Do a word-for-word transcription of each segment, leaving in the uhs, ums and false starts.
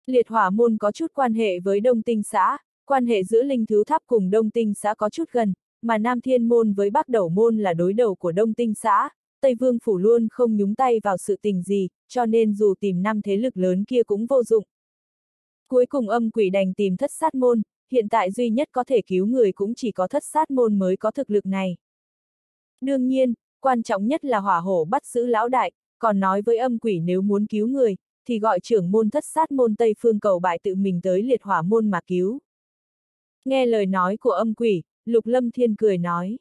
Liệt hỏa môn có chút quan hệ với Đông Tinh xã, quan hệ giữa Linh Thứu Tháp cùng Đông Tinh xã có chút gần, mà Nam Thiên môn với Bắc Đẩu môn là đối đầu của Đông Tinh xã, Tây Vương phủ luôn không nhúng tay vào sự tình gì, cho nên dù tìm năm thế lực lớn kia cũng vô dụng. Cuối cùng âm quỷ đành tìm thất sát môn, hiện tại duy nhất có thể cứu người cũng chỉ có thất sát môn mới có thực lực này. Đương nhiên, quan trọng nhất là hỏa hổ bắt giữ lão đại, còn nói với âm quỷ nếu muốn cứu người, thì gọi trưởng môn thất sát môn Tây Phương Cầu Bại tự mình tới liệt hỏa môn mà cứu. Nghe lời nói của âm quỷ, Lục Lâm Thiên cười nói.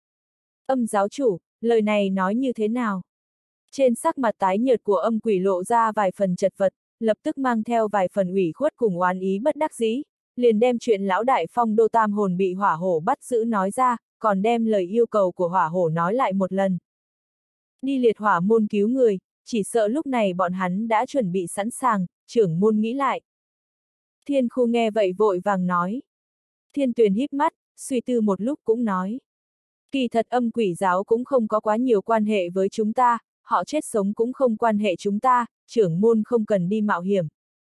Âm giáo chủ, lời này nói như thế nào? Trên sắc mặt tái nhợt của âm quỷ lộ ra vài phần chật vật, lập tức mang theo vài phần ủy khuất cùng oán ý bất đắc dĩ, liền đem chuyện lão đại phong đô tam hồn bị hỏa hổ bắt giữ nói ra, còn đem lời yêu cầu của hỏa hổ nói lại một lần. Đi liệt hỏa môn cứu người, chỉ sợ lúc này bọn hắn đã chuẩn bị sẵn sàng, trưởng môn nghĩ lại. Thiên Khu nghe vậy vội vàng nói. Thiên Tuyền híp mắt, suy tư một lúc cũng nói. Kỳ thật âm quỷ giáo cũng không có quá nhiều quan hệ với chúng ta, họ chết sống cũng không quan hệ chúng ta, trưởng môn không cần đi mạo hiểm.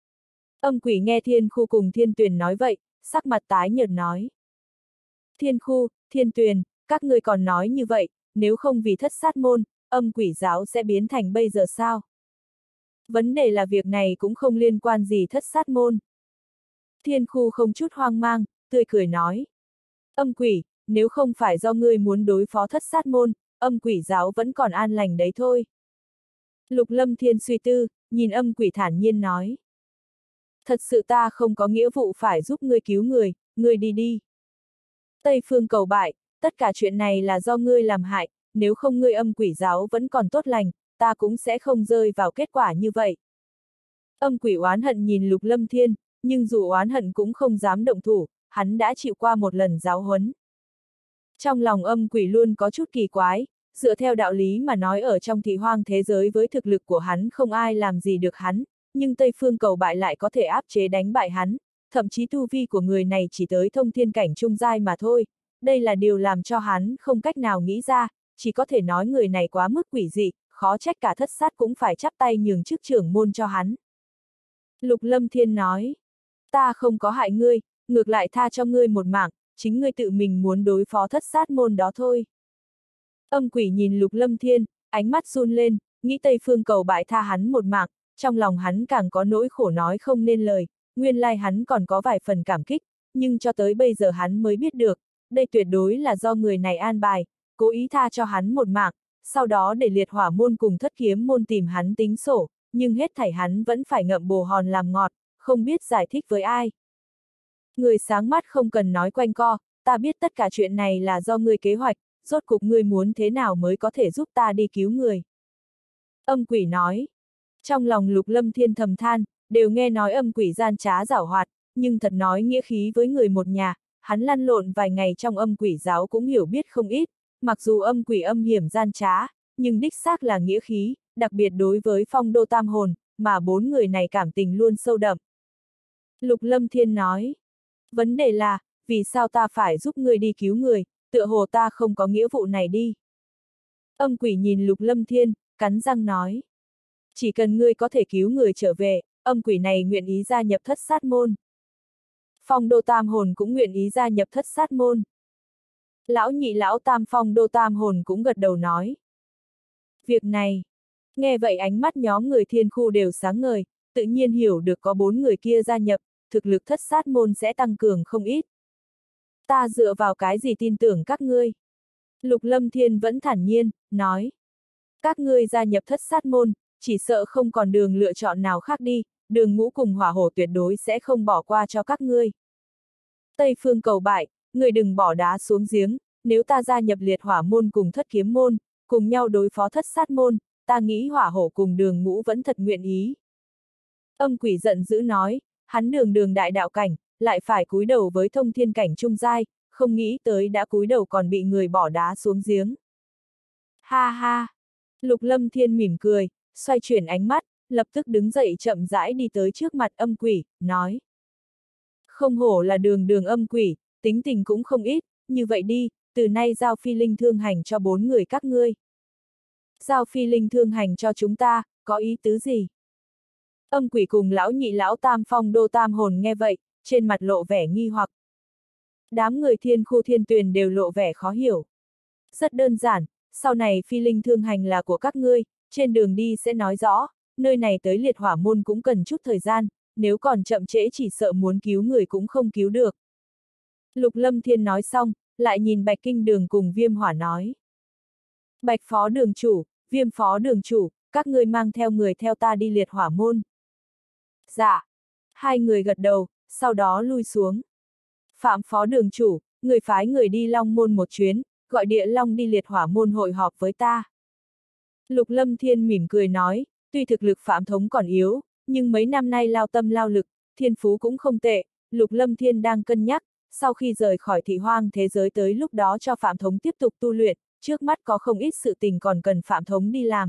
Âm quỷ nghe Thiên Khu cùng Thiên Tuyền nói vậy, sắc mặt tái nhợt nói. Thiên Khu, Thiên Tuyền, các ngươi còn nói như vậy, nếu không vì thất sát môn, âm quỷ giáo sẽ biến thành bây giờ sao? Vấn đề là việc này cũng không liên quan gì thất sát môn. Thiên Khu không chút hoang mang, tươi cười nói. Âm quỷ, nếu không phải do ngươi muốn đối phó thất sát môn, âm quỷ giáo vẫn còn an lành đấy thôi. Lục Lâm Thiên suy tư, nhìn âm quỷ thản nhiên nói. Thật sự ta không có nghĩa vụ phải giúp ngươi cứu người, ngươi đi đi. Tây Phương Cầu Bại, tất cả chuyện này là do ngươi làm hại, nếu không ngươi âm quỷ giáo vẫn còn tốt lành, ta cũng sẽ không rơi vào kết quả như vậy. Âm quỷ oán hận nhìn Lục Lâm Thiên, nhưng dù oán hận cũng không dám động thủ, hắn đã chịu qua một lần giáo huấn. Trong lòng âm quỷ luôn có chút kỳ quái, dựa theo đạo lý mà nói ở trong thị hoang thế giới với thực lực của hắn không ai làm gì được hắn, nhưng Tây Phương Cầu Bại lại có thể áp chế đánh bại hắn, thậm chí tu vi của người này chỉ tới thông thiên cảnh trung giai mà thôi, đây là điều làm cho hắn không cách nào nghĩ ra, chỉ có thể nói người này quá mức quỷ dị, khó trách cả thất sát cũng phải chắp tay nhường chức trưởng môn cho hắn. Lục Lâm Thiên nói, ta không có hại ngươi, ngược lại tha cho ngươi một mạng, chính ngươi tự mình muốn đối phó thất sát môn đó thôi. Âm quỷ nhìn Lục Lâm Thiên, ánh mắt run lên, nghĩ Tây Phương Cầu Bại tha hắn một mạng, trong lòng hắn càng có nỗi khổ nói không nên lời, nguyên lai hắn còn có vài phần cảm kích, nhưng cho tới bây giờ hắn mới biết được, đây tuyệt đối là do người này an bài, cố ý tha cho hắn một mạng, sau đó để liệt hỏa môn cùng thất kiếm môn tìm hắn tính sổ, nhưng hết thảy hắn vẫn phải ngậm bồ hòn làm ngọt, không biết giải thích với ai. Người sáng mắt không cần nói quanh co, ta biết tất cả chuyện này là do ngươi kế hoạch, rốt cục ngươi muốn thế nào mới có thể giúp ta đi cứu người. Âm quỷ nói. Trong lòng Lục Lâm Thiên thầm than, đều nghe nói âm quỷ gian trá giảo hoạt, nhưng thật nói nghĩa khí với người một nhà, hắn lăn lộn vài ngày trong âm quỷ giáo cũng hiểu biết không ít, mặc dù âm quỷ âm hiểm gian trá, nhưng đích xác là nghĩa khí, đặc biệt đối với phong đô tam hồn, mà bốn người này cảm tình luôn sâu đậm. Lục Lâm Thiên nói. Vấn đề là, vì sao ta phải giúp ngươi đi cứu người, tựa hồ ta không có nghĩa vụ này đi. Âm quỷ nhìn Lục Lâm Thiên, cắn răng nói. Chỉ cần ngươi có thể cứu người trở về, âm quỷ này nguyện ý gia nhập thất sát môn. Phong đô tam hồn cũng nguyện ý gia nhập thất sát môn. Lão nhị lão tam phong đô tam hồn cũng gật đầu nói. Việc này, nghe vậy ánh mắt nhóm người Thiên Khu đều sáng ngời, tự nhiên hiểu được có bốn người kia gia nhập, thực lực thất sát môn sẽ tăng cường không ít. Ta dựa vào cái gì tin tưởng các ngươi? Lục Lâm Thiên vẫn thản nhiên, nói. Các ngươi gia nhập thất sát môn, chỉ sợ không còn đường lựa chọn nào khác đi, đường ngũ cùng hỏa hổ tuyệt đối sẽ không bỏ qua cho các ngươi. Tây Phương Cầu Bại, ngươi đừng bỏ đá xuống giếng, nếu ta gia nhập liệt hỏa môn cùng thất kiếm môn, cùng nhau đối phó thất sát môn, ta nghĩ hỏa hổ cùng đường ngũ vẫn thật nguyện ý. Âm quỷ giận dữ nói, hắn đường đường đại đạo cảnh, lại phải cúi đầu với thông thiên cảnh trung giai, không nghĩ tới đã cúi đầu còn bị người bỏ đá xuống giếng. Ha ha! Lục Lâm Thiên mỉm cười, xoay chuyển ánh mắt, lập tức đứng dậy chậm rãi đi tới trước mặt âm quỷ, nói. Không hổ là đường đường âm quỷ, tính tình cũng không ít, như vậy đi, từ nay giao phi linh thương hành cho bốn người các ngươi. Giao phi linh thương hành cho chúng ta, có ý tứ gì? Âm quỷ cùng lão nhị lão tam phong đô tam hồn nghe vậy, trên mặt lộ vẻ nghi hoặc. Đám người thiên khu thiên tuyền đều lộ vẻ khó hiểu. Rất đơn giản, sau này phi linh thương hành là của các ngươi, trên đường đi sẽ nói rõ, nơi này tới liệt hỏa môn cũng cần chút thời gian, nếu còn chậm trễ chỉ sợ muốn cứu người cũng không cứu được. Lục Lâm Thiên nói xong, lại nhìn Bạch Kinh Đường cùng Viêm Hỏa nói. Bạch phó đường chủ, Viêm phó đường chủ, các ngươi mang theo người theo ta đi liệt hỏa môn. Dạ. Hai người gật đầu, sau đó lui xuống. Phạm phó đường chủ, người phái người đi Long môn một chuyến, gọi Địa Long đi liệt hỏa môn hội họp với ta. Lục Lâm Thiên mỉm cười nói, tuy thực lực Phạm thống còn yếu, nhưng mấy năm nay lao tâm lao lực, thiên phú cũng không tệ, Lục Lâm Thiên đang cân nhắc, sau khi rời khỏi thị hoang thế giới tới lúc đó cho Phạm thống tiếp tục tu luyện, trước mắt có không ít sự tình còn cần Phạm thống đi làm.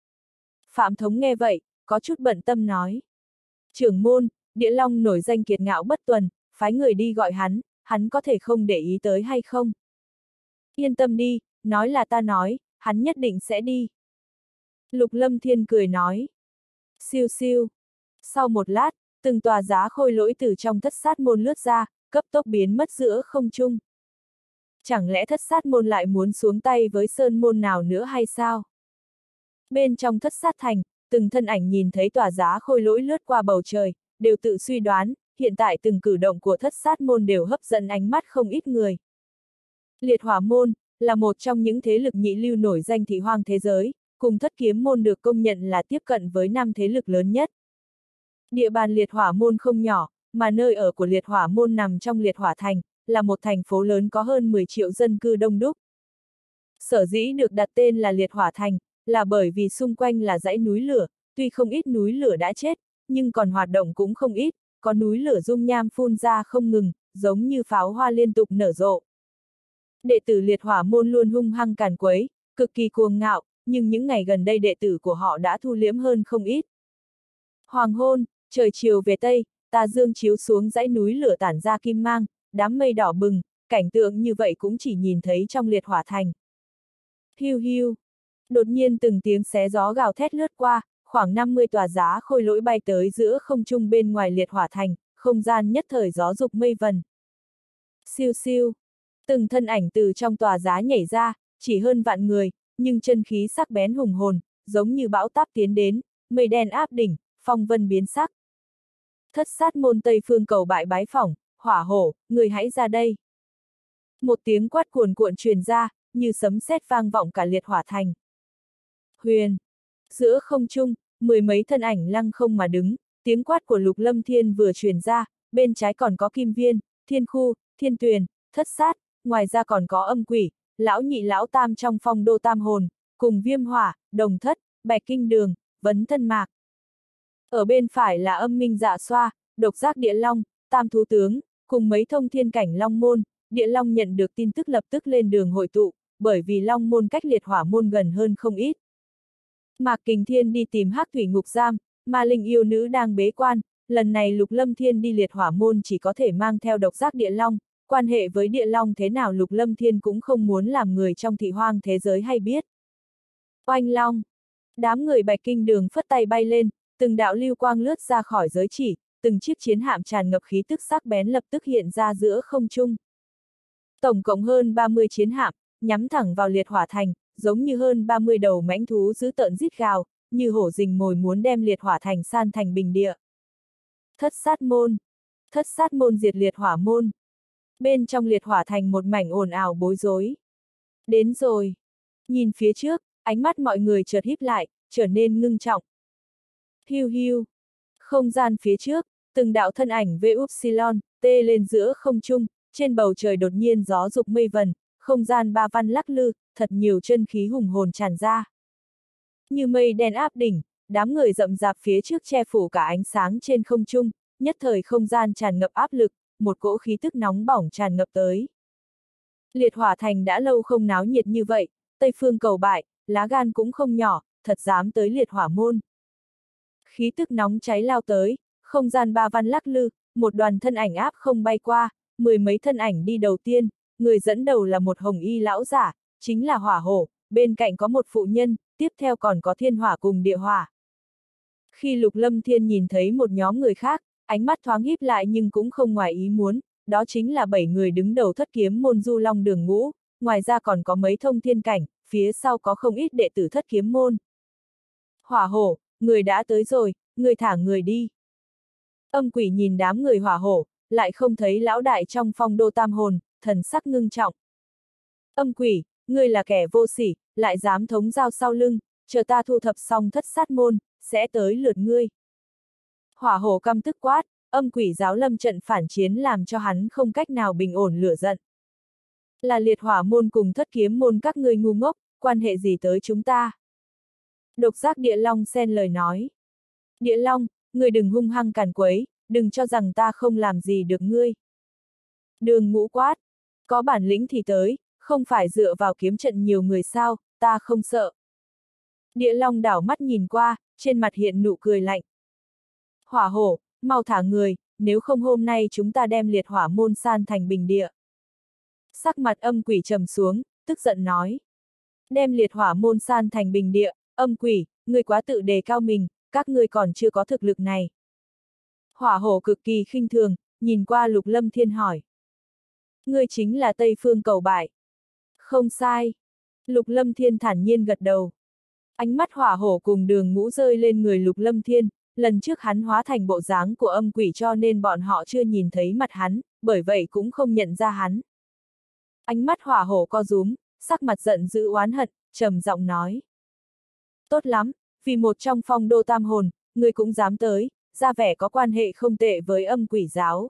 Phạm thống nghe vậy, có chút bận tâm nói. Trưởng môn, Địa Long nổi danh kiệt ngạo bất tuần, phái người đi gọi hắn, hắn có thể không để ý tới hay không? Yên tâm đi, nói là ta nói, hắn nhất định sẽ đi. Lục Lâm Thiên cười nói. Siêu siêu. Sau một lát, từng tòa giá khôi lỗi từ trong thất sát môn lướt ra, cấp tốc biến mất giữa không trung. Chẳng lẽ thất sát môn lại muốn xuống tay với sơn môn nào nữa hay sao? Bên trong thất sát thành, từng thân ảnh nhìn thấy tòa giá khôi lỗi lướt qua bầu trời, đều tự suy đoán, hiện tại từng cử động của thất sát môn đều hấp dẫn ánh mắt không ít người. Liệt hỏa môn, là một trong những thế lực nhị lưu nổi danh thị hoang thế giới, cùng thất kiếm môn được công nhận là tiếp cận với năm thế lực lớn nhất. Địa bàn liệt hỏa môn không nhỏ, mà nơi ở của liệt hỏa môn nằm trong liệt hỏa thành, là một thành phố lớn có hơn mười triệu dân cư đông đúc. Sở dĩ được đặt tên là liệt hỏa thành, là bởi vì xung quanh là dãy núi lửa, tuy không ít núi lửa đã chết, nhưng còn hoạt động cũng không ít, có núi lửa dung nham phun ra không ngừng, giống như pháo hoa liên tục nở rộ. Đệ tử liệt hỏa môn luôn hung hăng càn quấy, cực kỳ cuồng ngạo, nhưng những ngày gần đây đệ tử của họ đã thu liễm hơn không ít. Hoàng hôn, trời chiều về Tây, tà dương chiếu xuống dãy núi lửa tản ra kim mang, đám mây đỏ bừng, cảnh tượng như vậy cũng chỉ nhìn thấy trong liệt hỏa thành. Hiu hiu. Đột nhiên từng tiếng xé gió gào thét lướt qua, khoảng năm mươi tòa giá khôi lỗi bay tới giữa không trung bên ngoài liệt hỏa thành, không gian nhất thời gió dục mây vần. Siêu siêu. Từng thân ảnh từ trong tòa giá nhảy ra, chỉ hơn vạn người, nhưng chân khí sắc bén hùng hồn, giống như bão táp tiến đến, mây đen áp đỉnh, phong vân biến sắc. Thất sát môn Tây Phương cầu bại bái phỏng, hỏa hổ, người hãy ra đây. Một tiếng quát cuồn cuộn truyền ra, như sấm sét vang vọng cả liệt hỏa thành. Huyền. Giữa không trung, mười mấy thân ảnh lăng không mà đứng, tiếng quát của Lục Lâm Thiên vừa truyền ra, bên trái còn có Kim Viên, Thiên Khu, Thiên Tuyền, Thất Sát, ngoài ra còn có Âm Quỷ, lão nhị lão tam trong phong đô tam hồn, cùng Viêm Hỏa, Đồng Thất, Bạch Kinh Đường, Vấn Thân Mạc. Ở bên phải là Âm Minh Dạ Xoa, Độc Giác Địa Long, Tam Thú Tướng, cùng mấy thông thiên cảnh Long Môn. Địa Long nhận được tin tức lập tức lên đường hội tụ, bởi vì Long Môn cách liệt hỏa môn gần hơn không ít. Mạc Kình Thiên đi tìm Hắc Thủy Ngục Giam, mà Linh yêu nữ đang bế quan, lần này Lục Lâm Thiên đi liệt hỏa môn chỉ có thể mang theo Độc Giác Địa Long, quan hệ với Địa Long thế nào Lục Lâm Thiên cũng không muốn làm người trong thị hoang thế giới hay biết. Oanh Long. Đám người Bạch Kinh Đường phất tay bay lên, từng đạo lưu quang lướt ra khỏi giới chỉ, từng chiếc chiến hạm tràn ngập khí tức sắc bén lập tức hiện ra giữa không trung. Tổng cộng hơn ba mươi chiến hạm, nhắm thẳng vào liệt hỏa thành, giống như hơn ba mươi đầu mãnh thú dữ tợn rít gào, như hổ rình mồi muốn đem liệt hỏa thành san thành bình địa. Thất sát môn. Thất sát môn diệt liệt hỏa môn. Bên trong liệt hỏa thành một mảnh ồn ào bối rối. Đến rồi. Nhìn phía trước, ánh mắt mọi người chợt híp lại, trở nên ngưng trọng. Hiu hiu. Không gian phía trước, từng đạo thân ảnh vê upsilon, tê lên giữa không trung, trên bầu trời đột nhiên gió dục mây vần, không gian ba văn lắc lư, thật nhiều chân khí hùng hồn tràn ra. Như mây đen áp đỉnh, đám người rậm rạp phía trước che phủ cả ánh sáng trên không trung, nhất thời không gian tràn ngập áp lực, một cỗ khí tức nóng bỏng tràn ngập tới. Liệt hỏa thành đã lâu không náo nhiệt như vậy, Tây Phương cầu bại, lá gan cũng không nhỏ, thật dám tới liệt hỏa môn. Khí tức nóng cháy lao tới, không gian ba văn lắc lư, một đoàn thân ảnh áp không bay qua, mười mấy thân ảnh đi đầu tiên, người dẫn đầu là một hồng y lão giả, chính là hỏa hổ, bên cạnh có một phụ nhân, tiếp theo còn có thiên hỏa cùng địa hỏa. Khi Lục Lâm Thiên nhìn thấy một nhóm người khác, ánh mắt thoáng híp lại nhưng cũng không ngoài ý muốn, đó chính là bảy người đứng đầu thất kiếm môn Du Long Đường Ngũ, ngoài ra còn có mấy thông thiên cảnh, phía sau có không ít đệ tử thất kiếm môn. Hỏa hổ, người đã tới rồi, người thả người đi. Âm quỷ nhìn đám người hỏa hổ, lại không thấy lão đại trong phong đô tam hồn, thần sắc ngưng trọng. Âm quỷ, ngươi là kẻ vô sỉ, lại dám thống giao sau lưng, chờ ta thu thập xong thất sát môn, sẽ tới lượt ngươi. Hỏa hổ căm tức quát, âm quỷ giáo lâm trận phản chiến làm cho hắn không cách nào bình ổn lửa giận. Là liệt hỏa môn cùng thất kiếm môn các ngươi ngu ngốc, quan hệ gì tới chúng ta? Độc giác địa long xen lời nói. Địa long, ngươi đừng hung hăng càn quấy, đừng cho rằng ta không làm gì được ngươi. Đường Ngũ quát, có bản lĩnh thì tới, không phải dựa vào kiếm trận nhiều người sao, ta không sợ. Địa long đảo mắt nhìn qua, trên mặt hiện nụ cười lạnh. Hỏa hổ, mau thả người, nếu không hôm nay chúng ta đem liệt hỏa môn san thành bình địa. Sắc mặt âm quỷ trầm xuống, tức giận nói. Đem liệt hỏa môn san thành bình địa, âm quỷ, ngươi quá tự đề cao mình, các ngươi còn chưa có thực lực này. Hỏa hổ cực kỳ khinh thường, nhìn qua Lục Lâm Thiên hỏi. Ngươi chính là Tây Phương Cầu Bại. Không sai. Lục Lâm Thiên thản nhiên gật đầu. Ánh mắt hỏa hổ cùng Đường Ngũ rơi lên người Lục Lâm Thiên, lần trước hắn hóa thành bộ dáng của âm quỷ cho nên bọn họ chưa nhìn thấy mặt hắn, bởi vậy cũng không nhận ra hắn. Ánh mắt hỏa hổ co rúm, sắc mặt giận dữ oán hận, trầm giọng nói. Tốt lắm, vì một trong phong đô tam hồn, ngươi cũng dám tới, ra vẻ có quan hệ không tệ với âm quỷ giáo.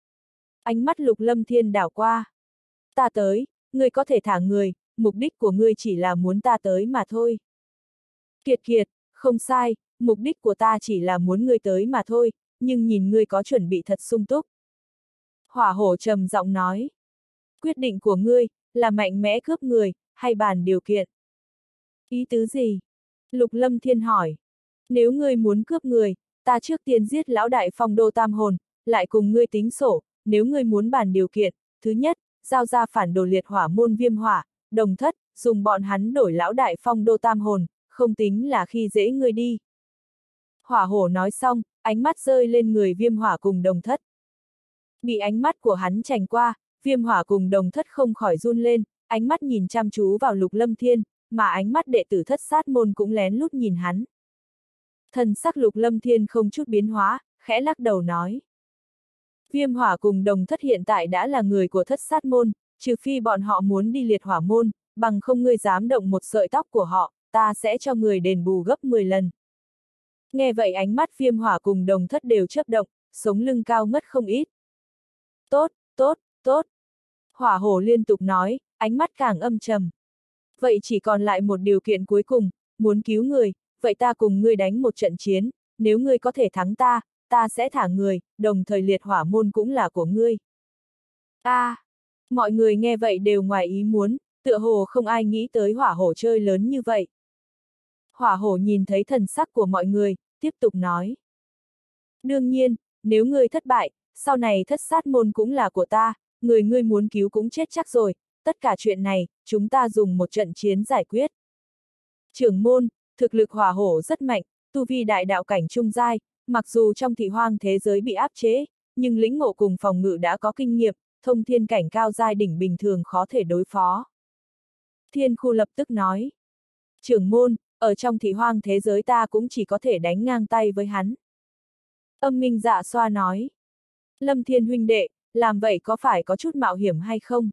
Ánh mắt Lục Lâm Thiên đảo qua. Ta tới, ngươi có thể thả người, mục đích của ngươi chỉ là muốn ta tới mà thôi. Kiệt kiệt, không sai, mục đích của ta chỉ là muốn ngươi tới mà thôi, nhưng nhìn ngươi có chuẩn bị thật sung túc. Hỏa hổ trầm giọng nói. Quyết định của ngươi, là mạnh mẽ cướp người, hay bàn điều kiện? Ý tứ gì? Lục Lâm Thiên hỏi. Nếu ngươi muốn cướp người, ta trước tiên giết lão đại phong đô tam hồn, lại cùng ngươi tính sổ, nếu ngươi muốn bàn điều kiện, thứ nhất, giao ra phản đồ liệt hỏa môn Viêm Hỏa, Đồng Thất, dùng bọn hắn đổi lão đại phong đô tam hồn, không tính là khi dễ ngươi đi. Hỏa hổ nói xong, ánh mắt rơi lên người Viêm Hỏa cùng Đồng Thất. Bị ánh mắt của hắn chành qua, Viêm Hỏa cùng Đồng Thất không khỏi run lên, ánh mắt nhìn chăm chú vào Lục Lâm Thiên, mà ánh mắt đệ tử thất sát môn cũng lén lút nhìn hắn. Thần sắc Lục Lâm Thiên không chút biến hóa, khẽ lắc đầu nói. Viêm Hỏa cùng Đồng Thất hiện tại đã là người của thất sát môn, trừ phi bọn họ muốn đi liệt hỏa môn, bằng không ngươi dám động một sợi tóc của họ, ta sẽ cho người đền bù gấp mười lần. Nghe vậy ánh mắt Viêm Hỏa cùng Đồng Thất đều chớp động, sống lưng cao ngất không ít. Tốt, tốt, tốt. Hỏa hổ liên tục nói, ánh mắt càng âm trầm. Vậy chỉ còn lại một điều kiện cuối cùng, muốn cứu người, vậy ta cùng ngươi đánh một trận chiến, nếu ngươi có thể thắng ta, ta sẽ thả người, đồng thời liệt hỏa môn cũng là của ngươi. A, à, mọi người nghe vậy đều ngoài ý muốn, tựa hồ không ai nghĩ tới hỏa hổ chơi lớn như vậy. Hỏa hổ nhìn thấy thần sắc của mọi người, tiếp tục nói. Đương nhiên, nếu ngươi thất bại, sau này thất sát môn cũng là của ta, người ngươi muốn cứu cũng chết chắc rồi, tất cả chuyện này, chúng ta dùng một trận chiến giải quyết. Trưởng môn, thực lực hỏa hổ rất mạnh, tu vi đại đạo cảnh trung giai, mặc dù trong thị hoang thế giới bị áp chế, nhưng lĩnh ngộ cùng phòng ngự đã có kinh nghiệm, thông thiên cảnh cao giai đỉnh bình thường khó thể đối phó. Thiên khu lập tức nói. Trưởng môn, ở trong thị hoang thế giới ta cũng chỉ có thể đánh ngang tay với hắn. Âm Minh Dạ Xoa nói. Lâm Thiên huynh đệ, làm vậy có phải có chút mạo hiểm hay không?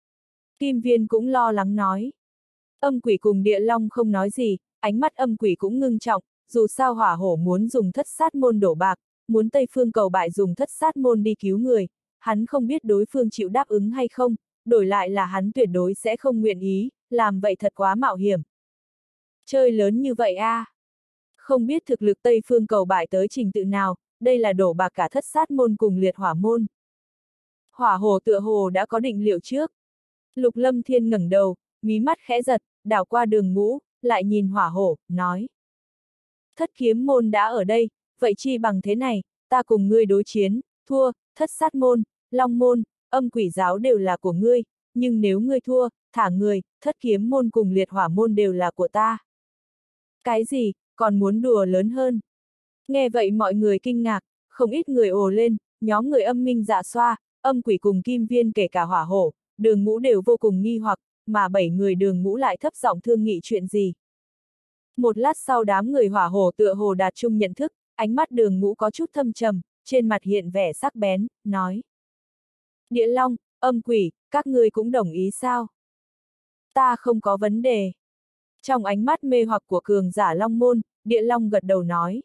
Kim Viên cũng lo lắng nói. Âm quỷ cùng địa long không nói gì, ánh mắt âm quỷ cũng ngưng trọng, dù sao hỏa hổ muốn dùng thất sát môn đổ bạc, muốn Tây Phương Cầu Bại dùng thất sát môn đi cứu người, hắn không biết đối phương chịu đáp ứng hay không, đổi lại là hắn tuyệt đối sẽ không nguyện ý, làm vậy thật quá mạo hiểm. Chơi lớn như vậy a, à? Không biết thực lực Tây Phương Cầu Bại tới trình tự nào, đây là đổ bạc cả thất sát môn cùng liệt hỏa môn. Hỏa hổ tựa hồ đã có định liệu trước. Lục Lâm Thiên ngẩng đầu, mí mắt khẽ giật, đảo qua Đường Ngũ, lại nhìn hỏa hổ, nói. Thất kiếm môn đã ở đây, vậy chi bằng thế này, ta cùng ngươi đối chiến, thua, thất sát môn, long môn, âm quỷ giáo đều là của ngươi, nhưng nếu ngươi thua, thả người, thất kiếm môn cùng liệt hỏa môn đều là của ta. Cái gì, còn muốn đùa lớn hơn? Nghe vậy mọi người kinh ngạc, không ít người ồ lên, nhóm người âm minh dạ xoa, âm quỷ cùng kim viên kể cả hỏa hổ, đường ngũ đều vô cùng nghi hoặc, mà bảy người đường ngũ lại thấp giọng thương nghị chuyện gì. Một lát sau đám người hỏa hổ tựa hồ đạt chung nhận thức, ánh mắt đường ngũ có chút thâm trầm, trên mặt hiện vẻ sắc bén, nói. Địa Long, âm quỷ, các ngươi cũng đồng ý sao? Ta không có vấn đề. Trong ánh mắt mê hoặc của cường giả Long Môn, Địa Long gật đầu nói.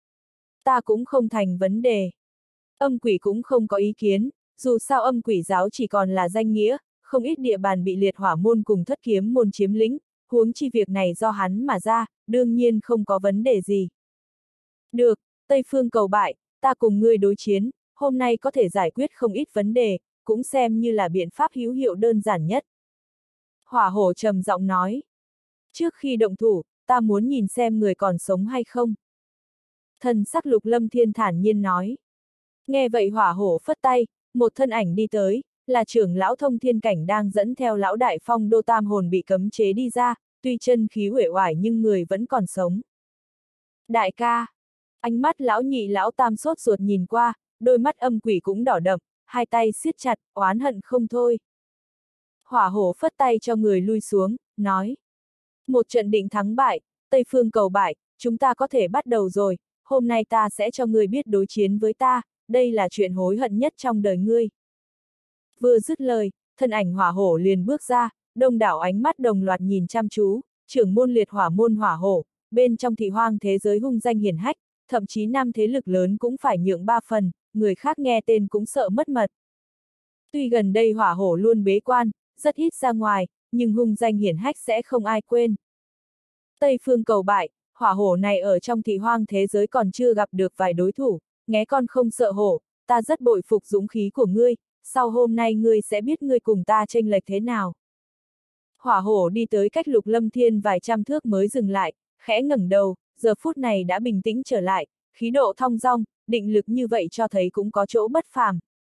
Ta cũng không thành vấn đề. Âm quỷ cũng không có ý kiến, dù sao âm quỷ giáo chỉ còn là danh nghĩa, không ít địa bàn bị liệt hỏa môn cùng thất kiếm môn chiếm lĩnh, huống chi việc này do hắn mà ra, đương nhiên không có vấn đề gì. Được, Tây Phương cầu bại, ta cùng ngươi đối chiến, hôm nay có thể giải quyết không ít vấn đề, cũng xem như là biện pháp hữu hiệu đơn giản nhất. Hỏa hổ trầm giọng nói. Trước khi động thủ, ta muốn nhìn xem người còn sống hay không. Thần sắc Lục Lâm Thiên thản nhiên nói. Nghe vậy hỏa hổ phất tay, một thân ảnh đi tới, là trưởng lão Thông Thiên Cảnh đang dẫn theo lão đại phong đô tam hồn bị cấm chế đi ra, tuy chân khí uể oải nhưng người vẫn còn sống. Đại ca! Ánh mắt lão nhị lão tam sốt ruột nhìn qua, đôi mắt âm quỷ cũng đỏ đậm, hai tay siết chặt, oán hận không thôi. Hỏa hổ phất tay cho người lui xuống, nói. Một trận định thắng bại, Tây Phương cầu bại, chúng ta có thể bắt đầu rồi, hôm nay ta sẽ cho ngươi biết đối chiến với ta, đây là chuyện hối hận nhất trong đời ngươi. Vừa dứt lời, thân ảnh hỏa hổ liền bước ra, đông đảo ánh mắt đồng loạt nhìn chăm chú, trưởng môn liệt hỏa môn hỏa hổ, bên trong thị hoang thế giới hung danh hiển hách, thậm chí năm thế lực lớn cũng phải nhượng ba phần, người khác nghe tên cũng sợ mất mật. Tuy gần đây hỏa hổ luôn bế quan, rất ít ra ngoài, nhưng hung danh hiển hách sẽ không ai quên. Tây Phương cầu bại, hỏa hổ này ở trong thị hoang thế giới còn chưa gặp được vài đối thủ, nghe con không sợ hổ, ta rất bội phục dũng khí của ngươi, sau hôm nay ngươi sẽ biết ngươi cùng ta chênh lệch thế nào. Hỏa hổ đi tới cách Lục Lâm Thiên vài trăm thước mới dừng lại, khẽ ngẩng đầu, giờ phút này đã bình tĩnh trở lại, khí độ thong dong, định lực như vậy cho thấy cũng có chỗ bất phàm.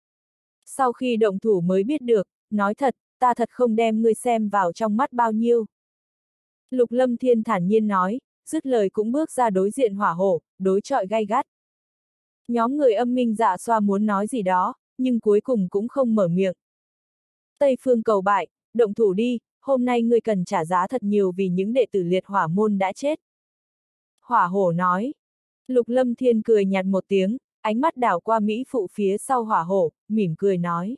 Sau khi động thủ mới biết được, nói thật, ta thật không đem ngươi xem vào trong mắt bao nhiêu. Lục Lâm Thiên thản nhiên nói, dứt lời cũng bước ra đối diện hỏa hổ, đối chọi gay gắt. Nhóm người âm minh dạ xoa muốn nói gì đó, nhưng cuối cùng cũng không mở miệng. Tây Phương cầu bại, động thủ đi, hôm nay ngươi cần trả giá thật nhiều vì những đệ tử liệt hỏa môn đã chết. Hỏa hổ nói. Lục Lâm Thiên cười nhạt một tiếng, ánh mắt đảo qua Mỹ phụ phía sau hỏa hổ, mỉm cười nói.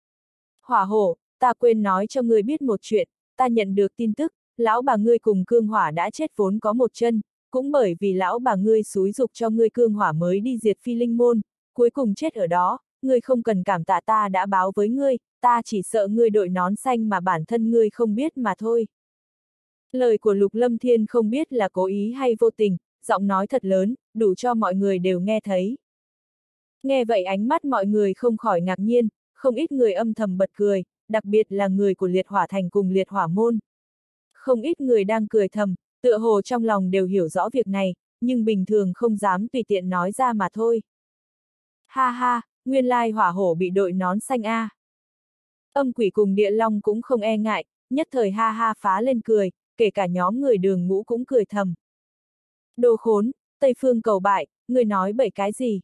Hỏa hổ, ta quên nói cho ngươi biết một chuyện, ta nhận được tin tức, lão bà ngươi cùng cương hỏa đã chết vốn có một chân, cũng bởi vì lão bà ngươi xúi giục cho ngươi cương hỏa mới đi diệt phi linh môn, cuối cùng chết ở đó, ngươi không cần cảm tạ ta đã báo với ngươi, ta chỉ sợ ngươi đội nón xanh mà bản thân ngươi không biết mà thôi. Lời của Lục Lâm Thiên không biết là cố ý hay vô tình, giọng nói thật lớn, đủ cho mọi người đều nghe thấy. Nghe vậy ánh mắt mọi người không khỏi ngạc nhiên, không ít người âm thầm bật cười, đặc biệt là người của liệt hỏa thành cùng liệt hỏa môn. Không ít người đang cười thầm, tựa hồ trong lòng đều hiểu rõ việc này, nhưng bình thường không dám tùy tiện nói ra mà thôi. Ha ha, nguyên lai hỏa hổ bị đội nón xanh a. Âm quỷ cùng địa long cũng không e ngại, nhất thời ha ha phá lên cười, kể cả nhóm người đường ngũ cũng cười thầm. Đồ khốn, Tây Phương cầu bại, người nói bậy cái gì?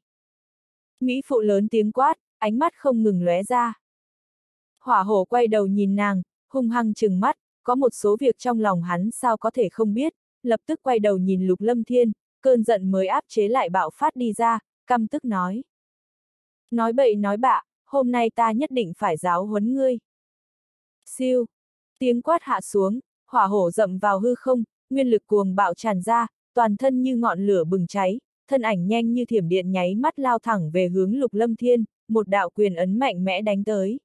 Mỹ phụ lớn tiếng quát, ánh mắt không ngừng lóe ra. Hỏa hổ quay đầu nhìn nàng, hung hăng trừng mắt, có một số việc trong lòng hắn sao có thể không biết, lập tức quay đầu nhìn Lục Lâm Thiên, cơn giận mới áp chế lại bạo phát đi ra, căm tức nói. Nói bậy nói bạ, hôm nay ta nhất định phải giáo huấn ngươi. Siêu, tiếng quát hạ xuống, hỏa hổ dậm vào hư không, nguyên lực cuồng bạo tràn ra, toàn thân như ngọn lửa bừng cháy, thân ảnh nhanh như thiểm điện nháy mắt lao thẳng về hướng Lục Lâm Thiên, một đạo quyền ấn mạnh mẽ đánh tới.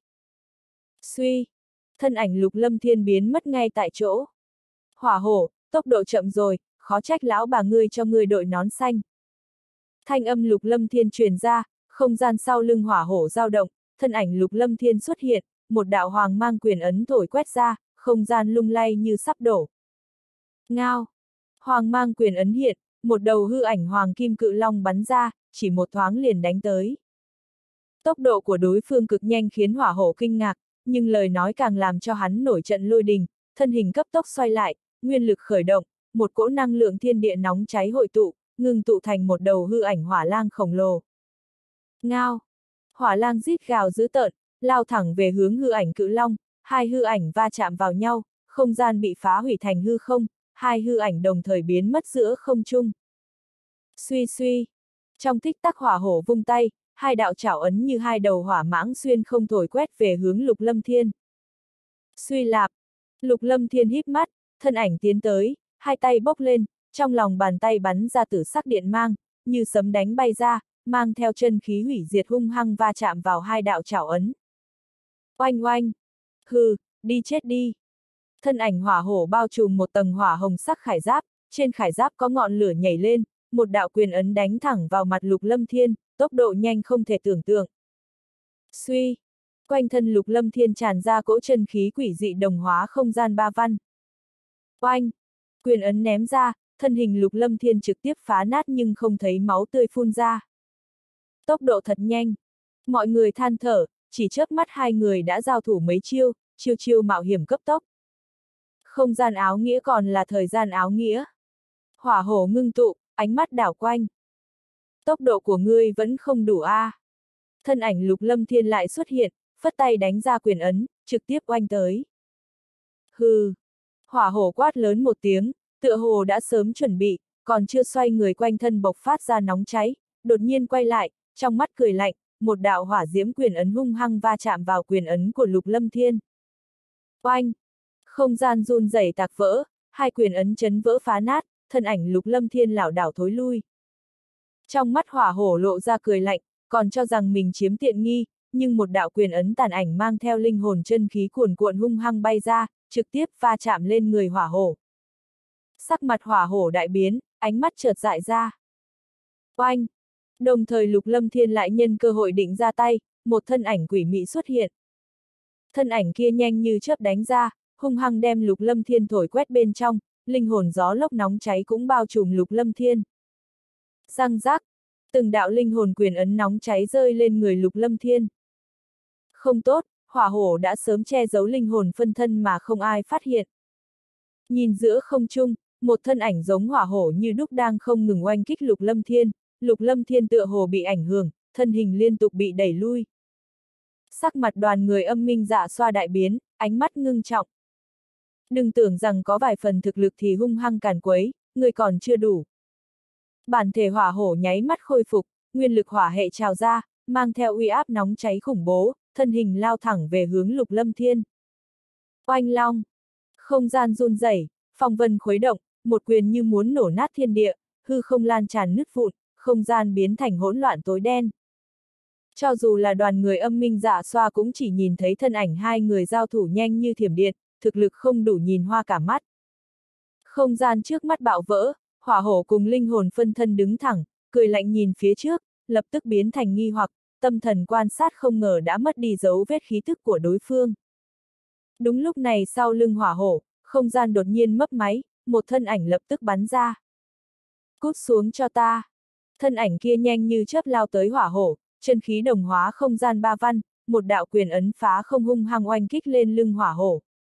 Suy, thân ảnh Lục Lâm Thiên biến mất ngay tại chỗ. Hỏa hổ, tốc độ chậm rồi, khó trách lão bà ngươi cho ngươi đội nón xanh. Thanh âm Lục Lâm Thiên truyền ra, không gian sau lưng hỏa hổ dao động, thân ảnh Lục Lâm Thiên xuất hiện, một đạo hoàng mang quyền ấn thổi quét ra, không gian lung lay như sắp đổ. Ngao! Hoàng mang quyền ấn hiện, một đầu hư ảnh hoàng kim cự long bắn ra, chỉ một thoáng liền đánh tới. Tốc độ của đối phương cực nhanh khiến hỏa hổ kinh ngạc, nhưng lời nói càng làm cho hắn nổi trận lôi đình, thân hình cấp tốc xoay lại, nguyên lực khởi động, một cỗ năng lượng thiên địa nóng cháy hội tụ, ngưng tụ thành một đầu hư ảnh hỏa lang khổng lồ. Ngao! Hỏa lang rít gào dữ tợn, lao thẳng về hướng hư ảnh cự long, hai hư ảnh va chạm vào nhau, không gian bị phá hủy thành hư không, hai hư ảnh đồng thời biến mất giữa không trung. Suy suy! Trong tích tắc hỏa hổ vung tay, hai đạo chảo ấn như hai đầu hỏa mãng xuyên không thổi quét về hướng Lục Lâm Thiên. Suy lạp! Lục Lâm Thiên híp mắt, thân ảnh tiến tới, hai tay bốc lên, trong lòng bàn tay bắn ra tử sắc điện mang, như sấm đánh bay ra, mang theo chân khí hủy diệt hung hăng va chạm vào hai đạo chảo ấn. Oanh oanh! Hừ, đi chết đi! Thân ảnh hỏa hổ bao trùm một tầng hỏa hồng sắc khải giáp, trên khải giáp có ngọn lửa nhảy lên, một đạo quyền ấn đánh thẳng vào mặt Lục Lâm Thiên, tốc độ nhanh không thể tưởng tượng. Suy! Quanh thân Lục Lâm Thiên tràn ra cỗ chân khí quỷ dị đồng hóa không gian ba văn. Oanh! Quyền ấn ném ra, thân hình Lục Lâm Thiên trực tiếp phá nát nhưng không thấy máu tươi phun ra. Tốc độ thật nhanh. Mọi người than thở, chỉ chớp mắt hai người đã giao thủ mấy chiêu, chiêu chiêu mạo hiểm cấp tốc. Không gian áo nghĩa còn là thời gian áo nghĩa. Hỏa hổ ngưng tụ, ánh mắt đảo quanh. Tốc độ của ngươi vẫn không đủ a. À. Thân ảnh Lục Lâm Thiên lại xuất hiện, phất tay đánh ra quyền ấn, trực tiếp oanh tới. Hừ! Hỏa hổ quát lớn một tiếng, tựa hồ đã sớm chuẩn bị, còn chưa xoay người quanh thân bộc phát ra nóng cháy, đột nhiên quay lại, trong mắt cười lạnh, một đạo hỏa diễm quyền ấn hung hăng va chạm vào quyền ấn của Lục Lâm Thiên. Oanh! Không gian run rẩy tạc vỡ, hai quyền ấn chấn vỡ phá nát, thân ảnh Lục Lâm Thiên lảo đảo thối lui. Trong mắt hỏa hổ lộ ra cười lạnh, còn cho rằng mình chiếm tiện nghi, nhưng một đạo quyền ấn tàn ảnh mang theo linh hồn chân khí cuồn cuộn hung hăng bay ra, trực tiếp va chạm lên người hỏa hổ. Sắc mặt hỏa hổ đại biến, ánh mắt chợt dại ra. Oanh! Đồng thời Lục Lâm Thiên lại nhân cơ hội định ra tay, một thân ảnh quỷ mị xuất hiện. Thân ảnh kia nhanh như chớp đánh ra, hung hăng đem Lục Lâm Thiên thổi quét bên trong, linh hồn gió lốc nóng cháy cũng bao trùm Lục Lâm Thiên. Răng rác! Từng đạo linh hồn quyền ấn nóng cháy rơi lên người Lục Lâm Thiên. Không tốt, hỏa hổ đã sớm che giấu linh hồn phân thân mà không ai phát hiện. Nhìn giữa không trung, một thân ảnh giống hỏa hổ như đúc đang không ngừng oanh kích Lục Lâm Thiên, Lục Lâm Thiên tựa hồ bị ảnh hưởng, thân hình liên tục bị đẩy lui. Sắc mặt đoàn người Âm Minh Dạ Xoa đại biến, ánh mắt ngưng trọng. Đừng tưởng rằng có vài phần thực lực thì hung hăng càn quấy, người còn chưa đủ. Bản thể hỏa hổ nháy mắt khôi phục, nguyên lực hỏa hệ trào ra, mang theo uy áp nóng cháy khủng bố, thân hình lao thẳng về hướng Lục Lâm Thiên. Oanh long! Không gian run rẩy, phong vân khuấy động, một quyền như muốn nổ nát thiên địa, hư không lan tràn nứt vụn, không gian biến thành hỗn loạn tối đen. Cho dù là đoàn người Âm Minh Dạ Xoa cũng chỉ nhìn thấy thân ảnh hai người giao thủ nhanh như thiểm điện, thực lực không đủ nhìn hoa cả mắt. Không gian trước mắt bạo vỡ, hỏa hổ cùng linh hồn phân thân đứng thẳng, cười lạnh nhìn phía trước, lập tức biến thành nghi hoặc, tâm thần quan sát không ngờ đã mất đi dấu vết khí tức của đối phương. Đúng lúc này sau lưng hỏa hổ, không gian đột nhiên mấp máy, một thân ảnh lập tức bắn ra. Cút xuống cho ta! Thân ảnh kia nhanh như chớp lao tới hỏa hổ, chân khí đồng hóa không gian ba văn, một đạo quyền ấn phá không hung hăng oanh kích lên lưng hỏa hổ.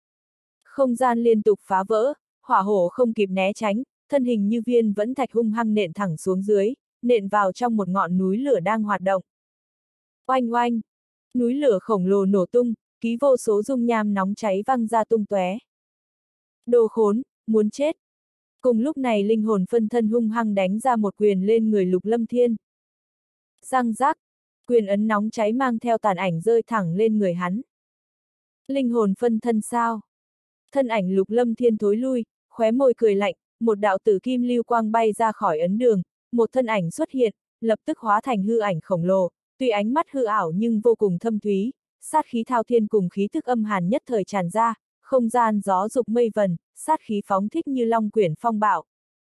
Không gian liên tục phá vỡ, hỏa hổ không kịp né tránh, thân hình như viên vẫn thạch hung hăng nện thẳng xuống dưới, nện vào trong một ngọn núi lửa đang hoạt động. Oanh oanh! Núi lửa khổng lồ nổ tung, ký vô số dung nham nóng cháy văng ra tung tóe. Đồ khốn, muốn chết! Cùng lúc này linh hồn phân thân hung hăng đánh ra một quyền lên người Lục Lâm Thiên. Răng rác! Quyền ấn nóng cháy mang theo tàn ảnh rơi thẳng lên người hắn. Linh hồn phân thân sao? Thân ảnh Lục Lâm Thiên thối lui, khóe môi cười lạnh, một đạo tử kim lưu quang bay ra khỏi ấn đường, một thân ảnh xuất hiện, lập tức hóa thành hư ảnh khổng lồ, tuy ánh mắt hư ảo nhưng vô cùng thâm thúy, sát khí thao thiên cùng khí thức âm hàn nhất thời tràn ra, không gian gió dục mây vần, sát khí phóng thích như long quyển phong bạo.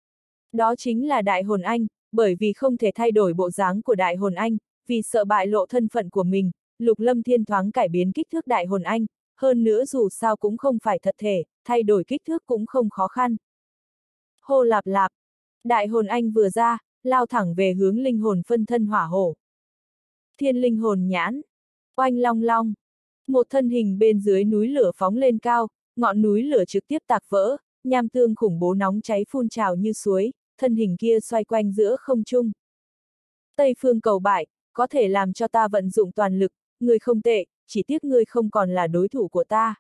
Đó chính là Đại Hồn Anh, bởi vì không thể thay đổi bộ dáng của Đại Hồn Anh, vì sợ bại lộ thân phận của mình, Lục Lâm Thiên thoáng cải biến kích thước Đại Hồn Anh, hơn nữa dù sao cũng không phải thật thể, thay đổi kích thước cũng không khó khăn. Hô lạp lạp! Đại Hồn Anh vừa ra, lao thẳng về hướng linh hồn phân thân hỏa hổ. Thiên linh hồn nhãn! Oanh long long! Một thân hình bên dưới núi lửa phóng lên cao, ngọn núi lửa trực tiếp tạc vỡ, nham tương khủng bố nóng cháy phun trào như suối, thân hình kia xoay quanh giữa không trung. Tây Phương Cầu Bại, có thể làm cho ta vận dụng toàn lực, ngươi không tệ, chỉ tiếc ngươi không còn là đối thủ của ta.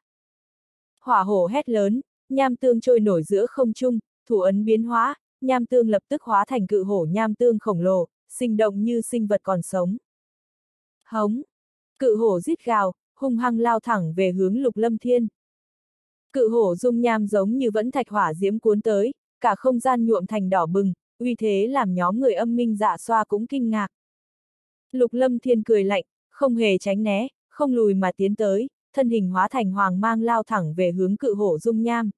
Hỏa hổ hét lớn, nham tương trôi nổi giữa không trung, thủ ấn biến hóa, nham tương lập tức hóa thành cự hổ nham tương khổng lồ, sinh động như sinh vật còn sống. Hống! Cự hổ rít gào, hung hăng lao thẳng về hướng Lục Lâm Thiên. Cự hổ dung nham giống như vẫn thạch hỏa diễm cuốn tới, cả không gian nhuộm thành đỏ bừng, uy thế làm nhóm người âm minh dạ xoa cũng kinh ngạc. Lục Lâm Thiên cười lạnh, không hề tránh né, không lùi mà tiến tới, thân hình hóa thành hoàng mang lao thẳng về hướng cự hổ dung nham.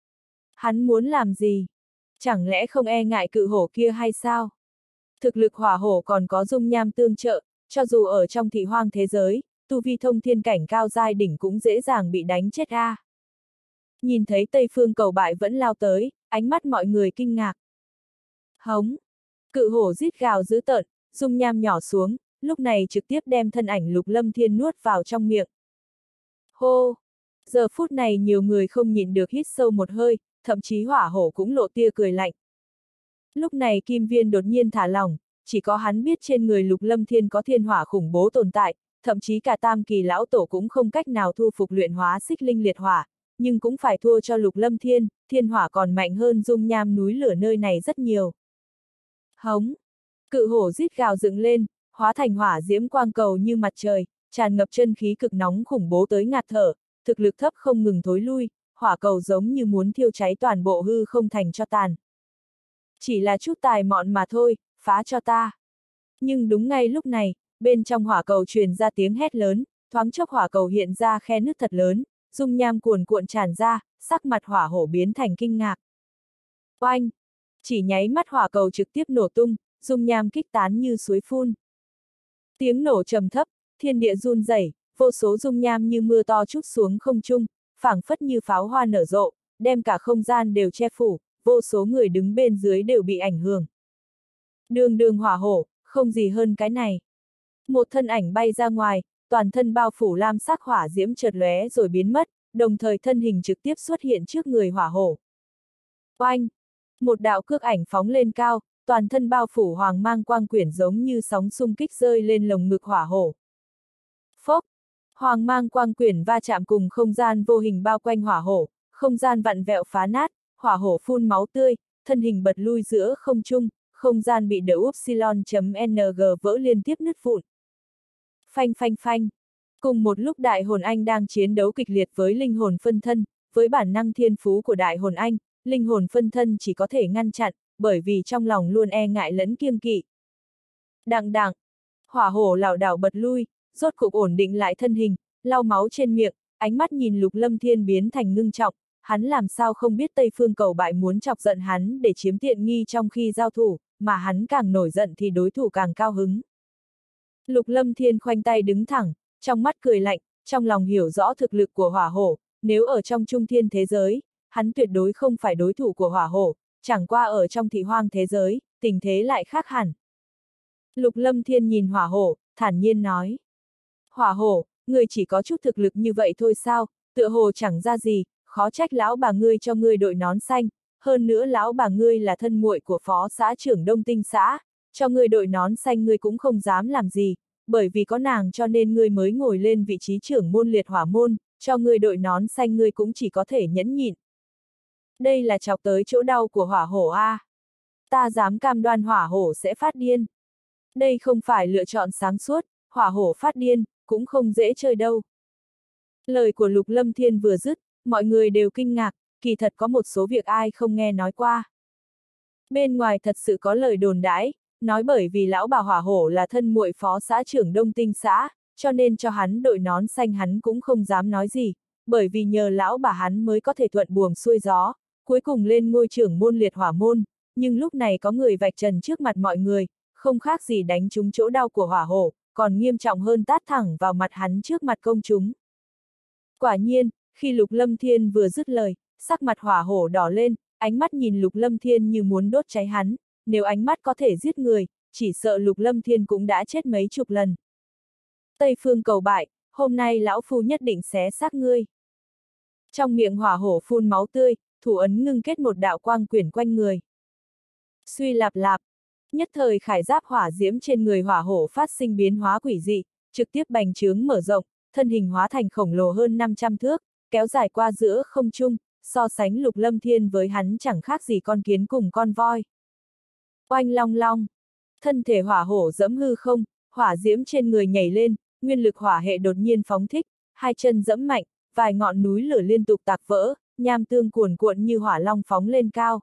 Hắn muốn làm gì? Chẳng lẽ không e ngại cự hổ kia hay sao? Thực lực hỏa hổ còn có dung nham tương trợ, cho dù ở trong thị hoang thế giới, tu vi thông thiên cảnh cao giai đỉnh cũng dễ dàng bị đánh chết a. Nhìn thấy Tây Phương Cầu Bại vẫn lao tới, ánh mắt mọi người kinh ngạc. Hống! Cự hổ rít gào dữ tợn, dung nham nhỏ xuống, lúc này trực tiếp đem thân ảnh Lục Lâm Thiên nuốt vào trong miệng. Hô! Giờ phút này nhiều người không nhịn được hít sâu một hơi, thậm chí hỏa hổ cũng lộ tia cười lạnh. Lúc này Kim Viên đột nhiên thả lỏng, chỉ có hắn biết trên người Lục Lâm Thiên có thiên hỏa khủng bố tồn tại, thậm chí cả tam kỳ lão tổ cũng không cách nào thu phục luyện hóa xích linh liệt hỏa, nhưng cũng phải thua cho Lục Lâm Thiên, thiên hỏa còn mạnh hơn dung nham núi lửa nơi này rất nhiều. Hống! Cự hổ rít gào dựng lên, hóa thành hỏa diễm quang cầu như mặt trời, tràn ngập chân khí cực nóng khủng bố tới ngạt thở, thực lực thấp không ngừng thối lui, hỏa cầu giống như muốn thiêu cháy toàn bộ hư không thành cho tàn. Chỉ là chút tài mọn mà thôi, phá cho ta. Nhưng đúng ngay lúc này, bên trong hỏa cầu truyền ra tiếng hét lớn, thoáng chốc hỏa cầu hiện ra khe nứt thật lớn, dung nham cuồn cuộn tràn ra, sắc mặt hỏa hổ biến thành kinh ngạc. Oanh! Chỉ nháy mắt hỏa cầu trực tiếp nổ tung, dung nham kích tán như suối phun. Tiếng nổ trầm thấp, thiên địa run rẩy, vô số dung nham như mưa to trút xuống không trung, phảng phất như pháo hoa nở rộ, đem cả không gian đều che phủ, vô số người đứng bên dưới đều bị ảnh hưởng. Đường đường hỏa hổ, không gì hơn cái này. Một thân ảnh bay ra ngoài, toàn thân bao phủ lam sắc hỏa diễm chợt lóe rồi biến mất, đồng thời thân hình trực tiếp xuất hiện trước người hỏa hổ. Oanh! Một đạo cước ảnh phóng lên cao, toàn thân bao phủ hoàng mang quang quyển giống như sóng xung kích rơi lên lồng ngực hỏa hổ. Phốc! Hoàng mang quang quyển va chạm cùng không gian vô hình bao quanh hỏa hổ, không gian vặn vẹo phá nát, hỏa hổ phun máu tươi, thân hình bật lui giữa không trung, không gian bị đỡ upsilon.ng vỡ liên tiếp nứt vụn. Phanh phanh phanh! Cùng một lúc Đại Hồn Anh đang chiến đấu kịch liệt với linh hồn phân thân, với bản năng thiên phú của Đại Hồn Anh, linh hồn phân thân chỉ có thể ngăn chặn, bởi vì trong lòng luôn e ngại lẫn kiêng kỵ. Đặng đặng! Hỏa hổ lảo đảo bật lui, rốt cục ổn định lại thân hình, lau máu trên miệng, ánh mắt nhìn Lục Lâm Thiên biến thành ngưng trọng, hắn làm sao không biết Tây Phương Cầu Bại muốn chọc giận hắn để chiếm tiện nghi trong khi giao thủ, mà hắn càng nổi giận thì đối thủ càng cao hứng. Lục Lâm Thiên khoanh tay đứng thẳng, trong mắt cười lạnh, trong lòng hiểu rõ thực lực của hỏa hổ, nếu ở trong trung thiên thế giới, hắn tuyệt đối không phải đối thủ của hỏa hổ, chẳng qua ở trong thị hoang thế giới, tình thế lại khác hẳn. Lục Lâm Thiên nhìn hỏa hổ, thản nhiên nói. Hỏa hổ, ngươi chỉ có chút thực lực như vậy thôi sao, tựa hồ chẳng ra gì, khó trách lão bà ngươi cho ngươi đội nón xanh, hơn nữa lão bà ngươi là thân muội của phó xã trưởng Đông Tinh xã, cho ngươi đội nón xanh ngươi cũng không dám làm gì, bởi vì có nàng cho nên ngươi mới ngồi lên vị trí trưởng môn liệt hỏa môn, cho ngươi đội nón xanh ngươi cũng chỉ có thể nhẫn nhịn. Đây là chọc tới chỗ đau của hỏa hổ a. Ta dám cam đoan hỏa hổ sẽ phát điên. Đây không phải lựa chọn sáng suốt, hỏa hổ phát điên, cũng không dễ chơi đâu. Lời của Lục Lâm Thiên vừa dứt, mọi người đều kinh ngạc, kỳ thật có một số việc ai không nghe nói qua. Bên ngoài thật sự có lời đồn đãi, nói bởi vì lão bà hỏa hổ là thân muội phó xã trưởng Đông Tinh xã, cho nên cho hắn đội nón xanh hắn cũng không dám nói gì, bởi vì nhờ lão bà hắn mới có thể thuận buồm xuôi gió, cuối cùng lên ngôi trưởng môn liệt hỏa môn, nhưng lúc này có người vạch trần trước mặt mọi người, không khác gì đánh trúng chỗ đau của hỏa hổ, còn nghiêm trọng hơn tát thẳng vào mặt hắn trước mặt công chúng. Quả nhiên, khi Lục Lâm Thiên vừa dứt lời, sắc mặt hỏa hổ đỏ lên, ánh mắt nhìn Lục Lâm Thiên như muốn đốt cháy hắn, nếu ánh mắt có thể giết người, chỉ sợ Lục Lâm Thiên cũng đã chết mấy chục lần. Tây Phương Cầu Bại, hôm nay lão phu nhất định xé xác ngươi. Trong miệng hỏa hổ phun máu tươi, thủ ấn ngưng kết một đạo quang quyển quanh người. Suy lạp lạp, nhất thời khải giáp hỏa diễm trên người hỏa hổ phát sinh biến hóa quỷ dị, trực tiếp bành trướng mở rộng, thân hình hóa thành khổng lồ hơn năm trăm thước, kéo dài qua giữa không trung, so sánh Lục Lâm Thiên với hắn chẳng khác gì con kiến cùng con voi. Oanh long long, thân thể hỏa hổ dẫm hư không, hỏa diễm trên người nhảy lên, nguyên lực hỏa hệ đột nhiên phóng thích, hai chân dẫm mạnh, vài ngọn núi lửa liên tục tạc vỡ, nham tương cuồn cuộn như hỏa long phóng lên cao.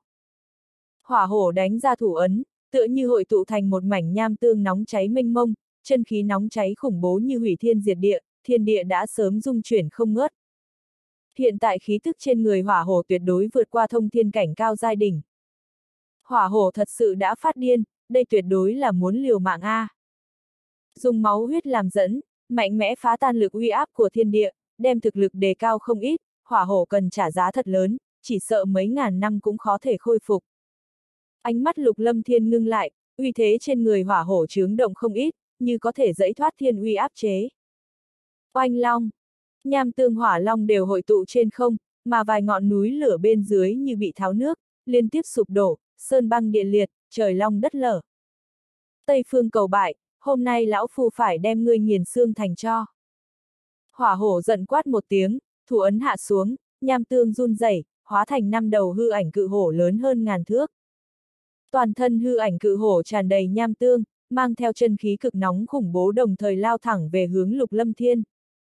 Hỏa hổ đánh ra thủ ấn, tựa như hội tụ thành một mảnh nham tương nóng cháy mênh mông, chân khí nóng cháy khủng bố như hủy thiên diệt địa, thiên địa đã sớm rung chuyển không ngớt. Hiện tại khí tức trên người hỏa hổ tuyệt đối vượt qua thông thiên cảnh cao giai đỉnh. Hỏa hổ thật sự đã phát điên, đây tuyệt đối là muốn liều mạng a. Dùng máu huyết làm dẫn, mạnh mẽ phá tan lực uy áp của thiên địa, đem thực lực đề cao không ít, hỏa hổ cần trả giá thật lớn, chỉ sợ mấy ngàn năm cũng khó thể khôi phục. Ánh mắt Lục Lâm Thiên ngưng lại, uy thế trên người hỏa hổ chướng động không ít, như có thể dẫy thoát thiên uy áp chế. Oanh long, nham tương hỏa long đều hội tụ trên không, mà vài ngọn núi lửa bên dưới như bị tháo nước, liên tiếp sụp đổ, sơn băng địa liệt, trời long đất lở. Tây phương cầu bại, hôm nay lão phu phải đem ngươi nghiền xương thành tro. Hỏa hổ giận quát một tiếng, thủ ấn hạ xuống, nham tương run rẩy, hóa thành năm đầu hư ảnh cự hổ lớn hơn ngàn thước. Toàn thân hư ảnh cự hổ tràn đầy nham tương, mang theo chân khí cực nóng khủng bố đồng thời lao thẳng về hướng Lục Lâm Thiên.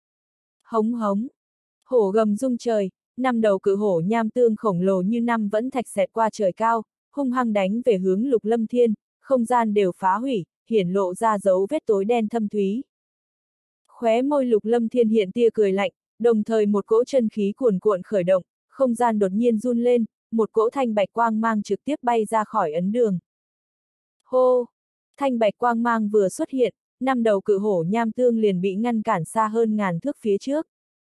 Hống hống, hổ gầm rung trời, năm đầu cự hổ nham tương khổng lồ như năm vẫn thạch xẹt qua trời cao, hung hăng đánh về hướng Lục Lâm Thiên, không gian đều phá hủy, hiển lộ ra dấu vết tối đen thâm thúy. Khóe môi Lục Lâm Thiên hiện tia cười lạnh, đồng thời một cỗ chân khí cuồn cuộn khởi động, không gian đột nhiên run lên, một cỗ thanh bạch quang mang trực tiếp bay ra khỏi ấn đường. Hô! Thanh bạch quang mang vừa xuất hiện, năm đầu cự hổ nham tương liền bị ngăn cản xa hơn ngàn thước phía trước.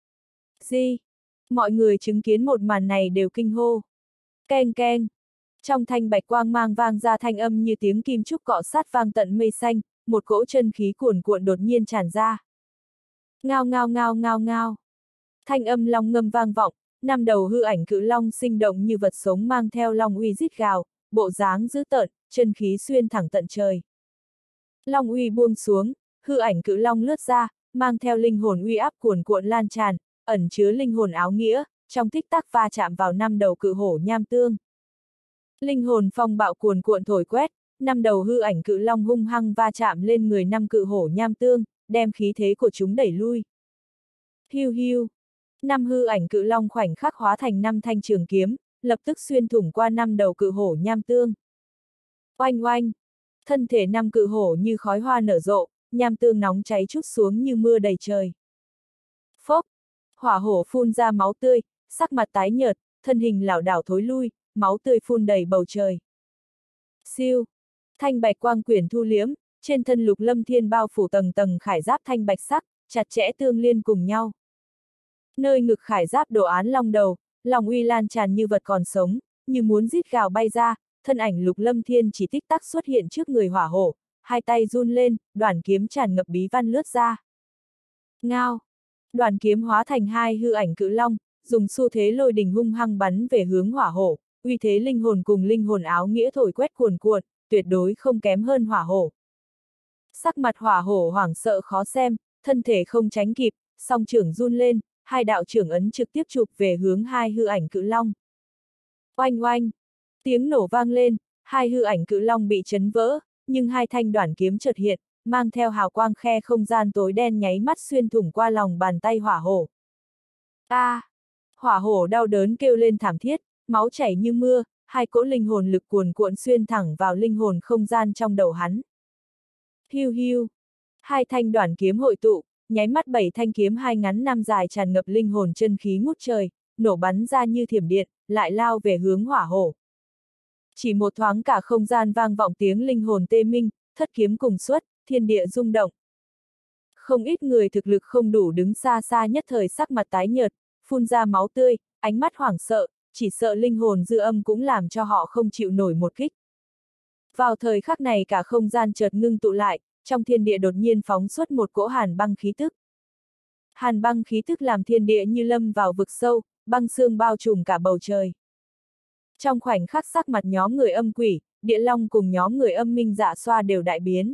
Gì? Mọi người chứng kiến một màn này đều kinh hô. Keng keng! Trong thanh bạch quang mang vang ra thanh âm như tiếng kim trúc cọ sát vang tận mây xanh, một cỗ chân khí cuồn cuộn đột nhiên tràn ra. Ngao ngao ngao ngao ngao! Thanh âm long ngâm vang vọng, năm đầu hư ảnh cự long sinh động như vật sống mang theo long uy rít gào, bộ dáng dữ tợn, chân khí xuyên thẳng tận trời. Long uy buông xuống, hư ảnh cự long lướt ra, mang theo linh hồn uy áp cuồn cuộn lan tràn, ẩn chứa linh hồn áo nghĩa, trong tích tắc va chạm vào năm đầu cự hổ nham tương. Linh hồn phong bạo cuồn cuộn thổi quét, năm đầu hư ảnh cự long hung hăng va chạm lên người năm cự hổ nham tương, đem khí thế của chúng đẩy lui. Hiu hiu, năm hư ảnh cự long khoảnh khắc hóa thành năm thanh trường kiếm, lập tức xuyên thủng qua năm đầu cự hổ nham tương. Oanh oanh, thân thể năm cự hổ như khói hoa nở rộ, nham tương nóng cháy trút xuống như mưa đầy trời. Phốc, hỏa hổ phun ra máu tươi, sắc mặt tái nhợt, thân hình lảo đảo thối lui, máu tươi phun đầy bầu trời. Siêu, thanh bạch quang quyển thu liễm, trên thân Lục Lâm Thiên bao phủ tầng tầng khải giáp thanh bạch sắc, chặt chẽ tương liên cùng nhau. Nơi ngực khải giáp đồ án long đầu, lòng uy lan tràn như vật còn sống, như muốn rít gào bay ra, thân ảnh Lục Lâm Thiên chỉ tích tắc xuất hiện trước người hỏa hổ, hai tay run lên, đoàn kiếm tràn ngập bí văn lướt ra. Ngao! Đoàn kiếm hóa thành hai hư ảnh cự long, dùng xu thế lôi đình hung hăng bắn về hướng hỏa hổ, uy thế linh hồn cùng linh hồn áo nghĩa thổi quét cuồn cuộn, tuyệt đối không kém hơn hỏa hổ. Sắc mặt hỏa hổ hoảng sợ khó xem, thân thể không tránh kịp, song trưởng run lên, hai đạo trưởng ấn trực tiếp chụp về hướng hai hư ảnh cự long. Oanh oanh! Tiếng nổ vang lên, hai hư ảnh cự long bị chấn vỡ, nhưng hai thanh đoản kiếm chợt hiện, mang theo hào quang khe không gian tối đen nháy mắt xuyên thủng qua lòng bàn tay hỏa hổ. A! À, hỏa hổ đau đớn kêu lên thảm thiết, máu chảy như mưa, hai cỗ linh hồn lực cuồn cuộn xuyên thẳng vào linh hồn không gian trong đầu hắn. Hiu hiu! Hai thanh đoản kiếm hội tụ, nháy mắt bảy thanh kiếm hai ngắn năm dài tràn ngập linh hồn chân khí ngút trời, nổ bắn ra như thiểm điện, lại lao về hướng hỏa hổ. Chỉ một thoáng cả không gian vang vọng tiếng linh hồn tê minh, thất kiếm cùng xuất, thiên địa rung động. Không ít người thực lực không đủ đứng xa xa nhất thời sắc mặt tái nhợt, phun ra máu tươi, ánh mắt hoảng sợ, chỉ sợ linh hồn dư âm cũng làm cho họ không chịu nổi một kích. Vào thời khắc này cả không gian chợt ngưng tụ lại, trong thiên địa đột nhiên phóng xuất một cỗ hàn băng khí tức. Hàn băng khí tức làm thiên địa như lâm vào vực sâu, băng sương bao trùm cả bầu trời. Trong khoảnh khắc sắc mặt nhóm người âm quỷ, Địa Long cùng nhóm người âm minh dạ xoa đều đại biến.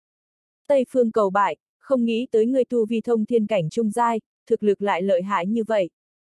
Tây Phương Cầu Bại, không nghĩ tới người tu vi thông thiên cảnh trung giai, thực lực lại lợi hại như vậy.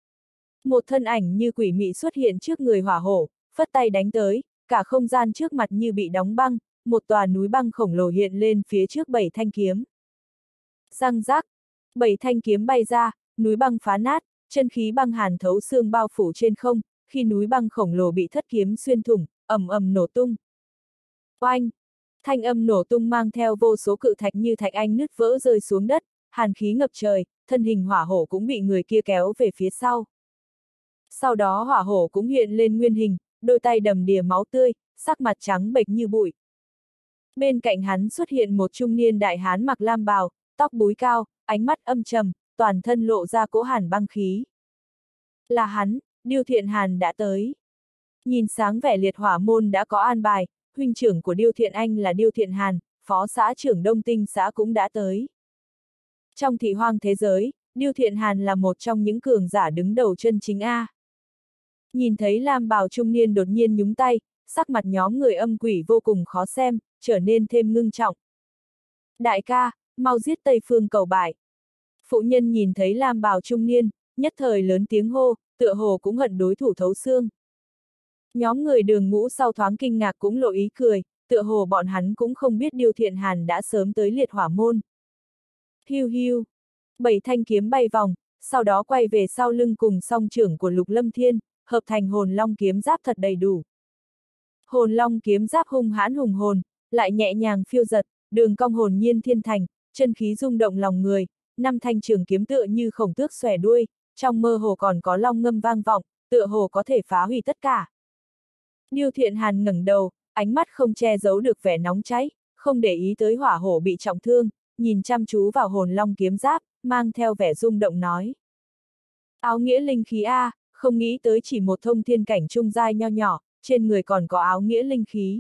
Một thân ảnh như quỷ mị xuất hiện trước người hỏa hổ, phất tay đánh tới, cả không gian trước mặt như bị đóng băng, một tòa núi băng khổng lồ hiện lên phía trước bảy thanh kiếm. Răng rác, bảy thanh kiếm bay ra, núi băng phá nát, chân khí băng hàn thấu xương bao phủ trên không, khi núi băng khổng lồ bị thất kiếm xuyên thủng, ầm ầm nổ tung. Oanh! Thanh âm nổ tung mang theo vô số cự thạch như thạch anh nứt vỡ rơi xuống đất, hàn khí ngập trời, thân hình hỏa hổ cũng bị người kia kéo về phía sau. Sau đó hỏa hổ cũng hiện lên nguyên hình, đôi tay đầm đìa máu tươi, sắc mặt trắng bệch như bụi. Bên cạnh hắn xuất hiện một trung niên đại hán mặc lam bào, tóc búi cao, ánh mắt âm trầm, toàn thân lộ ra cỗ hàn băng khí. Là hắn, Điêu Thiện Hàn đã tới. Nhìn sáng vẻ liệt hỏa môn đã có an bài, huynh trưởng của Điêu Thiện Anh là Điêu Thiện Hàn, phó xã trưởng Đông Tinh xã cũng đã tới. Trong thị hoang thế giới, Điêu Thiện Hàn là một trong những cường giả đứng đầu chân chính A. Nhìn thấy lam bào trung niên đột nhiên nhúng tay, sắc mặt nhóm người âm quỷ vô cùng khó xem, trở nên thêm ngưng trọng. Đại ca, mau giết Tây Phương Cầu Bại. Phụ nhân nhìn thấy lam bào trung niên, nhất thời lớn tiếng hô, tựa hồ cũng hận đối thủ thấu xương. Nhóm người Đường Ngũ sau thoáng kinh ngạc cũng lộ ý cười, tựa hồ bọn hắn cũng không biết Điêu Thiện Hàn đã sớm tới liệt hỏa môn. Hiu hiu, bảy thanh kiếm bay vòng, sau đó quay về sau lưng cùng song trưởng của Lục Lâm Thiên, hợp thành hồn long kiếm giáp thật đầy đủ. Hồn long kiếm giáp hung hãn hùng hồn, lại nhẹ nhàng phiêu giật, đường cong hồn nhiên thiên thành, chân khí rung động lòng người, năm thanh trường kiếm tựa như khổng tước xòe đuôi, trong mơ hồ còn có long ngâm vang vọng, tựa hồ có thể phá hủy tất cả. Điêu Thiện Hàn ngẩng đầu, ánh mắt không che giấu được vẻ nóng cháy, không để ý tới hỏa hổ bị trọng thương, nhìn chăm chú vào hồn long kiếm giáp, mang theo vẻ rung động nói. Áo nghĩa linh khí A, không nghĩ tới chỉ một thông thiên cảnh trung giai nho nhỏ, trên người còn có áo nghĩa linh khí.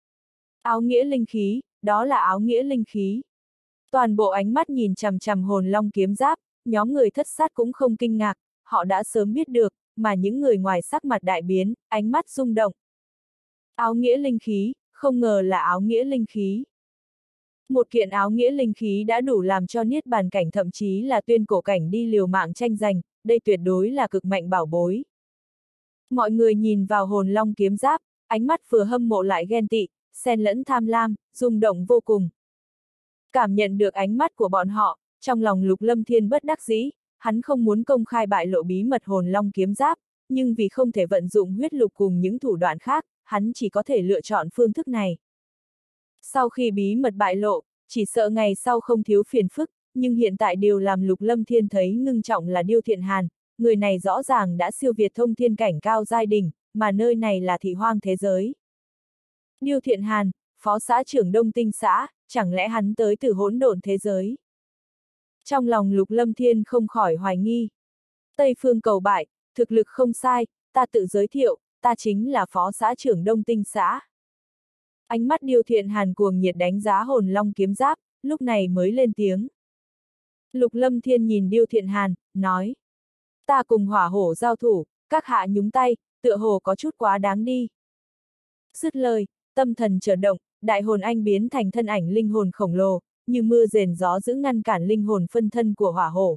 Áo nghĩa linh khí, đó là áo nghĩa linh khí. Toàn bộ ánh mắt nhìn chằm chằm hồn long kiếm giáp, nhóm người thất sát cũng không kinh ngạc, họ đã sớm biết được, mà những người ngoài sắc mặt đại biến, ánh mắt rung động. Áo nghĩa linh khí, không ngờ là áo nghĩa linh khí. Một kiện áo nghĩa linh khí đã đủ làm cho niết bàn cảnh thậm chí là tuyên cổ cảnh đi liều mạng tranh giành, đây tuyệt đối là cực mạnh bảo bối. Mọi người nhìn vào hồn long kiếm giáp, ánh mắt vừa hâm mộ lại ghen tị, xen lẫn tham lam, rung động vô cùng. Cảm nhận được ánh mắt của bọn họ, trong lòng Lục Lâm Thiên bất đắc dĩ, hắn không muốn công khai bại lộ bí mật hồn long kiếm giáp, nhưng vì không thể vận dụng huyết lục cùng những thủ đoạn khác, hắn chỉ có thể lựa chọn phương thức này. Sau khi bí mật bại lộ, chỉ sợ ngày sau không thiếu phiền phức, nhưng hiện tại điều làm Lục Lâm Thiên thấy ngưng trọng là Điêu Thiện Hàn, người này rõ ràng đã siêu việt thông thiên cảnh cao giai đỉnh, mà nơi này là thị hoang thế giới. Điêu Thiện Hàn, phó xã trưởng Đông Tinh xã, chẳng lẽ hắn tới từ hỗn độn thế giới? Trong lòng Lục Lâm Thiên không khỏi hoài nghi. Tây Phương Cầu Bại, thực lực không sai, ta tự giới thiệu, ta chính là phó xã trưởng Đông Tinh xã. Ánh mắt Điêu Thiện Hàn cuồng nhiệt đánh giá hồn long kiếm giáp, lúc này mới lên tiếng. Lục Lâm Thiên nhìn Điêu Thiện Hàn, nói. Ta cùng hỏa hổ giao thủ, các hạ nhúng tay, tựa hồ có chút quá đáng đi. Dứt lời, tâm thần chợt động, đại hồn anh biến thành thân ảnh linh hồn khổng lồ, như mưa rền gió giữ ngăn cản linh hồn phân thân của hỏa hổ.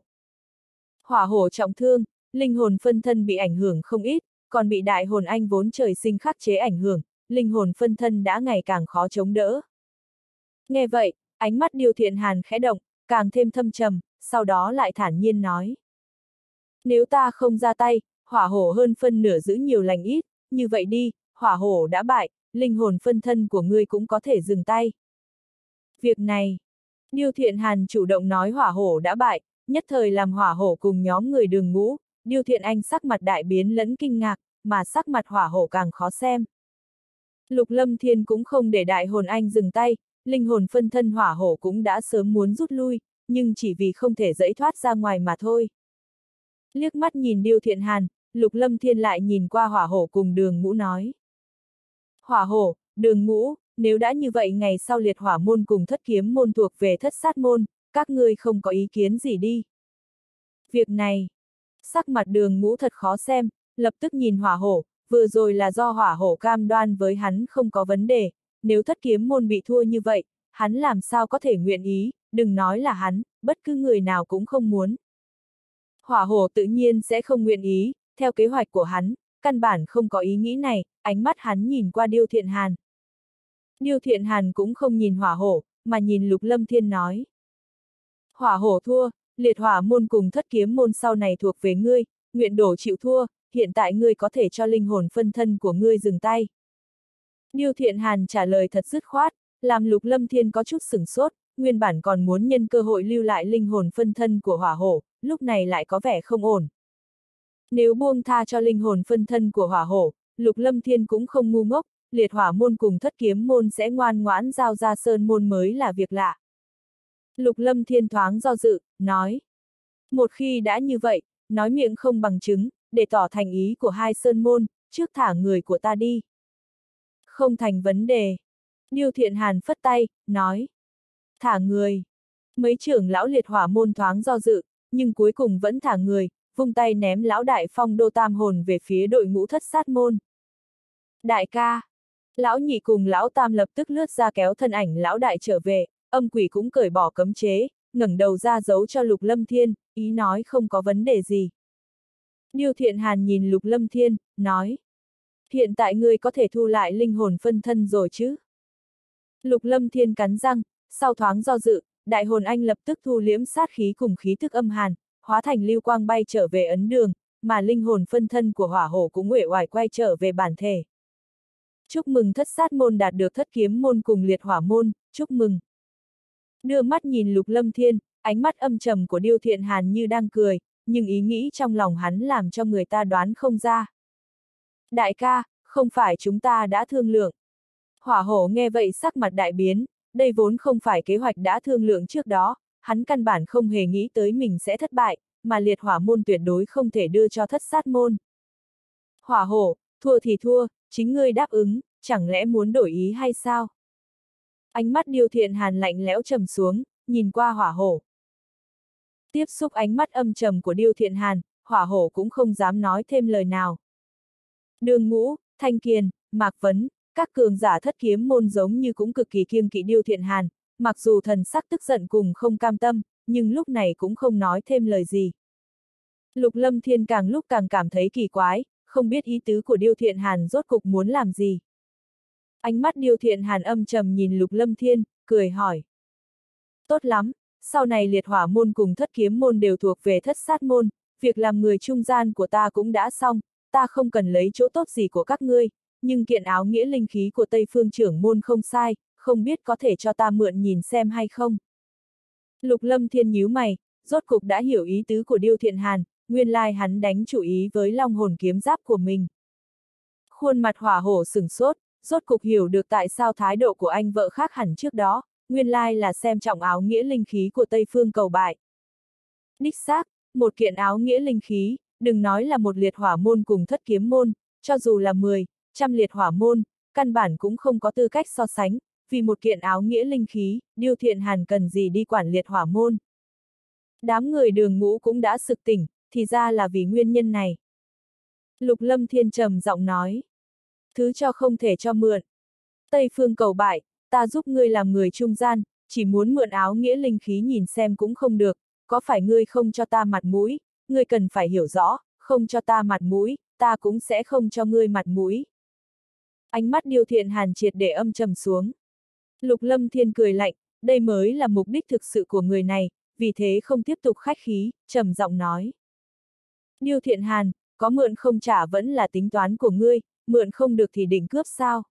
Hỏa hổ trọng thương, linh hồn phân thân bị ảnh hưởng không ít, còn bị đại hồn anh vốn trời sinh khắc chế ảnh hưởng, linh hồn phân thân đã ngày càng khó chống đỡ. Nghe vậy, ánh mắt Điêu Thiện Hàn khẽ động, càng thêm thâm trầm, sau đó lại thản nhiên nói. Nếu ta không ra tay, hỏa hổ hơn phân nửa giữ nhiều lành ít, như vậy đi, hỏa hổ đã bại, linh hồn phân thân của ngươi cũng có thể dừng tay. Việc này, Điêu Thiện Hàn chủ động nói hỏa hổ đã bại, nhất thời làm hỏa hổ cùng nhóm người Đường Ngũ, Điêu Thiện Anh sắc mặt đại biến lẫn kinh ngạc, mà sắc mặt hỏa hổ càng khó xem. Lục Lâm Thiên cũng không để đại hồn anh dừng tay, linh hồn phân thân hỏa hổ cũng đã sớm muốn rút lui, nhưng chỉ vì không thể dẫy thoát ra ngoài mà thôi. Liếc mắt nhìn Điêu Thiện Hàn, Lục Lâm Thiên lại nhìn qua hỏa hổ cùng Đường Ngũ nói. Hỏa hổ, Đường Ngũ, nếu đã như vậy ngày sau liệt hỏa môn cùng thất kiếm môn thuộc về thất sát môn, các ngươi không có ý kiến gì đi. Việc này, sắc mặt Đường Ngũ thật khó xem, lập tức nhìn hỏa hổ, vừa rồi là do hỏa hổ cam đoan với hắn không có vấn đề, nếu thất kiếm môn bị thua như vậy, hắn làm sao có thể nguyện ý, đừng nói là hắn, bất cứ người nào cũng không muốn. Hỏa hổ tự nhiên sẽ không nguyện ý, theo kế hoạch của hắn, căn bản không có ý nghĩ này, ánh mắt hắn nhìn qua Điêu Thiện Hàn. Điêu Thiện Hàn cũng không nhìn hỏa hổ, mà nhìn Lục Lâm Thiên nói. Hỏa hổ thua, liệt hỏa môn cùng thất kiếm môn sau này thuộc về ngươi, nguyện đổ chịu thua, hiện tại ngươi có thể cho linh hồn phân thân của ngươi dừng tay. Điêu Thiện Hàn trả lời thật dứt khoát, làm Lục Lâm Thiên có chút sửng sốt, nguyên bản còn muốn nhân cơ hội lưu lại linh hồn phân thân của hỏa hổ, lúc này lại có vẻ không ổn. Nếu buông tha cho linh hồn phân thân của hỏa hổ, Lục Lâm Thiên cũng không ngu ngốc, liệt hỏa môn cùng thất kiếm môn sẽ ngoan ngoãn giao ra sơn môn mới là việc lạ. Lục Lâm Thiên thoáng do dự, nói. Một khi đã như vậy, nói miệng không bằng chứng, để tỏ thành ý của hai sơn môn, trước thả người của ta đi. Không thành vấn đề. Điêu Thiện Hàn phất tay, nói. Thả người. Mấy trưởng lão liệt hỏa môn thoáng do dự, nhưng cuối cùng vẫn thả người, vung tay ném lão đại phong đô tam hồn về phía đội ngũ thất sát môn. Đại ca. Lão nhị cùng lão tam lập tức lướt ra kéo thân ảnh lão đại trở về, âm quỷ cũng cởi bỏ cấm chế, ngẩng đầu ra giấu cho Lục Lâm Thiên, ý nói không có vấn đề gì. Điêu Thiện Hàn nhìn Lục Lâm Thiên, nói. Hiện tại ngươi có thể thu lại linh hồn phân thân rồi chứ? Lục Lâm Thiên cắn răng, sau thoáng do dự, đại hồn anh lập tức thu liễm sát khí cùng khí thức âm hàn, hóa thành lưu quang bay trở về ấn đường, mà linh hồn phân thân của hỏa hổ cũng uể oải quay trở về bản thể. Chúc mừng thất sát môn đạt được thất kiếm môn cùng liệt hỏa môn, chúc mừng. Đưa mắt nhìn Lục Lâm Thiên, ánh mắt âm trầm của Điêu Thiện Hàn như đang cười, nhưng ý nghĩ trong lòng hắn làm cho người ta đoán không ra. Đại ca, không phải chúng ta đã thương lượng. Hỏa hổ nghe vậy sắc mặt đại biến, đây vốn không phải kế hoạch đã thương lượng trước đó, hắn căn bản không hề nghĩ tới mình sẽ thất bại, mà liệt hỏa môn tuyệt đối không thể đưa cho thất sát môn. Hỏa hổ, thua thì thua, chính ngươi đáp ứng, chẳng lẽ muốn đổi ý hay sao? Ánh mắt Điêu Thiện Hàn lạnh lẽo trầm xuống, nhìn qua hỏa hổ. Tiếp xúc ánh mắt âm trầm của Điêu Thiện Hàn, hỏa hổ cũng không dám nói thêm lời nào. Đường Ngũ, Thanh Kiền, Mạc Vấn, các cường giả thất kiếm môn giống như cũng cực kỳ kiêng kỵ Điêu Thiện Hàn, mặc dù thần sắc tức giận cùng không cam tâm, nhưng lúc này cũng không nói thêm lời gì. Lục Lâm Thiên càng lúc càng cảm thấy kỳ quái, không biết ý tứ của Điêu Thiện Hàn rốt cục muốn làm gì. Ánh mắt Điêu Thiện Hàn âm trầm nhìn Lục Lâm Thiên, cười hỏi. Tốt lắm, sau này liệt hỏa môn cùng thất kiếm môn đều thuộc về thất sát môn, việc làm người trung gian của ta cũng đã xong, ta không cần lấy chỗ tốt gì của các ngươi, nhưng kiện áo nghĩa linh khí của Tây Phương trưởng môn không sai, không biết có thể cho ta mượn nhìn xem hay không. Lục Lâm Thiên nhíu mày, rốt cục đã hiểu ý tứ của Điêu Thiện Hàn, nguyên lai hắn đánh chủ ý với long hồn kiếm giáp của mình. Khuôn mặt hỏa hổ sửng sốt, rốt cục hiểu được tại sao thái độ của anh vợ khác hẳn trước đó, nguyên lai là xem trọng áo nghĩa linh khí của Tây Phương cầu bại. Đích xác, một kiện áo nghĩa linh khí, đừng nói là một liệt hỏa môn cùng thất kiếm môn, cho dù là mười, trăm liệt hỏa môn, căn bản cũng không có tư cách so sánh, vì một kiện áo nghĩa linh khí, Điêu Thiện Hàn cần gì đi quản liệt hỏa môn. Đám người Đường Ngũ cũng đã sực tỉnh, thì ra là vì nguyên nhân này. Lục Lâm Thiên trầm giọng nói. Thứ cho không thể cho mượn. Tây Phương cầu bại, ta giúp ngươi làm người trung gian, chỉ muốn mượn áo nghĩa linh khí nhìn xem cũng không được, có phải ngươi không cho ta mặt mũi, ngươi cần phải hiểu rõ, không cho ta mặt mũi, ta cũng sẽ không cho ngươi mặt mũi. Ánh mắt Điêu Thiện Hàn triệt để âm trầm xuống. Lục Lâm Thiên cười lạnh, đây mới là mục đích thực sự của người này, vì thế không tiếp tục khách khí, trầm giọng nói. Điêu Thiện Hàn, có mượn không trả vẫn là tính toán của ngươi, mượn không được thì định cướp sao?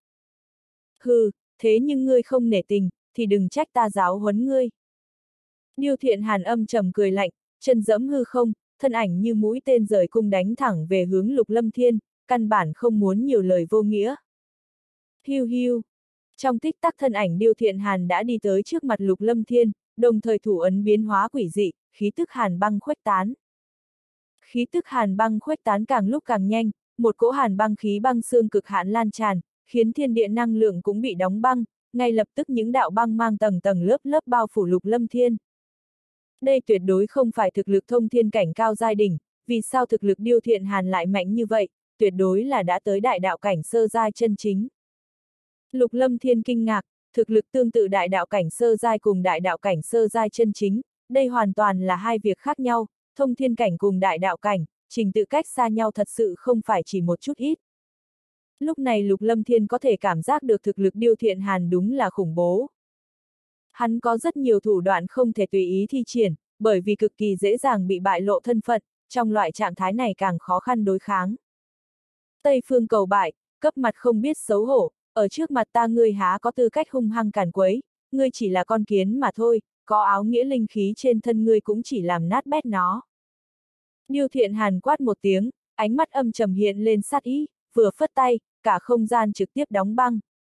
Hừ, thế nhưng ngươi không nể tình, thì đừng trách ta giáo huấn ngươi. Điêu Thiện Hàn âm trầm cười lạnh, chân dẫm hư không, thân ảnh như mũi tên rời cung đánh thẳng về hướng Lục Lâm Thiên, căn bản không muốn nhiều lời vô nghĩa. Hiu hiu. Trong tích tắc thân ảnh Điêu Thiện Hàn đã đi tới trước mặt Lục Lâm Thiên, đồng thời thủ ấn biến hóa quỷ dị, khí tức hàn băng khuếch tán. Khí tức hàn băng khuếch tán càng lúc càng nhanh, một cỗ hàn băng khí băng xương cực hạn lan tràn, khiến thiên địa năng lượng cũng bị đóng băng, ngay lập tức những đạo băng mang tầng tầng lớp lớp bao phủ Lục Lâm Thiên. Đây tuyệt đối không phải thực lực thông thiên cảnh cao giai đỉnh, vì sao thực lực Điêu Thiện Hàn lại mạnh như vậy, tuyệt đối là đã tới đại đạo cảnh sơ giai chân chính. Lục Lâm Thiên kinh ngạc, thực lực tương tự đại đạo cảnh sơ giai cùng đại đạo cảnh sơ giai chân chính, đây hoàn toàn là hai việc khác nhau, thông thiên cảnh cùng đại đạo cảnh, trình tự cách xa nhau thật sự không phải chỉ một chút ít. Lúc này Lục Lâm Thiên có thể cảm giác được thực lực Điêu Thiện Hàn đúng là khủng bố. Hắn có rất nhiều thủ đoạn không thể tùy ý thi triển, bởi vì cực kỳ dễ dàng bị bại lộ thân phận, trong loại trạng thái này càng khó khăn đối kháng. Tây Phương Cầu bại, cấp mặt không biết xấu hổ, ở trước mặt ta ngươi há có tư cách hung hăng càn quấy, ngươi chỉ là con kiến mà thôi, có áo nghĩa linh khí trên thân ngươi cũng chỉ làm nát bét nó. Điêu Thiện Hàn quát một tiếng, ánh mắt âm trầm hiện lên sát ý, vừa phất tay, cả không gian trực tiếp đóng băng.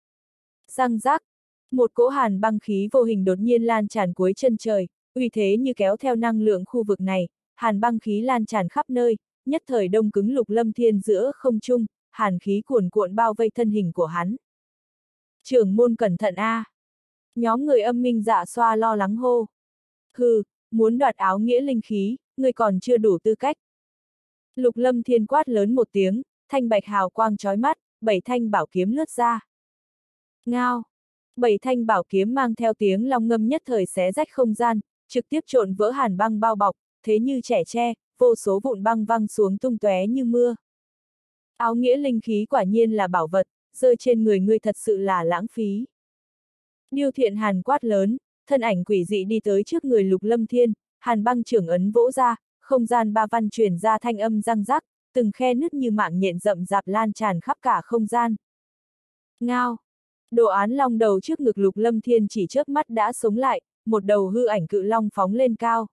Răng rác, một cỗ hàn băng khí vô hình đột nhiên lan tràn cuối chân trời, uy thế như kéo theo năng lượng khu vực này, hàn băng khí lan tràn khắp nơi, nhất thời đông cứng Lục Lâm Thiên giữa không trung, hàn khí cuồn cuộn bao vây thân hình của hắn. Trưởng môn cẩn thận a! À. Nhóm người Âm Minh Dạ Xoa lo lắng hô. Hừ, muốn đoạt áo nghĩa linh khí, ngươi còn chưa đủ tư cách. Lục Lâm Thiên quát lớn một tiếng, thanh bạch hào quang chói mắt, bảy thanh bảo kiếm lướt ra. Ngao! Bảy thanh bảo kiếm mang theo tiếng long ngâm nhất thời xé rách không gian, trực tiếp trộn vỡ hàn băng bao bọc, thế như trẻ tre, vô số vụn băng văng xuống tung tóe như mưa. Áo nghĩa linh khí quả nhiên là bảo vật, rơi trên người ngươi thật sự là lãng phí. Điêu Thiện Hàn quát lớn, thân ảnh quỷ dị đi tới trước người Lục Lâm Thiên, hàn băng trưởng ấn vỗ ra, không gian ba văn truyền ra thanh âm răng rắc, từng khe nứt như mạng nhện rậm rạp lan tràn khắp cả không gian. Ngao! Đồ án long đầu trước ngực Lục Lâm Thiên chỉ chớp mắt đã sống lại, một đầu hư ảnh cự long phóng lên cao.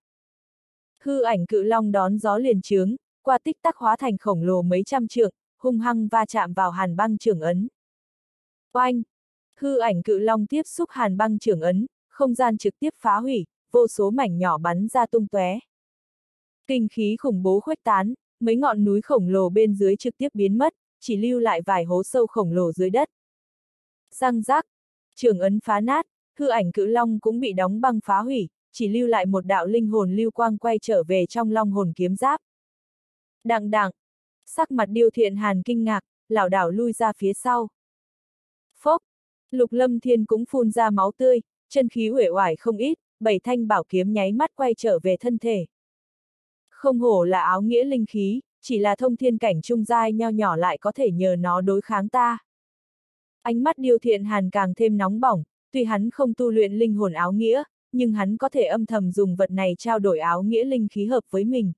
Hư ảnh cự long đón gió liền trướng, qua tích tắc hóa thành khổng lồ mấy trăm trượng, hung hăng va chạm vào hàn băng trưởng ấn. Oanh! Hư ảnh cự long tiếp xúc hàn băng trưởng ấn, không gian trực tiếp phá hủy, vô số mảnh nhỏ bắn ra tung tóe. Kinh khí khủng bố khuếch tán, mấy ngọn núi khổng lồ bên dưới trực tiếp biến mất, chỉ lưu lại vài hố sâu khổng lồ dưới đất. Răng rác, trưởng ấn phá nát, hư ảnh cự long cũng bị đóng băng phá hủy, chỉ lưu lại một đạo linh hồn lưu quang quay trở về trong long hồn kiếm giáp. Đặng đặng, sắc mặt Điêu Thiện Hàn kinh ngạc, lảo đảo lui ra phía sau. Phốc, Lục Lâm Thiên cũng phun ra máu tươi, chân khí uể oải không ít, bảy thanh bảo kiếm nháy mắt quay trở về thân thể. Không hổ là áo nghĩa linh khí, chỉ là thông thiên cảnh trung giai nho nhỏ lại có thể nhờ nó đối kháng ta. Ánh mắt Điêu Thiện Hàn càng thêm nóng bỏng, tuy hắn không tu luyện linh hồn áo nghĩa, nhưng hắn có thể âm thầm dùng vật này trao đổi áo nghĩa linh khí hợp với mình.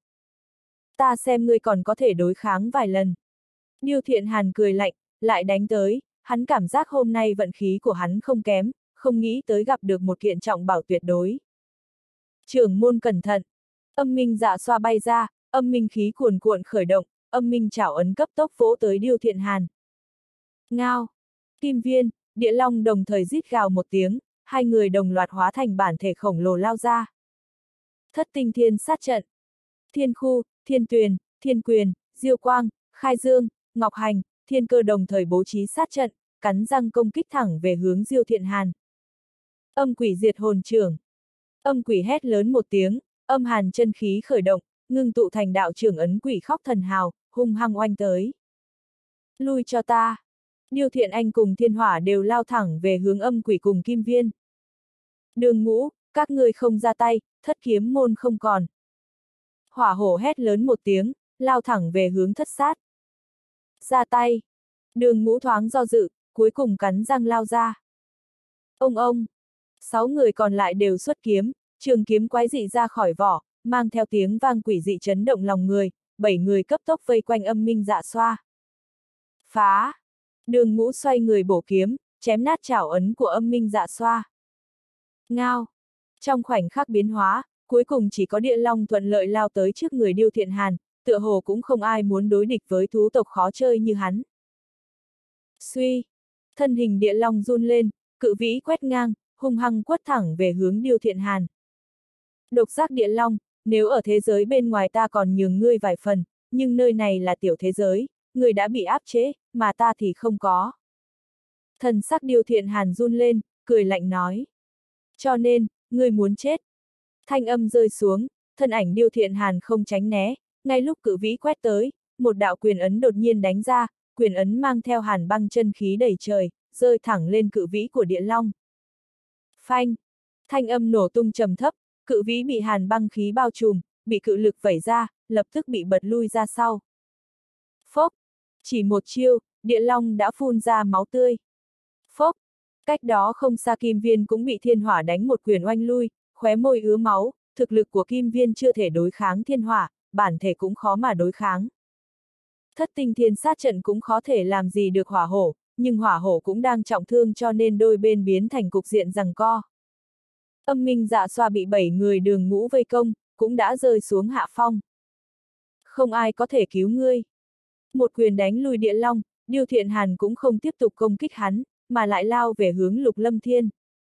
Ta xem ngươi còn có thể đối kháng vài lần. Điêu Thiện Hàn cười lạnh, lại đánh tới, hắn cảm giác hôm nay vận khí của hắn không kém, không nghĩ tới gặp được một kiện trọng bảo tuyệt đối. Trưởng môn cẩn thận, Âm Minh Dạ Xoa bay ra, âm minh khí cuồn cuộn khởi động, âm minh chảo ấn cấp tốc vỗ tới Điêu Thiện Hàn. Ngao! Kim Viên, Địa Long đồng thời rít gào một tiếng, hai người đồng loạt hóa thành bản thể khổng lồ lao ra. Thất tinh thiên sát trận. Thiên Khu, Thiên Tuyền, Thiên Quyền, Diêu Quang, Khai Dương, Ngọc Hành, Thiên Cơ đồng thời bố trí sát trận, cắn răng công kích thẳng về hướng Điêu Thiện Hàn. Âm quỷ diệt hồn trưởng. Âm quỷ hét lớn một tiếng, âm hàn chân khí khởi động, ngưng tụ thành đạo trưởng ấn quỷ khóc thần hào, hung hăng oanh tới. Lui cho ta! Điêu Thiện Anh cùng Thiên Hỏa đều lao thẳng về hướng âm quỷ cùng Kim Viên. Đường Ngũ, các ngươi không ra tay, thất kiếm môn không còn. Hỏa hổ hét lớn một tiếng, lao thẳng về hướng thất sát. Ra tay! Đường Ngũ thoáng do dự, cuối cùng cắn răng lao ra. Ông ông! Sáu người còn lại đều xuất kiếm, trường kiếm quái dị ra khỏi vỏ, mang theo tiếng vang quỷ dị chấn động lòng người, bảy người cấp tốc vây quanh Âm Minh Dạ Xoa. Phá! Đường Ngũ xoay người bổ kiếm, chém nát chảo ấn của Âm Minh Dạ Xoa. Ngao! Trong khoảnh khắc biến hóa, cuối cùng chỉ có Địa Long thuận lợi lao tới trước người Điêu Thiện Hàn, tựa hồ cũng không ai muốn đối địch với thú tộc khó chơi như hắn. Suy! Thân hình Địa Long run lên, cự vĩ quét ngang, hung hăng quất thẳng về hướng Điêu Thiện Hàn. Độc giác Địa Long, nếu ở thế giới bên ngoài ta còn nhường ngươi vài phần, nhưng nơi này là tiểu thế giới, ngươi đã bị áp chế, mà ta thì không có. Thần sắc Điêu Thiện Hàn run lên, cười lạnh nói. Cho nên, ngươi muốn chết. Thanh âm rơi xuống, thân ảnh Điêu Thiện Hàn không tránh né, ngay lúc cự vĩ quét tới, một đạo quyền ấn đột nhiên đánh ra, quyền ấn mang theo hàn băng chân khí đầy trời, rơi thẳng lên cự vĩ của địa long. Phanh! Thanh âm nổ tung trầm thấp, cự vĩ bị hàn băng khí bao trùm, bị cự lực vẩy ra, lập tức bị bật lui ra sau. Phốc! Chỉ một chiêu, địa long đã phun ra máu tươi. Phốc! Cách đó không xa Kim Viên cũng bị thiên hỏa đánh một quyền oanh lui, khóe môi ứa máu, thực lực của Kim Viên chưa thể đối kháng thiên hỏa, bản thể cũng khó mà đối kháng. Thất tinh thiên sát trận cũng khó thể làm gì được hỏa hổ, nhưng hỏa hổ cũng đang trọng thương cho nên đôi bên biến thành cục diện giằng co. Âm minh dạ xoa bị bảy người đường ngũ vây công, cũng đã rơi xuống hạ phong. Không ai có thể cứu ngươi. Một quyền đánh lùi địa long, Điêu Thiện Hàn cũng không tiếp tục công kích hắn, mà lại lao về hướng Lục Lâm Thiên.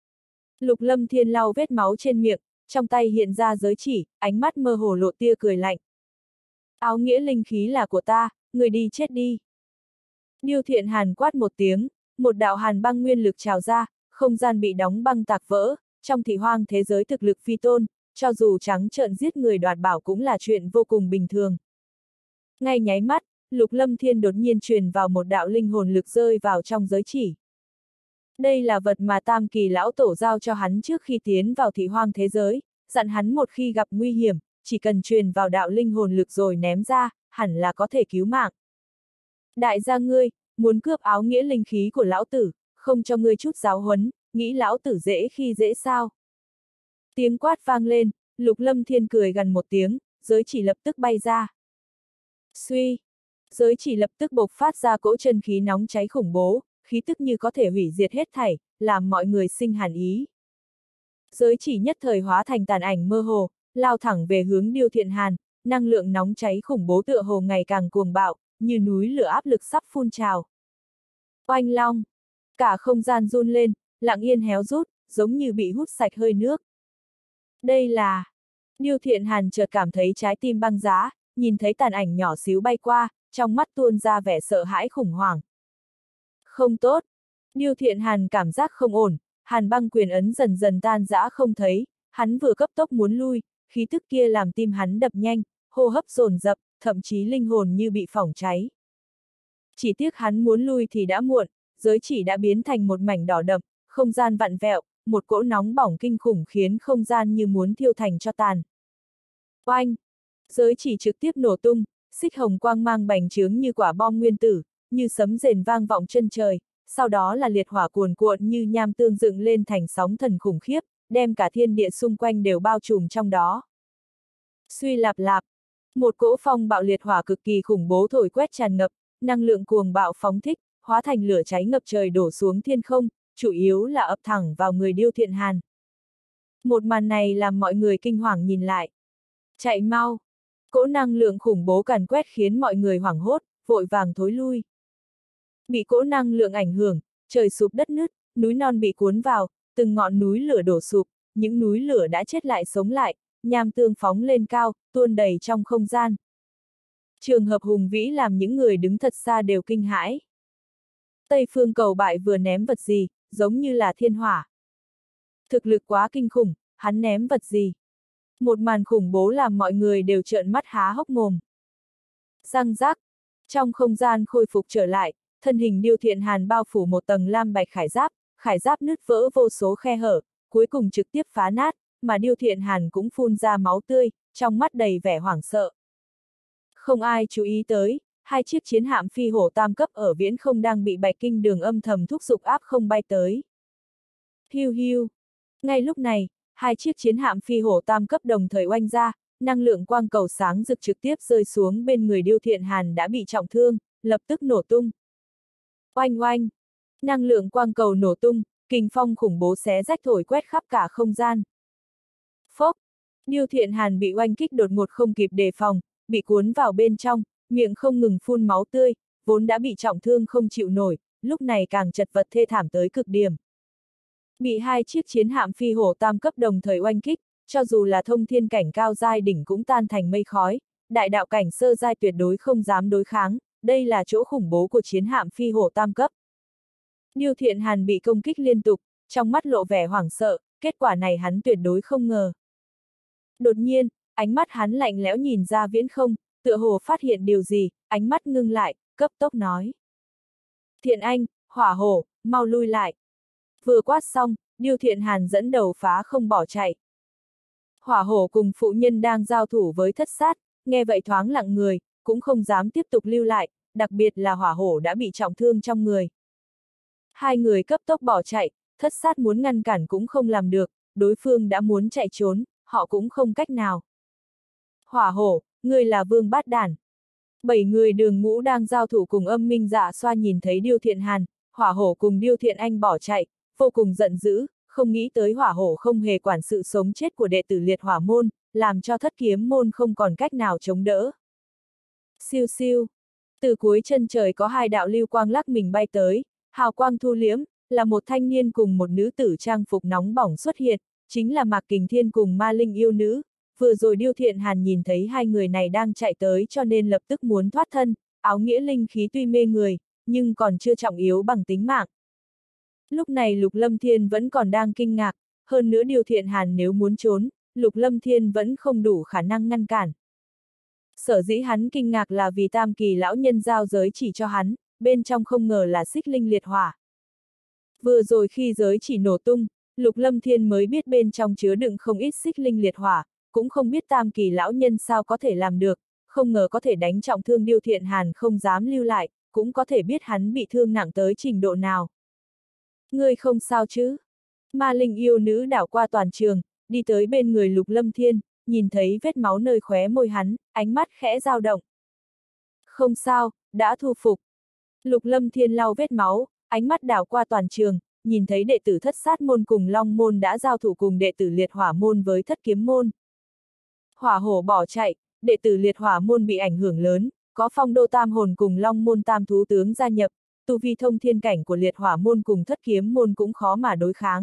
Lục Lâm Thiên lau vết máu trên miệng, trong tay hiện ra giới chỉ, ánh mắt mơ hồ lộ tia cười lạnh. Áo nghĩa linh khí là của ta, người đi chết đi. Điêu Thiện Hàn quát một tiếng, một đạo hàn băng nguyên lực trào ra, không gian bị đóng băng tạc vỡ, trong thị hoang thế giới thực lực phi tôn, cho dù trắng trợn giết người đoạt bảo cũng là chuyện vô cùng bình thường. Ngay nháy mắt, Lục Lâm Thiên đột nhiên truyền vào một đạo linh hồn lực rơi vào trong giới chỉ. Đây là vật mà Tam Kỳ lão tổ giao cho hắn trước khi tiến vào thị hoang thế giới, dặn hắn một khi gặp nguy hiểm, chỉ cần truyền vào đạo linh hồn lực rồi ném ra, hẳn là có thể cứu mạng. Đại gia ngươi, muốn cướp áo nghĩa linh khí của lão tử, không cho ngươi chút giáo huấn, nghĩ lão tử dễ khi dễ sao? Tiếng quát vang lên, Lục Lâm Thiên cười gần một tiếng, giới chỉ lập tức bay ra. Suy! Giới chỉ lập tức bộc phát ra cỗ chân khí nóng cháy khủng bố, khí tức như có thể hủy diệt hết thảy, làm mọi người sinh hàn ý. Giới chỉ nhất thời hóa thành tàn ảnh mơ hồ, lao thẳng về hướng Điêu Thiện Hàn, năng lượng nóng cháy khủng bố tựa hồ ngày càng cuồng bạo, như núi lửa áp lực sắp phun trào. Oanh long! Cả không gian run lên, lặng yên héo rút, giống như bị hút sạch hơi nước. Đây là... Điêu Thiện Hàn chợt cảm thấy trái tim băng giá, nhìn thấy tàn ảnh nhỏ xíu bay qua, trong mắt tuôn ra vẻ sợ hãi khủng hoảng. Không tốt! Điêu Thiện Hàn cảm giác không ổn, hàn băng quyền ấn dần dần tan rã không thấy, hắn vừa cấp tốc muốn lui, khí tức kia làm tim hắn đập nhanh, hô hấp dồn dập, thậm chí linh hồn như bị phỏng cháy. Chỉ tiếc hắn muốn lui thì đã muộn, giới chỉ đã biến thành một mảnh đỏ đậm, không gian vặn vẹo, một cỗ nóng bỏng kinh khủng khiến không gian như muốn thiêu thành tro tàn. Oanh! Giới chỉ trực tiếp nổ tung, xích hồng quang mang bành trướng như quả bom nguyên tử, như sấm rền vang vọng chân trời, sau đó là liệt hỏa cuồn cuộn như nham tương dựng lên thành sóng thần khủng khiếp, đem cả thiên địa xung quanh đều bao trùm trong đó. Suy lạp lạp, một cỗ phong bạo liệt hỏa cực kỳ khủng bố thổi quét tràn ngập, năng lượng cuồng bạo phóng thích, hóa thành lửa cháy ngập trời đổ xuống thiên không, chủ yếu là ập thẳng vào người Điêu Thiện Hàn. Một màn này làm mọi người kinh hoàng nhìn lại. Chạy mau! Cỗ năng lượng khủng bố càn quét khiến mọi người hoảng hốt, vội vàng thối lui. Bị cỗ năng lượng ảnh hưởng, trời sụp đất nứt, núi non bị cuốn vào, từng ngọn núi lửa đổ sụp, những núi lửa đã chết lại sống lại, nham tương phóng lên cao, tuôn đầy trong không gian. Trường hợp hùng vĩ làm những người đứng thật xa đều kinh hãi. Tây Phương Cầu Bại vừa ném vật gì, giống như là thiên hỏa. Thực lực quá kinh khủng, hắn ném vật gì? Một màn khủng bố làm mọi người đều trợn mắt há hốc mồm. Răng rác, trong không gian khôi phục trở lại, thân hình Điêu Thiện Hàn bao phủ một tầng lam bạch khải giáp, khải giáp nứt vỡ vô số khe hở, cuối cùng trực tiếp phá nát, mà Điêu Thiện Hàn cũng phun ra máu tươi, trong mắt đầy vẻ hoảng sợ. Không ai chú ý tới, hai chiếc chiến hạm phi hổ tam cấp ở viễn không đang bị Bạch Kinh Đường âm thầm thúc giục áp không bay tới. Hiu hiu. Ngay lúc này, hai chiếc chiến hạm phi hổ tam cấp đồng thời oanh ra, năng lượng quang cầu sáng rực trực tiếp rơi xuống bên người Điêu Thiện Hàn đã bị trọng thương, lập tức nổ tung. Oanh oanh. Năng lượng quang cầu nổ tung, kình phong khủng bố xé rách thổi quét khắp cả không gian. Phốc. Điêu Thiện Hàn bị oanh kích đột ngột không kịp đề phòng, bị cuốn vào bên trong, miệng không ngừng phun máu tươi, vốn đã bị trọng thương không chịu nổi, lúc này càng chật vật thê thảm tới cực điểm. Bị hai chiếc chiến hạm phi hổ tam cấp đồng thời oanh kích, cho dù là thông thiên cảnh cao giai đỉnh cũng tan thành mây khói, đại đạo cảnh sơ giai tuyệt đối không dám đối kháng, đây là chỗ khủng bố của chiến hạm phi hổ tam cấp. Điêu Thiện Hàn bị công kích liên tục, trong mắt lộ vẻ hoảng sợ, kết quả này hắn tuyệt đối không ngờ. Đột nhiên, ánh mắt hắn lạnh lẽo nhìn ra viễn không, tựa hồ phát hiện điều gì, ánh mắt ngưng lại, cấp tốc nói. Thiện Anh, Hỏa Hổ, mau lui lại. Vừa quát xong, Điêu Thiện Hàn dẫn đầu phá không bỏ chạy. Hỏa Hổ cùng phụ nhân đang giao thủ với thất sát, nghe vậy thoáng lặng người, cũng không dám tiếp tục lưu lại, đặc biệt là Hỏa Hổ đã bị trọng thương trong người. Hai người cấp tốc bỏ chạy, thất sát muốn ngăn cản cũng không làm được, đối phương đã muốn chạy trốn, họ cũng không cách nào. Hỏa Hổ, người là vương bát đản. Bảy người đường ngũ đang giao thủ cùng Âm Minh Dạ Xoa nhìn thấy Điêu Thiện Hàn, Hỏa Hổ cùng Điêu Thiện Anh bỏ chạy, vô cùng giận dữ, không nghĩ tới Hỏa Hổ không hề quản sự sống chết của đệ tử liệt hỏa môn, làm cho thất kiếm môn không còn cách nào chống đỡ. Siêu siêu. Từ cuối chân trời có hai đạo lưu quang lắc mình bay tới, hào quang thu liễm, là một thanh niên cùng một nữ tử trang phục nóng bỏng xuất hiện, chính là Mạc Kình Thiên cùng Ma Linh yêu nữ. Vừa rồi Điêu Thiện Hàn nhìn thấy hai người này đang chạy tới cho nên lập tức muốn thoát thân, áo nghĩa linh khí tuy mê người, nhưng còn chưa trọng yếu bằng tính mạng. Lúc này Lục Lâm Thiên vẫn còn đang kinh ngạc, hơn nữa Điêu Thiện Hàn nếu muốn trốn, Lục Lâm Thiên vẫn không đủ khả năng ngăn cản. Sở dĩ hắn kinh ngạc là vì Tam Kỳ lão nhân giao giới chỉ cho hắn, bên trong không ngờ là xích linh liệt hỏa. Vừa rồi khi giới chỉ nổ tung, Lục Lâm Thiên mới biết bên trong chứa đựng không ít xích linh liệt hỏa, cũng không biết Tam Kỳ lão nhân sao có thể làm được, không ngờ có thể đánh trọng thương Điêu Thiện Hàn không dám lưu lại, cũng có thể biết hắn bị thương nặng tới trình độ nào. Ngươi không sao chứ? Ma Linh yêu nữ đảo qua toàn trường, đi tới bên người Lục Lâm Thiên, nhìn thấy vết máu nơi khóe môi hắn, ánh mắt khẽ dao động. Không sao, đã thu phục. Lục Lâm Thiên lau vết máu, ánh mắt đảo qua toàn trường, nhìn thấy đệ tử thất sát môn cùng long môn đã giao thủ cùng đệ tử liệt hỏa môn với thất kiếm môn. Hỏa Hổ bỏ chạy, đệ tử liệt hỏa môn bị ảnh hưởng lớn, có phong đô tam hồn cùng long môn tam thú tướng gia nhập, tu vi thông thiên cảnh của liệt hỏa môn cùng thất kiếm môn cũng khó mà đối kháng.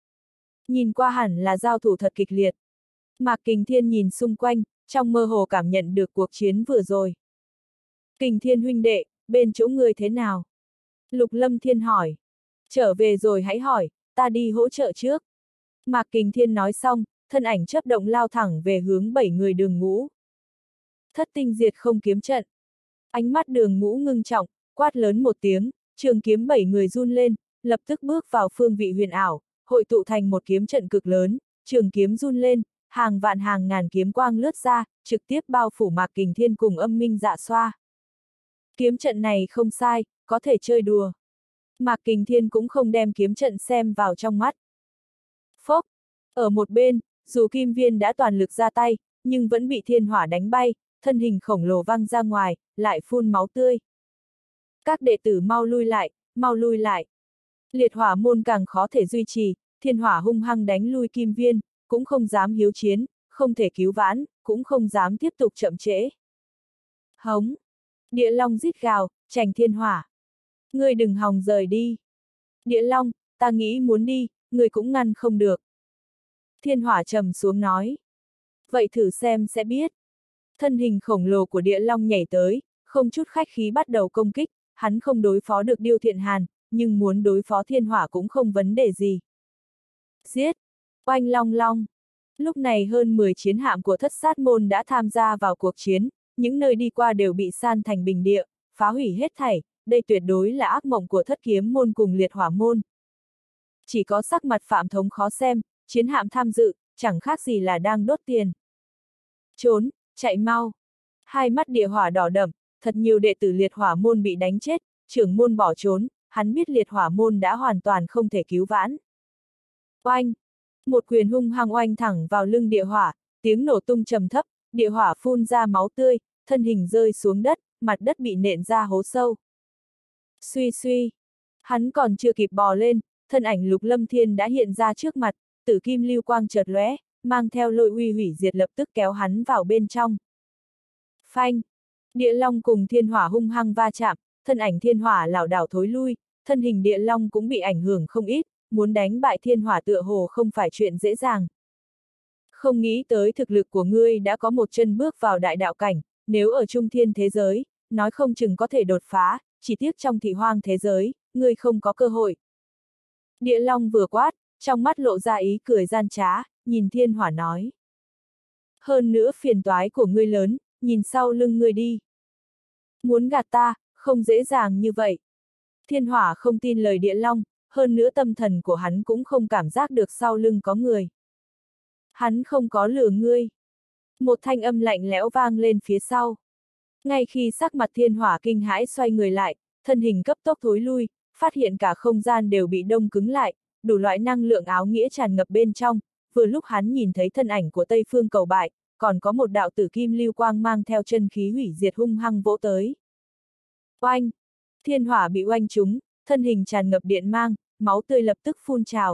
Nhìn qua hẳn là giao thủ thật kịch liệt. Mạc Kình Thiên nhìn xung quanh, trong mơ hồ cảm nhận được cuộc chiến vừa rồi. Kình Thiên huynh đệ, bên chỗ người thế nào? Lục Lâm Thiên hỏi. Trở về rồi hãy hỏi, ta đi hỗ trợ trước. Mạc Kình Thiên nói xong, thân ảnh chớp động lao thẳng về hướng bảy người đường ngũ. Thất tinh diệt không kiếm trận. Ánh mắt đường ngũ ngưng trọng, quát lớn một tiếng, trường kiếm bảy người run lên, lập tức bước vào phương vị huyền ảo, hội tụ thành một kiếm trận cực lớn, trường kiếm run lên, hàng vạn hàng ngàn kiếm quang lướt ra, trực tiếp bao phủ Mạc Kình Thiên cùng Âm Minh Dạ Xoa. Kiếm trận này không sai, có thể chơi đùa. Mạc Kình Thiên cũng không đem kiếm trận xem vào trong mắt. Phốc! Ở một bên, dù Kim Viên đã toàn lực ra tay, nhưng vẫn bị thiên hỏa đánh bay, thân hình khổng lồ văng ra ngoài, lại phun máu tươi. Các đệ tử mau lui lại, mau lui lại. Liệt hỏa môn càng khó thể duy trì, thiên hỏa hung hăng đánh lui Kim Viên, cũng không dám hiếu chiến, không thể cứu vãn, cũng không dám tiếp tục chậm trễ. Hống! Địa Long rít gào, trành thiên hỏa. Ngươi đừng hòng rời đi. Địa Long, ta nghĩ muốn đi, ngươi cũng ngăn không được. Thiên hỏa trầm xuống nói. Vậy thử xem sẽ biết. Thân hình khổng lồ của Địa Long nhảy tới, không chút khách khí bắt đầu công kích, hắn không đối phó được Điêu Thiện Hàn, nhưng muốn đối phó thiên hỏa cũng không vấn đề gì. Giết! Oanh long long! Lúc này hơn mười chiến hạm của thất sát môn đã tham gia vào cuộc chiến, những nơi đi qua đều bị san thành bình địa, phá hủy hết thảy, đây tuyệt đối là ác mộng của thất kiếm môn cùng liệt hỏa môn. Chỉ có sắc mặt Phạm Thống khó xem, chiến hạm tham dự, chẳng khác gì là đang đốt tiền. Trốn, chạy mau! Hai mắt địa hỏa đỏ đậm, thật nhiều đệ tử liệt hỏa môn bị đánh chết, trưởng môn bỏ trốn, hắn biết liệt hỏa môn đã hoàn toàn không thể cứu vãn. Oanh! Một quyền hung hăng oanh thẳng vào lưng địa hỏa, tiếng nổ tung trầm thấp, địa hỏa phun ra máu tươi, thân hình rơi xuống đất, mặt đất bị nện ra hố sâu. Suy suy! Hắn còn chưa kịp bò lên, thân ảnh Lục Lâm Thiên đã hiện ra trước mặt, tử kim lưu quang chợt lóe, mang theo lôi uy hủy diệt lập tức kéo hắn vào bên trong. Phanh! Địa Long cùng thiên hỏa hung hăng va chạm, thân ảnh thiên hỏa lảo đảo thối lui, thân hình Địa Long cũng bị ảnh hưởng không ít, muốn đánh bại thiên hỏa tựa hồ không phải chuyện dễ dàng. Không nghĩ tới thực lực của ngươi đã có một chân bước vào đại đạo cảnh, nếu ở trung thiên thế giới, nói không chừng có thể đột phá, chỉ tiếc trong thị hoang thế giới, ngươi không có cơ hội. Địa Long vừa quát, trong mắt lộ ra ý cười gian trá, nhìn thiên hỏa nói. Hơn nữa phiền toái của ngươi lớn, nhìn sau lưng ngươi đi. Muốn gạt ta, không dễ dàng như vậy. Thiên Hỏa không tin lời Địa Long, hơn nữa tâm thần của hắn cũng không cảm giác được sau lưng có người. Hắn không có lừa ngươi. Một thanh âm lạnh lẽo vang lên phía sau. Ngay khi sắc mặt Thiên Hỏa kinh hãi xoay người lại, thân hình cấp tốc thối lui, phát hiện cả không gian đều bị đông cứng lại, đủ loại năng lượng áo nghĩa tràn ngập bên trong, vừa lúc hắn nhìn thấy thân ảnh của Tây Phương Cầu Bại, còn có một đạo tử kim lưu quang mang theo chân khí hủy diệt hung hăng vỗ tới. Oanh! Thiên Hỏa bị oanh trúng, thân hình tràn ngập điện mang, máu tươi lập tức phun trào.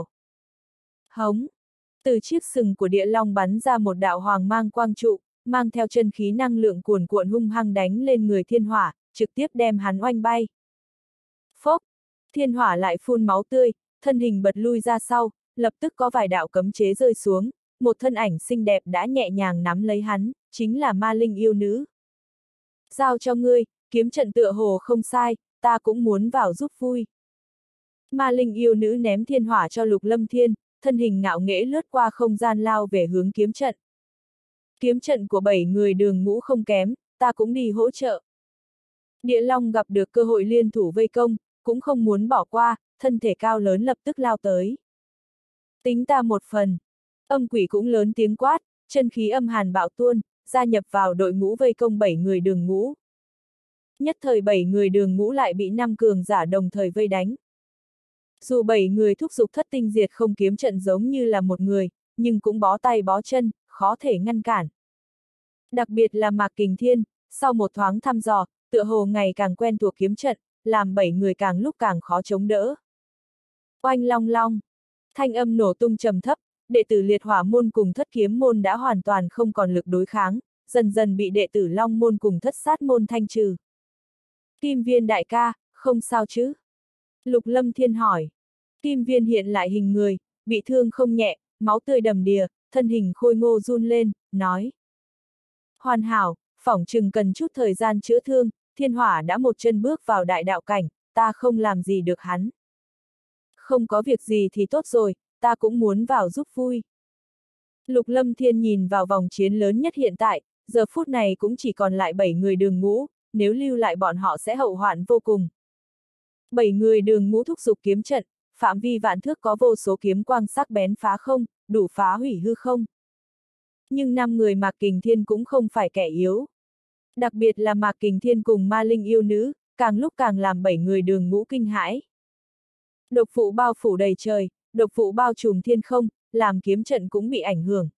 Hống! Từ chiếc sừng của Địa Long bắn ra một đạo hoàng mang quang trụ, mang theo chân khí năng lượng cuồn cuộn hung hăng đánh lên người Thiên Hỏa, trực tiếp đem hắn oanh bay. Phốc! Thiên Hỏa lại phun máu tươi, thân hình bật lui ra sau, lập tức có vài đạo cấm chế rơi xuống, một thân ảnh xinh đẹp đã nhẹ nhàng nắm lấy hắn, chính là Ma Linh yêu nữ. Giao cho ngươi, kiếm trận tựa hồ không sai, ta cũng muốn vào giúp vui. Ma Linh yêu nữ ném Thiên Hỏa cho Lục Lâm Thiên, thân hình ngạo nghễ lướt qua không gian lao về hướng kiếm trận. Kiếm trận của bảy người đường ngũ không kém, ta cũng đi hỗ trợ. Địa Long gặp được cơ hội liên thủ vây công, cũng không muốn bỏ qua, thân thể cao lớn lập tức lao tới. Tính ta một phần. Âm quỷ cũng lớn tiếng quát, chân khí âm hàn bạo tuôn, gia nhập vào đội ngũ vây công bảy người đường ngũ. Nhất thời bảy người đường ngũ lại bị năm cường giả đồng thời vây đánh. Dù bảy người thúc giục thất tinh diệt không kiếm trận giống như là một người, nhưng cũng bó tay bó chân, khó thể ngăn cản. Đặc biệt là Mạc Kình Thiên, sau một thoáng thăm dò, tựa hồ ngày càng quen thuộc kiếm trận, làm bảy người càng lúc càng khó chống đỡ. Oanh long long, thanh âm nổ tung trầm thấp, đệ tử liệt hỏa môn cùng thất kiếm môn đã hoàn toàn không còn lực đối kháng, dần dần bị đệ tử long môn cùng thất sát môn thanh trừ. Kim Viên đại ca, không sao chứ? Lục Lâm Thiên hỏi. Kim Viên hiện lại hình người, bị thương không nhẹ, máu tươi đầm đìa, thân hình khôi ngô run lên, nói. Hoàn hảo, phỏng chừng cần chút thời gian chữa thương, Thiên Hỏa đã một chân bước vào đại đạo cảnh, ta không làm gì được hắn. Không có việc gì thì tốt rồi, ta cũng muốn vào giúp vui. Lục Lâm Thiên nhìn vào vòng chiến lớn nhất hiện tại, giờ phút này cũng chỉ còn lại bảy người đường ngũ, nếu lưu lại bọn họ sẽ hậu hoạn vô cùng. Bảy người đường ngũ thúc giục kiếm trận, phạm vi vạn thước có vô số kiếm quang sắc bén phá không, đủ phá hủy hư không. Nhưng năm người Mạc Kình Thiên cũng không phải kẻ yếu. Đặc biệt là Mạc Kình Thiên cùng Ma Linh yêu nữ, càng lúc càng làm bảy người đường ngũ kinh hãi. Độc vụ bao phủ đầy trời, độc vụ bao trùm thiên không, làm kiếm trận cũng bị ảnh hưởng.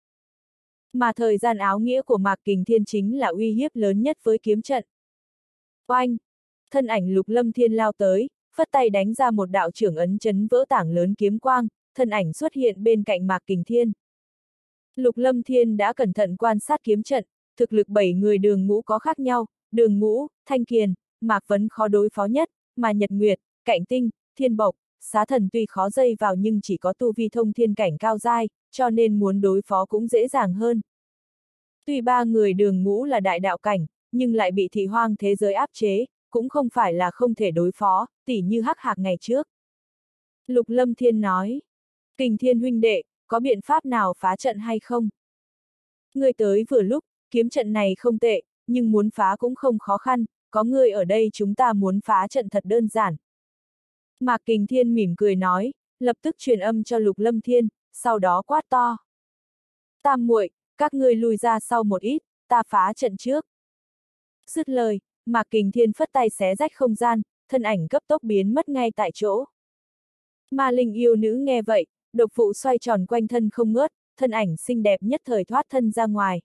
Mà thời gian áo nghĩa của Mạc Kình Thiên chính là uy hiếp lớn nhất với kiếm trận. Oanh! Thân ảnh Lục Lâm Thiên lao tới, phất tay đánh ra một đạo trưởng ấn chấn vỡ tảng lớn kiếm quang, thân ảnh xuất hiện bên cạnh Mạc Kình Thiên. Lục Lâm Thiên đã cẩn thận quan sát kiếm trận, thực lực bảy người đường ngũ có khác nhau, đường ngũ, Thanh Kiền, Mạc Vấn khó đối phó nhất, mà Nhật Nguyệt, Cạnh Tinh, Thiên Bộc, Xá Thần tuy khó dây vào nhưng chỉ có tu vi thông thiên cảnh cao giai, cho nên muốn đối phó cũng dễ dàng hơn. Tuy ba người đường ngũ là đại đạo cảnh, nhưng lại bị thị hoang thế giới áp chế, cũng không phải là không thể đối phó, tỉ như Hắc Hạc ngày trước. Lục Lâm Thiên nói, Kình Thiên huynh đệ, có biện pháp nào phá trận hay không? Ngươi tới vừa lúc, kiếm trận này không tệ, nhưng muốn phá cũng không khó khăn, có ngươi ở đây chúng ta muốn phá trận thật đơn giản. Mạc Kình Thiên mỉm cười nói, lập tức truyền âm cho Lục Lâm Thiên, sau đó quát to. Tam muội, các ngươi lùi ra sau một ít, ta phá trận trước. Dứt lời, Mạc Kình Thiên phất tay xé rách không gian, thân ảnh cấp tốc biến mất ngay tại chỗ. Ma Linh yêu nữ nghe vậy, độc vụ xoay tròn quanh thân không ngớt, thân ảnh xinh đẹp nhất thời thoát thân ra ngoài.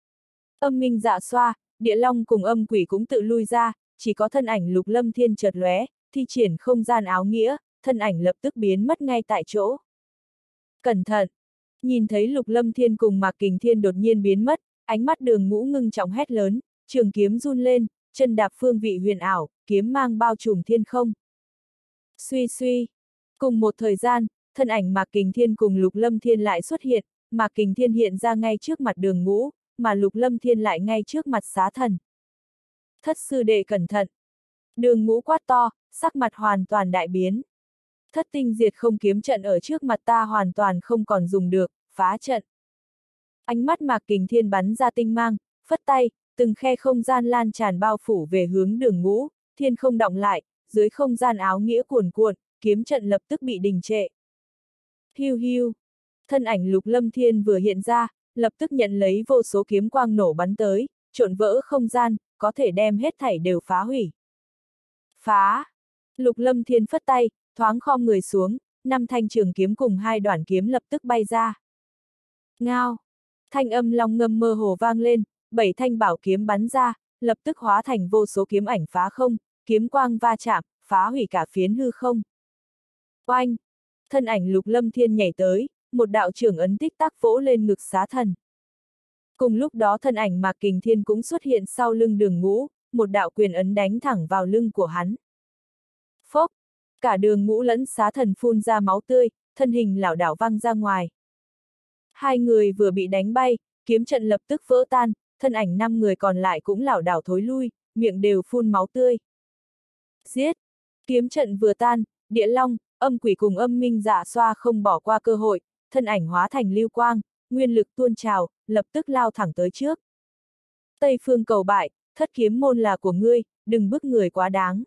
Âm minh dạ xoa, Địa Long cùng âm quỷ cũng tự lui ra, chỉ có thân ảnh Lục Lâm Thiên chợt lóe, thi triển không gian áo nghĩa, thân ảnh lập tức biến mất ngay tại chỗ. Cẩn thận! Nhìn thấy Lục Lâm Thiên cùng Mạc Kình Thiên đột nhiên biến mất, ánh mắt đường ngũ ngưng trọng hét lớn, trường kiếm run lên, chân đạp phương vị huyền ảo, kiếm mang bao trùm thiên không. Suy suy! Cùng một thời gian, thân ảnh Mạc Kình Thiên cùng Lục Lâm Thiên lại xuất hiện, Mạc Kình Thiên hiện ra ngay trước mặt đường ngũ, mà Lục Lâm Thiên lại ngay trước mặt Xá Thần. Thất sư đệ cẩn thận! Đường ngũ quát to, sắc mặt hoàn toàn đại biến. Thất tinh diệt không kiếm trận ở trước mặt ta hoàn toàn không còn dùng được, phá trận. Ánh mắt Mạc Kình Thiên bắn ra tinh mang, phất tay, từng khe không gian lan tràn bao phủ về hướng Đường Ngũ, thiên không đọng lại, dưới không gian áo nghĩa cuồn cuộn, kiếm trận lập tức bị đình trệ. Hiu hiu, thân ảnh Lục Lâm Thiên vừa hiện ra, lập tức nhận lấy vô số kiếm quang nổ bắn tới, trộn vỡ không gian, có thể đem hết thảy đều phá hủy. Phá! Lục Lâm Thiên phất tay, thoáng khom người xuống, năm thanh trường kiếm cùng hai đoạn kiếm lập tức bay ra. Ngao! Thanh âm long ngâm mơ hồ vang lên, bảy thanh bảo kiếm bắn ra, lập tức hóa thành vô số kiếm ảnh phá không, kiếm quang va chạm, phá hủy cả phiến hư không. Oanh! Thân ảnh Lục Lâm Thiên nhảy tới, một đạo trưởng ấn tích tắc vỗ lên ngực xá thần. Cùng lúc đó thân ảnh Mạc Kình Thiên cũng xuất hiện sau lưng Đường Ngũ, một đạo quyền ấn đánh thẳng vào lưng của hắn. Phốc! Cả Đường Ngũ lẫn xá thần phun ra máu tươi, thân hình lảo đảo văng ra ngoài. Hai người vừa bị đánh bay, kiếm trận lập tức vỡ tan, thân ảnh năm người còn lại cũng lảo đảo thối lui, miệng đều phun máu tươi. Giết! Kiếm trận vừa tan, Địa Long, Âm Quỷ cùng Âm Minh Dạ Xoa không bỏ qua cơ hội, thân ảnh hóa thành lưu quang, nguyên lực tuôn trào, lập tức lao thẳng tới trước. Tây Phương cầu bại, thất kiếm môn là của ngươi, đừng bức người quá đáng.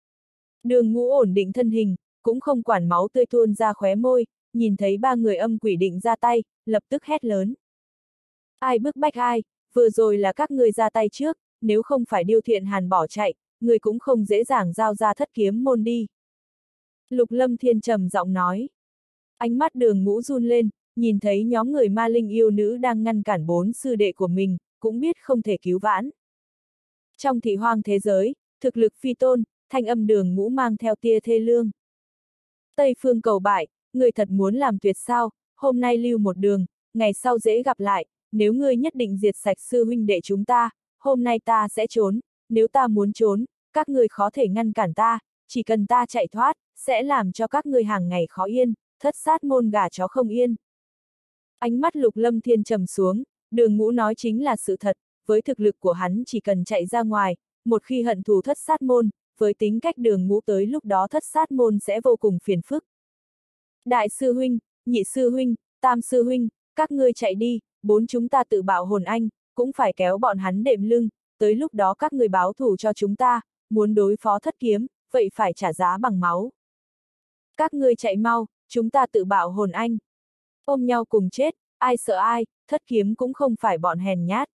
Đường Ngũ ổn định thân hình, cũng không quản máu tươi tuôn ra khóe môi, nhìn thấy ba người Âm Quỷ định ra tay, lập tức hét lớn. Ai bức bách ai, vừa rồi là các ngươi ra tay trước, nếu không phải Điêu Thiện Hàn bỏ chạy, người cũng không dễ dàng giao ra thất kiếm môn đi. Lục Lâm Thiên trầm giọng nói. Ánh mắt Đường Ngũ run lên, nhìn thấy nhóm người ma linh yêu nữ đang ngăn cản bốn sư đệ của mình, cũng biết không thể cứu vãn. Trong thị hoang thế giới, thực lực phi tôn, thanh âm Đường Ngũ mang theo tia thê lương. Tây Phương cầu bại, người thật muốn làm tuyệt sao, hôm nay lưu một đường, ngày sau dễ gặp lại, nếu ngươi nhất định diệt sạch sư huynh đệ chúng ta, hôm nay ta sẽ trốn, nếu ta muốn trốn, các ngươi khó thể ngăn cản ta, chỉ cần ta chạy thoát, sẽ làm cho các ngươi hàng ngày khó yên, thất sát môn gà chó không yên. Ánh mắt Lục Lâm Thiên trầm xuống, Đường Ngũ nói chính là sự thật, với thực lực của hắn chỉ cần chạy ra ngoài, một khi hận thù thất sát môn, với tính cách Đường Ngũ tới lúc đó thất sát môn sẽ vô cùng phiền phức. Đại sư huynh, nhị sư huynh, tam sư huynh, các ngươi chạy đi, bốn chúng ta tự bạo hồn anh, cũng phải kéo bọn hắn đệm lưng, tới lúc đó các ngươi báo thù cho chúng ta, muốn đối phó thất kiếm, vậy phải trả giá bằng máu. Các ngươi chạy mau, chúng ta tự bạo hồn anh. Ôm nhau cùng chết, ai sợ ai, thất kiếm cũng không phải bọn hèn nhát.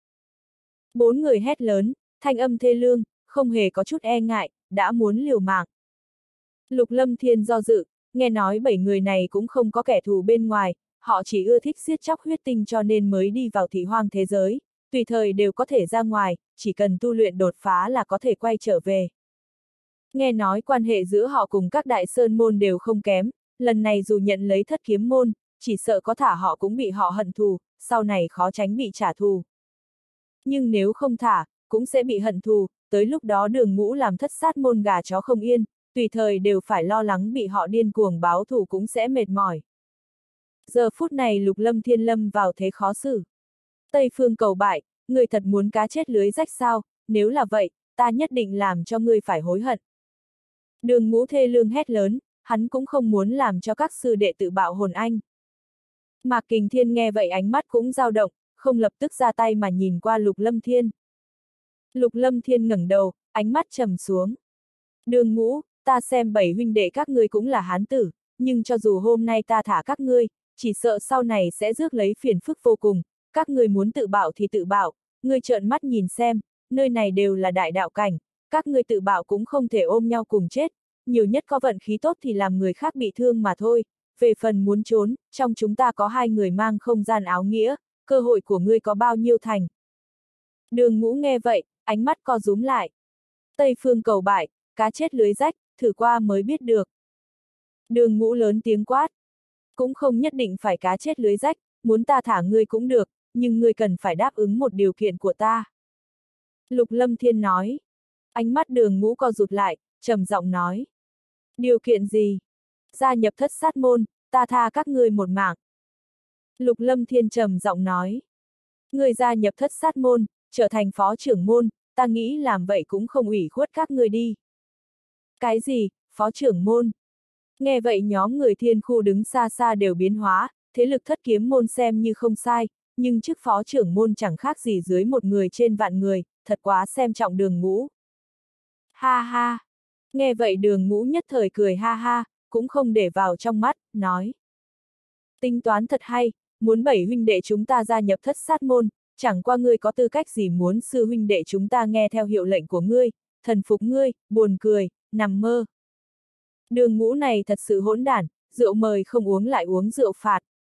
Bốn người hét lớn, thanh âm thê lương, không hề có chút e ngại, đã muốn liều mạng. Lục Lâm Thiên do dự, nghe nói bảy người này cũng không có kẻ thù bên ngoài, họ chỉ ưa thích giết chóc huyết tinh cho nên mới đi vào thị hoang thế giới, tùy thời đều có thể ra ngoài, chỉ cần tu luyện đột phá là có thể quay trở về. Nghe nói quan hệ giữa họ cùng các đại sơn môn đều không kém, lần này dù nhận lấy thất kiếm môn, chỉ sợ có thả họ cũng bị họ hận thù, sau này khó tránh bị trả thù. Nhưng nếu không thả, cũng sẽ bị hận thù, tới lúc đó Đường Ngũ làm thất sát môn gà chó không yên, tùy thời đều phải lo lắng bị họ điên cuồng báo thù cũng sẽ mệt mỏi. Giờ phút này Lục Lâm Thiên lâm vào thế khó xử. Tây Phương cầu bại, người thật muốn cá chết lưới rách sao, nếu là vậy, ta nhất định làm cho ngươi phải hối hận. Đường Ngũ thê lương hét lớn, hắn cũng không muốn làm cho các sư đệ tự bạo hồn anh. Mạc Kình Thiên nghe vậy ánh mắt cũng dao động, không lập tức ra tay mà nhìn qua Lục Lâm Thiên. Lục Lâm Thiên ngẩng đầu, ánh mắt trầm xuống. Đường Ngũ, ta xem bảy huynh đệ các ngươi cũng là hán tử, nhưng cho dù hôm nay ta thả các ngươi, chỉ sợ sau này sẽ rước lấy phiền phức vô cùng, các ngươi muốn tự bạo thì tự bạo, ngươi trợn mắt nhìn xem, nơi này đều là đại đạo cảnh, các ngươi tự bạo cũng không thể ôm nhau cùng chết, nhiều nhất có vận khí tốt thì làm người khác bị thương mà thôi, về phần muốn trốn, trong chúng ta có hai người mang không gian áo nghĩa, cơ hội của ngươi có bao nhiêu thành. Đường Ngũ nghe vậy, ánh mắt co rúm lại. Tây Phương cầu bại, cá chết lưới rách, thử qua mới biết được. Đường Ngũ lớn tiếng quát. Cũng không nhất định phải cá chết lưới rách, muốn ta thả ngươi cũng được, nhưng ngươi cần phải đáp ứng một điều kiện của ta. Lục Lâm Thiên nói. Ánh mắt Đường Ngũ co rụt lại, trầm giọng nói. Điều kiện gì? Gia nhập thất sát môn, ta tha các ngươi một mạng. Lục Lâm Thiên trầm giọng nói. Ngươi gia nhập thất sát môn, trở thành phó trưởng môn, ta nghĩ làm vậy cũng không ủy khuất các ngươi đi. Cái gì, phó trưởng môn? Nghe vậy nhóm người thiên khu đứng xa xa đều biến hóa, thế lực thất kiếm môn xem như không sai, nhưng chức phó trưởng môn chẳng khác gì dưới một người trên vạn người, thật quá xem trọng Đường Ngũ. Ha ha! Nghe vậy Đường Ngũ nhất thời cười ha ha, cũng không để vào trong mắt, nói. Tính toán thật hay, muốn bảy huynh đệ chúng ta gia nhập thất sát môn, chẳng qua ngươi có tư cách gì muốn sư huynh đệ chúng ta nghe theo hiệu lệnh của ngươi, thần phục ngươi, buồn cười, nằm mơ. Đường Ngũ này thật sự hỗn đản, rượu mời không uống lại uống rượu phạt.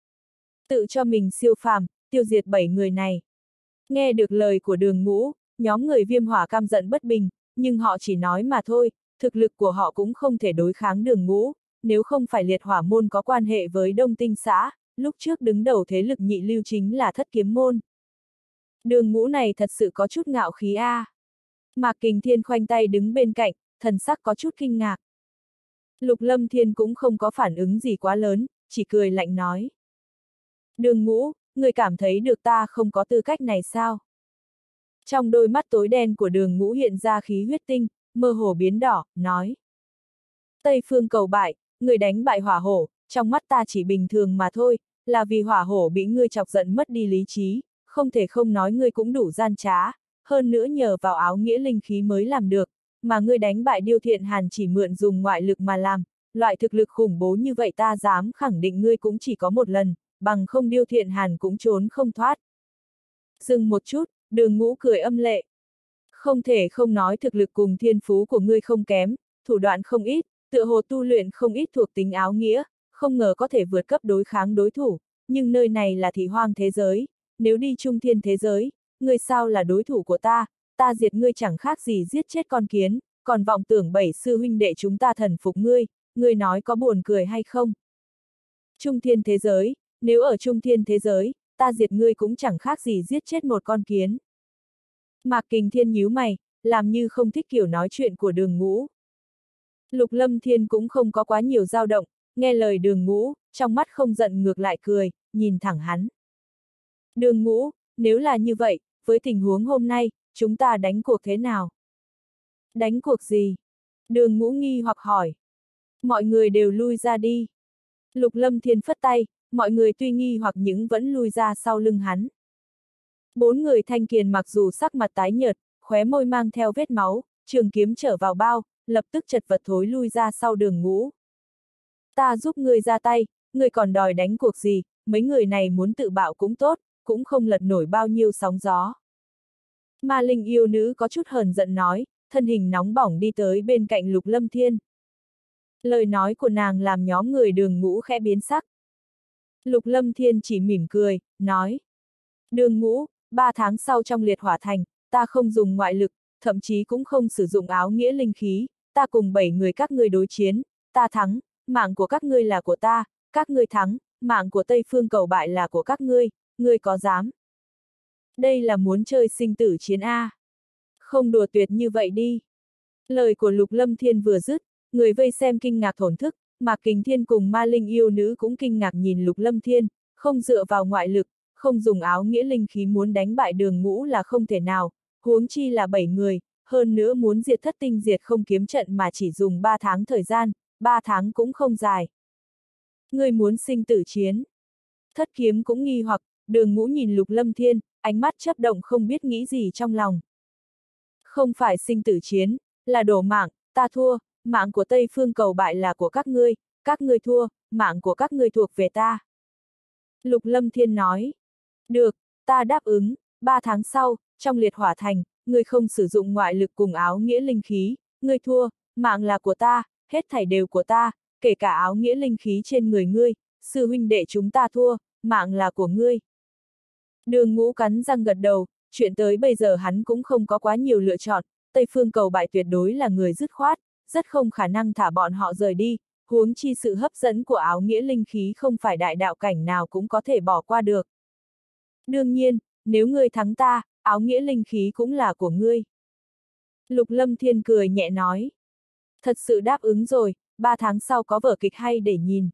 Tự cho mình siêu phàm, tiêu diệt bảy người này. Nghe được lời của Đường Ngũ, nhóm người Viêm Hỏa căm giận bất bình, nhưng họ chỉ nói mà thôi, thực lực của họ cũng không thể đối kháng Đường Ngũ, nếu không phải liệt hỏa môn có quan hệ với Đông Tinh xã, lúc trước đứng đầu thế lực nhị lưu chính là Thất Kiếm môn. Đường Ngũ này thật sự có chút ngạo khí a. À. Mạc Kình Thiên khoanh tay đứng bên cạnh, thần sắc có chút kinh ngạc. Lục Lâm Thiên cũng không có phản ứng gì quá lớn, chỉ cười lạnh nói. Đường Ngũ, người cảm thấy được ta không có tư cách này sao? Trong đôi mắt tối đen của Đường Ngũ hiện ra khí huyết tinh, mơ hồ biến đỏ, nói. Tây Phương cầu bại, người đánh bại hỏa hổ, trong mắt ta chỉ bình thường mà thôi, là vì hỏa hổ bị ngươi chọc giận mất đi lý trí, không thể không nói ngươi cũng đủ gian trá, hơn nữa nhờ vào áo nghĩa linh khí mới làm được, mà ngươi đánh bại Điêu Thiện Hàn chỉ mượn dùng ngoại lực mà làm, loại thực lực khủng bố như vậy ta dám khẳng định ngươi cũng chỉ có một lần, bằng không Điêu Thiện Hàn cũng trốn không thoát. Dừng một chút, Đường Ngũ cười âm lệ. Không thể không nói thực lực cùng thiên phú của ngươi không kém, thủ đoạn không ít, tựa hồ tu luyện không ít thuộc tính áo nghĩa, không ngờ có thể vượt cấp đối kháng đối thủ, nhưng nơi này là thị hoang thế giới, nếu đi trung thiên thế giới, ngươi sao là đối thủ của ta, ta diệt ngươi chẳng khác gì giết chết con kiến, còn vọng tưởng bảy sư huynh đệ chúng ta thần phục ngươi, ngươi nói có buồn cười hay không? Trung thiên thế giới, nếu ở trung thiên thế giới, ta diệt ngươi cũng chẳng khác gì giết chết một con kiến. Mạc Kình Thiên nhíu mày, làm như không thích kiểu nói chuyện của Đường Ngũ. Lục Lâm Thiên cũng không có quá nhiều dao động, nghe lời Đường Ngũ, trong mắt không giận ngược lại cười, nhìn thẳng hắn. Đường Ngũ, nếu là như vậy, với tình huống hôm nay, chúng ta đánh cuộc thế nào? Đánh cuộc gì? Đường Ngũ nghi hoặc hỏi. Mọi người đều lui ra đi. Lục Lâm Thiên phất tay, mọi người tuy nghi hoặc nhưng vẫn lui ra sau lưng hắn. Bốn người thanh kiền mặc dù sắc mặt tái nhợt, khóe môi mang theo vết máu, trường kiếm trở vào bao, lập tức chật vật thối lui ra sau Đường Ngũ. Ta giúp ngươi ra tay, ngươi còn đòi đánh cuộc gì, mấy người này muốn tự bạo cũng tốt, cũng không lật nổi bao nhiêu sóng gió. Ma Linh yêu nữ có chút hờn giận nói, thân hình nóng bỏng đi tới bên cạnh Lục Lâm Thiên. Lời nói của nàng làm nhóm người Đường Ngũ khẽ biến sắc. Lục Lâm Thiên chỉ mỉm cười, nói. Đường Ngũ, ba tháng sau trong liệt hỏa thành, ta không dùng ngoại lực, thậm chí cũng không sử dụng áo nghĩa linh khí, ta cùng bảy người các ngươi đối chiến, ta thắng, mạng của các ngươi là của ta, các ngươi thắng, mạng của Tây Phương cầu bại là của các ngươi, ngươi có dám? Đây là muốn chơi sinh tử chiến A. Không đùa tuyệt như vậy đi. Lời của Lục Lâm Thiên vừa dứt, người vây xem kinh ngạc thổn thức, Mạc Kình Thiên cùng Ma Linh yêu nữ cũng kinh ngạc nhìn Lục Lâm Thiên, không dựa vào ngoại lực, không dùng áo nghĩa linh khí muốn đánh bại Đường Ngũ là không thể nào, huống chi là bảy người, hơn nữa muốn diệt thất tinh diệt không kiếm trận mà chỉ dùng ba tháng thời gian, ba tháng cũng không dài. Người muốn sinh tử chiến. Thất kiếm cũng nghi hoặc, Đường Ngũ nhìn Lục Lâm Thiên, ánh mắt chớp động không biết nghĩ gì trong lòng. Không phải sinh tử chiến, là đổ mạng, ta thua, mạng của Tây Phương cầu bại là của các ngươi, các ngươi thua, mạng của các ngươi thuộc về ta. Lục Lâm Thiên nói. Được, ta đáp ứng, ba tháng sau, trong liệt hỏa thành, ngươi không sử dụng ngoại lực cùng áo nghĩa linh khí, ngươi thua, mạng là của ta, hết thảy đều của ta, kể cả áo nghĩa linh khí trên người ngươi, sư huynh đệ chúng ta thua, mạng là của ngươi. Đường Ngũ cắn răng gật đầu, chuyện tới bây giờ hắn cũng không có quá nhiều lựa chọn, Tây Phương cầu bại tuyệt đối là người dứt khoát, rất không khả năng thả bọn họ rời đi, huống chi sự hấp dẫn của áo nghĩa linh khí không phải đại đạo cảnh nào cũng có thể bỏ qua được. Đương nhiên, nếu ngươi thắng ta, áo nghĩa linh khí cũng là của ngươi. Lục Lâm Thiên cười nhẹ nói. Thật sự đáp ứng rồi, ba tháng sau có vở kịch hay để nhìn.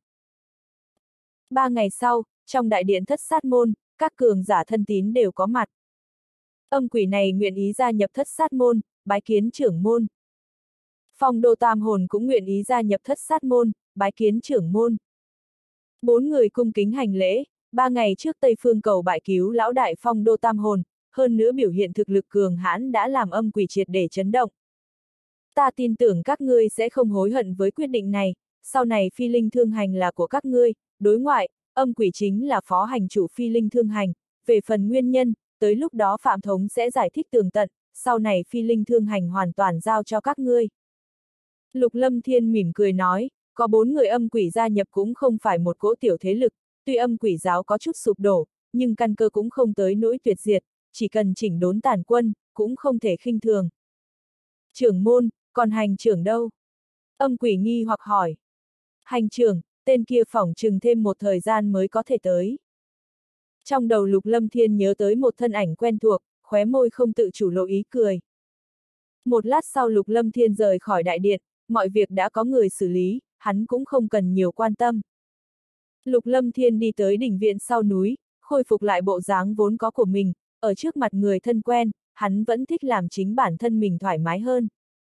Ba ngày sau, trong đại điện thất sát môn, các cường giả thân tín đều có mặt. Âm quỷ này nguyện ý gia nhập thất sát môn, bái kiến trưởng môn. Phong Đô Tam Hồn cũng nguyện ý gia nhập thất sát môn, bái kiến trưởng môn. Bốn người cung kính hành lễ, ba ngày trước Tây Phương cầu bại cứu lão đại Phong Đô Tam Hồn, hơn nữa biểu hiện thực lực cường hãn đã làm âm quỷ triệt để chấn động. Ta tin tưởng các ngươi sẽ không hối hận với quyết định này, sau này phi linh thương hành là của các ngươi, đối ngoại, âm quỷ chính là phó hành chủ phi linh thương hành, về phần nguyên nhân, tới lúc đó Phạm Thống sẽ giải thích tường tận, sau này phi linh thương hành hoàn toàn giao cho các ngươi. Lục Lâm Thiên mỉm cười nói, có bốn người âm quỷ gia nhập cũng không phải một cỗ tiểu thế lực, tuy âm quỷ giáo có chút sụp đổ, nhưng căn cơ cũng không tới nỗi tuyệt diệt, chỉ cần chỉnh đốn tàn quân, cũng không thể khinh thường. Trưởng môn, còn hành trưởng đâu? Âm quỷ nghi hoặc hỏi. Hành trưởng, tên kia phỏng chừng thêm một thời gian mới có thể tới. Trong đầu Lục Lâm Thiên nhớ tới một thân ảnh quen thuộc, khóe môi không tự chủ lộ ý cười. Một lát sau Lục Lâm Thiên rời khỏi đại điện, mọi việc đã có người xử lý, hắn cũng không cần nhiều quan tâm. Lục Lâm Thiên đi tới đỉnh viện sau núi, khôi phục lại bộ dáng vốn có của mình, ở trước mặt người thân quen, hắn vẫn thích làm chính bản thân mình thoải mái hơn.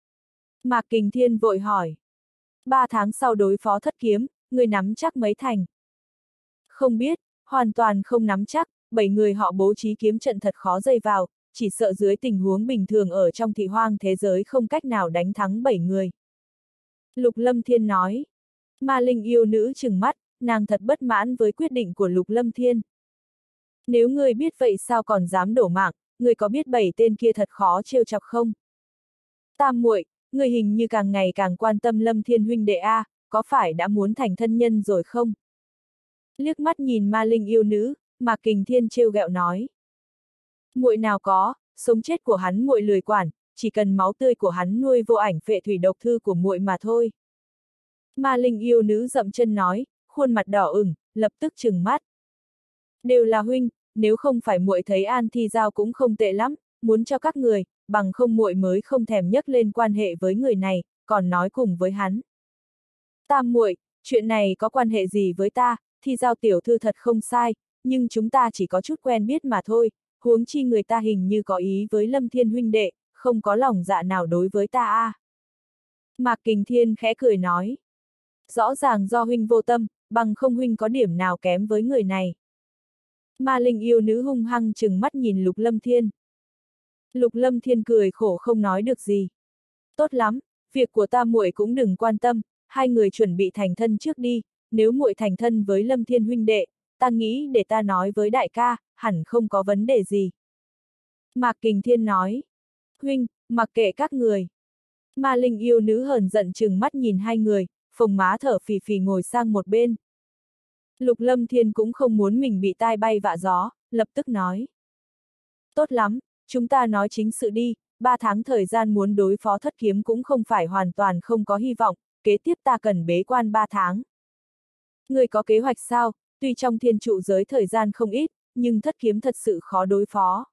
Mạc Kình Thiên vội hỏi. Ba tháng sau đối phó thất kiếm, người nắm chắc mấy thành? Không biết, hoàn toàn không nắm chắc, bảy người họ bố trí kiếm trận thật khó dây vào, chỉ sợ dưới tình huống bình thường ở trong thị hoang thế giới không cách nào đánh thắng bảy người. Lục Lâm Thiên nói. Ma Linh yêu nữ trừng mắt, nàng thật bất mãn với quyết định của Lục Lâm Thiên. Nếu ngươi biết vậy sao còn dám đổ mạng, ngươi có biết bảy tên kia thật khó trêu chọc không? Tam muội, ngươi hình như càng ngày càng quan tâm Lâm Thiên huynh đệ a, có phải đã muốn thành thân nhân rồi không? Liếc mắt nhìn Ma Linh yêu nữ, Mạc Kình Thiên trêu ghẹo nói. Muội nào có, sống chết của hắn muội lười quản, chỉ cần máu tươi của hắn nuôi vô ảnh phệ thủy độc thư của muội mà thôi. Ma Linh yêu nữ dậm chân nói, khuôn mặt đỏ ửng, lập tức trừng mắt. Đều là huynh, nếu không phải muội thấy An Thi Giao cũng không tệ lắm, muốn cho các người, bằng không muội mới không thèm nhắc lên quan hệ với người này, còn nói cùng với hắn. Tam muội, chuyện này có quan hệ gì với ta, Thi Giao tiểu thư thật không sai, nhưng chúng ta chỉ có chút quen biết mà thôi, huống chi người ta hình như có ý với Lâm Thiên huynh đệ, không có lòng dạ nào đối với ta a. À. Mạc Kình Thiên khẽ cười nói. Rõ ràng do huynh vô tâm, bằng không huynh có điểm nào kém với người này. Ma Linh yêu nữ hung hăng trừng mắt nhìn Lục Lâm Thiên. Lục Lâm Thiên cười khổ không nói được gì. Tốt lắm, việc của ta muội cũng đừng quan tâm, hai người chuẩn bị thành thân trước đi, nếu muội thành thân với Lâm Thiên huynh đệ, ta nghĩ để ta nói với đại ca, hẳn không có vấn đề gì. Mạc Kình Thiên nói. Huynh, mặc kệ các người. Ma Linh yêu nữ hờn giận trừng mắt nhìn hai người, phồng má thở phì phì ngồi sang một bên. Lục Lâm Thiên cũng không muốn mình bị tai bay vạ gió, lập tức nói. Tốt lắm, chúng ta nói chính sự đi, ba tháng thời gian muốn đối phó thất kiếm cũng không phải hoàn toàn không có hy vọng, kế tiếp ta cần bế quan ba tháng. Người có kế hoạch sao, tuy trong thiên trụ giới thời gian không ít, nhưng thất kiếm thật sự khó đối phó.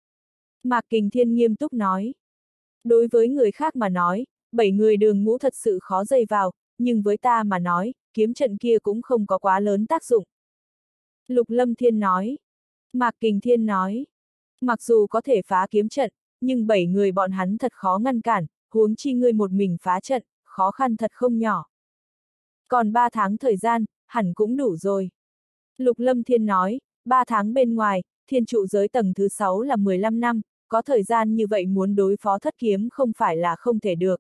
Mạc Kình Thiên nghiêm túc nói. Đối với người khác mà nói, bảy người đường ngũ thật sự khó dây vào, nhưng với ta mà nói, kiếm trận kia cũng không có quá lớn tác dụng. Lục Lâm Thiên nói. Mạc Kình Thiên nói. Mặc dù có thể phá kiếm trận, nhưng bảy người bọn hắn thật khó ngăn cản, huống chi ngươi một mình phá trận, khó khăn thật không nhỏ. Còn ba tháng thời gian, hẳn cũng đủ rồi. Lục Lâm Thiên nói, ba tháng bên ngoài, thiên trụ giới tầng thứ sáu là mười lăm năm, có thời gian như vậy muốn đối phó thất kiếm không phải là không thể được.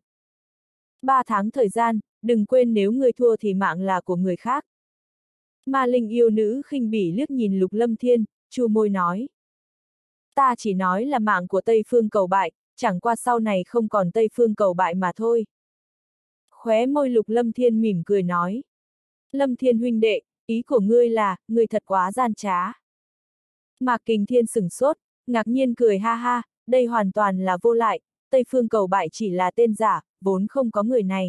Ba tháng thời gian, đừng quên nếu người thua thì mạng là của người khác. Ma Linh yêu nữ khinh bỉ liếc nhìn Lục Lâm Thiên, chu môi nói. Ta chỉ nói là mạng của Tây Phương Cầu Bại, chẳng qua sau này không còn Tây Phương Cầu Bại mà thôi. Khóe môi Lục Lâm Thiên mỉm cười nói. Lâm Thiên huynh đệ, ý của ngươi là, ngươi thật quá gian trá. Mạc Kình Thiên sửng sốt, ngạc nhiên cười ha ha, đây hoàn toàn là vô lại, Tây Phương Cầu Bại chỉ là tên giả, vốn không có người này.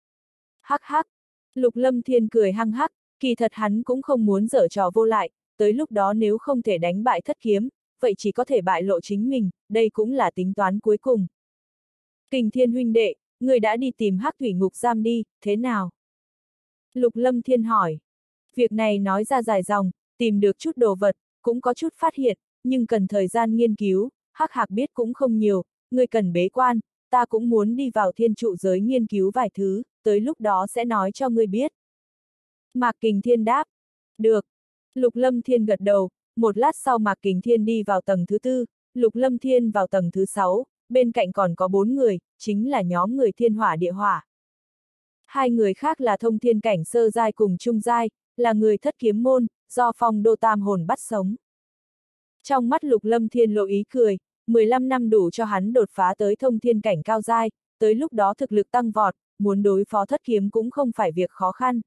Hắc hắc, Lục Lâm Thiên cười hăng hắc, kỳ thật hắn cũng không muốn giở trò vô lại, tới lúc đó nếu không thể đánh bại thất kiếm, vậy chỉ có thể bại lộ chính mình, đây cũng là tính toán cuối cùng. Kình Thiên huynh đệ, người đã đi tìm Hắc Thủy Ngục Giam đi, thế nào? Lục Lâm Thiên hỏi. Việc này nói ra dài dòng, tìm được chút đồ vật, cũng có chút phát hiện, nhưng cần thời gian nghiên cứu, Hắc Hạc biết cũng không nhiều, người cần bế quan, ta cũng muốn đi vào thiên trụ giới nghiên cứu vài thứ, tới lúc đó sẽ nói cho ngươi biết. Mạc Kình Thiên đáp. Được. Lục Lâm Thiên gật đầu, một lát sau Mạc Kình Thiên đi vào tầng thứ tư, Lục Lâm Thiên vào tầng thứ sáu, bên cạnh còn có bốn người, chính là nhóm người thiên hỏa địa hỏa. Hai người khác là thông thiên cảnh sơ giai cùng trung giai, là người thất kiếm môn, do phong đô tam hồn bắt sống. Trong mắt Lục Lâm Thiên lộ ý cười, mười lăm năm đủ cho hắn đột phá tới thông thiên cảnh cao giai, tới lúc đó thực lực tăng vọt, muốn đối phó thất kiếm cũng không phải việc khó khăn.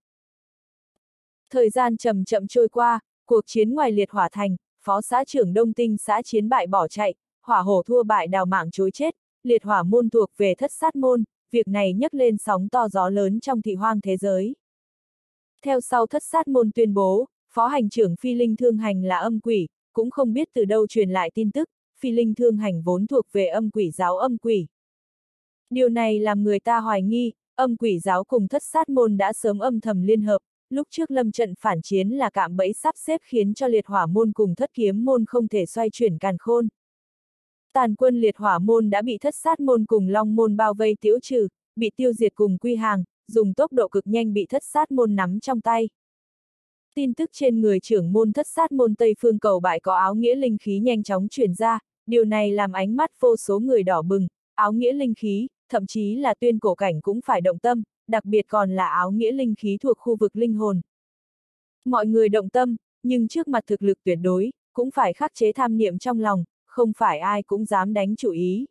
Thời gian chậm chậm trôi qua, cuộc chiến ngoài liệt hỏa thành, phó xã trưởng Đông Tinh xã chiến bại bỏ chạy, hỏa hổ thua bại đào mạng chối chết, liệt hỏa môn thuộc về thất sát môn, việc này nhấc lên sóng to gió lớn trong thị hoang thế giới. Theo sau thất sát môn tuyên bố, phó hành trưởng Phi Linh Thương Hành là âm quỷ, cũng không biết từ đâu truyền lại tin tức, Phi Linh Thương Hành vốn thuộc về âm quỷ giáo âm quỷ. Điều này làm người ta hoài nghi, âm quỷ giáo cùng thất sát môn đã sớm âm thầm liên hợp, lúc trước lâm trận phản chiến là cạm bẫy sắp xếp khiến cho liệt hỏa môn cùng thất kiếm môn không thể xoay chuyển càn khôn. Tàn quân liệt hỏa môn đã bị thất sát môn cùng long môn bao vây tiễu trừ, bị tiêu diệt cùng quy hàng, dùng tốc độ cực nhanh bị thất sát môn nắm trong tay. Tin tức trên người trưởng môn thất sát môn Tây Phương Cầu Bại có áo nghĩa linh khí nhanh chóng truyền ra, điều này làm ánh mắt vô số người đỏ bừng, áo nghĩa linh khí, thậm chí là tuyên cổ cảnh cũng phải động tâm, đặc biệt còn là áo nghĩa linh khí thuộc khu vực linh hồn. Mọi người động tâm, nhưng trước mặt thực lực tuyệt đối, cũng phải khắc chế tham niệm trong lòng, không phải ai cũng dám đánh chủ ý.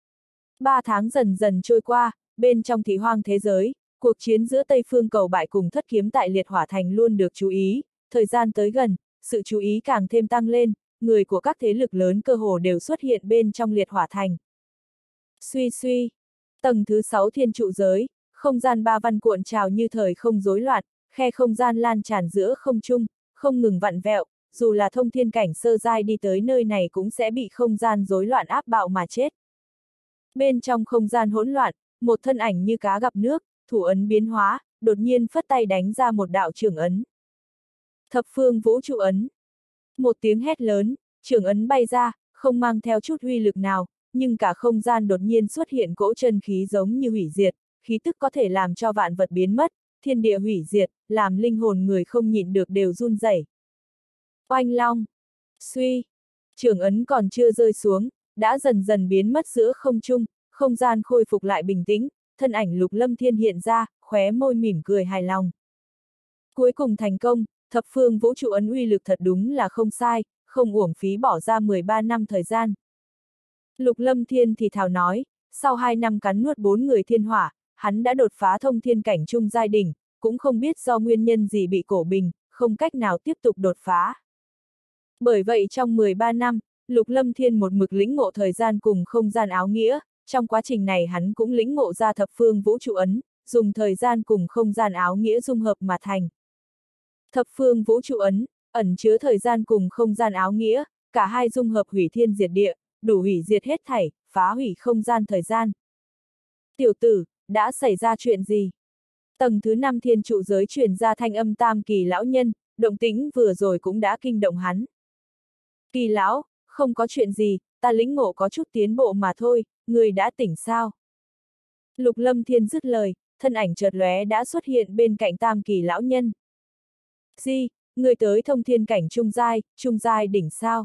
Ba tháng dần dần trôi qua, bên trong thị hoang thế giới, cuộc chiến giữa Tây Phương Cầu Bại cùng thất kiếm tại liệt hỏa thành luôn được chú ý, thời gian tới gần, sự chú ý càng thêm tăng lên, người của các thế lực lớn cơ hồ đều xuất hiện bên trong liệt hỏa thành. Suy suy, tầng thứ sáu thiên trụ giới, không gian ba văn cuộn trào như thời không rối loạn, khe không gian lan tràn giữa không trung, không ngừng vặn vẹo, dù là thông thiên cảnh sơ giai đi tới nơi này cũng sẽ bị không gian rối loạn áp bạo mà chết. Bên trong không gian hỗn loạn, một thân ảnh như cá gặp nước, thủ ấn biến hóa, đột nhiên phất tay đánh ra một đạo trưởng ấn. Thập phương vũ trụ ấn. Một tiếng hét lớn, trưởng ấn bay ra, không mang theo chút uy lực nào, nhưng cả không gian đột nhiên xuất hiện cỗ chân khí giống như hủy diệt, khí tức có thể làm cho vạn vật biến mất, thiên địa hủy diệt, làm linh hồn người không nhịn được đều run rẩy. Oanh long, suy, trưởng ấn còn chưa rơi xuống, đã dần dần biến mất giữa không trung, không gian khôi phục lại bình tĩnh, thân ảnh Lục Lâm Thiên hiện ra, khóe môi mỉm cười hài lòng. Cuối cùng thành công, thập phương vũ trụ ấn uy lực thật đúng là không sai, không uổng phí bỏ ra mười ba năm thời gian. Lục Lâm Thiên thì thào nói, sau hai năm cắn nuốt bốn người thiên hỏa, hắn đã đột phá thông thiên cảnh trung giai đỉnh, cũng không biết do nguyên nhân gì bị cổ bình, không cách nào tiếp tục đột phá. Bởi vậy trong mười ba năm, Lục Lâm Thiên một mực lĩnh ngộ thời gian cùng không gian áo nghĩa, trong quá trình này hắn cũng lĩnh ngộ ra thập phương vũ trụ ấn, dùng thời gian cùng không gian áo nghĩa dung hợp mà thành. Thập phương vũ trụ ấn, ẩn chứa thời gian cùng không gian áo nghĩa, cả hai dung hợp hủy thiên diệt địa, đủ hủy diệt hết thảy, phá hủy không gian thời gian. Tiểu tử, đã xảy ra chuyện gì? Tầng thứ năm thiên trụ giới truyền ra thanh âm tam kỳ lão nhân, động tĩnh vừa rồi cũng đã kinh động hắn. Kỳ lão, không có chuyện gì, ta lĩnh ngộ có chút tiến bộ mà thôi, người đã tỉnh sao? Lục Lâm Thiên dứt lời, thân ảnh chợt lóe đã xuất hiện bên cạnh tam kỳ lão nhân. Gì, người tới thông thiên cảnh trung giai, trung giai đỉnh sao?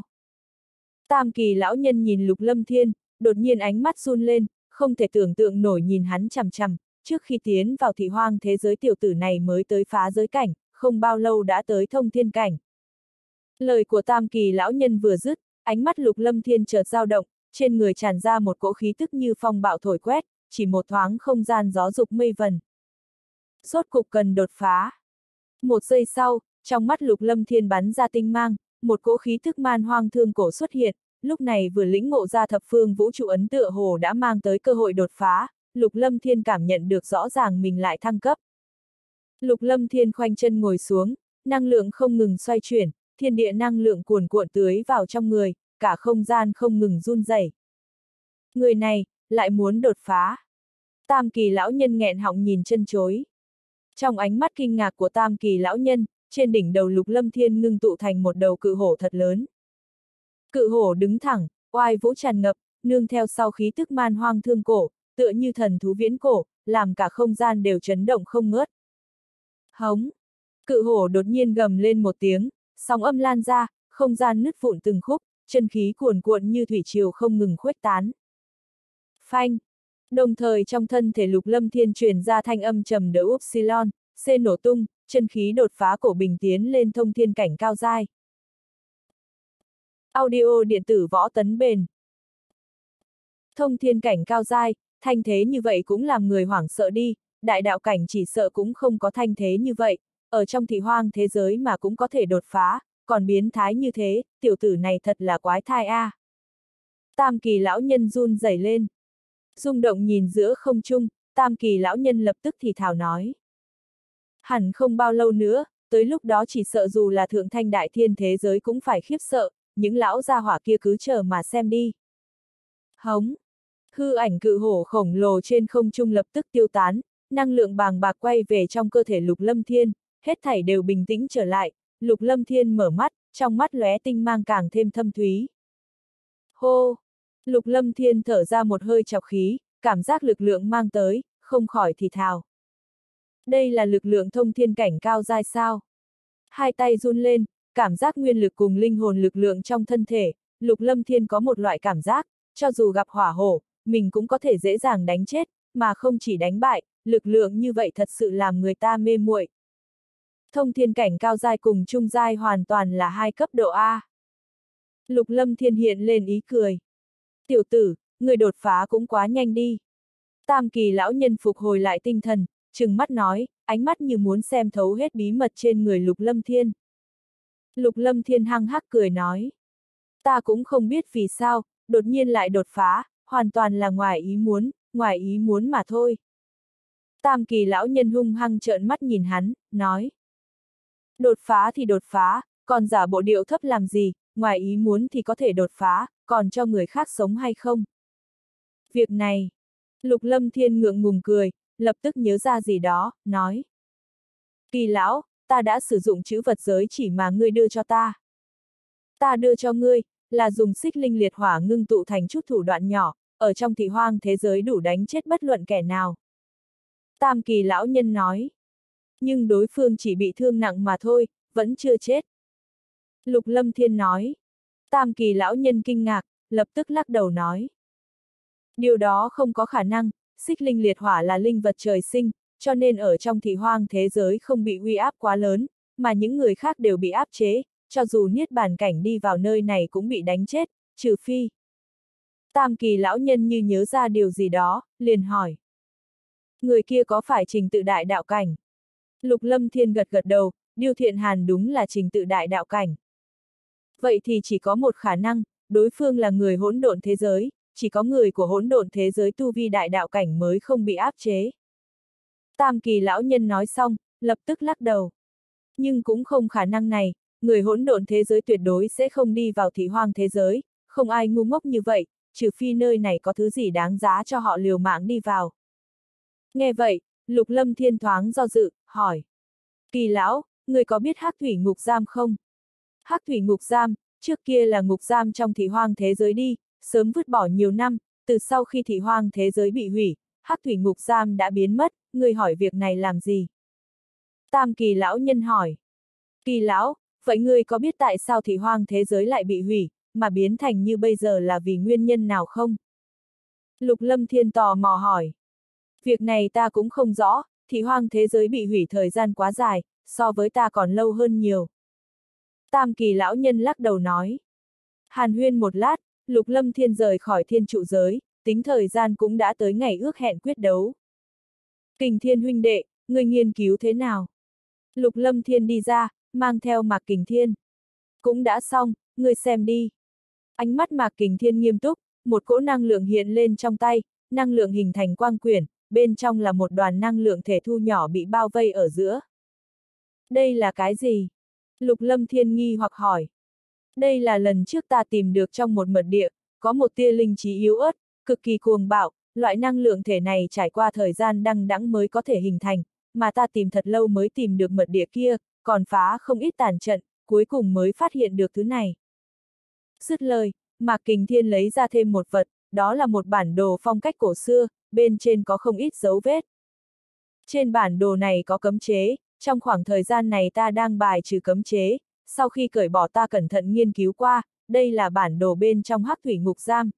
Tam kỳ lão nhân nhìn Lục Lâm Thiên, đột nhiên ánh mắt run lên, không thể tưởng tượng nổi nhìn hắn chằm chằm, trước khi tiến vào thị hoang thế giới tiểu tử này mới tới phá giới cảnh, không bao lâu đã tới thông thiên cảnh. Lời của tam kỳ lão nhân vừa dứt, ánh mắt Lục Lâm Thiên chợt dao động, trên người tràn ra một cỗ khí tức như phong bạo thổi quét, chỉ một thoáng không gian gió dục mây vần. Rốt cục cần đột phá. Một giây sau, trong mắt Lục Lâm Thiên bắn ra tinh mang, một cỗ khí tức man hoang thương cổ xuất hiện, lúc này vừa lĩnh ngộ ra thập phương vũ trụ ấn tựa hồ đã mang tới cơ hội đột phá, Lục Lâm Thiên cảm nhận được rõ ràng mình lại thăng cấp. Lục Lâm Thiên khoanh chân ngồi xuống, năng lượng không ngừng xoay chuyển, thiên địa năng lượng cuồn cuộn tưới vào trong người, cả không gian không ngừng run rẩy. Người này, lại muốn đột phá. Tam kỳ lão nhân nghẹn họng nhìn chân chối. Trong ánh mắt kinh ngạc của tam kỳ lão nhân, trên đỉnh đầu Lục Lâm Thiên ngưng tụ thành một đầu cự hổ thật lớn. Cự hổ đứng thẳng, oai vũ tràn ngập, nương theo sau khí tức man hoang thương cổ, tựa như thần thú viễn cổ, làm cả không gian đều chấn động không ngớt. Hống! Cự hổ đột nhiên gầm lên một tiếng, sóng âm lan ra, không gian nứt vụn từng khúc, chân khí cuồn cuộn như thủy triều không ngừng khuếch tán. Phanh! Đồng thời trong thân thể Lục Lâm Thiên truyền ra thanh âm trầm đỡ upsilon, C nổ tung, chân khí đột phá cổ bình tiến lên thông thiên cảnh cao giai. Audio điện tử võ tấn bền. Thông thiên cảnh cao giai, thanh thế như vậy cũng làm người hoảng sợ đi, đại đạo cảnh chỉ sợ cũng không có thanh thế như vậy, ở trong thị hoang thế giới mà cũng có thể đột phá, còn biến thái như thế, tiểu tử này thật là quái thai a. À. Tam kỳ lão nhân run rẩy lên. Rung động nhìn giữa không trung, tam kỳ lão nhân lập tức thì thào nói. Hẳn không bao lâu nữa, tới lúc đó chỉ sợ dù là thượng thanh đại thiên thế giới cũng phải khiếp sợ, những lão gia hỏa kia cứ chờ mà xem đi. Hống! Hư ảnh cự hổ khổng lồ trên không trung lập tức tiêu tán, năng lượng bàng bạc quay về trong cơ thể Lục Lâm Thiên, hết thảy đều bình tĩnh trở lại, Lục Lâm Thiên mở mắt, trong mắt lóe tinh mang càng thêm thâm thúy. Hô! Lục Lâm Thiên thở ra một hơi trọc khí, cảm giác lực lượng mang tới, không khỏi thì thào. Đây là lực lượng thông thiên cảnh cao giai sao? Hai tay run lên, cảm giác nguyên lực cùng linh hồn lực lượng trong thân thể, Lục Lâm Thiên có một loại cảm giác, cho dù gặp hỏa hổ, mình cũng có thể dễ dàng đánh chết, mà không chỉ đánh bại, lực lượng như vậy thật sự làm người ta mê muội. Thông thiên cảnh cao giai cùng trung giai hoàn toàn là hai cấp độ A. Lục Lâm Thiên hiện lên ý cười. Tiểu tử, người đột phá cũng quá nhanh đi. Tam kỳ lão nhân phục hồi lại tinh thần, trừng mắt nói, ánh mắt như muốn xem thấu hết bí mật trên người Lục Lâm Thiên. Lục Lâm Thiên hăng hắc cười nói. Ta cũng không biết vì sao, đột nhiên lại đột phá, hoàn toàn là ngoài ý muốn, ngoài ý muốn mà thôi. Tam kỳ lão nhân hung hăng trợn mắt nhìn hắn, nói. Đột phá thì đột phá, còn giả bộ điệu thấp làm gì, ngoài ý muốn thì có thể đột phá, còn cho người khác sống hay không? Việc này, Lục Lâm Thiên ngượng ngùng cười, lập tức nhớ ra gì đó, nói. Kỳ lão, ta đã sử dụng chữ vật giới chỉ mà ngươi đưa cho ta. Ta đưa cho ngươi, là dùng xích linh liệt hỏa ngưng tụ thành chút thủ đoạn nhỏ, ở trong thị hoang thế giới đủ đánh chết bất luận kẻ nào. Tam kỳ lão nhân nói. Nhưng đối phương chỉ bị thương nặng mà thôi, vẫn chưa chết. Lục Lâm Thiên nói. Tam kỳ lão nhân kinh ngạc, lập tức lắc đầu nói. Điều đó không có khả năng, xích linh liệt hỏa là linh vật trời sinh, cho nên ở trong thị hoang thế giới không bị uy áp quá lớn, mà những người khác đều bị áp chế, cho dù niết bàn cảnh đi vào nơi này cũng bị đánh chết, trừ phi. Tam kỳ lão nhân như nhớ ra điều gì đó, liền hỏi. Người kia có phải trình tự đại đạo cảnh? Lục Lâm Thiên gật gật đầu, Điêu Thiện Hàn đúng là trình tự đại đạo cảnh. Vậy thì chỉ có một khả năng, đối phương là người hỗn độn thế giới, chỉ có người của hỗn độn thế giới tu vi đại đạo cảnh mới không bị áp chế. Tam kỳ lão nhân nói xong, lập tức lắc đầu. Nhưng cũng không khả năng này, người hỗn độn thế giới tuyệt đối sẽ không đi vào thị hoang thế giới, không ai ngu ngốc như vậy, trừ phi nơi này có thứ gì đáng giá cho họ liều mạng đi vào. Nghe vậy, Lục Lâm Thiên thoáng do dự, hỏi. Kỳ lão, người có biết Hắc Thủy Ngục Giam không? Hắc Thủy Ngục Giam, trước kia là ngục giam trong thị hoang thế giới đi, sớm vứt bỏ nhiều năm, từ sau khi thị hoang thế giới bị hủy, Hắc Thủy Ngục Giam đã biến mất, người hỏi việc này làm gì? Tam kỳ lão nhân hỏi. Kỳ lão, vậy ngươi có biết tại sao thị hoang thế giới lại bị hủy, mà biến thành như bây giờ là vì nguyên nhân nào không? Lục Lâm Thiên tò mò hỏi. Việc này ta cũng không rõ, thị hoang thế giới bị hủy thời gian quá dài, so với ta còn lâu hơn nhiều. Tam kỳ lão nhân lắc đầu nói. Hàn huyên một lát, Lục Lâm Thiên rời khỏi thiên trụ giới, tính thời gian cũng đã tới ngày ước hẹn quyết đấu. Kình Thiên huynh đệ, ngươi nghiên cứu thế nào? Lục Lâm Thiên đi ra, mang theo Mạc Kình Thiên. Cũng đã xong, ngươi xem đi. Ánh mắt Mạc Kình Thiên nghiêm túc, một cỗ năng lượng hiện lên trong tay, năng lượng hình thành quang quyển, bên trong là một đoàn năng lượng thể thu nhỏ bị bao vây ở giữa. Đây là cái gì? Lục Lâm Thiên nghi hoặc hỏi. Đây là lần trước ta tìm được trong một mật địa, có một tia linh trí yếu ớt, cực kỳ cuồng bạo, loại năng lượng thể này trải qua thời gian đăng đẵng mới có thể hình thành, mà ta tìm thật lâu mới tìm được mật địa kia, còn phá không ít tàn trận, cuối cùng mới phát hiện được thứ này. Dứt lời, Mạc Kình Thiên lấy ra thêm một vật, đó là một bản đồ phong cách cổ xưa, bên trên có không ít dấu vết. Trên bản đồ này có cấm chế, trong khoảng thời gian này ta đang bài trừ cấm chế, sau khi cởi bỏ ta cẩn thận nghiên cứu qua, đây là bản đồ bên trong Hắc Thủy Ngục Giam.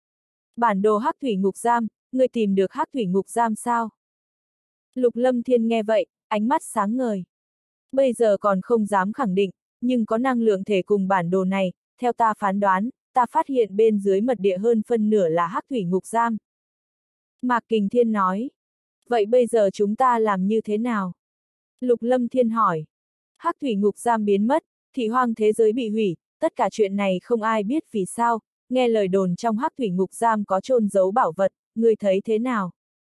Bản đồ Hắc Thủy Ngục Giam, người tìm được Hắc Thủy Ngục Giam sao? Lục Lâm Thiên nghe vậy, ánh mắt sáng ngời. Bây giờ còn không dám khẳng định, nhưng có năng lượng thể cùng bản đồ này, theo ta phán đoán, ta phát hiện bên dưới mật địa hơn phân nửa là Hắc Thủy Ngục Giam. Mạc Kình Thiên nói. Vậy bây giờ chúng ta làm như thế nào? Lục Lâm Thiên hỏi. Hắc Thủy Ngục Giam biến mất, Thị Hoang thế giới bị hủy, tất cả chuyện này không ai biết vì sao, nghe lời đồn trong Hắc Thủy Ngục Giam có chôn giấu bảo vật, ngươi thấy thế nào?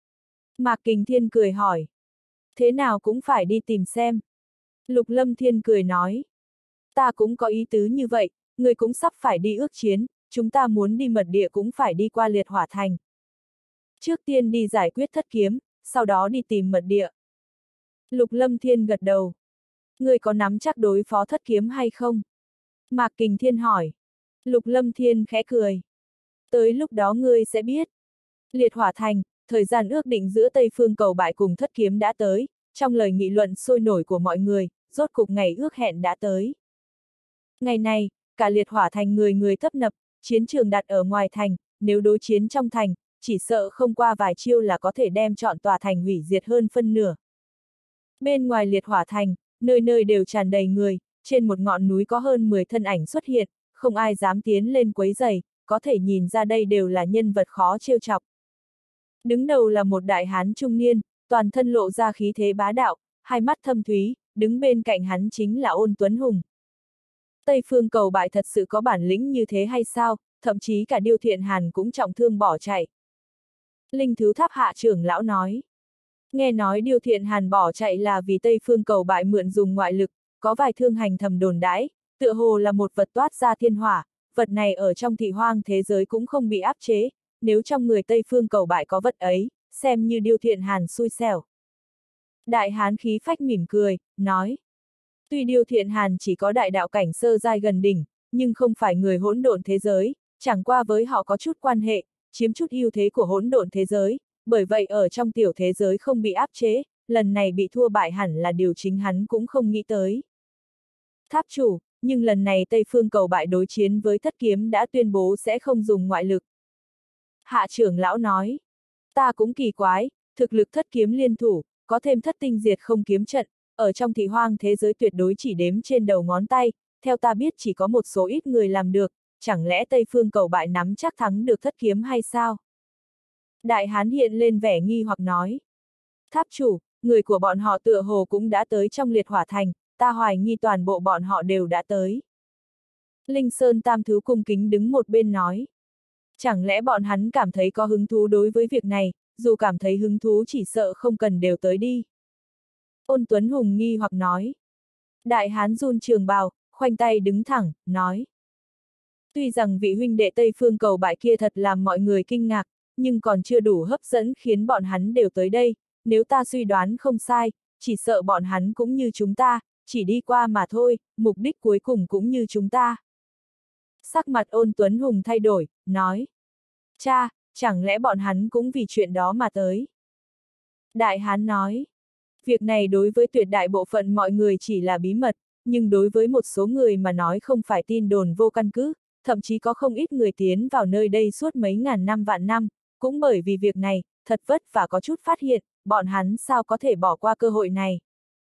Mạc Kình Thiên cười hỏi. Thế nào cũng phải đi tìm xem. Lục Lâm Thiên cười nói. Ta cũng có ý tứ như vậy, ngươi cũng sắp phải đi ước chiến, chúng ta muốn đi mật địa cũng phải đi qua Liệt Hỏa Thành. Trước tiên đi giải quyết thất kiếm, sau đó đi tìm mật địa. Lục Lâm Thiên gật đầu. Ngươi có nắm chắc đối phó thất kiếm hay không? Mạc Kình Thiên hỏi. Lục Lâm Thiên khẽ cười. Tới lúc đó ngươi sẽ biết. Liệt Hỏa Thành, thời gian ước định giữa Tây Phương Cầu Bại cùng thất kiếm đã tới, trong lời nghị luận sôi nổi của mọi người, rốt cục ngày ước hẹn đã tới. Ngày này, cả Liệt Hỏa Thành người người tấp nập, chiến trường đặt ở ngoài thành, nếu đối chiến trong thành, chỉ sợ không qua vài chiêu là có thể đem trọn tòa thành hủy diệt hơn phân nửa. Bên ngoài Liệt Hỏa Thành, nơi nơi đều tràn đầy người, trên một ngọn núi có hơn mười thân ảnh xuất hiện, không ai dám tiến lên quấy rầy, có thể nhìn ra đây đều là nhân vật khó trêu chọc. Đứng đầu là một đại hán trung niên, toàn thân lộ ra khí thế bá đạo, hai mắt thâm thúy, đứng bên cạnh hắn chính là Ôn Tuấn Hùng. Tây Phương Cầu Bại thật sự có bản lĩnh như thế hay sao, thậm chí cả Điêu Thiện Hàn cũng trọng thương bỏ chạy. Linh Thứ Tháp hạ trưởng lão nói. Nghe nói Điêu Thiện Hàn bỏ chạy là vì Tây Phương Cầu Bại mượn dùng ngoại lực, có vài thương hành thầm đồn đãi, tựa hồ là một vật toát ra thiên hỏa, vật này ở trong Thị Hoang thế giới cũng không bị áp chế, nếu trong người Tây Phương Cầu Bại có vật ấy, xem như Điêu Thiện Hàn xui xẻo. Đại hán khí phách mỉm cười, nói. Tuy Điêu Thiện Hàn chỉ có đại đạo cảnh sơ giai gần đỉnh, nhưng không phải người hỗn độn thế giới, chẳng qua với họ có chút quan hệ, chiếm chút ưu thế của hỗn độn thế giới, bởi vậy ở trong tiểu thế giới không bị áp chế, lần này bị thua bại hẳn là điều chính hắn cũng không nghĩ tới. Tháp chủ, nhưng lần này Tây Phương Cầu Bại đối chiến với thất kiếm đã tuyên bố sẽ không dùng ngoại lực. Hạ trưởng lão nói, ta cũng kỳ quái, thực lực thất kiếm liên thủ, có thêm thất tinh diệt không kiếm trận, ở trong Thị Hoang thế giới tuyệt đối chỉ đếm trên đầu ngón tay, theo ta biết chỉ có một số ít người làm được, chẳng lẽ Tây Phương Cầu Bại nắm chắc thắng được thất kiếm hay sao? Đại hán hiện lên vẻ nghi hoặc nói. Tháp chủ, người của bọn họ tựa hồ cũng đã tới trong Liệt Hỏa Thành, ta hoài nghi toàn bộ bọn họ đều đã tới. Linh Sơn Tam Thứ cung kính đứng một bên nói. Chẳng lẽ bọn hắn cảm thấy có hứng thú đối với việc này, dù cảm thấy hứng thú chỉ sợ không cần đều tới đi. Ôn Tuấn Hùng nghi hoặc nói. Đại hán run trường bào, khoanh tay đứng thẳng, nói. Tuy rằng vị huynh đệ Tây Phương Cầu Bại kia thật làm mọi người kinh ngạc, nhưng còn chưa đủ hấp dẫn khiến bọn hắn đều tới đây, nếu ta suy đoán không sai, chỉ sợ bọn hắn cũng như chúng ta, chỉ đi qua mà thôi, mục đích cuối cùng cũng như chúng ta. Sắc mặt Ôn Tuấn Hùng thay đổi, nói. Cha, chẳng lẽ bọn hắn cũng vì chuyện đó mà tới? Đại hán nói. Việc này đối với tuyệt đại bộ phận mọi người chỉ là bí mật, nhưng đối với một số người mà nói không phải tin đồn vô căn cứ, thậm chí có không ít người tiến vào nơi đây suốt mấy ngàn năm vạn năm, cũng bởi vì việc này, thật vất vả có chút phát hiện, bọn hắn sao có thể bỏ qua cơ hội này.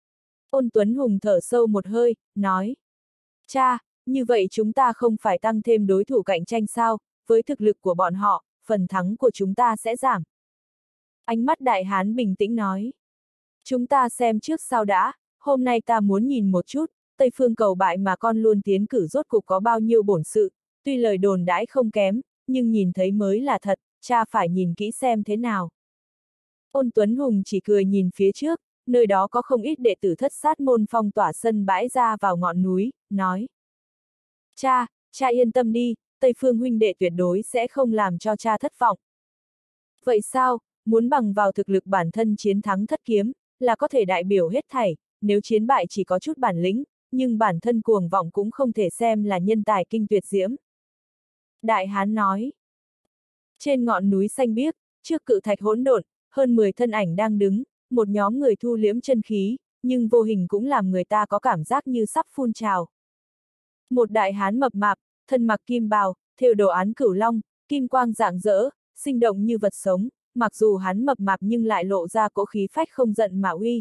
Ôn Tuấn Hùng thở sâu một hơi, nói. Cha, như vậy chúng ta không phải tăng thêm đối thủ cạnh tranh sao, với thực lực của bọn họ, phần thắng của chúng ta sẽ giảm. Ánh mắt đại hán bình tĩnh nói. Chúng ta xem trước sau đã, hôm nay ta muốn nhìn một chút, Tây Phương Cầu Bại mà con luôn tiến cử rốt cục có bao nhiêu bổn sự, tuy lời đồn đãi không kém, nhưng nhìn thấy mới là thật, cha phải nhìn kỹ xem thế nào. Ôn Tuấn Hùng chỉ cười nhìn phía trước, nơi đó có không ít đệ tử Thất Sát môn phong tỏa sân bãi ra vào ngọn núi, nói. Cha, cha yên tâm đi, Tây Phương huynh đệ tuyệt đối sẽ không làm cho cha thất vọng. Vậy sao, muốn bằng vào thực lực bản thân chiến thắng thất kiếm, là có thể đại biểu hết thảy, nếu chiến bại chỉ có chút bản lĩnh, nhưng bản thân cuồng vọng cũng không thể xem là nhân tài kinh tuyệt diễm. Đại hán nói. Trên ngọn núi xanh biếc, trước cự thạch hỗn độn, hơn mười thân ảnh đang đứng, một nhóm người thu liễm chân khí, nhưng vô hình cũng làm người ta có cảm giác như sắp phun trào. Một đại hán mập mạp, thân mặc kim bào, thêu đồ án cửu long, kim quang rạng rỡ, sinh động như vật sống, mặc dù hắn mập mạp nhưng lại lộ ra cỗ khí phách không giận mà uy.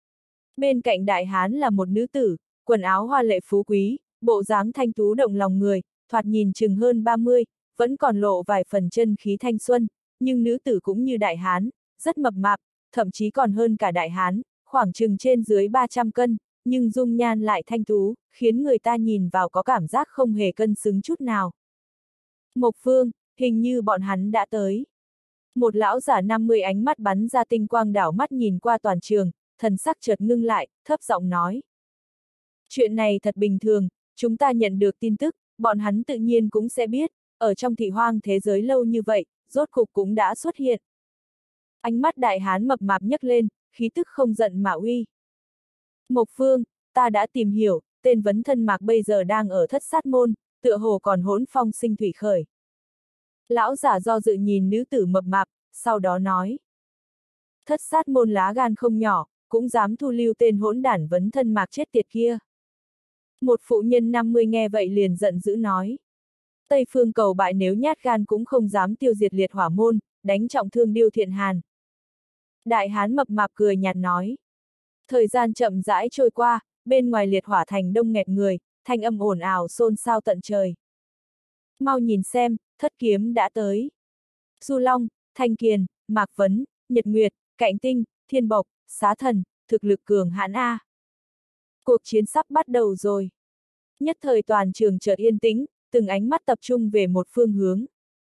Bên cạnh đại hán là một nữ tử, quần áo hoa lệ phú quý, bộ dáng thanh tú động lòng người, thoạt nhìn chừng hơn ba mươi, vẫn còn lộ vài phần chân khí thanh xuân, nhưng nữ tử cũng như đại hán, rất mập mạp, thậm chí còn hơn cả đại hán, khoảng chừng trên dưới ba trăm cân, nhưng dung nhan lại thanh tú, khiến người ta nhìn vào có cảm giác không hề cân xứng chút nào. Mộc Phương, hình như bọn hắn đã tới. Một lão giả năm mươi ánh mắt bắn ra tinh quang đảo mắt nhìn qua toàn trường, thần sắc chợt ngưng lại, thấp giọng nói. Chuyện này thật bình thường, chúng ta nhận được tin tức, bọn hắn tự nhiên cũng sẽ biết, ở trong thị hoang thế giới lâu như vậy, rốt cục cũng đã xuất hiện. Ánh mắt đại hán mập mạp nhấc lên, khí tức không giận mà uy. Mộc Phương, ta đã tìm hiểu, tên vấn thân mạc bây giờ đang ở thất sát môn, tựa hồ còn hỗn phong sinh thủy khởi. Lão giả do dự nhìn nữ tử mập mạp, sau đó nói. Thất sát môn lá gan không nhỏ, cũng dám thu lưu tên hỗn đản vấn thân mạc chết tiệt kia. Một phụ nhân năm mươi nghe vậy liền giận dữ nói. Tây Phương Cầu Bại nếu nhát gan cũng không dám tiêu diệt liệt hỏa môn, đánh trọng thương Điêu Thiện Hàn. Đại hán mập mạp cười nhạt nói. Thời gian chậm rãi trôi qua, bên ngoài liệt hỏa thành đông nghẹt người, thanh âm ồn ào xôn xao tận trời. Mau nhìn xem, thất kiếm đã tới. Du Long, Thanh Kiền, Mạc Vấn, Nhật Nguyệt, Cạnh Tinh, Thiên Bộc, Xá Thần, thực lực cường hãn A. Cuộc chiến sắp bắt đầu rồi. Nhất thời toàn trường chợt yên tĩnh, từng ánh mắt tập trung về một phương hướng.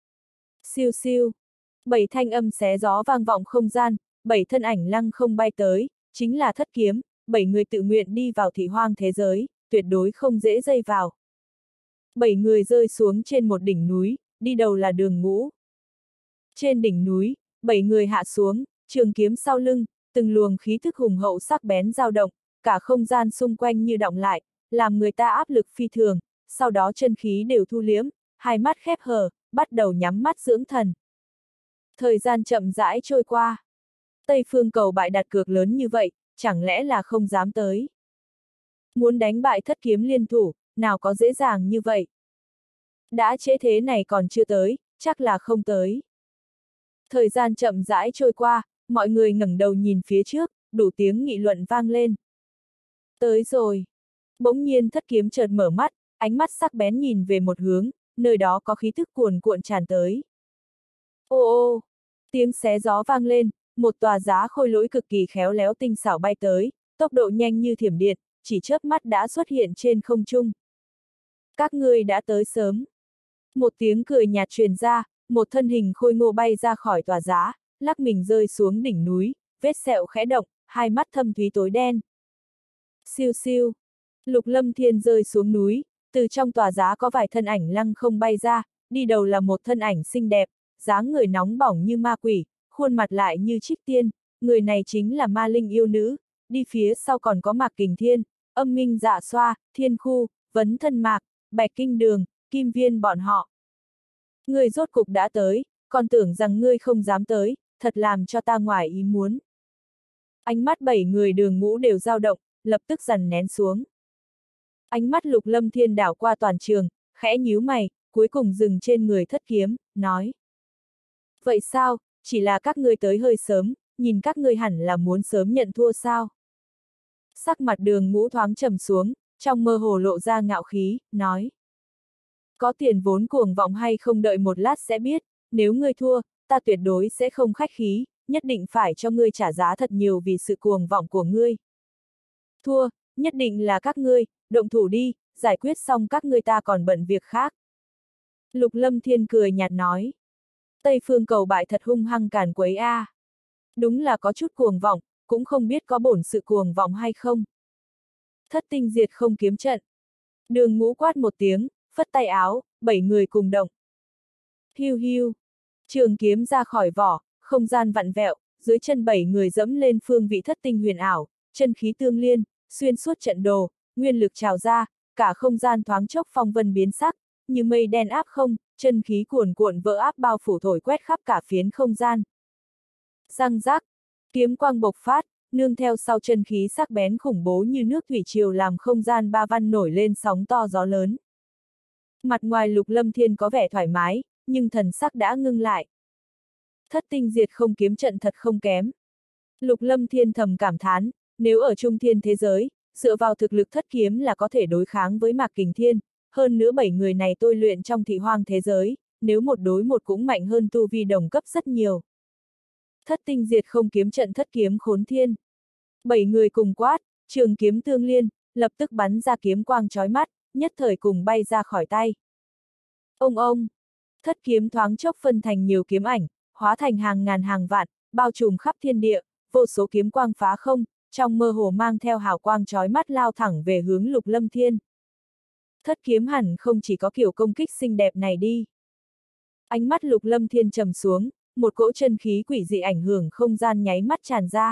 Siêu siêu. Bảy thanh âm xé gió vang vọng không gian, bảy thân ảnh lăng không bay tới, chính là thất kiếm, bảy người tự nguyện đi vào thị hoang thế giới, tuyệt đối không dễ dây vào. Bảy người rơi xuống trên một đỉnh núi, đi đầu là Đường Ngũ. Trên đỉnh núi, bảy người hạ xuống, trường kiếm sau lưng, từng luồng khí thức hùng hậu sắc bén dao động, cả không gian xung quanh như động lại, làm người ta áp lực phi thường, sau đó chân khí đều thu liếm, hai mắt khép hờ, bắt đầu nhắm mắt dưỡng thần. Thời gian chậm rãi trôi qua. Tây Phương Cầu Bại đặt cược lớn như vậy, chẳng lẽ là không dám tới. Muốn đánh bại thất kiếm liên thủ, nào có dễ dàng như vậy. Đã trễ thế này còn chưa tới, chắc là không tới. Thời gian chậm rãi trôi qua, mọi người ngẩng đầu nhìn phía trước, đủ tiếng nghị luận vang lên. Tới rồi. Bỗng nhiên thất kiếm chợt mở mắt, ánh mắt sắc bén nhìn về một hướng, nơi đó có khí thức cuồn cuộn tràn tới. Ô ô, tiếng xé gió vang lên, một tòa giá khôi lỗi cực kỳ khéo léo tinh xảo bay tới, tốc độ nhanh như thiểm điện, chỉ chớp mắt đã xuất hiện trên không trung. Các ngươi đã tới sớm. Một tiếng cười nhạt truyền ra, một thân hình khôi ngô bay ra khỏi tòa giá, lắc mình rơi xuống đỉnh núi, vết sẹo khẽ động, hai mắt thâm thúy tối đen. Siêu siêu. Lục Lâm Thiên rơi xuống núi, từ trong tòa giá có vài thân ảnh lăng không bay ra, đi đầu là một thân ảnh xinh đẹp, dáng người nóng bỏng như ma quỷ, khuôn mặt lại như trích tiên, người này chính là ma linh yêu nữ, đi phía sau còn có Mạc Kình Thiên, Âm Minh Dạ Xoa, Thiên Khu, Vấn Thân Mạc, Bạch Kinh Đường, Kim Viên bọn họ. Ngươi rốt cục đã tới, còn tưởng rằng ngươi không dám tới, thật làm cho ta ngoài ý muốn. Ánh mắt bảy người Đường Ngũ đều dao động, lập tức dằn nén xuống. Ánh mắt Lục Lâm Thiên đảo qua toàn trường, khẽ nhíu mày, cuối cùng dừng trên người thất kiếm, nói. Vậy sao, chỉ là các ngươi tới hơi sớm, nhìn các ngươi hẳn là muốn sớm nhận thua sao? Sắc mặt Đường Ngũ thoáng trầm xuống, trong mơ hồ lộ ra ngạo khí, nói. Có tiền vốn cuồng vọng hay không đợi một lát sẽ biết, nếu ngươi thua, ta tuyệt đối sẽ không khách khí, nhất định phải cho ngươi trả giá thật nhiều vì sự cuồng vọng của ngươi. Thua, nhất định là các ngươi, động thủ đi, giải quyết xong các ngươi ta còn bận việc khác. Lục Lâm Thiên cười nhạt nói. Tây Phương Cầu Bại thật hung hăng càn quấy a. À. Đúng là có chút cuồng vọng, cũng không biết có bổn sự cuồng vọng hay không. Thất tinh diệt không kiếm trận. Đường Ngũ quát một tiếng, phất tay áo, bảy người cùng động. Hiu hiu. Trường kiếm ra khỏi vỏ, không gian vặn vẹo, dưới chân bảy người dẫm lên phương vị thất tinh huyền ảo, chân khí tương liên, xuyên suốt trận đồ, nguyên lực trào ra, cả không gian thoáng chốc phong vân biến sắc, như mây đen áp không, chân khí cuồn cuộn vỡ áp bao phủ thổi quét khắp cả phiến không gian. Răng rác, kiếm quang bộc phát, nương theo sau chân khí sắc bén khủng bố như nước thủy triều làm không gian ba văn nổi lên sóng to gió lớn. Mặt ngoài Lục Lâm Thiên có vẻ thoải mái, nhưng thần sắc đã ngưng lại. Thất tinh diệt không kiếm trận thật không kém. Lục Lâm Thiên thầm cảm thán, nếu ở trung thiên thế giới, dựa vào thực lực thất kiếm là có thể đối kháng với Mạc Kình Thiên, hơn nữa bảy người này tôi luyện trong thị hoang thế giới, nếu một đối một cũng mạnh hơn tu vi đồng cấp rất nhiều. Thất tinh diệt không kiếm trận thất kiếm khốn thiên. Bảy người cùng quát, trường kiếm tương liên, lập tức bắn ra kiếm quang chói mắt, nhất thời cùng bay ra khỏi tay. Ông ông! Thất kiếm thoáng chốc phân thành nhiều kiếm ảnh, hóa thành hàng ngàn hàng vạn, bao trùm khắp thiên địa, vô số kiếm quang phá không, trong mơ hồ mang theo hào quang chói mắt lao thẳng về hướng Lục Lâm Thiên. Thất kiếm hẳn không chỉ có kiểu công kích xinh đẹp này đi. Ánh mắt Lục Lâm Thiên trầm xuống, một cỗ chân khí quỷ dị ảnh hưởng không gian nháy mắt tràn ra.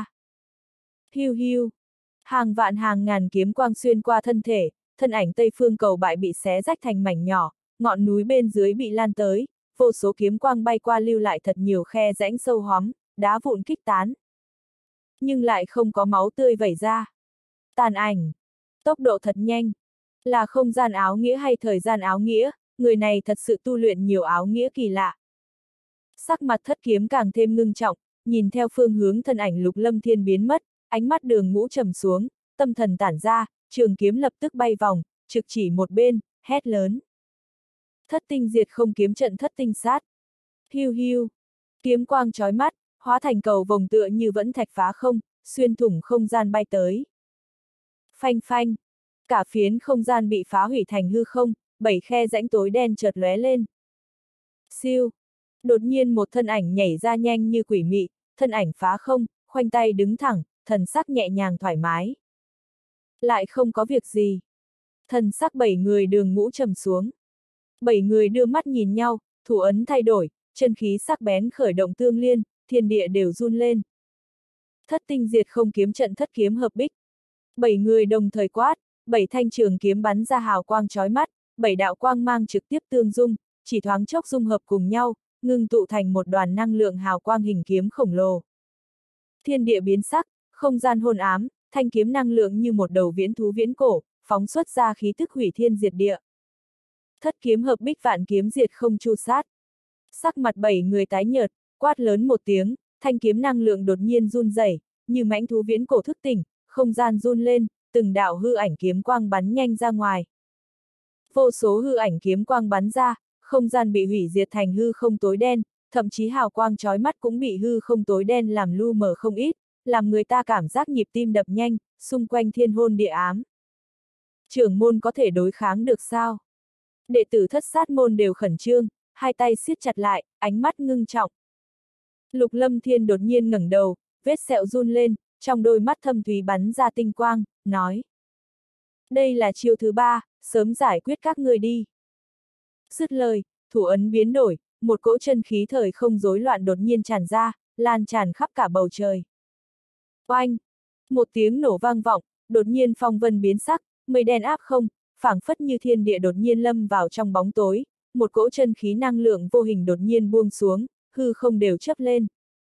Hiu hiu, hàng vạn hàng ngàn kiếm quang xuyên qua thân thể, thân ảnh Tây Phương Cầu Bại bị xé rách thành mảnh nhỏ, ngọn núi bên dưới bị lan tới, vô số kiếm quang bay qua lưu lại thật nhiều khe rãnh sâu hóm, đá vụn kích tán. Nhưng lại không có máu tươi vẩy ra. Tàn ảnh, tốc độ thật nhanh, là không gian áo nghĩa hay thời gian áo nghĩa, người này thật sự tu luyện nhiều áo nghĩa kỳ lạ. Sắc mặt thất kiếm càng thêm ngưng trọng, nhìn theo phương hướng thân ảnh Lục Lâm Thiên biến mất, ánh mắt Đường Ngũ trầm xuống, tâm thần tản ra, trường kiếm lập tức bay vòng, trực chỉ một bên, hét lớn. Thất tinh diệt không kiếm trận thất tinh sát. Hiu hiu, kiếm quang chói mắt, hóa thành cầu vồng tựa như vẫn thạch phá không, xuyên thủng không gian bay tới. Phanh phanh, cả phiến không gian bị phá hủy thành hư không, bảy khe rãnh tối đen chợt lóe lên. Siêu, đột nhiên một thân ảnh nhảy ra nhanh như quỷ mị, thân ảnh phá không, khoanh tay đứng thẳng, thần sắc nhẹ nhàng thoải mái. Lại không có việc gì. Thần sắc bảy người Đường Ngũ trầm xuống. Bảy người đưa mắt nhìn nhau, thủ ấn thay đổi, chân khí sắc bén khởi động tương liên, thiên địa đều run lên. Thất tinh diệt không kiếm trận thất kiếm hợp bích. Bảy người đồng thời quát, bảy thanh trường kiếm bắn ra hào quang chói mắt, bảy đạo quang mang trực tiếp tương dung, chỉ thoáng chốc dung hợp cùng nhau, ngưng tụ thành một đoàn năng lượng hào quang hình kiếm khổng lồ. Thiên địa biến sắc, không gian hôn ám, thanh kiếm năng lượng như một đầu viễn thú viễn cổ, phóng xuất ra khí tức hủy thiên diệt địa. Thất kiếm hợp bích vạn kiếm diệt không chu sát. Sắc mặt bảy người tái nhợt, quát lớn một tiếng, thanh kiếm năng lượng đột nhiên run rẩy, như mãnh thú viễn cổ thức tỉnh, không gian run lên, từng đạo hư ảnh kiếm quang bắn nhanh ra ngoài. Vô số hư ảnh kiếm quang bắn ra, không gian bị hủy diệt thành hư không tối đen, thậm chí hào quang chói mắt cũng bị hư không tối đen làm lu mờ không ít, làm người ta cảm giác nhịp tim đập nhanh, xung quanh thiên hôn địa ám. Trưởng môn có thể đối kháng được sao? Đệ tử thất sát môn đều khẩn trương, hai tay siết chặt lại, ánh mắt ngưng trọng. Lục Lâm Thiên đột nhiên ngẩng đầu, vết sẹo run lên, trong đôi mắt thâm thúy bắn ra tinh quang, nói. Đây là chiêu thứ ba, sớm giải quyết các ngươi đi. Dứt lời, thủ ấn biến đổi, một cỗ chân khí thời không rối loạn đột nhiên tràn ra, lan tràn khắp cả bầu trời. Oanh! Một tiếng nổ vang vọng, đột nhiên phong vân biến sắc, mây đen áp không, phảng phất như thiên địa đột nhiên lâm vào trong bóng tối, một cỗ chân khí năng lượng vô hình đột nhiên buông xuống, hư không đều chớp lên.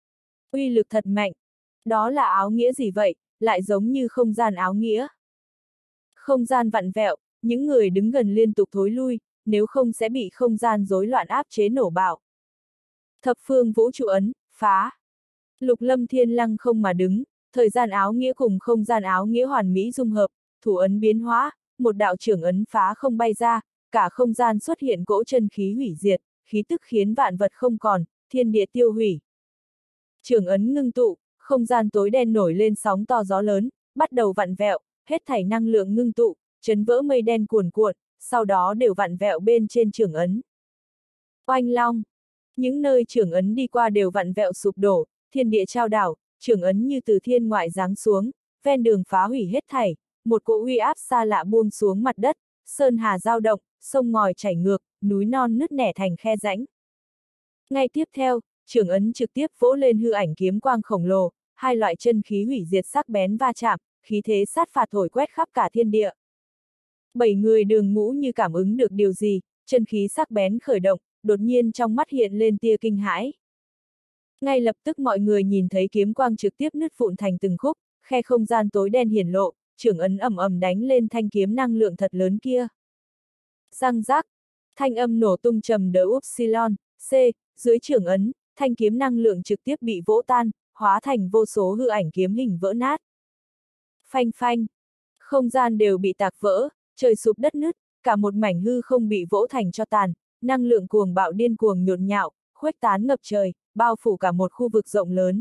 Uy lực thật mạnh. Đó là áo nghĩa gì vậy, lại giống như không gian áo nghĩa. Không gian vặn vẹo, những người đứng gần liên tục thối lui, nếu không sẽ bị không gian rối loạn áp chế nổ bạo. Thập phương vũ trụ ấn, phá. Lục Lâm Thiên lăng không mà đứng, thời gian áo nghĩa cùng không gian áo nghĩa hoàn mỹ dung hợp, thủ ấn biến hóa, một đạo trưởng ấn phá không bay ra, cả không gian xuất hiện cỗ chân khí hủy diệt, khí tức khiến vạn vật không còn, thiên địa tiêu hủy. Trưởng ấn ngưng tụ, không gian tối đen nổi lên sóng to gió lớn, bắt đầu vặn vẹo, hết thảy năng lượng ngưng tụ, chấn vỡ mây đen cuồn cuộn, sau đó đều vặn vẹo bên trên trưởng ấn. Oanh long, những nơi trưởng ấn đi qua đều vặn vẹo sụp đổ, thiên địa trao đảo, trưởng ấn như từ thiên ngoại giáng xuống, ven đường phá hủy hết thảy, một cỗ uy áp xa lạ buông xuống mặt đất, sơn hà dao động, sông ngòi chảy ngược, núi non nứt nẻ thành khe rãnh. Ngay tiếp theo, trưởng ấn trực tiếp vỗ lên hư ảnh kiếm quang khổng lồ, hai loại chân khí hủy diệt sắc bén va chạm, khí thế sát phạt thổi quét khắp cả thiên địa. Bảy người Đường Ngũ như cảm ứng được điều gì, chân khí sắc bén khởi động, đột nhiên trong mắt hiện lên tia kinh hãi. Ngay lập tức mọi người nhìn thấy kiếm quang trực tiếp nứt vụn thành từng khúc, khe không gian tối đen hiển lộ, trưởng ấn ầm ầm đánh lên thanh kiếm năng lượng thật lớn kia. Răng rác, Thanh âm nổ tung trầm đỡ upsilon, C, dưới trưởng ấn, thanh kiếm năng lượng trực tiếp bị vỗ tan, hóa thành vô số hư ảnh kiếm hình vỡ nát. Phanh phanh, không gian đều bị tạc vỡ, trời sụp đất nứt, cả một mảnh hư không bị vỗ thành cho tàn, năng lượng cuồng bạo điên cuồng nhộn nhạo, khuếch tán ngập trời, bao phủ cả một khu vực rộng lớn.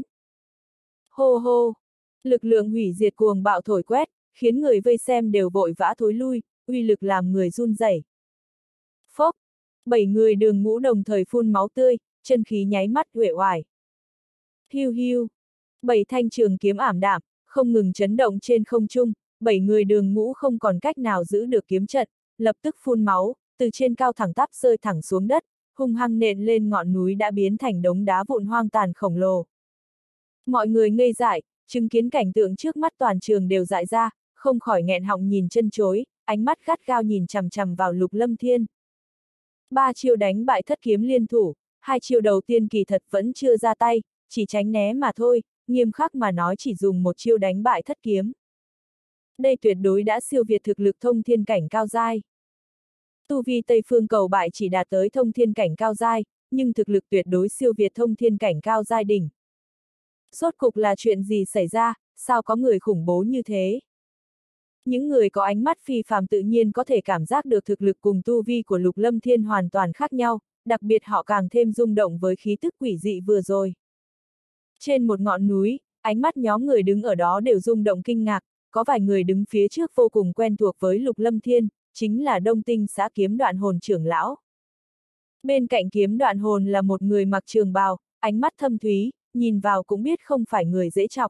Hô hô, lực lượng hủy diệt cuồng bạo thổi quét, khiến người vây xem đều vội vã thối lui, uy lực làm người run rẩy. Phốc, bảy người đường ngũ đồng thời phun máu tươi, chân khí nháy mắt uể oải. Hiu hiu, bảy thanh trường kiếm ảm đạm, không ngừng chấn động trên không trung, bảy người đường ngũ không còn cách nào giữ được kiếm trận, lập tức phun máu, từ trên cao thẳng tắp rơi thẳng xuống đất, hung hăng nện lên ngọn núi đã biến thành đống đá vụn hoang tàn khổng lồ. Mọi người ngây dại, chứng kiến cảnh tượng trước mắt toàn trường đều dại ra, không khỏi nghẹn họng nhìn chân chối, ánh mắt gắt gao nhìn chằm chằm vào Lục Lâm Thiên. Ba chiêu đánh bại thất kiếm liên thủ, hai chiêu đầu tiên kỳ thật vẫn chưa ra tay, chỉ tránh né mà thôi, nghiêm khắc mà nói chỉ dùng một chiêu đánh bại thất kiếm. Đây tuyệt đối đã siêu việt thực lực thông thiên cảnh cao giai. Tu vi Tây Phương Cầu Bại chỉ đạt tới thông thiên cảnh cao giai, nhưng thực lực tuyệt đối siêu việt thông thiên cảnh cao giai đỉnh. Rốt cục là chuyện gì xảy ra, sao có người khủng bố như thế? Những người có ánh mắt phi phàm tự nhiên có thể cảm giác được thực lực cùng tu vi của Lục Lâm Thiên hoàn toàn khác nhau, đặc biệt họ càng thêm rung động với khí tức quỷ dị vừa rồi. Trên một ngọn núi, ánh mắt nhóm người đứng ở đó đều rung động kinh ngạc, có vài người đứng phía trước vô cùng quen thuộc với Lục Lâm Thiên, chính là Đông Tinh xã Kiếm Đoạn Hồn trưởng lão. Bên cạnh Kiếm Đoạn Hồn là một người mặc trường bào, ánh mắt thâm thúy, nhìn vào cũng biết không phải người dễ chọc.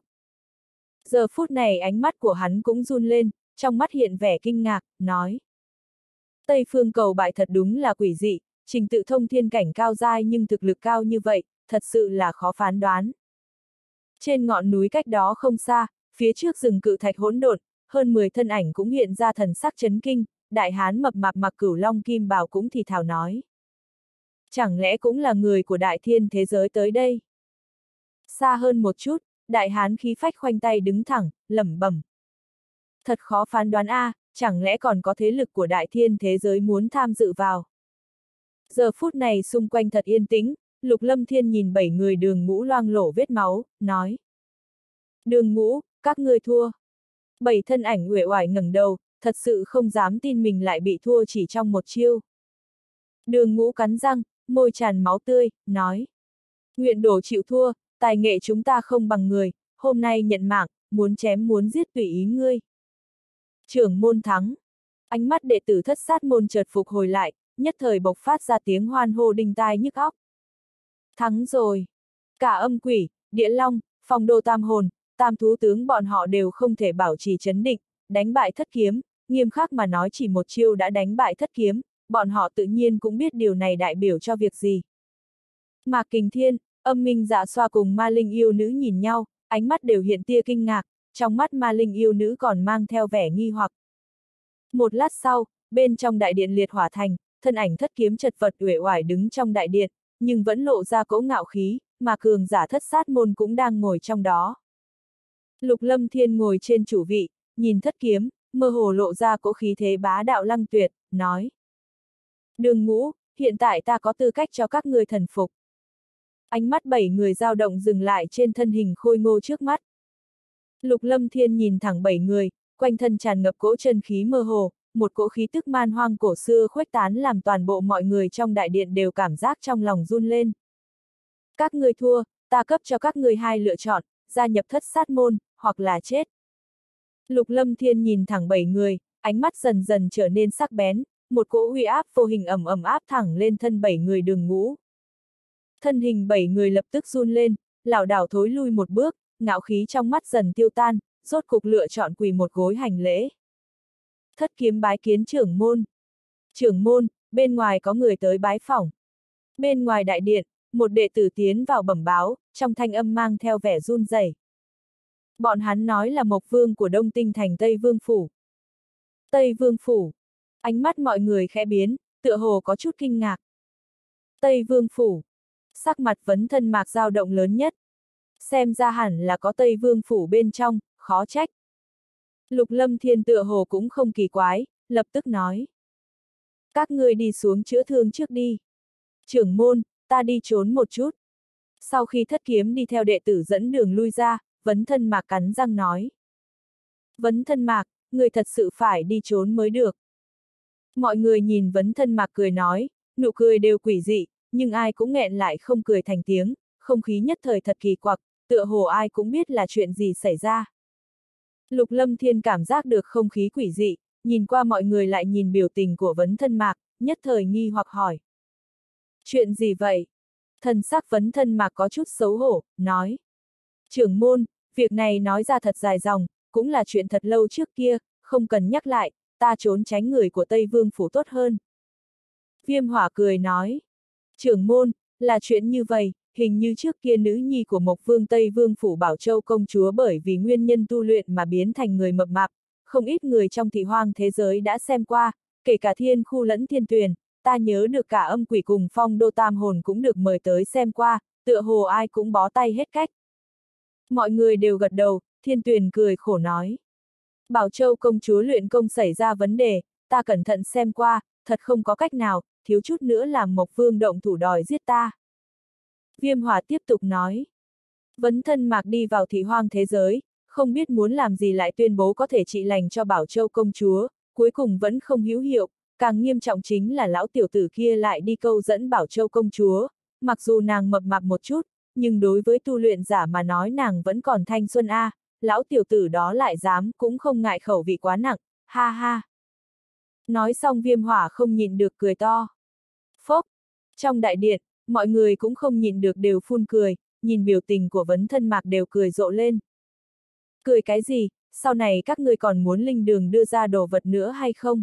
Giờ phút này ánh mắt của hắn cũng run lên, trong mắt hiện vẻ kinh ngạc, nói. Tây Phương Cầu Bại thật đúng là quỷ dị, trình tự thông thiên cảnh cao giai nhưng thực lực cao như vậy, thật sự là khó phán đoán. Trên ngọn núi cách đó không xa, phía trước rừng cự thạch hỗn độn, hơn mười thân ảnh cũng hiện ra thần sắc chấn kinh, đại hán mập mạp mặc cửu long kim bào cũng thì thào nói. Chẳng lẽ cũng là người của đại thiên thế giới tới đây? Xa hơn một chút, đại hán khí phách khoanh tay đứng thẳng, lẩm bẩm. Thật khó phán đoán a, à, chẳng lẽ còn có thế lực của đại thiên thế giới muốn tham dự vào. Giờ phút này xung quanh thật yên tĩnh, Lục Lâm Thiên nhìn bảy người đường ngũ loang lổ vết máu, nói. Đường ngũ, các ngươi thua. Bảy thân ảnh uể oải ngẩng đầu, thật sự không dám tin mình lại bị thua chỉ trong một chiêu. Đường ngũ cắn răng, môi tràn máu tươi, nói. Nguyện đổ chịu thua, tài nghệ chúng ta không bằng người, hôm nay nhận mạng, muốn chém muốn giết tùy ý ngươi. Trưởng môn thắng. Ánh mắt đệ tử thất sát môn chợt phục hồi lại, nhất thời bộc phát ra tiếng hoan hô đinh tai nhức óc. Thắng rồi. Cả âm quỷ, địa long, phong đô tam hồn, tam thú tướng bọn họ đều không thể bảo trì trấn định, đánh bại thất kiếm, nghiêm khắc mà nói chỉ một chiêu đã đánh bại thất kiếm, bọn họ tự nhiên cũng biết điều này đại biểu cho việc gì. Mạc Kình Thiên, Âm Minh Dạ Xoa cùng Ma Linh yêu nữ nhìn nhau, ánh mắt đều hiện tia kinh ngạc, trong mắt Ma Linh yêu nữ còn mang theo vẻ nghi hoặc. Một lát sau, bên trong đại điện liệt hỏa thành, thân ảnh thất kiếm chật vật uể oải đứng trong đại điện, nhưng vẫn lộ ra cỗ ngạo khí, mà cường giả thất sát môn cũng đang ngồi trong đó. Lục Lâm Thiên ngồi trên chủ vị, nhìn thất kiếm, mơ hồ lộ ra cỗ khí thế bá đạo lăng tuyệt, nói. Đường ngũ, hiện tại ta có tư cách cho các ngươi thần phục. Ánh mắt bảy người dao động dừng lại trên thân hình khôi ngô trước mắt. Lục Lâm Thiên nhìn thẳng bảy người, quanh thân tràn ngập cỗ chân khí mơ hồ, một cỗ khí tức man hoang cổ xưa khuếch tán làm toàn bộ mọi người trong đại điện đều cảm giác trong lòng run lên. Các ngươi thua, ta cấp cho các ngươi hai lựa chọn, gia nhập thất sát môn, hoặc là chết. Lục Lâm Thiên nhìn thẳng bảy người, ánh mắt dần dần trở nên sắc bén, một cỗ uy áp vô hình ầm ầm áp thẳng lên thân bảy người đường ngũ. Thân hình bảy người lập tức run lên, lảo đảo thối lui một bước, ngạo khí trong mắt dần tiêu tan, rốt cục lựa chọn quỳ một gối hành lễ. Thất kiếm bái kiến trưởng môn. Trưởng môn, bên ngoài có người tới bái phỏng. Bên ngoài đại điện, một đệ tử tiến vào bẩm báo, trong thanh âm mang theo vẻ run rẩy. Bọn hắn nói là Mộc Vương của Đông Tinh thành Tây Vương Phủ. Tây Vương Phủ. Ánh mắt mọi người khẽ biến, tựa hồ có chút kinh ngạc. Tây Vương Phủ. Sắc mặt vấn thân Mạc dao động lớn nhất. Xem ra hẳn là có Tây Vương Phủ bên trong, khó trách. Lục Lâm Thiên tựa hồ cũng không kỳ quái, lập tức nói. Các ngươi đi xuống chữa thương trước đi. Trưởng môn, ta đi trốn một chút. Sau khi Thất Kiếm đi theo đệ tử dẫn đường lui ra, Vấn Thân Mạc cắn răng nói. Vấn Thân Mạc, người thật sự phải đi trốn mới được. Mọi người nhìn Vấn Thân Mạc cười nói, nụ cười đều quỷ dị, nhưng ai cũng nghẹn lại không cười thành tiếng, không khí nhất thời thật kỳ quặc, tựa hồ ai cũng biết là chuyện gì xảy ra. Lục Lâm Thiên cảm giác được không khí quỷ dị, nhìn qua mọi người lại nhìn biểu tình của Vấn Thân Mạc, nhất thời nghi hoặc hỏi. Chuyện gì vậy? Thần sắc Vấn Thân Mạc có chút xấu hổ, nói. Trưởng môn, việc này nói ra thật dài dòng, cũng là chuyện thật lâu trước kia, không cần nhắc lại, ta trốn tránh người của Tây Vương Phủ tốt hơn. Viêm Hỏa cười nói. Trưởng môn, là chuyện như vậy, hình như trước kia nữ nhi của Mộc Vương Tây Vương Phủ Bảo Châu công chúa bởi vì nguyên nhân tu luyện mà biến thành người mập mạp, không ít người trong thị hoang thế giới đã xem qua, kể cả Thiên Khu lẫn Thiên Tuyền, ta nhớ được cả Âm Quỷ cùng Phong Đô Tam Hồn cũng được mời tới xem qua, tựa hồ ai cũng bó tay hết cách. Mọi người đều gật đầu, Thiên Tuyền cười khổ nói. Bảo Châu công chúa luyện công xảy ra vấn đề, ta cẩn thận xem qua, thật không có cách nào, thiếu chút nữa làm Mộc Vương động thủ đòi giết ta. Viêm Hỏa tiếp tục nói. Vấn Thân Mạc đi vào thị hoang thế giới, không biết muốn làm gì lại tuyên bố có thể trị lành cho Bảo Châu công chúa, cuối cùng vẫn không hữu hiệu, càng nghiêm trọng chính là lão tiểu tử kia lại đi câu dẫn Bảo Châu công chúa, mặc dù nàng mập mạp một chút, nhưng đối với tu luyện giả mà nói nàng vẫn còn thanh xuân a, à, lão tiểu tử đó lại dám cũng không ngại khẩu vị quá nặng, ha ha. Nói xong Viêm Hỏa không nhịn được cười to. Phốc, trong đại điện, mọi người cũng không nhịn được đều phun cười, nhìn biểu tình của Vấn Thân Mạc đều cười rộ lên. Cười cái gì, sau này các ngươi còn muốn linh đường đưa ra đồ vật nữa hay không?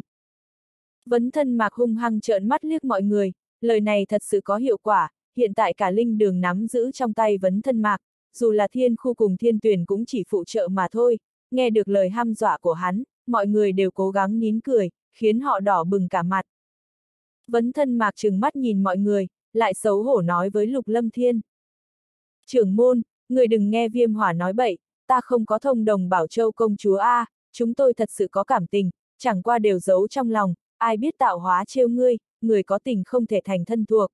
Vấn Thân Mạc hung hăng trợn mắt liếc mọi người, lời này thật sự có hiệu quả, hiện tại cả linh đường nắm giữ trong tay Vấn Thân Mạc, dù là Thiên Khu cùng Thiên Tuyền cũng chỉ phụ trợ mà thôi, nghe được lời hăm dọa của hắn, mọi người đều cố gắng nín cười, khiến họ đỏ bừng cả mặt. Vấn Thân Mạc trừng mắt nhìn mọi người, lại xấu hổ nói với Lục Lâm Thiên. Trưởng môn, người đừng nghe Viêm Hỏa nói bậy, ta không có thông đồng Bảo Châu công chúa a, à, chúng tôi thật sự có cảm tình, chẳng qua đều giấu trong lòng, ai biết tạo hóa trêu ngươi, người có tình không thể thành thân thuộc.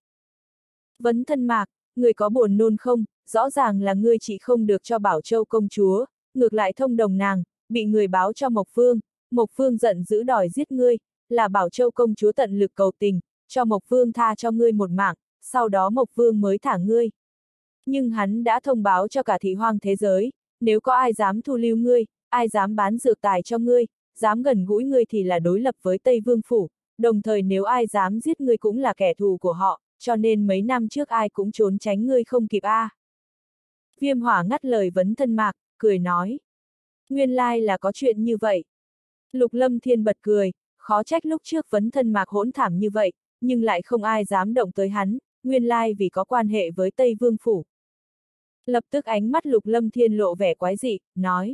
Vấn Thân Mạc, người có buồn nôn không, rõ ràng là ngươi chỉ không được cho Bảo Châu công chúa, ngược lại thông đồng nàng, bị người báo cho Mộc Vương, Mộc Vương giận dữ đòi giết ngươi, là Bảo Châu công chúa tận lực cầu tình, cho Mộc Vương tha cho ngươi một mạng, sau đó Mộc Vương mới thả ngươi. Nhưng hắn đã thông báo cho cả thị hoang thế giới, nếu có ai dám thu lưu ngươi, ai dám bán dược tài cho ngươi, dám gần gũi ngươi thì là đối lập với Tây Vương Phủ, đồng thời nếu ai dám giết ngươi cũng là kẻ thù của họ, cho nên mấy năm trước ai cũng trốn tránh ngươi không kịp a. À. Viêm Hỏa ngắt lời Vấn Thân Mạc, cười nói. Nguyên lai là có chuyện như vậy. Lục Lâm Thiên bật cười, khó trách lúc trước Vấn Thân Mạc hỗn thảm như vậy, nhưng lại không ai dám động tới hắn, nguyên lai vì có quan hệ với Tây Vương Phủ. Lập tức ánh mắt Lục Lâm Thiên lộ vẻ quái dị, nói.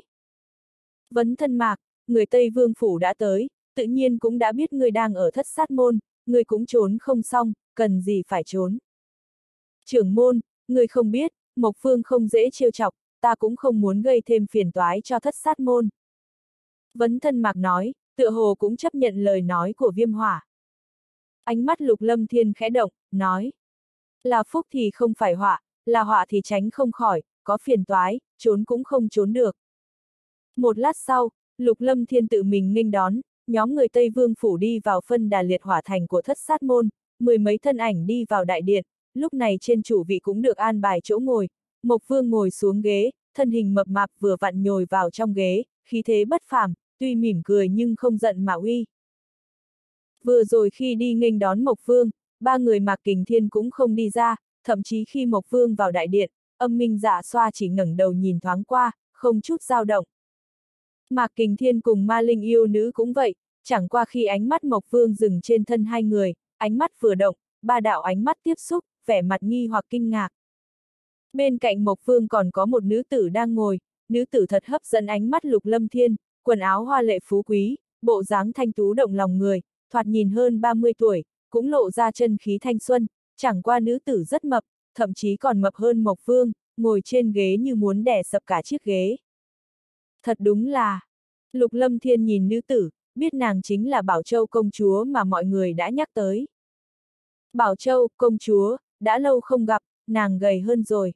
Vấn Thân Mạc, người Tây Vương Phủ đã tới, tự nhiên cũng đã biết người đang ở Thất Sát Môn, người cũng trốn không xong, cần gì phải trốn. Trưởng môn, người không biết, Mộc Vương không dễ trêu chọc, ta cũng không muốn gây thêm phiền toái cho Thất Sát Môn. Vấn Thân Mạc nói, tựa hồ cũng chấp nhận lời nói của Viêm Hỏa. Ánh mắt Lục Lâm Thiên khẽ động, nói. Là phúc thì không phải họa, là họa thì tránh không khỏi, có phiền toái, trốn cũng không trốn được. Một lát sau, Lục Lâm Thiên tự mình nghênh đón, nhóm người Tây Vương Phủ đi vào phân đà liệt hỏa thành của Thất Sát Môn, mười mấy thân ảnh đi vào đại điện, lúc này trên chủ vị cũng được an bài chỗ ngồi, Mộc Vương ngồi xuống ghế, thân hình mập mạp vừa vặn nhồi vào trong ghế, khí thế bất phàm, tuy mỉm cười nhưng không giận mà uy. Vừa rồi khi đi nghênh đón Mộc Vương, ba người Mạc Kình Thiên cũng không đi ra, thậm chí khi Mộc Vương vào đại điện, Âm Minh Dạ Xoa chỉ ngẩng đầu nhìn thoáng qua, không chút dao động. Mạc Kình Thiên cùng Ma Linh yêu nữ cũng vậy, chẳng qua khi ánh mắt Mộc Vương dừng trên thân hai người, ánh mắt vừa động, ba đạo ánh mắt tiếp xúc, vẻ mặt nghi hoặc kinh ngạc. Bên cạnh Mộc Vương còn có một nữ tử đang ngồi, nữ tử thật hấp dẫn ánh mắt Lục Lâm Thiên, quần áo hoa lệ phú quý, bộ dáng thanh tú động lòng người, thoạt nhìn hơn ba mươi tuổi, cũng lộ ra chân khí thanh xuân, chẳng qua nữ tử rất mập, thậm chí còn mập hơn Mộc Vương, ngồi trên ghế như muốn đè sập cả chiếc ghế. Thật đúng là, Lục Lâm Thiên nhìn nữ tử, biết nàng chính là Bảo Châu công chúa mà mọi người đã nhắc tới. Bảo Châu, công chúa, đã lâu không gặp, nàng gầy hơn rồi.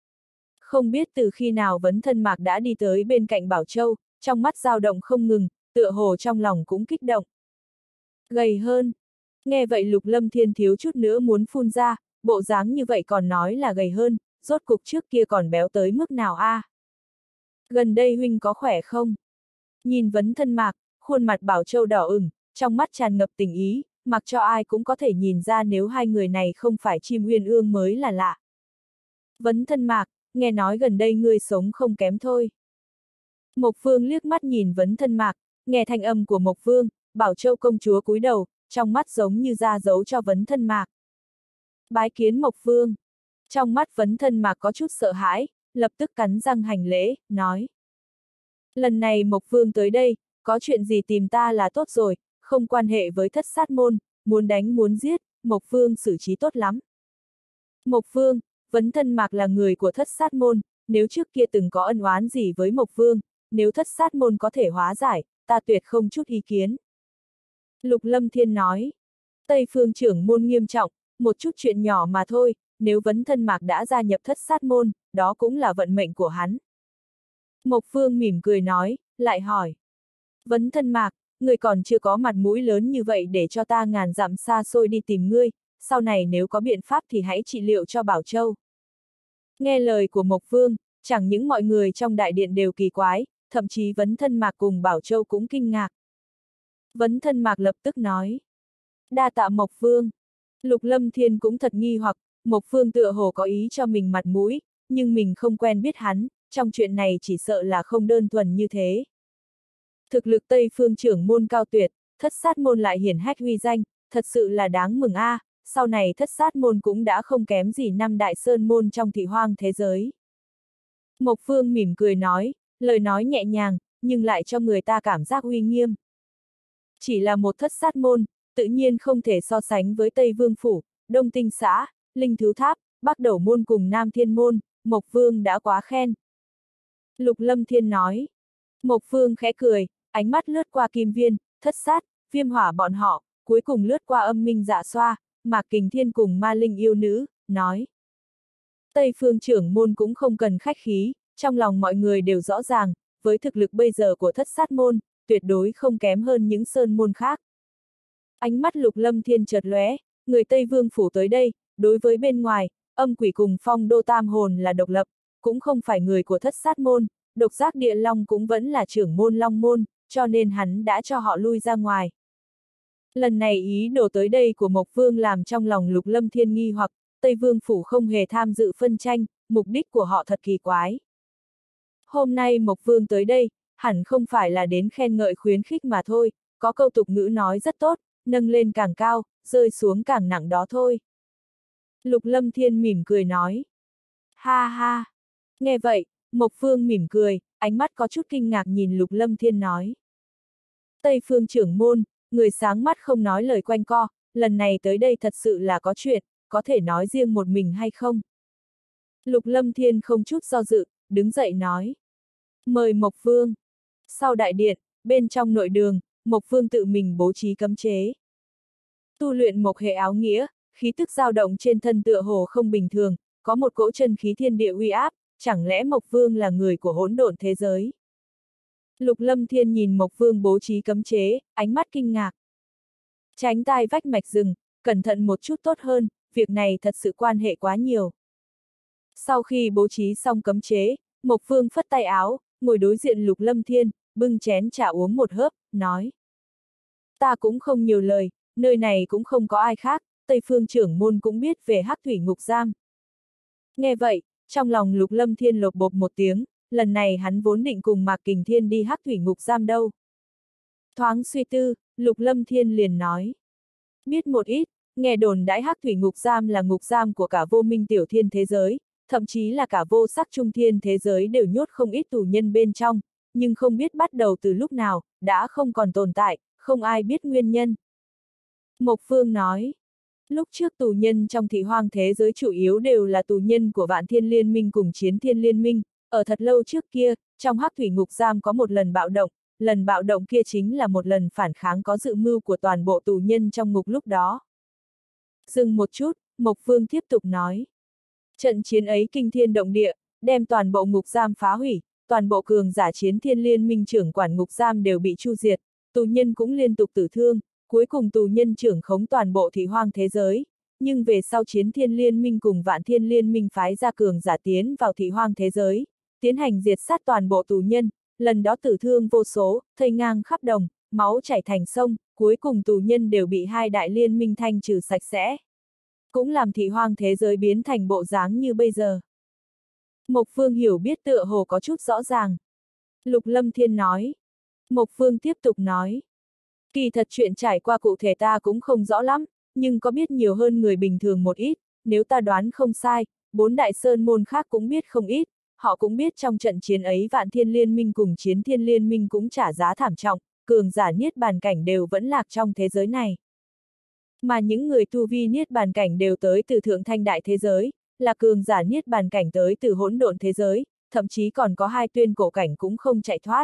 Không biết từ khi nào Vấn Thân Mạc đã đi tới bên cạnh Bảo Châu, trong mắt dao động không ngừng, tựa hồ trong lòng cũng kích động. Gầy hơn. Nghe vậy Lục Lâm Thiên thiếu chút nữa muốn phun ra, bộ dáng như vậy còn nói là gầy hơn, rốt cục trước kia còn béo tới mức nào a? À? Gần đây huynh có khỏe không? Nhìn Vấn Thân Mạc, khuôn mặt Bảo Châu đỏ ửng, trong mắt tràn ngập tình ý, mặc cho ai cũng có thể nhìn ra nếu hai người này không phải chim uyên ương mới là lạ. Vấn Thân Mạc, nghe nói gần đây ngươi sống không kém thôi. Mộc Vương liếc mắt nhìn Vấn Thân Mạc, nghe thanh âm của Mộc Vương, Bảo Châu công chúa cúi đầu, trong mắt giống như ra dấu cho Vấn Thân Mạc. Bái kiến Mộc Vương. Trong mắt Vấn Thân Mạc có chút sợ hãi, lập tức cắn răng hành lễ, nói. Lần này Mộc Vương tới đây, có chuyện gì tìm ta là tốt rồi, không quan hệ với Thất Sát Môn, muốn đánh muốn giết, Mộc Vương xử trí tốt lắm. Mộc Vương, Vấn Thân Mạc là người của Thất Sát Môn, nếu trước kia từng có ân oán gì với Mộc Vương, nếu Thất Sát Môn có thể hóa giải, ta tuyệt không chút ý kiến. Lục Lâm Thiên nói, Tây Phương trưởng môn nghiêm trọng, một chút chuyện nhỏ mà thôi, nếu Vấn Thân Mạc đã gia nhập Thất Sát Môn, đó cũng là vận mệnh của hắn. Mộc Vương mỉm cười nói, lại hỏi. Vấn Thân Mạc, ngươi còn chưa có mặt mũi lớn như vậy để cho ta ngàn dặm xa xôi đi tìm ngươi, sau này nếu có biện pháp thì hãy trị liệu cho Bảo Châu. Nghe lời của Mộc Vương, chẳng những mọi người trong đại điện đều kỳ quái, thậm chí Vấn Thân Mạc cùng Bảo Châu cũng kinh ngạc. Vấn Thân Mạc lập tức nói. Đa tạ Mộc Vương. Lục Lâm Thiên cũng thật nghi hoặc, Mộc Vương tựa hồ có ý cho mình mặt mũi, nhưng mình không quen biết hắn, trong chuyện này chỉ sợ là không đơn thuần như thế. Thực lực Tây Phương trưởng môn cao tuyệt, Thất Sát Môn lại hiển hách uy danh, thật sự là đáng mừng a. À, sau này Thất Sát Môn cũng đã không kém gì năm Đại Sơn Môn trong thị hoang thế giới. Mộc Vương mỉm cười nói, lời nói nhẹ nhàng, nhưng lại cho người ta cảm giác uy nghiêm. Chỉ là một Thất Sát Môn, tự nhiên không thể so sánh với Tây Vương Phủ, Đông Tinh Xã, Linh Thứ Tháp, Bắc Đẩu Môn cùng Nam Thiên Môn, Mộc Vương đã quá khen. Lục Lâm Thiên nói. Mộc Vương khẽ cười, ánh mắt lướt qua Kim Viên, Thất Sát, Viêm Hỏa bọn họ, cuối cùng lướt qua Âm Minh Dạ Xoa, Mạc Kình Thiên cùng Ma Linh yêu nữ, nói. Tây Phương trưởng môn cũng không cần khách khí, trong lòng mọi người đều rõ ràng, với thực lực bây giờ của Thất Sát Môn, tuyệt đối không kém hơn những sơn môn khác. Ánh mắt Lục Lâm Thiên chợt lóe, người Tây Vương Phủ tới đây, đối với bên ngoài, Âm Quỷ cùng Phong Đô Tam Hồn là độc lập, cũng không phải người của Thất Sát Môn, Độc Giác Địa Long cũng vẫn là trưởng môn Long Môn, cho nên hắn đã cho họ lui ra ngoài. Lần này ý đồ tới đây của Mộc Vương làm trong lòng Lục Lâm Thiên nghi hoặc, Tây Vương Phủ không hề tham dự phân tranh, mục đích của họ thật kỳ quái. Hôm nay Mộc Vương tới đây, hẳn không phải là đến khen ngợi khuyến khích mà thôi, có câu tục ngữ nói rất tốt, nâng lên càng cao, rơi xuống càng nặng đó thôi. Lục Lâm Thiên mỉm cười nói. Ha ha. Nghe vậy, Mộc Vương mỉm cười, ánh mắt có chút kinh ngạc nhìn Lục Lâm Thiên nói. Tây Phương trưởng môn, người sáng mắt không nói lời quanh co, lần này tới đây thật sự là có chuyện, có thể nói riêng một mình hay không? Lục Lâm Thiên không chút do dự, đứng dậy nói. Mời Mộc Vương. Sau đại điện, bên trong nội đường, Mộc Vương tự mình bố trí cấm chế. Tu luyện Mộc hệ áo nghĩa, khí tức dao động trên thân tựa hồ không bình thường, có một cỗ chân khí thiên địa uy áp, chẳng lẽ Mộc Vương là người của hỗn độn thế giới? Lục Lâm Thiên nhìn Mộc Vương bố trí cấm chế, ánh mắt kinh ngạc. Tránh tai vách mạch rừng, cẩn thận một chút tốt hơn, việc này thật sự quan hệ quá nhiều. Sau khi bố trí xong cấm chế, Mộc Vương phất tay áo, ngồi đối diện Lục Lâm Thiên, bưng chén trà uống một hớp, nói. Ta cũng không nhiều lời, nơi này cũng không có ai khác, Tây Phương trưởng môn cũng biết về Hắc Thủy Ngục Giam. Nghe vậy, trong lòng Lục Lâm Thiên lột bột một tiếng, lần này hắn vốn định cùng Mạc Kình Thiên đi Hắc Thủy Ngục Giam đâu. Thoáng suy tư, Lục Lâm Thiên liền nói. Biết một ít, nghe đồn đãi Hắc Thủy Ngục Giam là ngục giam của cả vô minh tiểu thiên thế giới, thậm chí là cả vô sắc trung thiên thế giới đều nhốt không ít tù nhân bên trong, nhưng không biết bắt đầu từ lúc nào, đã không còn tồn tại, không ai biết nguyên nhân. Mộc Vương nói. Lúc trước tù nhân trong thị hoang thế giới chủ yếu đều là tù nhân của Vạn Thiên Liên Minh cùng Chiến Thiên Liên Minh, ở thật lâu trước kia, trong Hắc Thủy Ngục Giam có một lần bạo động, lần bạo động kia chính là một lần phản kháng có dự mưu của toàn bộ tù nhân trong ngục lúc đó. Dừng một chút, Mộc Vương tiếp tục nói. Trận chiến ấy kinh thiên động địa, đem toàn bộ ngục giam phá hủy, toàn bộ cường giả chiến thiên liên minh trưởng quản ngục giam đều bị chu diệt, tù nhân cũng liên tục tử thương, cuối cùng tù nhân trưởng khống toàn bộ thị hoang thế giới. Nhưng về sau chiến thiên liên minh cùng vạn thiên liên minh phái ra cường giả tiến vào thị hoang thế giới, tiến hành diệt sát toàn bộ tù nhân, lần đó tử thương vô số, thây ngang khắp đồng, máu chảy thành sông, cuối cùng tù nhân đều bị hai đại liên minh thanh trừ sạch sẽ. Cũng làm thị hoang thế giới biến thành bộ dáng như bây giờ. Mộc Vương hiểu biết tựa hồ có chút rõ ràng. Lục Lâm Thiên nói. Mộc Vương tiếp tục nói. Kỳ thật chuyện trải qua cụ thể ta cũng không rõ lắm, nhưng có biết nhiều hơn người bình thường một ít, nếu ta đoán không sai, bốn đại sơn môn khác cũng biết không ít, họ cũng biết trong trận chiến ấy vạn thiên liên minh cùng chiến thiên liên minh cũng trả giá thảm trọng, cường giả niết bàn cảnh đều vẫn lạc trong thế giới này. Mà những người tu vi niết bàn cảnh đều tới từ thượng thanh đại thế giới, là cường giả niết bàn cảnh tới từ hỗn độn thế giới, thậm chí còn có hai tuyên cổ cảnh cũng không chạy thoát.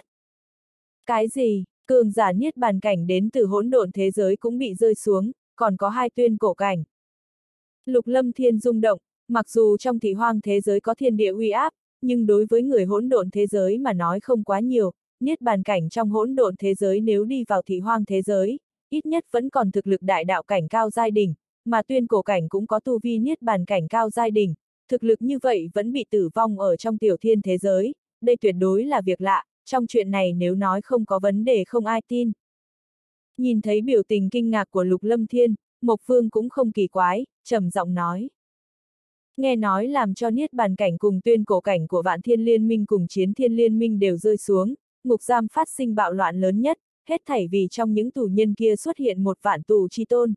Cái gì, cường giả niết bàn cảnh đến từ hỗn độn thế giới cũng bị rơi xuống, còn có hai tuyên cổ cảnh. Lục Lâm Thiên rung động, mặc dù trong thị hoang thế giới có thiên địa uy áp, nhưng đối với người hỗn độn thế giới mà nói không quá nhiều, niết bàn cảnh trong hỗn độn thế giới nếu đi vào thị hoang thế giới, ít nhất vẫn còn thực lực đại đạo cảnh cao giai đỉnh, mà tuyên cổ cảnh cũng có tu vi niết bàn cảnh cao giai đỉnh, thực lực như vậy vẫn bị tử vong ở trong tiểu thiên thế giới, đây tuyệt đối là việc lạ, trong chuyện này nếu nói không có vấn đề không ai tin. Nhìn thấy biểu tình kinh ngạc của Lục Lâm Thiên, Mộc Vương cũng không kỳ quái, trầm giọng nói. Nghe nói làm cho niết bàn cảnh cùng tuyên cổ cảnh của vạn thiên liên minh cùng chiến thiên liên minh đều rơi xuống, ngục giam phát sinh bạo loạn lớn nhất, hết thảy vì trong những tù nhân kia xuất hiện một vạn tù chi tôn.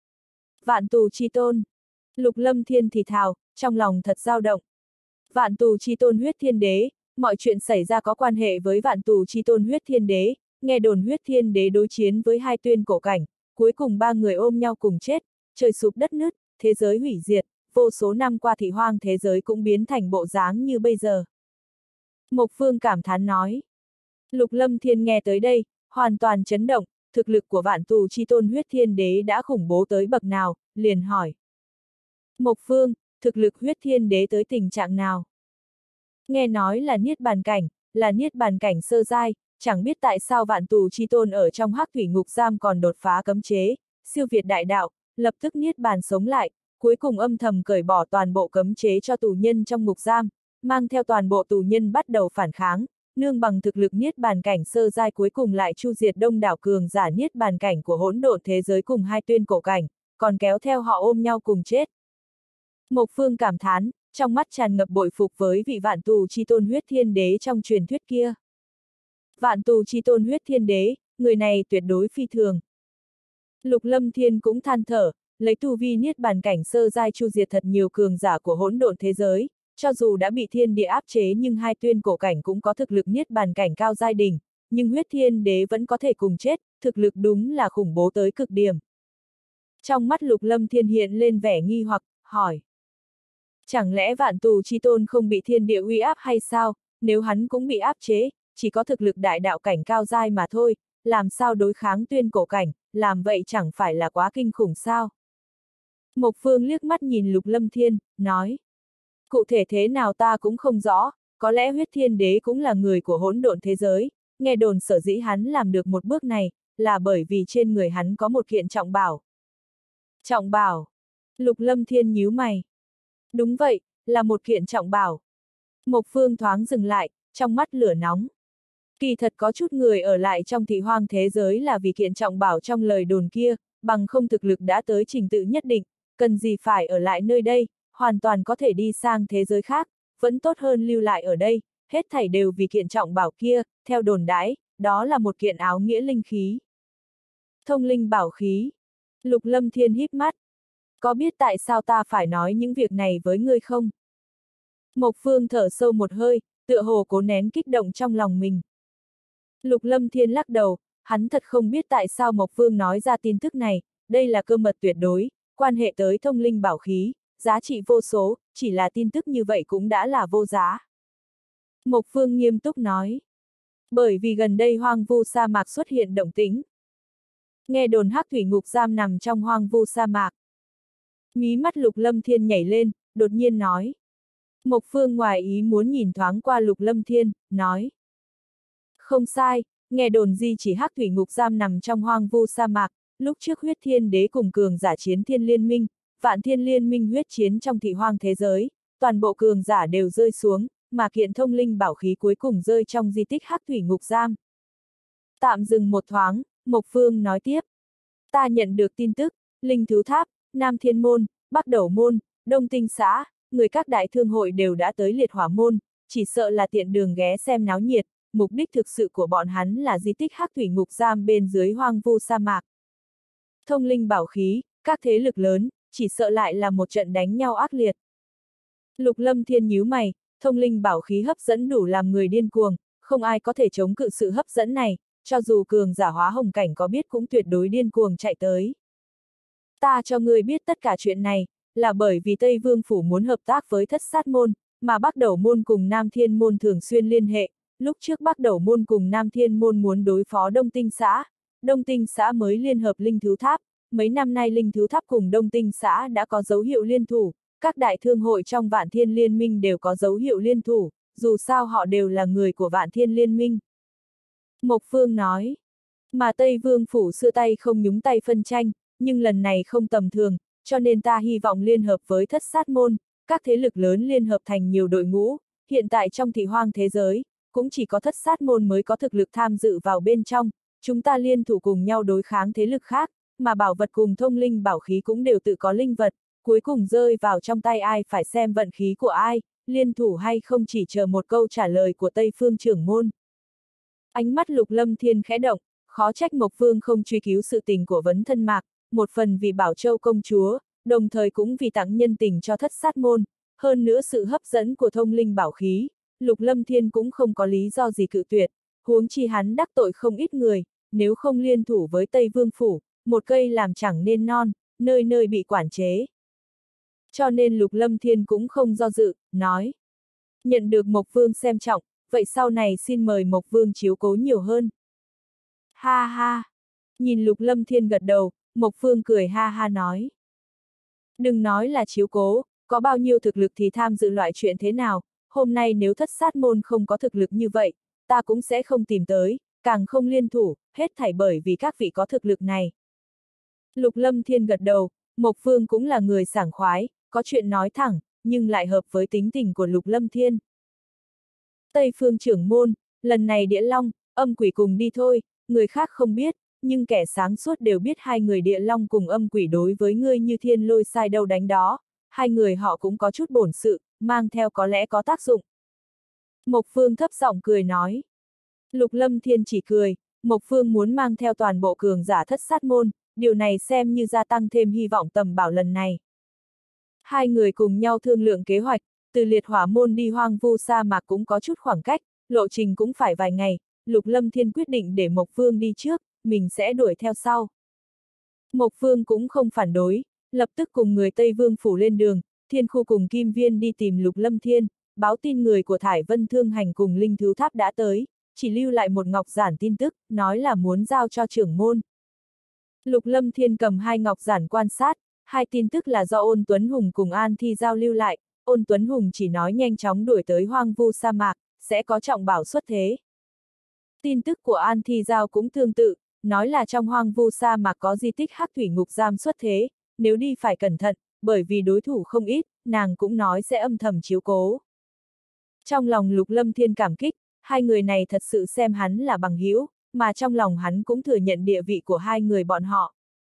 Vạn tù chi tôn. Lục Lâm Thiên thì thào, trong lòng thật dao động. Vạn tù chi tôn huyết thiên đế, mọi chuyện xảy ra có quan hệ với vạn tù chi tôn huyết thiên đế, nghe đồn huyết thiên đế đối chiến với hai tuyên cổ cảnh, cuối cùng ba người ôm nhau cùng chết, trời sụp đất nứt, thế giới hủy diệt, vô số năm qua thị hoang thế giới cũng biến thành bộ dáng như bây giờ. Mộc Vương cảm thán nói. Lục Lâm Thiên nghe tới đây, hoàn toàn chấn động, thực lực của vạn tù chi tôn huyết thiên đế đã khủng bố tới bậc nào, liền hỏi. Mộc Vương, thực lực huyết thiên đế tới tình trạng nào? Nghe nói là niết bàn cảnh, là niết bàn cảnh sơ giai, chẳng biết tại sao vạn tù chi tôn ở trong hắc thủy ngục giam còn đột phá cấm chế, siêu việt đại đạo, lập tức niết bàn sống lại, cuối cùng âm thầm cởi bỏ toàn bộ cấm chế cho tù nhân trong ngục giam, mang theo toàn bộ tù nhân bắt đầu phản kháng, nương bằng thực lực niết bàn cảnh sơ giai cuối cùng lại chu diệt đông đảo cường giả niết bàn cảnh của hỗn độn thế giới cùng hai tuyên cổ cảnh, còn kéo theo họ ôm nhau cùng chết. Mộc Vương cảm thán, trong mắt tràn ngập bội phục với vị vạn tù chi tôn huyết thiên đế trong truyền thuyết kia. Vạn tù chi tôn huyết thiên đế, người này tuyệt đối phi thường. Lục Lâm Thiên cũng than thở, lấy tu vi niết bàn cảnh sơ giai chu diệt thật nhiều cường giả của hỗn độn thế giới, cho dù đã bị thiên địa áp chế nhưng hai tuyên cổ cảnh cũng có thực lực niết bàn cảnh cao giai đỉnh, nhưng huyết thiên đế vẫn có thể cùng chết, thực lực đúng là khủng bố tới cực điểm. Trong mắt Lục Lâm Thiên hiện lên vẻ nghi hoặc, hỏi. Chẳng lẽ vạn tù chi tôn không bị thiên địa uy áp hay sao, nếu hắn cũng bị áp chế, chỉ có thực lực đại đạo cảnh cao giai mà thôi, làm sao đối kháng tuyên cổ cảnh, làm vậy chẳng phải là quá kinh khủng sao? Mộc Vương liếc mắt nhìn Lục Lâm Thiên, nói. Cụ thể thế nào ta cũng không rõ, có lẽ huyết thiên đế cũng là người của hỗn độn thế giới, nghe đồn sở dĩ hắn làm được một bước này, là bởi vì trên người hắn có một kiện trọng bảo. Trọng bảo. Lục Lâm Thiên nhíu mày. Đúng vậy, là một kiện trọng bảo. Mộc Vương thoáng dừng lại, trong mắt lửa nóng. Kỳ thật có chút người ở lại trong thị hoang thế giới là vì kiện trọng bảo trong lời đồn kia, bằng không thực lực đã tới trình tự nhất định, cần gì phải ở lại nơi đây, hoàn toàn có thể đi sang thế giới khác, vẫn tốt hơn lưu lại ở đây, hết thảy đều vì kiện trọng bảo kia, theo đồn đãi, đó là một kiện áo nghĩa linh khí. Thông linh bảo khí. Lục Lâm Thiên híp mắt. Có biết tại sao ta phải nói những việc này với ngươi không? Mộc Vương thở sâu một hơi, tựa hồ cố nén kích động trong lòng mình. Lục Lâm Thiên lắc đầu, hắn thật không biết tại sao Mộc Vương nói ra tin tức này, đây là cơ mật tuyệt đối, quan hệ tới thông linh bảo khí, giá trị vô số, chỉ là tin tức như vậy cũng đã là vô giá. Mộc Vương nghiêm túc nói. Bởi vì gần đây hoang vu sa mạc xuất hiện động tĩnh. Nghe đồn Hắc thủy ngục giam nằm trong hoang vu sa mạc. Mí mắt Lục Lâm Thiên nhảy lên, đột nhiên nói. Mộc Phương ngoài ý muốn nhìn thoáng qua Lục Lâm Thiên, nói. Không sai, nghe đồn di chỉ Hắc thủy ngục giam nằm trong hoang vu sa mạc, lúc trước huyết thiên đế cùng cường giả chiến thiên liên minh, vạn thiên liên minh huyết chiến trong thị hoang thế giới, toàn bộ cường giả đều rơi xuống, mà kiện thông linh bảo khí cuối cùng rơi trong di tích Hắc thủy ngục giam. Tạm dừng một thoáng, Mộc Phương nói tiếp. Ta nhận được tin tức, Linh Thú Tháp, Nam Thiên Môn, Bắc Đẩu Môn, Đông Tinh Xã, người các đại thương hội đều đã tới Liệt Hỏa Môn, chỉ sợ là tiện đường ghé xem náo nhiệt, mục đích thực sự của bọn hắn là di tích Hắc thủy ngục giam bên dưới hoang vu sa mạc. Thông linh bảo khí, các thế lực lớn, chỉ sợ lại là một trận đánh nhau ác liệt. Lục Lâm Thiên nhíu mày, thông linh bảo khí hấp dẫn đủ làm người điên cuồng, không ai có thể chống cự sự hấp dẫn này, cho dù cường giả hóa hồng cảnh có biết cũng tuyệt đối điên cuồng chạy tới. Ta cho ngươi biết tất cả chuyện này, là bởi vì Tây Vương Phủ muốn hợp tác với Thất Sát Môn, mà Bắc Đẩu Môn cùng Nam Thiên Môn thường xuyên liên hệ, lúc trước Bắc Đẩu Môn cùng Nam Thiên Môn muốn đối phó Đông Tinh Xã, Đông Tinh Xã mới liên hợp Linh Thú Tháp, mấy năm nay Linh Thú Tháp cùng Đông Tinh Xã đã có dấu hiệu liên thủ, các đại thương hội trong Vạn Thiên Liên Minh đều có dấu hiệu liên thủ, dù sao họ đều là người của Vạn Thiên Liên Minh. Mộc Phương nói, mà Tây Vương Phủ xưa tay không nhúng tay phân tranh, nhưng lần này không tầm thường, cho nên ta hy vọng liên hợp với Thất Sát Môn, các thế lực lớn liên hợp thành nhiều đội ngũ, hiện tại trong thị hoang thế giới, cũng chỉ có Thất Sát Môn mới có thực lực tham dự vào bên trong, chúng ta liên thủ cùng nhau đối kháng thế lực khác, mà bảo vật cùng thông linh bảo khí cũng đều tự có linh vật, cuối cùng rơi vào trong tay ai phải xem vận khí của ai, liên thủ hay không chỉ chờ một câu trả lời của Tây Phương trưởng môn. Ánh mắt Lục Lâm Thiên khẽ động, khó trách Mộc Phương không truy cứu sự tình của Vấn Thân Mạc, một phần vì Bảo Châu công chúa, đồng thời cũng vì tặng nhân tình cho Thất Sát Môn, hơn nữa sự hấp dẫn của thông linh bảo khí, Lục Lâm Thiên cũng không có lý do gì cự tuyệt, huống chi hắn đắc tội không ít người, nếu không liên thủ với Tây Vương Phủ, một cây làm chẳng nên non, nơi nơi bị quản chế. Cho nên Lục Lâm Thiên cũng không do dự, nói. Nhận được Mộc Vương xem trọng, vậy sau này xin mời Mộc Vương chiếu cố nhiều hơn. Ha ha! Nhìn Lục Lâm Thiên gật đầu, Mộc Vương cười ha ha nói. Đừng nói là chiếu cố, có bao nhiêu thực lực thì tham dự loại chuyện thế nào, hôm nay nếu Thất Sát Môn không có thực lực như vậy, ta cũng sẽ không tìm tới, càng không liên thủ, hết thảy bởi vì các vị có thực lực này. Lục Lâm Thiên gật đầu, Mộc Vương cũng là người sảng khoái, có chuyện nói thẳng, nhưng lại hợp với tính tình của Lục Lâm Thiên. Tây Phương trưởng môn, lần này Địa Long, Âm Quỷ cùng đi thôi, người khác không biết, nhưng kẻ sáng suốt đều biết hai người Địa Long cùng Âm Quỷ đối với ngươi như thiên lôi sai đâu đánh đó, hai người họ cũng có chút bổn sự, mang theo có lẽ có tác dụng. Mộc Phương thấp giọng cười nói. Lục Lâm Thiên chỉ cười, Mộc Phương muốn mang theo toàn bộ cường giả Thất Sát Môn, điều này xem như gia tăng thêm hy vọng tầm bảo lần này. Hai người cùng nhau thương lượng kế hoạch, từ Liệt Hỏa Môn đi hoang vu sa mạc cũng có chút khoảng cách, lộ trình cũng phải vài ngày, Lục Lâm Thiên quyết định để Mộc Phương đi trước, mình sẽ đuổi theo sau. Mộc Phương cũng không phản đối, lập tức cùng người Tây Vương Phủ lên đường, Thiên Khu cùng Kim Viên đi tìm Lục Lâm Thiên, báo tin người của Thải Vân Thương Hành cùng Linh Thú Tháp đã tới, chỉ lưu lại một ngọc giản tin tức, nói là muốn giao cho trưởng môn. Lục Lâm Thiên cầm hai ngọc giản quan sát, hai tin tức là do Ôn Tuấn Hùng cùng An Thi giao lưu lại, Ôn Tuấn Hùng chỉ nói nhanh chóng đuổi tới hoang vu sa mạc, sẽ có trọng bảo xuất thế. Tin tức của An Thi giao cũng tương tự, nói là trong hoang vu sa mạc có di tích Hắc thủy ngục giam xuất thế, nếu đi phải cẩn thận, bởi vì đối thủ không ít, nàng cũng nói sẽ âm thầm chiếu cố. Trong lòng Lục Lâm Thiên cảm kích, hai người này thật sự xem hắn là bằng hữu, mà trong lòng hắn cũng thừa nhận địa vị của hai người bọn họ.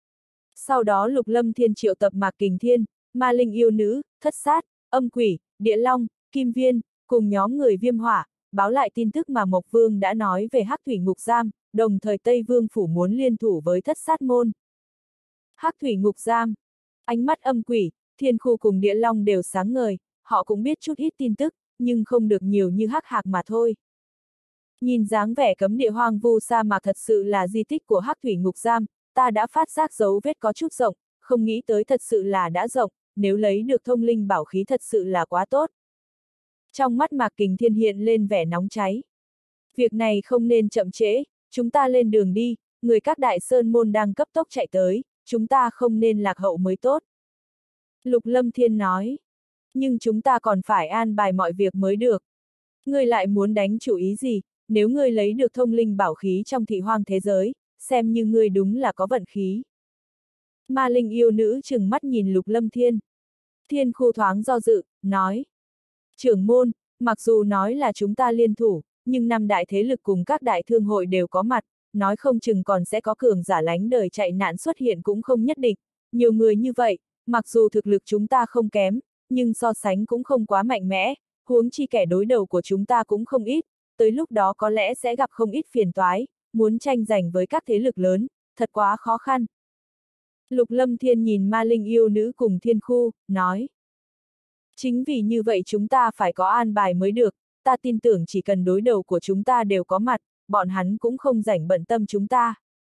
Sau đó Lục Lâm Thiên triệu tập Mạc Kình Thiên, Ma Linh yêu nữ, Thất Sát, Âm Quỷ, Địa Long, Kim Viên, cùng nhóm người Viêm Hỏa, báo lại tin tức mà Mộc Vương đã nói về Hắc thủy ngục giam, đồng thời Tây Vương Phủ muốn liên thủ với Thất Sát Môn. Hắc thủy ngục giam, ánh mắt Âm Quỷ, Thiên Khu cùng Địa Long đều sáng ngời, họ cũng biết chút ít tin tức, nhưng không được nhiều như Hắc Hạc mà thôi. Nhìn dáng vẻ cấm địa hoang vu sa mạc thật sự là di tích của Hắc thủy ngục giam, ta đã phát giác dấu vết có chút rộng, không nghĩ tới thật sự là đã rộng, nếu lấy được thông linh bảo khí thật sự là quá tốt. Trong mắt Mạc Kình Thiên hiện lên vẻ nóng cháy. Việc này không nên chậm trễ, chúng ta lên đường đi, người các đại sơn môn đang cấp tốc chạy tới, chúng ta không nên lạc hậu mới tốt. Lục Lâm Thiên nói, nhưng chúng ta còn phải an bài mọi việc mới được. Ngươi lại muốn đánh chủ ý gì, nếu ngươi lấy được thông linh bảo khí trong thị hoang thế giới, xem như ngươi đúng là có vận khí. Ma linh yêu nữ trừng mắt nhìn Lục Lâm Thiên. Thiên Khu thoáng do dự, nói. Trưởng môn, mặc dù nói là chúng ta liên thủ, nhưng năm đại thế lực cùng các đại thương hội đều có mặt, nói không chừng còn sẽ có cường giả lánh đời chạy nạn xuất hiện cũng không nhất định. Nhiều người như vậy, mặc dù thực lực chúng ta không kém, nhưng so sánh cũng không quá mạnh mẽ, huống chi kẻ đối đầu của chúng ta cũng không ít, tới lúc đó có lẽ sẽ gặp không ít phiền toái, muốn tranh giành với các thế lực lớn, thật quá khó khăn. Lục Lâm Thiên nhìn ma linh yêu nữ cùng Thiên Khu, nói. Chính vì như vậy chúng ta phải có an bài mới được, ta tin tưởng chỉ cần đối đầu của chúng ta đều có mặt, bọn hắn cũng không rảnh bận tâm chúng ta.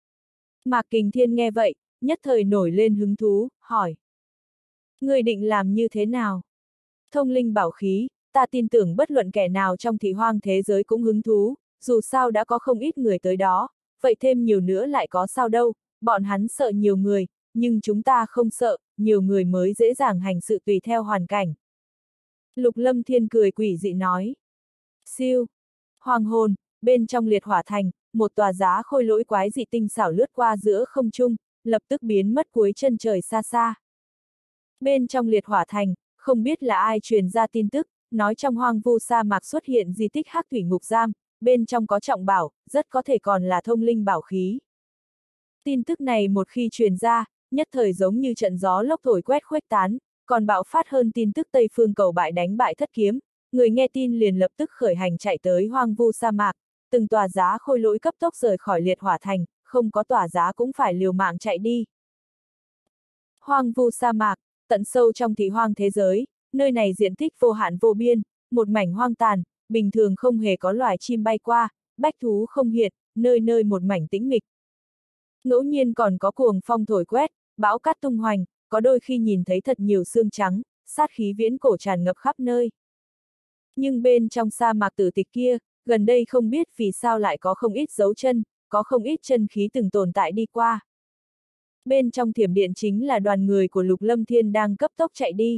Mạc Kình Thiên nghe vậy, nhất thời nổi lên hứng thú, hỏi. Ngươi định làm như thế nào? Thông linh bảo khí, ta tin tưởng bất luận kẻ nào trong thị hoang thế giới cũng hứng thú, dù sao đã có không ít người tới đó, vậy thêm nhiều nữa lại có sao đâu, bọn hắn sợ nhiều người, nhưng chúng ta không sợ, nhiều người mới dễ dàng hành sự tùy theo hoàn cảnh. Lục Lâm Thiên cười quỷ dị nói. Siêu. Hoàng hồn, bên trong liệt hỏa thành, một tòa giá khôi lỗi quái dị tinh xảo lướt qua giữa không trung, lập tức biến mất cuối chân trời xa xa. Bên trong liệt hỏa thành, không biết là ai truyền ra tin tức, nói trong hoang vu sa mạc xuất hiện di tích hắc thủy ngục giam, bên trong có trọng bảo, rất có thể còn là thông linh bảo khí. Tin tức này một khi truyền ra, nhất thời giống như trận gió lốc thổi quét khuếch tán, còn bạo phát hơn tin tức Tây Phương cầu bại đánh bại thất kiếm, người nghe tin liền lập tức khởi hành chạy tới hoang vu sa mạc, từng tòa giá khôi lỗi cấp tốc rời khỏi liệt hỏa thành, không có tòa giá cũng phải liều mạng chạy đi. Hoang vu sa mạc, tận sâu trong thị hoang thế giới, nơi này diện tích vô hạn vô biên, một mảnh hoang tàn, bình thường không hề có loài chim bay qua, bách thú không hiện, nơi nơi một mảnh tĩnh mịch. Ngẫu nhiên còn có cuồng phong thổi quét, bão cát tung hoành, có đôi khi nhìn thấy thật nhiều xương trắng, sát khí viễn cổ tràn ngập khắp nơi. Nhưng bên trong sa mạc tử tịch kia, gần đây không biết vì sao lại có không ít dấu chân, có không ít chân khí từng tồn tại đi qua. Bên trong thiểm điện chính là đoàn người của Lục Lâm Thiên đang cấp tốc chạy đi.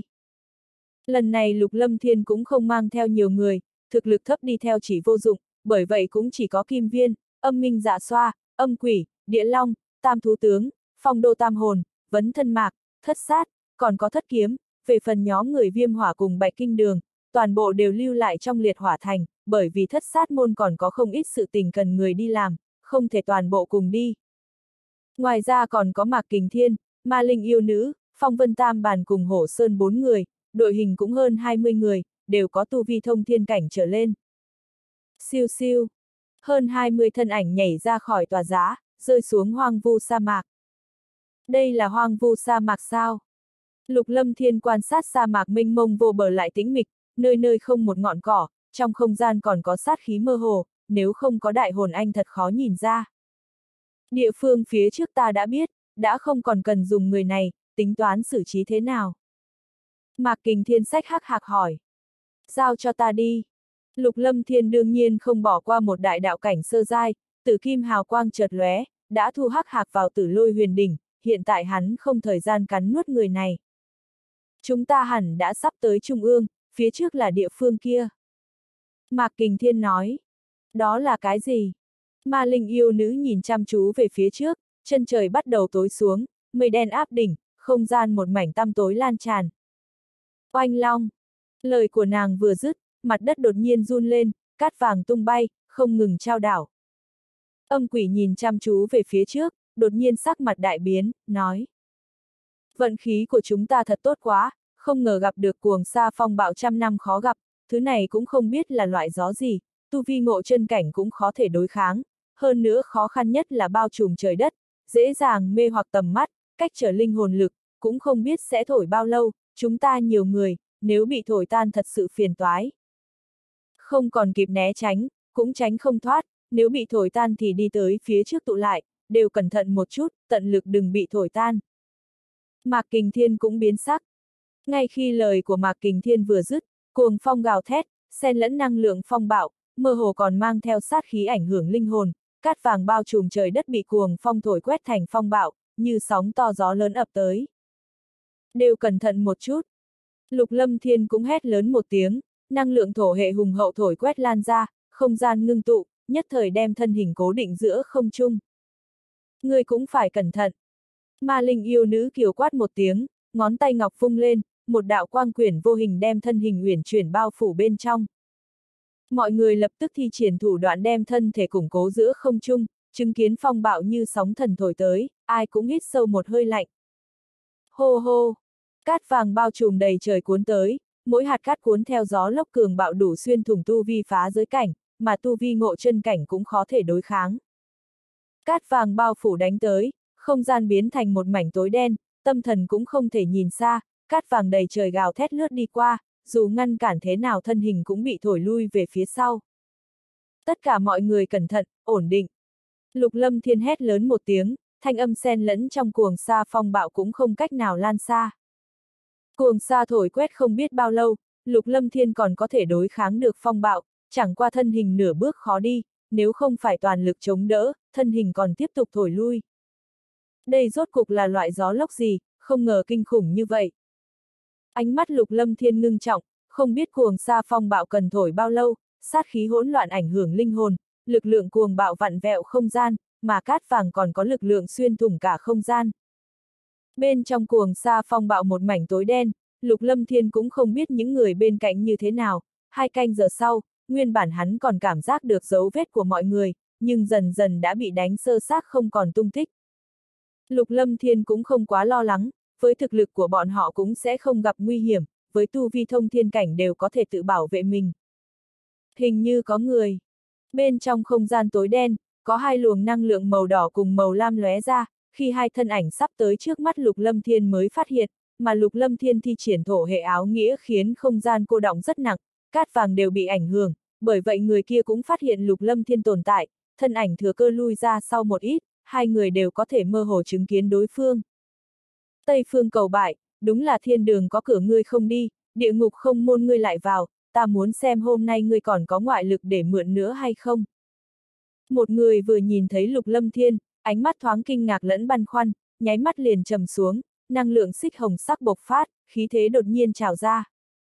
Lần này Lục Lâm Thiên cũng không mang theo nhiều người, thực lực thấp đi theo chỉ vô dụng, bởi vậy cũng chỉ có Kim Viên, Âm Minh Dạ Xoa, Âm Quỷ, Địa Long, Tam Thú Tướng, Phong Đô Tam Hồn, Vấn Thân Mạc, Thất Sát, còn có Thất Kiếm, về phần nhóm người Viêm Hỏa cùng Bạch Kinh Đường, toàn bộ đều lưu lại trong liệt hỏa thành, bởi vì Thất Sát môn còn có không ít sự tình cần người đi làm, không thể toàn bộ cùng đi. Ngoài ra còn có Mạc Kình Thiên, Ma Linh yêu nữ, Phong Vân Tam Bàn cùng Hổ Sơn bốn người, đội hình cũng hơn hai mươi người, đều có tu vi thông thiên cảnh trở lên. Siêu siêu, hơn hai mươi thân ảnh nhảy ra khỏi tòa giá, rơi xuống hoang vu sa mạc. Đây là hoang vu sa mạc sao? Lục Lâm Thiên quan sát sa mạc mênh mông vô bờ lại tĩnh mịch, nơi nơi không một ngọn cỏ, trong không gian còn có sát khí mơ hồ, nếu không có đại hồn anh thật khó nhìn ra. Địa phương phía trước ta đã biết, đã không còn cần dùng người này, tính toán xử trí thế nào? Mạc Kình Thiên sách hắc hạc hỏi. Giao cho ta đi. Lục Lâm Thiên đương nhiên không bỏ qua một đại đạo cảnh sơ giai, tử kim hào quang chợt lóe, đã thu hắc hạc vào tử lôi huyền đỉnh, hiện tại hắn không thời gian cắn nuốt người này. Chúng ta hẳn đã sắp tới Trung ương, phía trước là địa phương kia. Mạc Kình Thiên nói. Đó là cái gì? Ma Linh yêu nữ nhìn chăm chú về phía trước, chân trời bắt đầu tối xuống, mây đen áp đỉnh, không gian một mảnh tăm tối lan tràn. Oanh long! Lời của nàng vừa dứt, mặt đất đột nhiên run lên, cát vàng tung bay, không ngừng trao đảo. Âm Quỷ nhìn chăm chú về phía trước, đột nhiên sắc mặt đại biến, nói. Vận khí của chúng ta thật tốt quá, không ngờ gặp được cuồng sa phong bạo trăm năm khó gặp, thứ này cũng không biết là loại gió gì, tu vi ngộ chân cảnh cũng khó thể đối kháng, hơn nữa khó khăn nhất là bao trùm trời đất, dễ dàng mê hoặc tầm mắt, cách trở linh hồn lực, cũng không biết sẽ thổi bao lâu, chúng ta nhiều người, nếu bị thổi tan thật sự phiền toái. Không còn kịp né tránh, cũng tránh không thoát, nếu bị thổi tan thì đi tới phía trước tụ lại, đều cẩn thận một chút, tận lực đừng bị thổi tan. Mạc Kình Thiên cũng biến sắc. Ngay khi lời của Mạc Kình Thiên vừa dứt, cuồng phong gào thét, xen lẫn năng lượng phong bạo, mơ hồ còn mang theo sát khí ảnh hưởng linh hồn, cát vàng bao trùm trời đất bị cuồng phong thổi quét thành phong bạo, như sóng to gió lớn ập tới. Đều cẩn thận một chút. Lục Lâm Thiên cũng hét lớn một tiếng, năng lượng thổ hệ hùng hậu thổi quét lan ra, không gian ngưng tụ, nhất thời đem thân hình cố định giữa không trung. Ngươi cũng phải cẩn thận. Ma linh yêu nữ kiều quát một tiếng, ngón tay ngọc vung lên, một đạo quang quyển vô hình đem thân hình uyển chuyển bao phủ bên trong. Mọi người lập tức thi triển thủ đoạn đem thân thể củng cố giữa không trung, chứng kiến phong bạo như sóng thần thổi tới, ai cũng hít sâu một hơi lạnh. Hô hô! Cát vàng bao trùm đầy trời cuốn tới, mỗi hạt cát cuốn theo gió lốc cường bạo đủ xuyên thủng tu vi phá giới cảnh, mà tu vi ngộ chân cảnh cũng khó thể đối kháng. Cát vàng bao phủ đánh tới, không gian biến thành một mảnh tối đen, tâm thần cũng không thể nhìn xa, cát vàng đầy trời gào thét lướt đi qua, dù ngăn cản thế nào thân hình cũng bị thổi lui về phía sau. Tất cả mọi người cẩn thận, ổn định. Lục Lâm Thiên hét lớn một tiếng, thanh âm xen lẫn trong cuồng sa phong bạo cũng không cách nào lan xa. Cuồng sa thổi quét không biết bao lâu, Lục Lâm Thiên còn có thể đối kháng được phong bạo, chẳng qua thân hình nửa bước khó đi, nếu không phải toàn lực chống đỡ, thân hình còn tiếp tục thổi lui. Đây rốt cục là loại gió lốc gì, không ngờ kinh khủng như vậy. Ánh mắt Lục Lâm Thiên ngưng trọng, không biết cuồng sa phong bạo cần thổi bao lâu, sát khí hỗn loạn ảnh hưởng linh hồn, lực lượng cuồng bạo vặn vẹo không gian, mà cát vàng còn có lực lượng xuyên thủng cả không gian. Bên trong cuồng sa phong bạo một mảnh tối đen, Lục Lâm Thiên cũng không biết những người bên cạnh như thế nào, hai canh giờ sau, nguyên bản hắn còn cảm giác được dấu vết của mọi người, nhưng dần dần đã bị đánh sơ xác không còn tung tích. Lục Lâm Thiên cũng không quá lo lắng, với thực lực của bọn họ cũng sẽ không gặp nguy hiểm, với tu vi thông thiên cảnh đều có thể tự bảo vệ mình. Hình như có người. Bên trong không gian tối đen, có hai luồng năng lượng màu đỏ cùng màu lam lóe ra, khi hai thân ảnh sắp tới trước mắt Lục Lâm Thiên mới phát hiện, mà Lục Lâm Thiên thi triển thổ hệ áo nghĩa khiến không gian cô đọng rất nặng, cát vàng đều bị ảnh hưởng, bởi vậy người kia cũng phát hiện Lục Lâm Thiên tồn tại, thân ảnh thừa cơ lui ra sau một ít, hai người đều có thể mơ hồ chứng kiến đối phương. Tây phương cầu bại, đúng là thiên đường có cửa ngươi không đi, địa ngục không môn ngươi lại vào, ta muốn xem hôm nay ngươi còn có ngoại lực để mượn nữa hay không. Một người vừa nhìn thấy Lục Lâm Thiên, ánh mắt thoáng kinh ngạc lẫn băn khoăn, nháy mắt liền trầm xuống, năng lượng xích hồng sắc bộc phát, khí thế đột nhiên trào ra.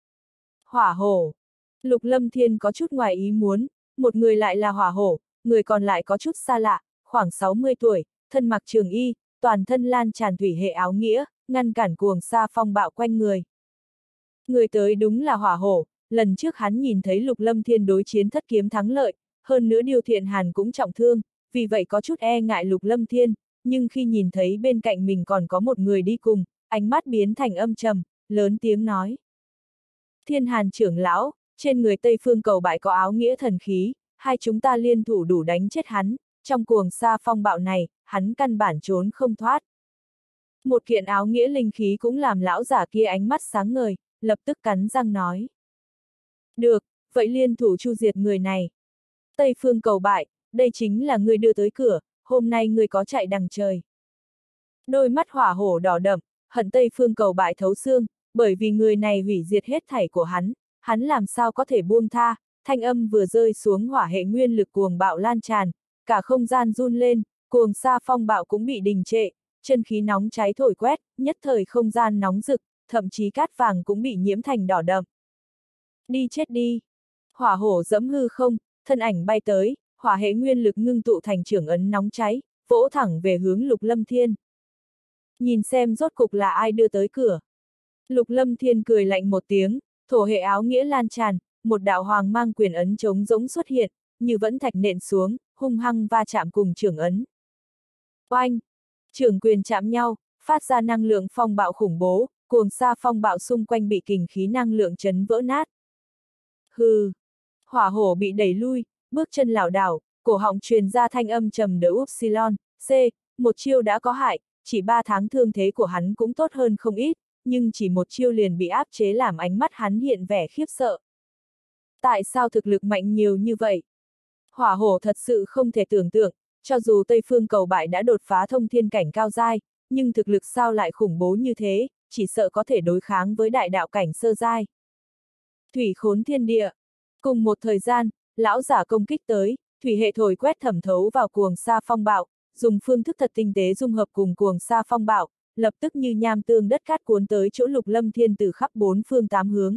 Hỏa hổ. Lục Lâm Thiên có chút ngoài ý muốn, một người lại là hỏa hổ, người còn lại có chút xa lạ, khoảng sáu mươi tuổi, thân mặc trường y, toàn thân lan tràn thủy hệ áo nghĩa, ngăn cản cuồng sa phong bạo quanh người. Người tới đúng là hỏa hổ, lần trước hắn nhìn thấy Lục Lâm Thiên đối chiến thất kiếm thắng lợi, hơn nữa Điêu Thiện Hàn cũng trọng thương, vì vậy có chút e ngại Lục Lâm Thiên, nhưng khi nhìn thấy bên cạnh mình còn có một người đi cùng, ánh mắt biến thành âm trầm, lớn tiếng nói. Thiên Hàn trưởng lão, trên người Tây Phương cầu bại có áo nghĩa thần khí, hai chúng ta liên thủ đủ đánh chết hắn, trong cuồng sa phong bạo này, hắn căn bản trốn không thoát. Một kiện áo nghĩa linh khí cũng làm lão giả kia ánh mắt sáng ngời, lập tức cắn răng nói. Được, vậy liên thủ chu diệt người này. Tây Phương cầu bại, đây chính là người đưa tới cửa, hôm nay người có chạy đằng trời. Đôi mắt hỏa hổ đỏ đậm, hận Tây Phương cầu bại thấu xương, bởi vì người này hủy diệt hết thảy của hắn, hắn làm sao có thể buông tha, thanh âm vừa rơi xuống hỏa hệ nguyên lực cuồng bạo lan tràn, cả không gian run lên, cuồng sa phong bạo cũng bị đình trệ, chân khí nóng cháy thổi quét, nhất thời không gian nóng rực, thậm chí cát vàng cũng bị nhiễm thành đỏ đậm. Đi chết đi! Hỏa hổ dẫm hư không, thân ảnh bay tới, hỏa hệ nguyên lực ngưng tụ thành trưởng ấn nóng cháy, vỗ thẳng về hướng Lục Lâm Thiên. Nhìn xem rốt cục là ai đưa tới cửa. Lục Lâm Thiên cười lạnh một tiếng, thổ hệ áo nghĩa lan tràn, một đạo hoàng mang quyền ấn trống rỗng xuất hiện, như vẫn thạch nện xuống, hung hăng va chạm cùng trưởng ấn. Oanh! Trưởng quyền chạm nhau, phát ra năng lượng phong bạo khủng bố, cuồng sa phong bạo xung quanh bị kình khí năng lượng chấn vỡ nát. Hừ! Hỏa hổ bị đẩy lui, bước chân lảo đảo, cổ họng truyền ra thanh âm trầm đỡ upsilon, c, một chiêu đã có hại, chỉ ba tháng thương thế của hắn cũng tốt hơn không ít, nhưng chỉ một chiêu liền bị áp chế làm ánh mắt hắn hiện vẻ khiếp sợ. Tại sao thực lực mạnh nhiều như vậy? Hỏa hổ thật sự không thể tưởng tượng, cho dù Tây Phương cầu bại đã đột phá thông thiên cảnh cao giai, nhưng thực lực sao lại khủng bố như thế, chỉ sợ có thể đối kháng với đại đạo cảnh sơ giai. Thủy khốn thiên địa. Cùng một thời gian, lão giả công kích tới, thủy hệ thổi quét thẩm thấu vào cuồng sa phong bạo, dùng phương thức thật tinh tế dung hợp cùng cuồng sa phong bạo, lập tức như nham tương đất cát cuốn tới chỗ Lục Lâm Thiên từ khắp bốn phương tám hướng.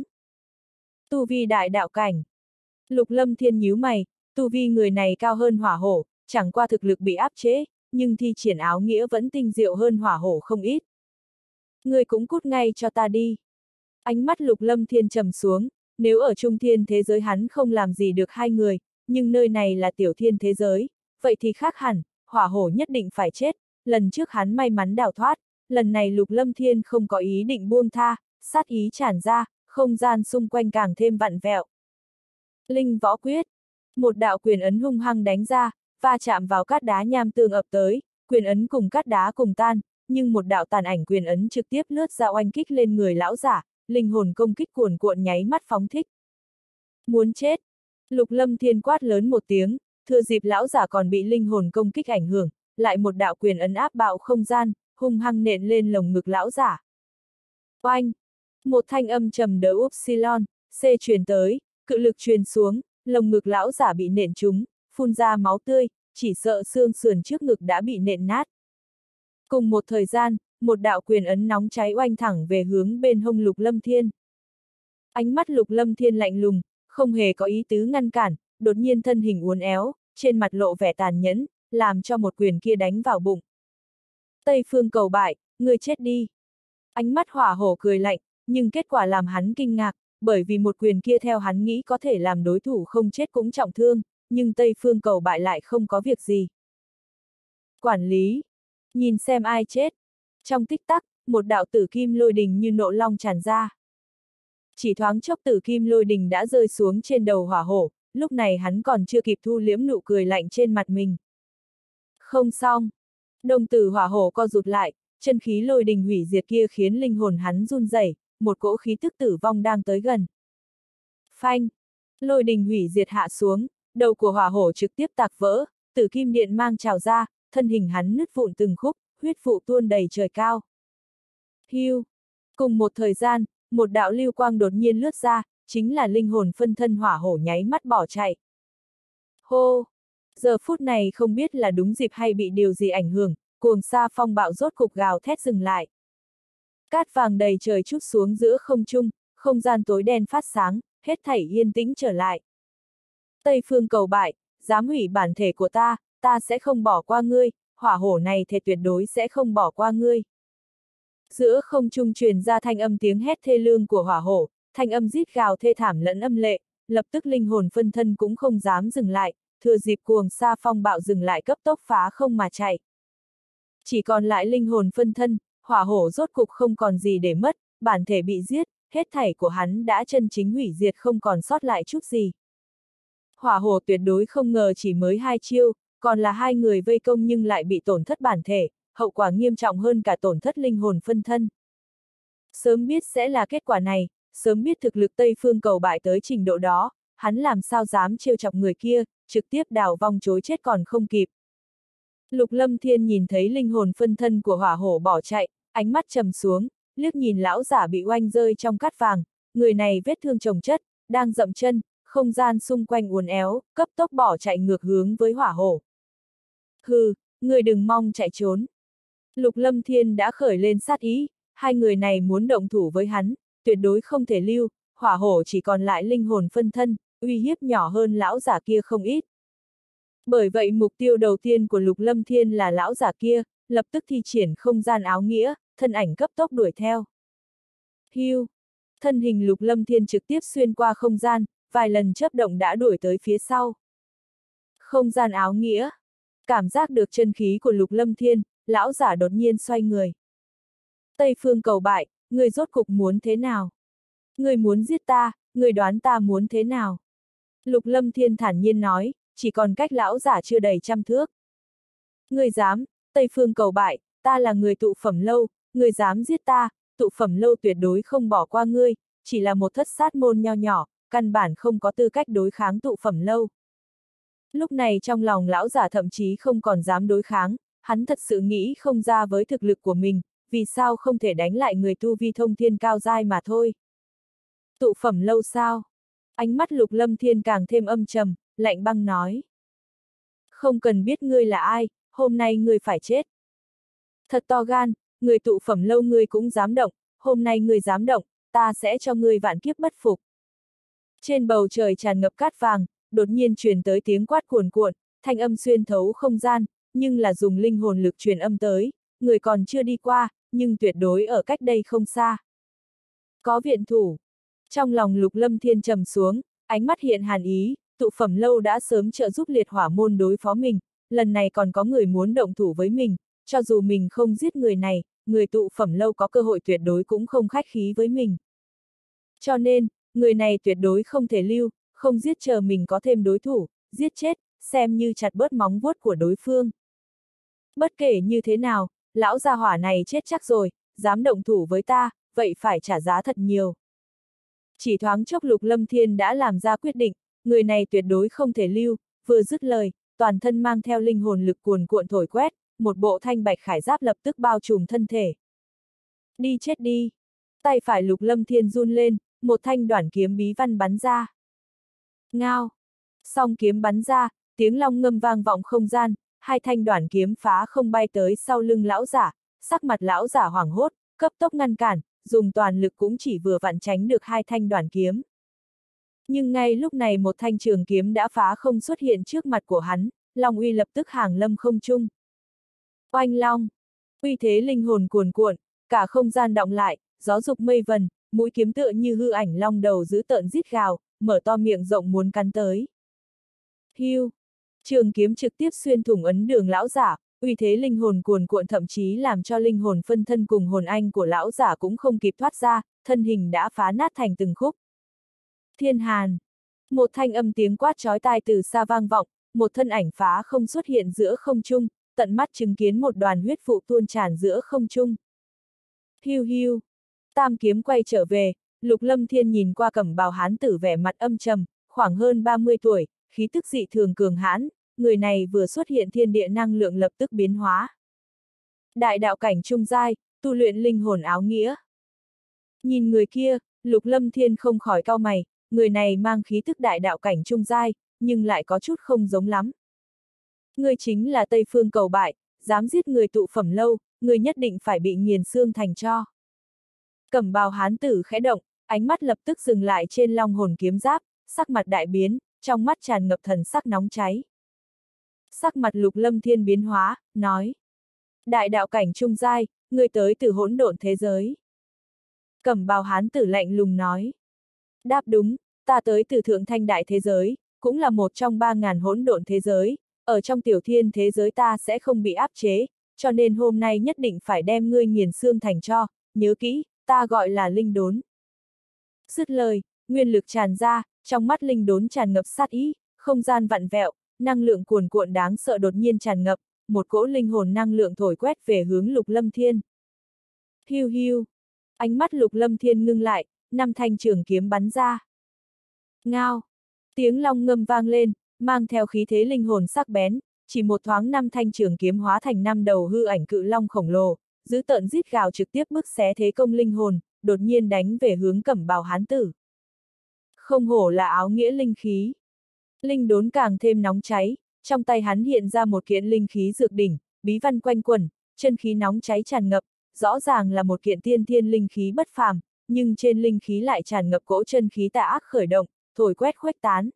Tu vi đại đạo cảnh. Lục Lâm Thiên nhíu mày, tu vi người này cao hơn hỏa hổ, chẳng qua thực lực bị áp chế, nhưng thi triển áo nghĩa vẫn tinh diệu hơn hỏa hổ không ít. Người cũng cút ngay cho ta đi. Ánh mắt Lục Lâm Thiên trầm xuống, nếu ở trung thiên thế giới hắn không làm gì được hai người, nhưng nơi này là tiểu thiên thế giới, vậy thì khác hẳn, hỏa hổ nhất định phải chết, lần trước hắn may mắn đào thoát, lần này Lục Lâm Thiên không có ý định buông tha, sát ý tràn ra, không gian xung quanh càng thêm vặn vẹo. Linh võ quyết, một đạo quyền ấn hung hăng đánh ra, va chạm vào cát đá nham tương ập tới, quyền ấn cùng cát đá cùng tan, nhưng một đạo tàn ảnh quyền ấn trực tiếp lướt ra oanh kích lên người lão giả, linh hồn công kích cuồn cuộn nháy mắt phóng thích. Muốn chết! Lục Lâm Thiên quát lớn một tiếng, thừa dịp lão giả còn bị linh hồn công kích ảnh hưởng, lại một đạo quyền ấn áp bạo không gian, hung hăng nện lên lồng ngực lão giả. Oanh! Một thanh âm trầm đỡ upsilon, C truyền tới, cự lực truyền xuống, lồng ngực lão giả bị nện trúng, phun ra máu tươi, chỉ sợ xương sườn trước ngực đã bị nện nát. Cùng một thời gian, một đạo quyền ấn nóng cháy oanh thẳng về hướng bên hông Lục Lâm Thiên. Ánh mắt Lục Lâm Thiên lạnh lùng, không hề có ý tứ ngăn cản, đột nhiên thân hình uốn éo, trên mặt lộ vẻ tàn nhẫn, làm cho một quyền kia đánh vào bụng. Tây Phương Cầu bại, người chết đi. Ánh mắt hỏa hổ cười lạnh, nhưng kết quả làm hắn kinh ngạc, bởi vì một quyền kia theo hắn nghĩ có thể làm đối thủ không chết cũng trọng thương, nhưng Tây Phương Cầu bại lại không có việc gì. Quản lý, nhìn xem ai chết. Trong tích tắc, một đạo tử kim lôi đình như nộ long tràn ra. Chỉ thoáng chốc tử kim lôi đình đã rơi xuống trên đầu hỏa hổ, lúc này hắn còn chưa kịp thu liễm nụ cười lạnh trên mặt mình. Không xong. Đồng tử hỏa hổ co rụt lại, chân khí lôi đình hủy diệt kia khiến linh hồn hắn run rẩy, một cỗ khí tức tử vong đang tới gần. Phanh! Lôi đình hủy diệt hạ xuống, đầu của hỏa hổ trực tiếp tạc vỡ, tử kim điện mang trào ra, thân hình hắn nứt vụn từng khúc, huyết vụ tuôn đầy trời cao. Hiu! Cùng một thời gian, một đạo lưu quang đột nhiên lướt ra, chính là linh hồn phân thân hỏa hổ nháy mắt bỏ chạy. Hô! Giờ phút này không biết là đúng dịp hay bị điều gì ảnh hưởng, cuồng sa phong bạo rốt cục gào thét dừng lại. Cát vàng đầy trời trút xuống giữa không trung, không gian tối đen phát sáng, hết thảy yên tĩnh trở lại. Tây Phương Cầu bại, dám hủy bản thể của ta, ta sẽ không bỏ qua ngươi, hỏa hổ này thề tuyệt đối sẽ không bỏ qua ngươi. Giữa không trung truyền ra thanh âm tiếng hét thê lương của hỏa hổ, thanh âm rít gào thê thảm lẫn âm lệ, lập tức linh hồn phân thân cũng không dám dừng lại, thừa dịp cuồng sa phong bạo dừng lại cấp tốc phá không mà chạy. Chỉ còn lại linh hồn phân thân, hỏa hổ rốt cục không còn gì để mất, bản thể bị giết, hết thảy của hắn đã chân chính hủy diệt không còn sót lại chút gì. Hỏa hổ tuyệt đối không ngờ chỉ mới hai chiêu, còn là hai người vây công nhưng lại bị tổn thất bản thể, hậu quả nghiêm trọng hơn cả tổn thất linh hồn phân thân. Sớm biết sẽ là kết quả này, sớm biết thực lực Tây Phương Cầu bại tới trình độ đó, hắn làm sao dám trêu chọc người kia, trực tiếp đào vong chối chết còn không kịp. Lục Lâm Thiên nhìn thấy linh hồn phân thân của hỏa hổ bỏ chạy, ánh mắt trầm xuống, liếc nhìn lão giả bị oanh rơi trong cát vàng, người này vết thương chồng chất, đang dậm chân, không gian xung quanh uốn éo, cấp tốc bỏ chạy ngược hướng với hỏa hổ. Hừ, người đừng mong chạy trốn. Lục Lâm Thiên đã khởi lên sát ý, hai người này muốn động thủ với hắn, tuyệt đối không thể lưu, hỏa hổ chỉ còn lại linh hồn phân thân, uy hiếp nhỏ hơn lão giả kia không ít. Bởi vậy mục tiêu đầu tiên của Lục Lâm Thiên là lão giả kia, lập tức thi triển không gian áo nghĩa, thân ảnh cấp tốc đuổi theo. Hiu! Thân hình Lục Lâm Thiên trực tiếp xuyên qua không gian, vài lần chớp động đã đuổi tới phía sau. Không gian áo nghĩa. Cảm giác được chân khí của Lục Lâm Thiên, lão giả đột nhiên xoay người. Tây Phương Cầu bại, người rốt cục muốn thế nào? Người muốn giết ta, người đoán ta muốn thế nào? Lục Lâm Thiên thản nhiên nói, chỉ còn cách lão giả chưa đầy trăm thước. Người dám, Tây Phương Cầu bại, ta là người tụ phẩm lâu, người dám giết ta, tụ phẩm lâu tuyệt đối không bỏ qua ngươi, chỉ là một thất sát môn nho nhỏ, căn bản không có tư cách đối kháng tụ phẩm lâu. Lúc này trong lòng lão giả thậm chí không còn dám đối kháng, hắn thật sự nghĩ không ra với thực lực của mình, vì sao không thể đánh lại người tu vi thông thiên cao giai mà thôi. Tụ phẩm lâu sao? Ánh mắt Lục Lâm Thiên càng thêm âm trầm, lạnh băng nói. Không cần biết ngươi là ai, hôm nay ngươi phải chết. Thật to gan, người tụ phẩm lâu ngươi cũng dám động, hôm nay ngươi dám động, ta sẽ cho ngươi vạn kiếp bất phục. Trên bầu trời tràn ngập cát vàng, đột nhiên truyền tới tiếng quát cuồn cuộn, thanh âm xuyên thấu không gian, nhưng là dùng linh hồn lực truyền âm tới, người còn chưa đi qua, nhưng tuyệt đối ở cách đây không xa. Có viện thủ. Trong lòng Lục Lâm Thiên trầm xuống, ánh mắt hiện hàn ý, tụ phẩm lâu đã sớm trợ giúp liệt hỏa môn đối phó mình, lần này còn có người muốn động thủ với mình, cho dù mình không giết người này, người tụ phẩm lâu có cơ hội tuyệt đối cũng không khách khí với mình. Cho nên, người này tuyệt đối không thể lưu, không giết chờ mình có thêm đối thủ, giết chết, xem như chặt bớt móng vuốt của đối phương. Bất kể như thế nào, lão gia hỏa này chết chắc rồi, dám động thủ với ta, vậy phải trả giá thật nhiều. Chỉ thoáng chốc Lục Lâm Thiên đã làm ra quyết định, người này tuyệt đối không thể lưu, vừa dứt lời, toàn thân mang theo linh hồn lực cuồn cuộn thổi quét, một bộ thanh bạch khải giáp lập tức bao trùm thân thể. Đi chết đi! Tay phải Lục Lâm Thiên run lên, một thanh đoản kiếm bí văn bắn ra. Ngao! Song kiếm bắn ra, tiếng long ngâm vang vọng không gian, hai thanh đoản kiếm phá không bay tới sau lưng lão giả, sắc mặt lão giả hoảng hốt, cấp tốc ngăn cản, dùng toàn lực cũng chỉ vừa vặn tránh được hai thanh đoản kiếm. Nhưng ngay lúc này một thanh trường kiếm đã phá không xuất hiện trước mặt của hắn, long uy lập tức hàng lâm không trung. Oanh long! Uy thế linh hồn cuồn cuộn, cả không gian động lại, gió dục mây vần, mũi kiếm tựa như hư ảnh long đầu giữ tợn rít gào, mở to miệng rộng muốn cắn tới. Hiu! Trường kiếm trực tiếp xuyên thủng ấn đường lão giả, uy thế linh hồn cuồn cuộn thậm chí làm cho linh hồn phân thân cùng hồn anh của lão giả cũng không kịp thoát ra, thân hình đã phá nát thành từng khúc. Thiên hàn! Một thanh âm tiếng quát chói tai từ xa vang vọng, một thân ảnh phá không xuất hiện giữa không trung, tận mắt chứng kiến một đoàn huyết vụ tuôn tràn giữa không trung. Hiu hiu! Tam kiếm quay trở về, Lục Lâm Thiên nhìn qua cẩm bào hán tử vẻ mặt âm trầm, khoảng hơn ba mươi tuổi, khí tức dị thường cường hãn, người này vừa xuất hiện thiên địa năng lượng lập tức biến hóa. Đại đạo cảnh trung giai, tu luyện linh hồn áo nghĩa. Nhìn người kia, Lục Lâm Thiên không khỏi cau mày, người này mang khí tức đại đạo cảnh trung giai, nhưng lại có chút không giống lắm. Người chính là Tây Phương Cầu Bại, dám giết người tụ phẩm lâu, người nhất định phải bị nghiền xương thành tro. Cẩm bào hán tử khẽ động, ánh mắt lập tức dừng lại trên long hồn kiếm giáp, sắc mặt đại biến, trong mắt tràn ngập thần sắc nóng cháy. Sắc mặt Lục Lâm Thiên biến hóa, nói. Đại đạo cảnh trung giai, người tới từ hỗn độn thế giới. Cẩm bào hán tử lạnh lùng nói. Đáp đúng, ta tới từ thượng thanh đại thế giới, cũng là một trong ba ngàn hỗn độn thế giới, ở trong tiểu thiên thế giới ta sẽ không bị áp chế, cho nên hôm nay nhất định phải đem ngươi nghiền xương thành tro, nhớ kỹ, ta gọi là linh đốn. Dứt lời, nguyên lực tràn ra, trong mắt linh đốn tràn ngập sát ý, không gian vặn vẹo, năng lượng cuồn cuộn đáng sợ đột nhiên tràn ngập, một cỗ linh hồn năng lượng thổi quét về hướng Lục Lâm Thiên. Hiu hiu! Ánh mắt Lục Lâm Thiên ngưng lại, năm thanh trường kiếm bắn ra. Ngao! Tiếng long ngâm vang lên, mang theo khí thế linh hồn sắc bén, chỉ một thoáng năm thanh trường kiếm hóa thành năm đầu hư ảnh cự long khổng lồ, giữ tợn rít gào trực tiếp bức xé thế công linh hồn, đột nhiên đánh về hướng cẩm bào hán tử. Không hổ là áo nghĩa linh khí. Linh đốn càng thêm nóng cháy, trong tay hắn hiện ra một kiện linh khí dược đỉnh, bí văn quanh quẩn, chân khí nóng cháy tràn ngập, rõ ràng là một kiện tiên thiên linh khí bất phàm, nhưng trên linh khí lại tràn ngập cỗ chân khí tà ác khởi động, thổi quét khuếch tán.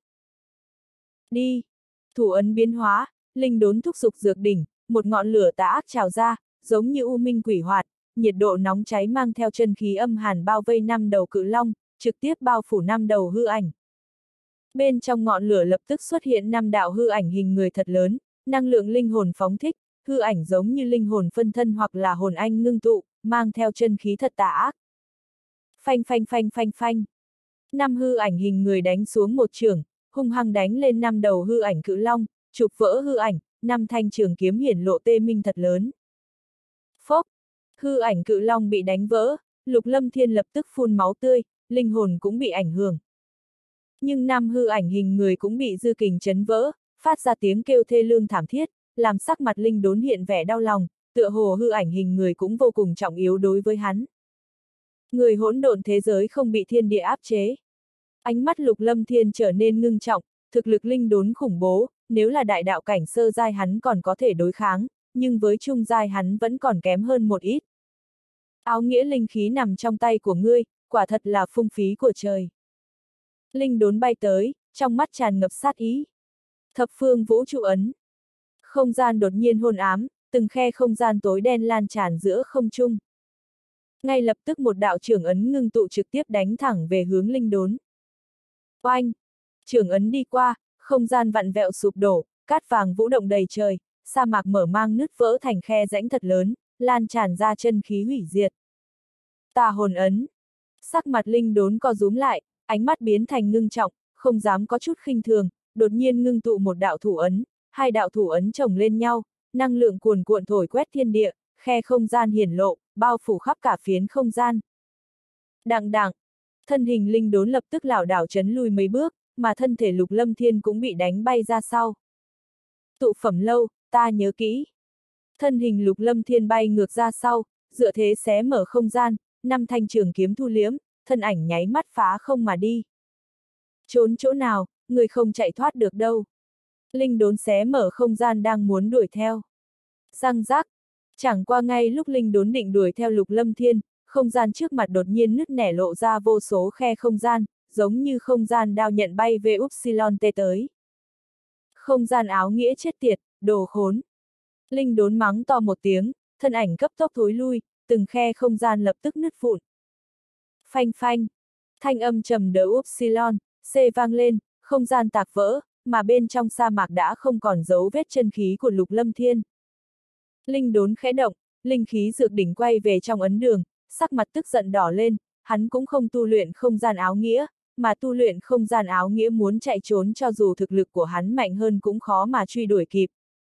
Đi! Thủ ấn biến hóa, linh đốn thúc giục dược đỉnh, một ngọn lửa tà ác trào ra, giống như u minh quỷ hoạt, nhiệt độ nóng cháy mang theo chân khí âm hàn bao vây năm đầu cự long, trực tiếp bao phủ năm đầu hư ảnh. Bên trong ngọn lửa lập tức xuất hiện năm đạo hư ảnh hình người thật lớn, năng lượng linh hồn phóng thích, hư ảnh giống như linh hồn phân thân hoặc là hồn anh ngưng tụ, mang theo chân khí thật tà ác. Phanh phanh phanh phanh phanh. Năm hư ảnh hình người đánh xuống một chưởng, hung hăng đánh lên năm đầu hư ảnh cự long, chụp vỡ hư ảnh, năm thanh trường kiếm hiển lộ tê minh thật lớn. Phốc! Hư ảnh cự long bị đánh vỡ, Lục Lâm Thiên lập tức phun máu tươi, linh hồn cũng bị ảnh hưởng. Nhưng năm hư ảnh hình người cũng bị dư kình chấn vỡ, phát ra tiếng kêu thê lương thảm thiết, làm sắc mặt linh đốn hiện vẻ đau lòng, tựa hồ hư ảnh hình người cũng vô cùng trọng yếu đối với hắn. Người hỗn độn thế giới không bị thiên địa áp chế. Ánh mắt Lục Lâm Thiên trở nên ngưng trọng, thực lực linh đốn khủng bố, nếu là đại đạo cảnh sơ giai hắn còn có thể đối kháng, nhưng với trung giai hắn vẫn còn kém hơn một ít. Áo nghĩa linh khí nằm trong tay của ngươi, quả thật là phung phí của trời. Linh đốn bay tới, trong mắt tràn ngập sát ý. Thập phương vũ trụ ấn. Không gian đột nhiên hôn ám, từng khe không gian tối đen lan tràn giữa không trung. Ngay lập tức một đạo trưởng ấn ngưng tụ trực tiếp đánh thẳng về hướng linh đốn. Oanh! Trưởng ấn đi qua, không gian vặn vẹo sụp đổ, cát vàng vũ động đầy trời, sa mạc mở mang nứt vỡ thành khe rãnh thật lớn, lan tràn ra chân khí hủy diệt. Tà hồn ấn. Sắc mặt linh đốn co rúm lại, ánh mắt biến thành ngưng trọng, không dám có chút khinh thường, đột nhiên ngưng tụ một đạo thủ ấn, hai đạo thủ ấn chồng lên nhau, năng lượng cuồn cuộn thổi quét thiên địa, khe không gian hiển lộ, bao phủ khắp cả phiến không gian. Đặng đặng, thân hình linh đốn lập tức lảo đảo chấn lùi mấy bước, mà thân thể Lục Lâm Thiên cũng bị đánh bay ra sau. Tụ phẩm lâu, ta nhớ kỹ. Thân hình Lục Lâm Thiên bay ngược ra sau, dựa thế xé mở không gian, năm thanh trường kiếm thu liếm, thân ảnh nháy mắt phá không mà đi. Trốn chỗ nào, người không chạy thoát được đâu. Linh đốn xé mở không gian đang muốn đuổi theo. Răng rác, chẳng qua ngay lúc linh đốn định đuổi theo Lục Lâm Thiên, không gian trước mặt đột nhiên nứt nẻ lộ ra vô số khe không gian, giống như không gian đao nhận bay về Upsilon tê tới. Không gian áo nghĩa chết tiệt, đồ khốn. Linh đốn mắng to một tiếng, thân ảnh cấp tốc thối lui, từng khe không gian lập tức nứt vụn. Phanh phanh, thanh âm trầm đỡ Upsilon, C vang lên, không gian tạc vỡ, mà bên trong sa mạc đã không còn dấu vết chân khí của Lục Lâm Thiên. Linh đốn khẽ động, linh khí dược đỉnh quay về trong ấn đường, sắc mặt tức giận đỏ lên, hắn cũng không tu luyện không gian áo nghĩa, mà tu luyện không gian áo nghĩa muốn chạy trốn cho dù thực lực của hắn mạnh hơn cũng khó mà truy đuổi kịp.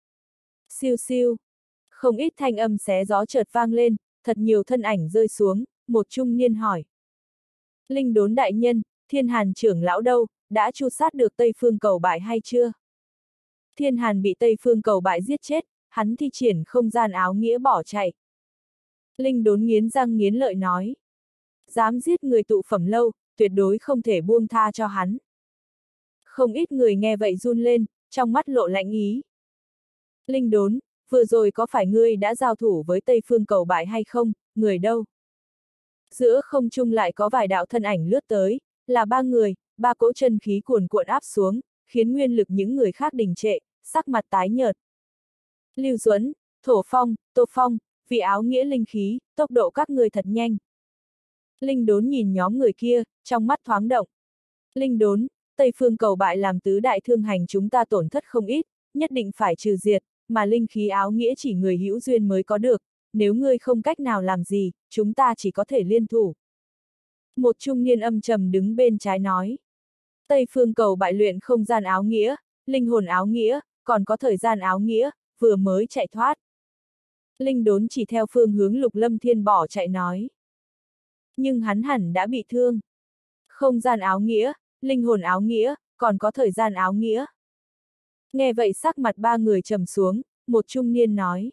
Siêu siêu, không ít thanh âm xé gió chợt vang lên, thật nhiều thân ảnh rơi xuống, một trung niên hỏi. Linh đốn đại nhân, Thiên Hàn trưởng lão đâu, đã tru sát được Tây Phương Cầu Bại hay chưa? Thiên Hàn bị Tây Phương Cầu Bại giết chết, hắn thi triển không gian áo nghĩa bỏ chạy. Linh đốn nghiến răng nghiến lợi nói. Dám giết người tụ phẩm lâu, tuyệt đối không thể buông tha cho hắn. Không ít người nghe vậy run lên, trong mắt lộ lạnh ý. Linh đốn, vừa rồi có phải ngươi đã giao thủ với Tây Phương Cầu Bại hay không, người đâu? Giữa không trung lại có vài đạo thân ảnh lướt tới, là ba người, ba cỗ chân khí cuồn cuộn áp xuống, khiến nguyên lực những người khác đình trệ, sắc mặt tái nhợt. Lưu Duẫn, Thổ Phong, Tô Phong, vì áo nghĩa linh khí, tốc độ các người thật nhanh. Linh đốn nhìn nhóm người kia, trong mắt thoáng động. Linh đốn, Tây Phương Cầu Bại làm tứ đại thương hành chúng ta tổn thất không ít, nhất định phải trừ diệt, mà linh khí áo nghĩa chỉ người hữu duyên mới có được, nếu ngươi không cách nào làm gì, chúng ta chỉ có thể liên thủ. Một trung niên âm trầm đứng bên trái nói. Tây Phương Cầu Bại luyện không gian áo nghĩa, linh hồn áo nghĩa, còn có thời gian áo nghĩa, vừa mới chạy thoát. Linh đốn chỉ theo phương hướng Lục Lâm Thiên bỏ chạy nói. Nhưng hắn hẳn đã bị thương. Không gian áo nghĩa, linh hồn áo nghĩa, còn có thời gian áo nghĩa. Nghe vậy sắc mặt ba người trầm xuống, một trung niên nói.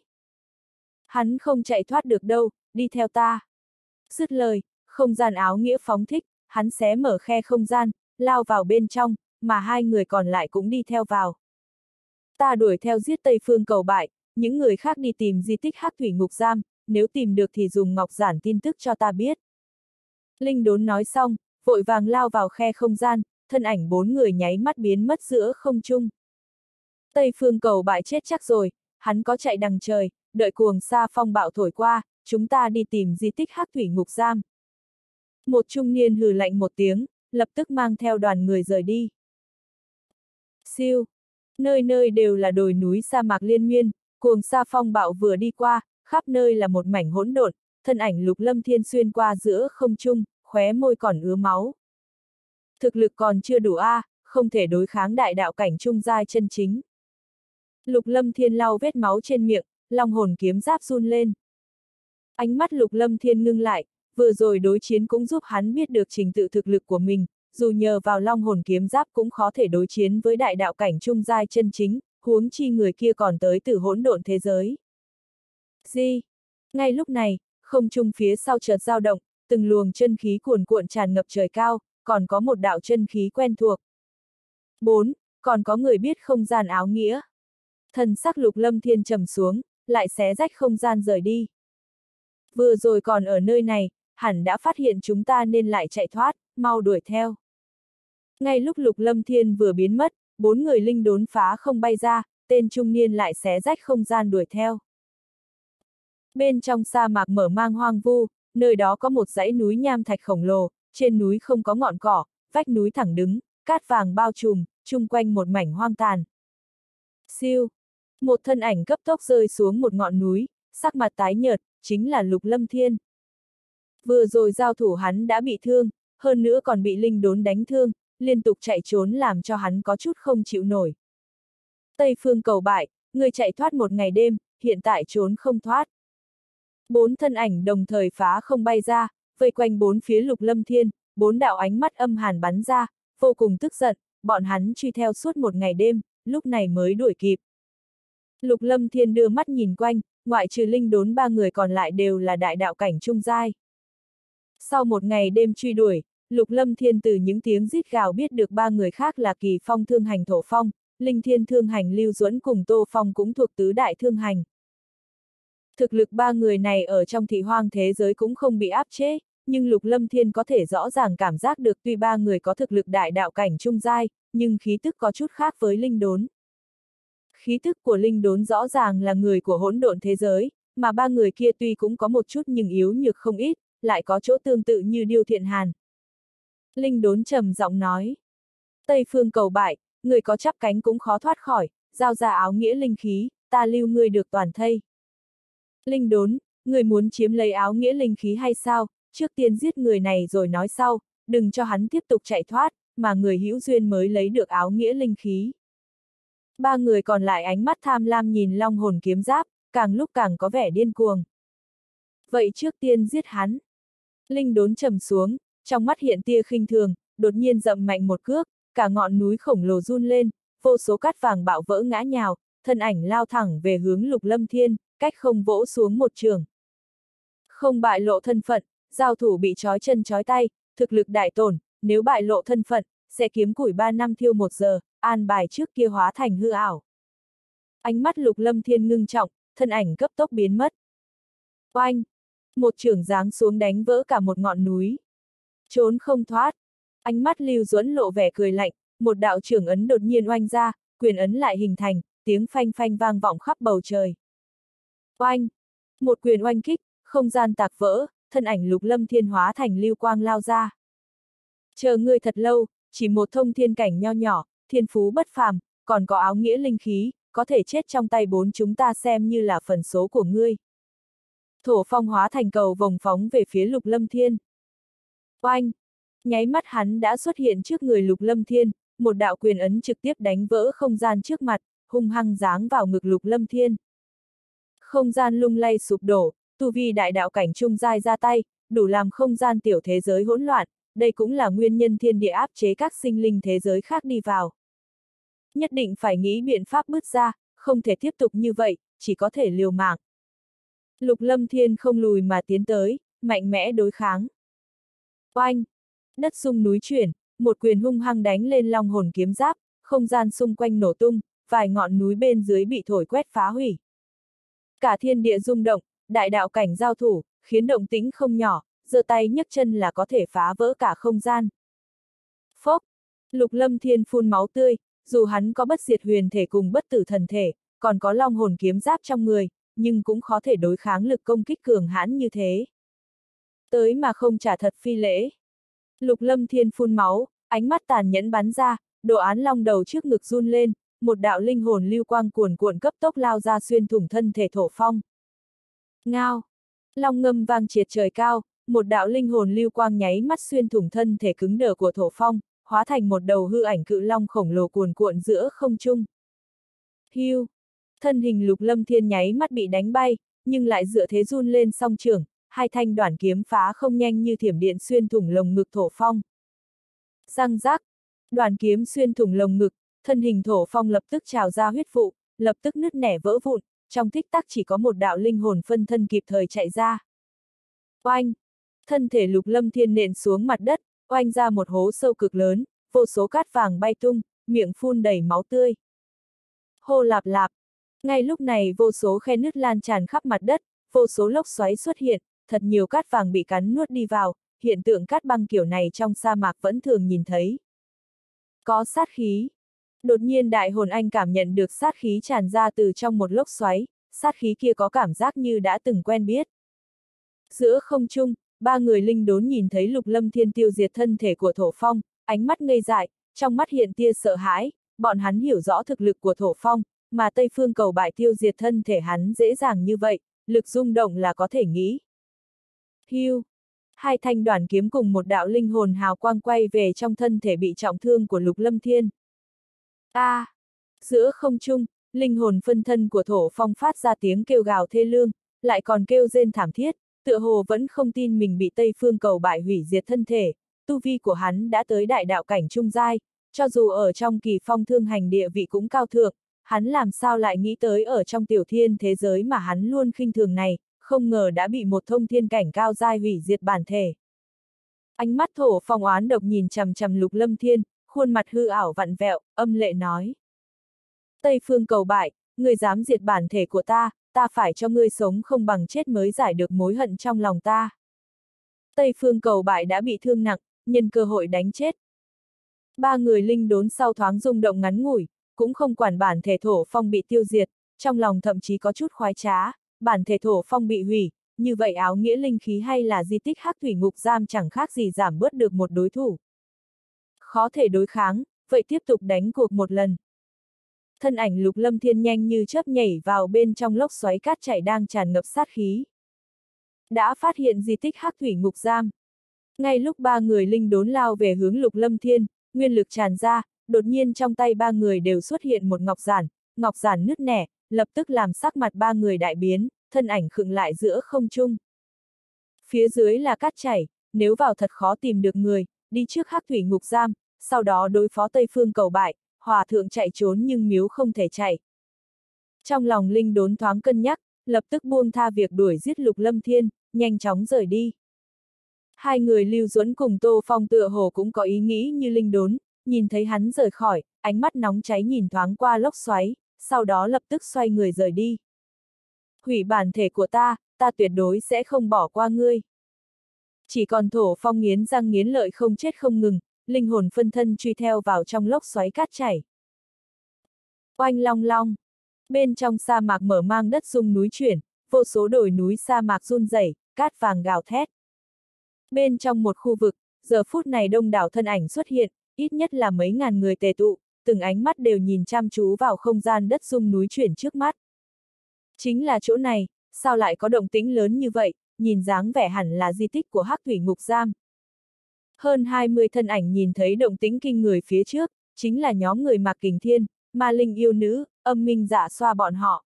Hắn không chạy thoát được đâu, đi theo ta. Dứt lời, không gian áo nghĩa phóng thích, hắn xé mở khe không gian, lao vào bên trong, mà hai người còn lại cũng đi theo vào. Ta đuổi theo giết Tây Phương Cầu Bại, những người khác đi tìm di tích Hắc Thủy Ngục Giam, nếu tìm được thì dùng ngọc giản tin tức cho ta biết. Linh đốn nói xong, vội vàng lao vào khe không gian, thân ảnh bốn người nháy mắt biến mất giữa không trung. Tây Phương Cầu Bại chết chắc rồi, hắn có chạy đằng trời, đợi cuồng sa phong bạo thổi qua, chúng ta đi tìm di tích Hắc Thủy Ngục Giam. Một trung niên hừ lạnh một tiếng, lập tức mang theo đoàn người rời đi. Siêu, nơi nơi đều là đồi núi sa mạc liên miên, cuồng sa phong bạo vừa đi qua, khắp nơi là một mảnh hỗn độn, thân ảnh Lục Lâm Thiên xuyên qua giữa không trung, khóe môi còn ứa máu. Thực lực còn chưa đủ a, à, không thể đối kháng đại đạo cảnh trung giai chân chính. Lục Lâm Thiên lau vết máu trên miệng, long hồn kiếm giáp run lên. Ánh mắt Lục Lâm Thiên ngưng lại, vừa rồi đối chiến cũng giúp hắn biết được trình tự thực lực của mình, dù nhờ vào long hồn kiếm giáp cũng khó thể đối chiến với đại đạo cảnh trung giai chân chính, huống chi người kia còn tới từ hỗn độn thế giới. Gì? Ngay lúc này, không trung phía sau chợt dao động, từng luồng chân khí cuồn cuộn tràn ngập trời cao, còn có một đạo chân khí quen thuộc. Bốn, còn có người biết không gian áo nghĩa. Thần sắc Lục Lâm Thiên trầm xuống, lại xé rách không gian rời đi. Vừa rồi còn ở nơi này, hẳn đã phát hiện chúng ta nên lại chạy thoát, mau đuổi theo. Ngay lúc Lục Lâm Thiên vừa biến mất, bốn người linh đốn phá không bay ra, tên trung niên lại xé rách không gian đuổi theo. Bên trong sa mạc mở mang hoang vu, nơi đó có một dãy núi nham thạch khổng lồ, trên núi không có ngọn cỏ, vách núi thẳng đứng, cát vàng bao trùm, chung quanh một mảnh hoang tàn. Siêu! Một thân ảnh cấp tốc rơi xuống một ngọn núi, sắc mặt tái nhợt, chính là Lục Lâm Thiên. Vừa rồi giao thủ hắn đã bị thương, hơn nữa còn bị linh đốn đánh thương, liên tục chạy trốn làm cho hắn có chút không chịu nổi. Tây Phương Cầu bại, người chạy thoát một ngày đêm, hiện tại trốn không thoát. Bốn thân ảnh đồng thời phá không bay ra, vây quanh bốn phía Lục Lâm Thiên, bốn đạo ánh mắt âm hàn bắn ra, vô cùng tức giận, bọn hắn truy theo suốt một ngày đêm, lúc này mới đuổi kịp. Lục Lâm Thiên đưa mắt nhìn quanh, ngoại trừ linh đốn ba người còn lại đều là đại đạo cảnh trung giai. Sau một ngày đêm truy đuổi, Lục Lâm Thiên từ những tiếng rít gào biết được ba người khác là Kỳ Phong Thương Hành Thổ Phong, Linh Thiên Thương Hành Lưu Duẫn cùng Tô Phong cũng thuộc tứ đại thương hành. Thực lực ba người này ở trong thị hoang thế giới cũng không bị áp chế, nhưng Lục Lâm Thiên có thể rõ ràng cảm giác được tuy ba người có thực lực đại đạo cảnh trung giai, nhưng khí tức có chút khác với linh đốn. Khí tức của linh đốn rõ ràng là người của hỗn độn thế giới, mà ba người kia tuy cũng có một chút nhưng yếu nhược không ít, lại có chỗ tương tự như Điêu Thiện Hàn. Linh đốn trầm giọng nói. Tây Phương Cầu bại, người có chắp cánh cũng khó thoát khỏi, giao ra áo nghĩa linh khí, ta lưu ngươi được toàn thây. Linh đốn, người muốn chiếm lấy áo nghĩa linh khí hay sao, trước tiên giết người này rồi nói sau, đừng cho hắn tiếp tục chạy thoát, mà người hữu duyên mới lấy được áo nghĩa linh khí. Ba người còn lại ánh mắt tham lam nhìn long hồn kiếm giáp, càng lúc càng có vẻ điên cuồng. Vậy trước tiên giết hắn. Linh đốn trầm xuống, trong mắt hiện tia khinh thường, đột nhiên dậm mạnh một cước, cả ngọn núi khổng lồ run lên, vô số cát vàng bạo vỡ ngã nhào, thân ảnh lao thẳng về hướng Lục Lâm Thiên, cách không vỗ xuống một trường. Không bại lộ thân phận, giao thủ bị trói chân trói tay, thực lực đại tổn, nếu bại lộ thân phận, sẽ kiếm củi ba năm thiêu một giờ, an bài trước kia hóa thành hư ảo. Ánh mắt Lục Lâm Thiên ngưng trọng, thân ảnh cấp tốc biến mất. Oanh! Một chưởng giáng xuống đánh vỡ cả một ngọn núi. Trốn không thoát. Ánh mắt Lưu Duẫn lộ vẻ cười lạnh, một đạo chưởng ấn đột nhiên oanh ra, quyền ấn lại hình thành, tiếng phanh phanh vang vọng khắp bầu trời. Oanh! Một quyền oanh kích, không gian tạc vỡ, thân ảnh Lục Lâm Thiên hóa thành lưu quang lao ra. Chờ ngươi thật lâu, chỉ một thông thiên cảnh nho nhỏ, thiên phú bất phàm, còn có áo nghĩa linh khí, có thể chết trong tay bốn chúng ta xem như là phần số của ngươi. Thổ Phong hóa thành cầu vồng phóng về phía Lục Lâm Thiên. Oanh! Nháy mắt hắn đã xuất hiện trước người Lục Lâm Thiên, một đạo quyền ấn trực tiếp đánh vỡ không gian trước mặt, hung hăng giáng vào ngực Lục Lâm Thiên. Không gian lung lay sụp đổ, tu vi đại đạo cảnh trung giai ra tay, đủ làm không gian tiểu thế giới hỗn loạn, đây cũng là nguyên nhân thiên địa áp chế các sinh linh thế giới khác đi vào. Nhất định phải nghĩ biện pháp bứt ra, không thể tiếp tục như vậy, chỉ có thể liều mạng. Lục Lâm Thiên không lùi mà tiến tới, mạnh mẽ đối kháng. Oanh! Đất rung núi chuyển, một quyền hung hăng đánh lên long hồn kiếm giáp, không gian xung quanh nổ tung, vài ngọn núi bên dưới bị thổi quét phá hủy. Cả thiên địa rung động, đại đạo cảnh giao thủ, khiến động tĩnh không nhỏ, giơ tay nhấc chân là có thể phá vỡ cả không gian. Phốc! Lục Lâm Thiên phun máu tươi, dù hắn có bất diệt huyền thể cùng bất tử thần thể, còn có long hồn kiếm giáp trong người, nhưng cũng khó thể đối kháng lực công kích cường hãn như thế. Tới mà không trả thật phi lễ. Lục Lâm Thiên phun máu, ánh mắt tàn nhẫn bắn ra, đồ án long đầu trước ngực run lên, một đạo linh hồn lưu quang cuồn cuộn cấp tốc lao ra xuyên thủng thân thể Thổ Phong. Ngao! Long ngâm vang triệt trời cao, một đạo linh hồn lưu quang nháy mắt xuyên thủng thân thể cứng đờ của Thổ Phong, hóa thành một đầu hư ảnh cự long khổng lồ cuồn cuộn giữa không trung. Hiu! Thân hình Lục Lâm Thiên nháy mắt bị đánh bay, nhưng lại dựa thế run lên song trưởng, hai thanh đoản kiếm phá không nhanh như thiểm điện xuyên thủng lồng ngực Thổ Phong. Răng rác! Đoản kiếm xuyên thủng lồng ngực, thân hình Thổ Phong lập tức trào ra huyết vụ, lập tức nứt nẻ vỡ vụn, trong tích tắc chỉ có một đạo linh hồn phân thân kịp thời chạy ra. Oanh! Thân thể Lục Lâm Thiên nện xuống mặt đất, oanh ra một hố sâu cực lớn, vô số cát vàng bay tung, miệng phun đầy máu tươi. Hô lạp lạp. Ngay lúc này vô số khe nứt lan tràn khắp mặt đất, vô số lốc xoáy xuất hiện, thật nhiều cát vàng bị cắn nuốt đi vào, hiện tượng cát băng kiểu này trong sa mạc vẫn thường nhìn thấy. Có sát khí. Đột nhiên đại hồn anh cảm nhận được sát khí tràn ra từ trong một lốc xoáy, sát khí kia có cảm giác như đã từng quen biết. Giữa không trung, ba người linh đốn nhìn thấy Lục Lâm Thiên tiêu diệt thân thể của Thổ Phong, ánh mắt ngây dại, trong mắt hiện tia sợ hãi, bọn hắn hiểu rõ thực lực của Thổ Phong, mà Tây Phương Cầu Bại tiêu diệt thân thể hắn dễ dàng như vậy, lực rung động là có thể nghĩ. Hiu! Hai thanh đoản kiếm cùng một đạo linh hồn hào quang quay về trong thân thể bị trọng thương của Lục Lâm Thiên. A! À, giữa không trung, linh hồn phân thân của Thổ Phong phát ra tiếng kêu gào thê lương, lại còn kêu rên thảm thiết, tựa hồ vẫn không tin mình bị Tây Phương Cầu Bại hủy diệt thân thể, tu vi của hắn đã tới đại đạo cảnh trung giai, cho dù ở trong Kỳ Phong Thương Hành địa vị cũng cao thượng, hắn làm sao lại nghĩ tới ở trong tiểu thiên thế giới mà hắn luôn khinh thường này, không ngờ đã bị một thông thiên cảnh cao giai hủy diệt bản thể. Ánh mắt Thổ Phong oán độc nhìn chằm chằm Lục Lâm Thiên, khuôn mặt hư ảo vặn vẹo, âm lệ nói. Tây Phương Cầu Bại, ngươi dám diệt bản thể của ta, ta phải cho ngươi sống không bằng chết mới giải được mối hận trong lòng ta. Tây Phương Cầu Bại đã bị thương nặng, nhân cơ hội đánh chết. Ba người linh đốn sau thoáng rung động ngắn ngủi, cũng không quản bản thể Thổ Phong bị tiêu diệt, trong lòng thậm chí có chút khoái trá, bản thể Thổ Phong bị hủy, như vậy áo nghĩa linh khí hay là di tích Hắc Thủy Ngục Giam chẳng khác gì giảm bớt được một đối thủ. Khó thể đối kháng, vậy tiếp tục đánh cuộc một lần. Thân ảnh Lục Lâm Thiên nhanh như chớp nhảy vào bên trong lốc xoáy cát chảy đang tràn ngập sát khí. Đã phát hiện di tích Hắc Thủy Ngục Giam. Ngay lúc ba người linh đốn lao về hướng Lục Lâm Thiên, nguyên lực tràn ra, đột nhiên trong tay ba người đều xuất hiện một ngọc giản, ngọc giản nứt nẻ, lập tức làm sắc mặt ba người đại biến, thân ảnh khựng lại giữa không trung. Phía dưới là cát chảy, nếu vào thật khó tìm được người, đi trước Hắc Thủy Ngục Giam, sau đó đối phó Tây Phương Cầu Bại, hòa thượng chạy trốn nhưng miếu không thể chạy. Trong lòng linh đốn thoáng cân nhắc, lập tức buông tha việc đuổi giết Lục Lâm Thiên, nhanh chóng rời đi. Hai người Lưu Duẫn cùng Tô Phong tựa hồ cũng có ý nghĩ như linh đốn, nhìn thấy hắn rời khỏi, ánh mắt nóng cháy nhìn thoáng qua lốc xoáy, sau đó lập tức xoay người rời đi. Hủy bản thể của ta, ta tuyệt đối sẽ không bỏ qua ngươi. Chỉ còn Thổ Phong nghiến răng nghiến lợi không chết không ngừng, linh hồn phân thân truy theo vào trong lốc xoáy cát chảy. Oanh long long, bên trong sa mạc mở mang đất rung núi chuyển, vô số đồi núi sa mạc run rẩy, cát vàng gào thét. Bên trong một khu vực, giờ phút này đông đảo thân ảnh xuất hiện, ít nhất là mấy ngàn người tề tụ, từng ánh mắt đều nhìn chăm chú vào không gian đất rung núi chuyển trước mắt. Chính là chỗ này, sao lại có động tĩnh lớn như vậy, nhìn dáng vẻ hẳn là di tích của Hắc Thủy Ngục Giam. Hơn hai mươi thân ảnh nhìn thấy động tĩnh kinh người phía trước, chính là nhóm người Mạc Kình Thiên, Ma Linh yêu nữ, Âm Minh Dạ Xoa bọn họ.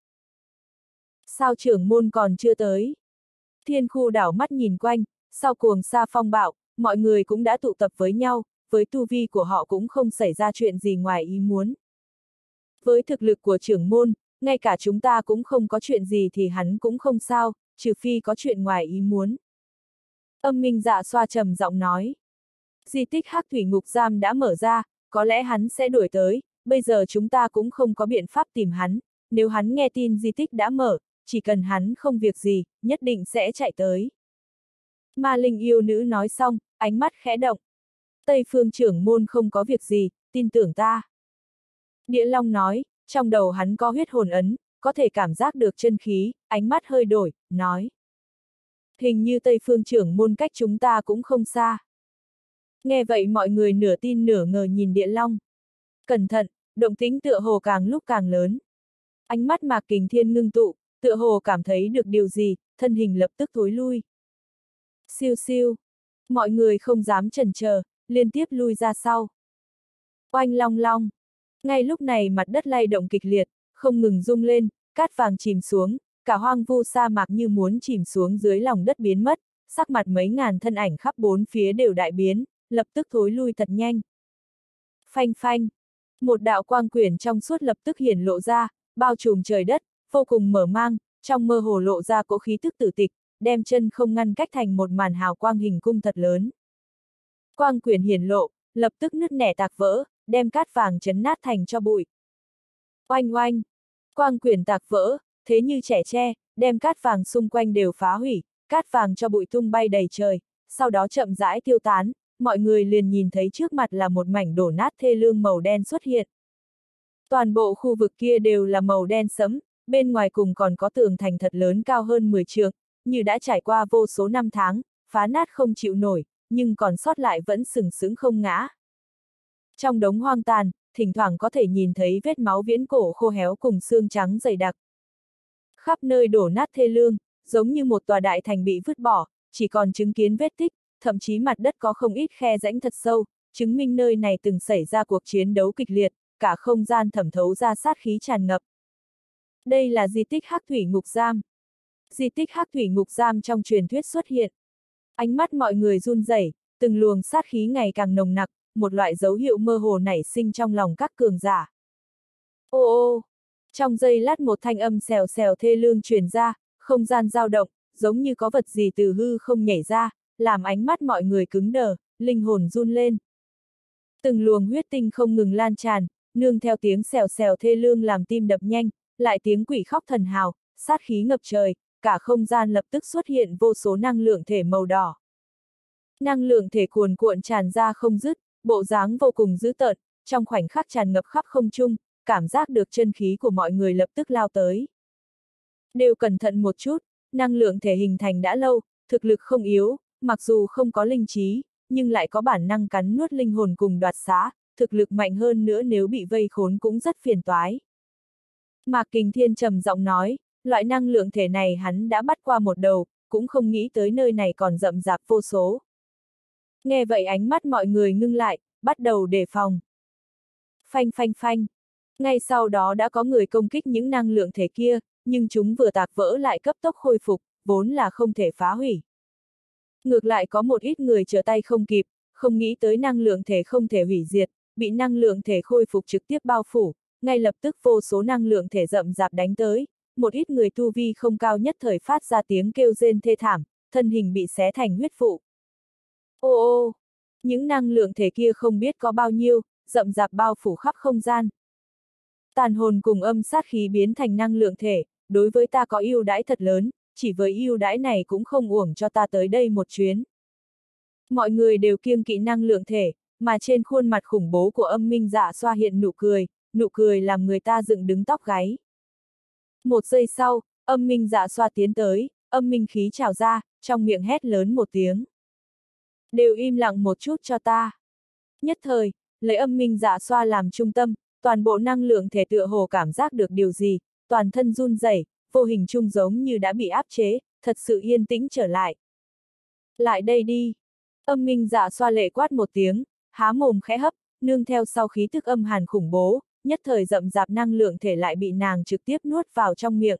Sao trưởng môn còn chưa tới? Thiên Khu đảo mắt nhìn quanh, sau cuồng sa phong bạo, mọi người cũng đã tụ tập với nhau, với tu vi của họ cũng không xảy ra chuyện gì ngoài ý muốn. Với thực lực của trưởng môn, ngay cả chúng ta cũng không có chuyện gì thì hắn cũng không sao, trừ phi có chuyện ngoài ý muốn. Âm Minh Dạ Xoa trầm giọng nói. Di tích Hắc Thủy Ngục Giam đã mở ra, có lẽ hắn sẽ đuổi tới, bây giờ chúng ta cũng không có biện pháp tìm hắn, nếu hắn nghe tin di tích đã mở, chỉ cần hắn không việc gì, nhất định sẽ chạy tới. Ma Linh yêu nữ nói xong, ánh mắt khẽ động. Tây Phương trưởng môn không có việc gì, tin tưởng ta. Địa Long nói, trong đầu hắn có huyết hồn ấn, có thể cảm giác được chân khí, ánh mắt hơi đổi, nói. Hình như Tây Phương trưởng môn cách chúng ta cũng không xa. Nghe vậy mọi người nửa tin nửa ngờ nhìn Địa Long. Cẩn thận, động tĩnh tựa hồ càng lúc càng lớn. Ánh mắt Mạc Kình Thiên ngưng tụ, tựa hồ cảm thấy được điều gì, thân hình lập tức thối lui. Siêu siêu. Mọi người không dám chần chờ, liên tiếp lui ra sau. Oanh long long. Ngay lúc này mặt đất lay động kịch liệt, không ngừng rung lên, cát vàng chìm xuống, cả hoang vu sa mạc như muốn chìm xuống dưới lòng đất biến mất, sắc mặt mấy ngàn thân ảnh khắp bốn phía đều đại biến, lập tức thối lui thật nhanh. Phanh phanh. Một đạo quang quyển trong suốt lập tức hiển lộ ra, bao trùm trời đất, vô cùng mở mang, trong mơ hồ lộ ra cỗ khí tức tử tịch, đem chân không ngăn cách thành một màn hào quang hình cung thật lớn. Quang quyển hiển lộ, lập tức nứt nẻ tạc vỡ, đem cát vàng chấn nát thành cho bụi. Oanh oanh, quang quyển tạc vỡ, thế như trẻ tre, đem cát vàng xung quanh đều phá hủy, cát vàng cho bụi tung bay đầy trời, sau đó chậm rãi tiêu tán, mọi người liền nhìn thấy trước mặt là một mảnh đổ nát thê lương màu đen xuất hiện. Toàn bộ khu vực kia đều là màu đen sẫm, bên ngoài cùng còn có tường thành thật lớn cao hơn mười trượng, như đã trải qua vô số năm tháng, phá nát không chịu nổi, nhưng còn sót lại vẫn sừng sững không ngã. Trong đống hoang tàn, thỉnh thoảng có thể nhìn thấy vết máu viễn cổ khô héo cùng xương trắng dày đặc. Khắp nơi đổ nát thê lương, giống như một tòa đại thành bị vứt bỏ, chỉ còn chứng kiến vết tích, thậm chí mặt đất có không ít khe rãnh thật sâu, chứng minh nơi này từng xảy ra cuộc chiến đấu kịch liệt, cả không gian thẩm thấu ra sát khí tràn ngập. Đây là di tích Hắc Thủy Ngục Giam. Di tích Hắc Thủy Ngục Giam trong truyền thuyết xuất hiện. Ánh mắt mọi người run rẩy, từng luồng sát khí ngày càng nồng nặc, một loại dấu hiệu mơ hồ nảy sinh trong lòng các cường giả. Ô ô, trong giây lát một thanh âm xèo xèo thê lương truyền ra, không gian dao động, giống như có vật gì từ hư không nhảy ra, làm ánh mắt mọi người cứng đờ, linh hồn run lên. Từng luồng huyết tinh không ngừng lan tràn, nương theo tiếng xèo xèo thê lương làm tim đập nhanh, lại tiếng quỷ khóc thần hào, sát khí ngập trời, cả không gian lập tức xuất hiện vô số năng lượng thể màu đỏ. Năng lượng thể cuồn cuộn tràn ra không dứt, bộ dáng vô cùng dữ tợn, trong khoảnh khắc tràn ngập khắp không trung, cảm giác được chân khí của mọi người lập tức lao tới. Đều cẩn thận một chút, năng lượng thể hình thành đã lâu, thực lực không yếu, mặc dù không có linh trí, nhưng lại có bản năng cắn nuốt linh hồn cùng đoạt xá, thực lực mạnh hơn nữa nếu bị vây khốn cũng rất phiền toái. Mạc Kình Thiên trầm giọng nói, loại năng lượng thể này hắn đã bắt qua một đầu, cũng không nghĩ tới nơi này còn rậm rạp vô số. Nghe vậy ánh mắt mọi người ngưng lại, bắt đầu đề phòng. Phanh phanh phanh. Ngay sau đó đã có người công kích những năng lượng thể kia, nhưng chúng vừa tạc vỡ lại cấp tốc khôi phục, vốn là không thể phá hủy. Ngược lại có một ít người trở tay không kịp, không nghĩ tới năng lượng thể không thể hủy diệt, bị năng lượng thể khôi phục trực tiếp bao phủ, ngay lập tức vô số năng lượng thể rậm rạp đánh tới, một ít người tu vi không cao nhất thời phát ra tiếng kêu rên thê thảm, thân hình bị xé thành huyết vụ. Ô ô, những năng lượng thể kia không biết có bao nhiêu, rậm rạp bao phủ khắp không gian. Tàn hồn cùng âm sát khí biến thành năng lượng thể, đối với ta có ưu đãi thật lớn, chỉ với ưu đãi này cũng không uổng cho ta tới đây một chuyến. Mọi người đều kiêng kỵ năng lượng thể, mà trên khuôn mặt khủng bố của Âm Minh Dạ Xoa hiện nụ cười, nụ cười làm người ta dựng đứng tóc gáy. Một giây sau, Âm Minh Dạ Xoa tiến tới, âm minh khí trào ra, trong miệng hét lớn một tiếng. Đều im lặng một chút cho ta. Nhất thời, lấy Âm Minh Dạ Xoa làm trung tâm, toàn bộ năng lượng thể tựa hồ cảm giác được điều gì, toàn thân run rẩy, vô hình chung giống như đã bị áp chế, thật sự yên tĩnh trở lại. Lại đây đi. Âm Minh Dạ Xoa lệ quát một tiếng, há mồm khẽ hấp, nương theo sau khí tức âm hàn khủng bố, nhất thời rậm rạp năng lượng thể lại bị nàng trực tiếp nuốt vào trong miệng.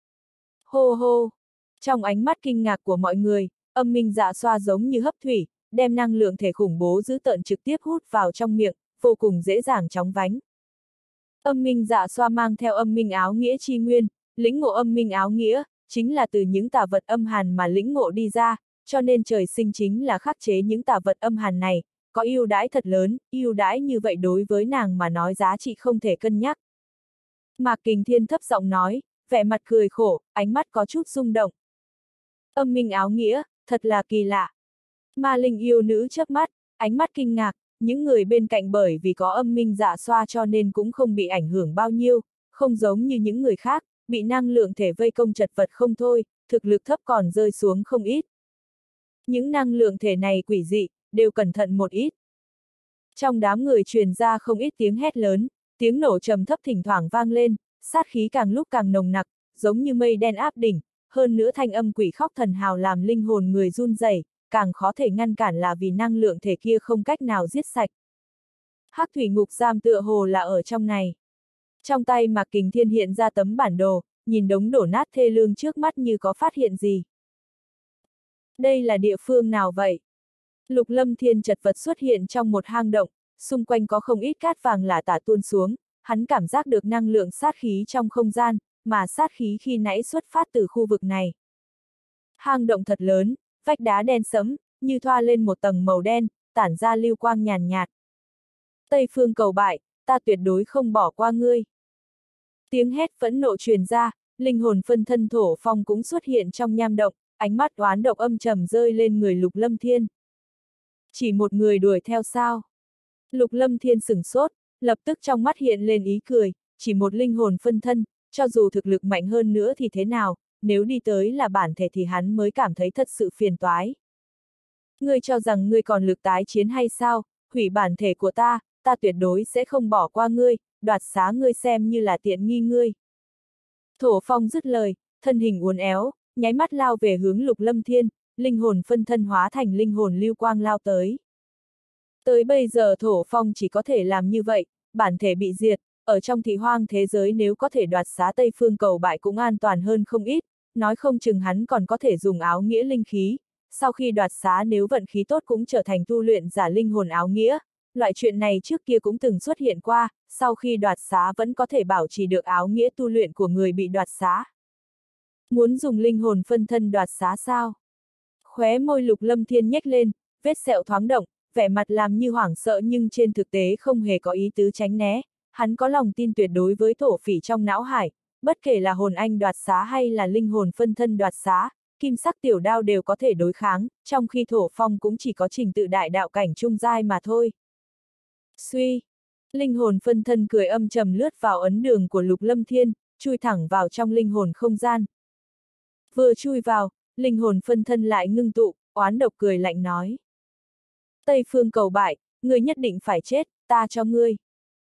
Hô hô. Trong ánh mắt kinh ngạc của mọi người, Âm Minh Dạ Xoa giống như hấp thủy, đem năng lượng thể khủng bố dữ tợn trực tiếp hút vào trong miệng, vô cùng dễ dàng chóng vánh. Âm Minh Dạ Xoa mang theo âm minh áo nghĩa chi nguyên, lĩnh ngộ âm minh áo nghĩa, chính là từ những tà vật âm hàn mà lĩnh ngộ đi ra, cho nên trời sinh chính là khắc chế những tà vật âm hàn này, có ưu đãi thật lớn, ưu đãi như vậy đối với nàng mà nói giá trị không thể cân nhắc. Mạc Kình Thiên thấp giọng nói, vẻ mặt cười khổ, ánh mắt có chút rung động. Âm minh áo nghĩa, thật là kỳ lạ. Ma Linh yêu nữ chớp mắt, ánh mắt kinh ngạc, những người bên cạnh bởi vì có Âm Minh Dạ Xoa cho nên cũng không bị ảnh hưởng bao nhiêu, không giống như những người khác, bị năng lượng thể vây công chật vật không thôi, thực lực thấp còn rơi xuống không ít. Những năng lượng thể này quỷ dị, đều cẩn thận một ít. Trong đám người truyền ra không ít tiếng hét lớn, tiếng nổ trầm thấp thỉnh thoảng vang lên, sát khí càng lúc càng nồng nặc, giống như mây đen áp đỉnh, hơn nữa thanh âm quỷ khóc thần hào làm linh hồn người run rẩy, càng khó thể ngăn cản là vì năng lượng thể kia không cách nào giết sạch. Hắc Thủy Ngục Giam tựa hồ là ở trong này. Trong tay Mạc Kình Thiên hiện ra tấm bản đồ, nhìn đống đổ nát thê lương trước mắt như có phát hiện gì. Đây là địa phương nào vậy? Lục Lâm Thiên chật vật xuất hiện trong một hang động, xung quanh có không ít cát vàng lả tả tuôn xuống, hắn cảm giác được năng lượng sát khí trong không gian, mà sát khí khi nãy xuất phát từ khu vực này. Hang động thật lớn, vách đá đen sẫm, như thoa lên một tầng màu đen, tản ra lưu quang nhàn nhạt. Tây Phương Cầu Bại, ta tuyệt đối không bỏ qua ngươi. Tiếng hét phẫn nộ truyền ra, linh hồn phân thân Thổ Phong cũng xuất hiện trong nham động, ánh mắt oán độc âm trầm rơi lên người Lục Lâm Thiên. Chỉ một người đuổi theo sao? Lục Lâm Thiên sửng sốt, lập tức trong mắt hiện lên ý cười, chỉ một linh hồn phân thân, cho dù thực lực mạnh hơn nữa thì thế nào, nếu đi tới là bản thể thì hắn mới cảm thấy thật sự phiền toái. Ngươi cho rằng ngươi còn lực tái chiến hay sao, hủy bản thể của ta, ta tuyệt đối sẽ không bỏ qua ngươi, đoạt xá ngươi xem như là tiện nghi ngươi. Thổ Phong dứt lời, thân hình uốn éo, nháy mắt lao về hướng Lục Lâm Thiên, linh hồn phân thân hóa thành linh hồn lưu quang lao tới. Tới bây giờ Thổ Phong chỉ có thể làm như vậy, bản thể bị diệt, ở trong thị hoang thế giới nếu có thể đoạt xá Tây Phương Cầu Bại cũng an toàn hơn không ít, nói không chừng hắn còn có thể dùng áo nghĩa linh khí, sau khi đoạt xá nếu vận khí tốt cũng trở thành tu luyện giả linh hồn áo nghĩa, loại chuyện này trước kia cũng từng xuất hiện qua, sau khi đoạt xá vẫn có thể bảo trì được áo nghĩa tu luyện của người bị đoạt xá. Muốn dùng linh hồn phân thân đoạt xá sao? Khóe môi Lục Lâm Thiên nhếch lên, vết sẹo thoáng động, vẻ mặt làm như hoảng sợ nhưng trên thực tế không hề có ý tứ tránh né, hắn có lòng tin tuyệt đối với thổ phỉ trong não hải, bất kể là hồn anh đoạt xá hay là linh hồn phân thân đoạt xá, kim sắc tiểu đao đều có thể đối kháng, trong khi Thổ Phong cũng chỉ có trình tự đại đạo cảnh trung giai mà thôi. Suy! Linh hồn phân thân cười âm trầm lướt vào ấn đường của Lục Lâm Thiên, chui thẳng vào trong linh hồn không gian. Vừa chui vào, linh hồn phân thân lại ngưng tụ, oán độc cười lạnh nói. Tây Phương Cầu Bại, ngươi nhất định phải chết, ta cho ngươi.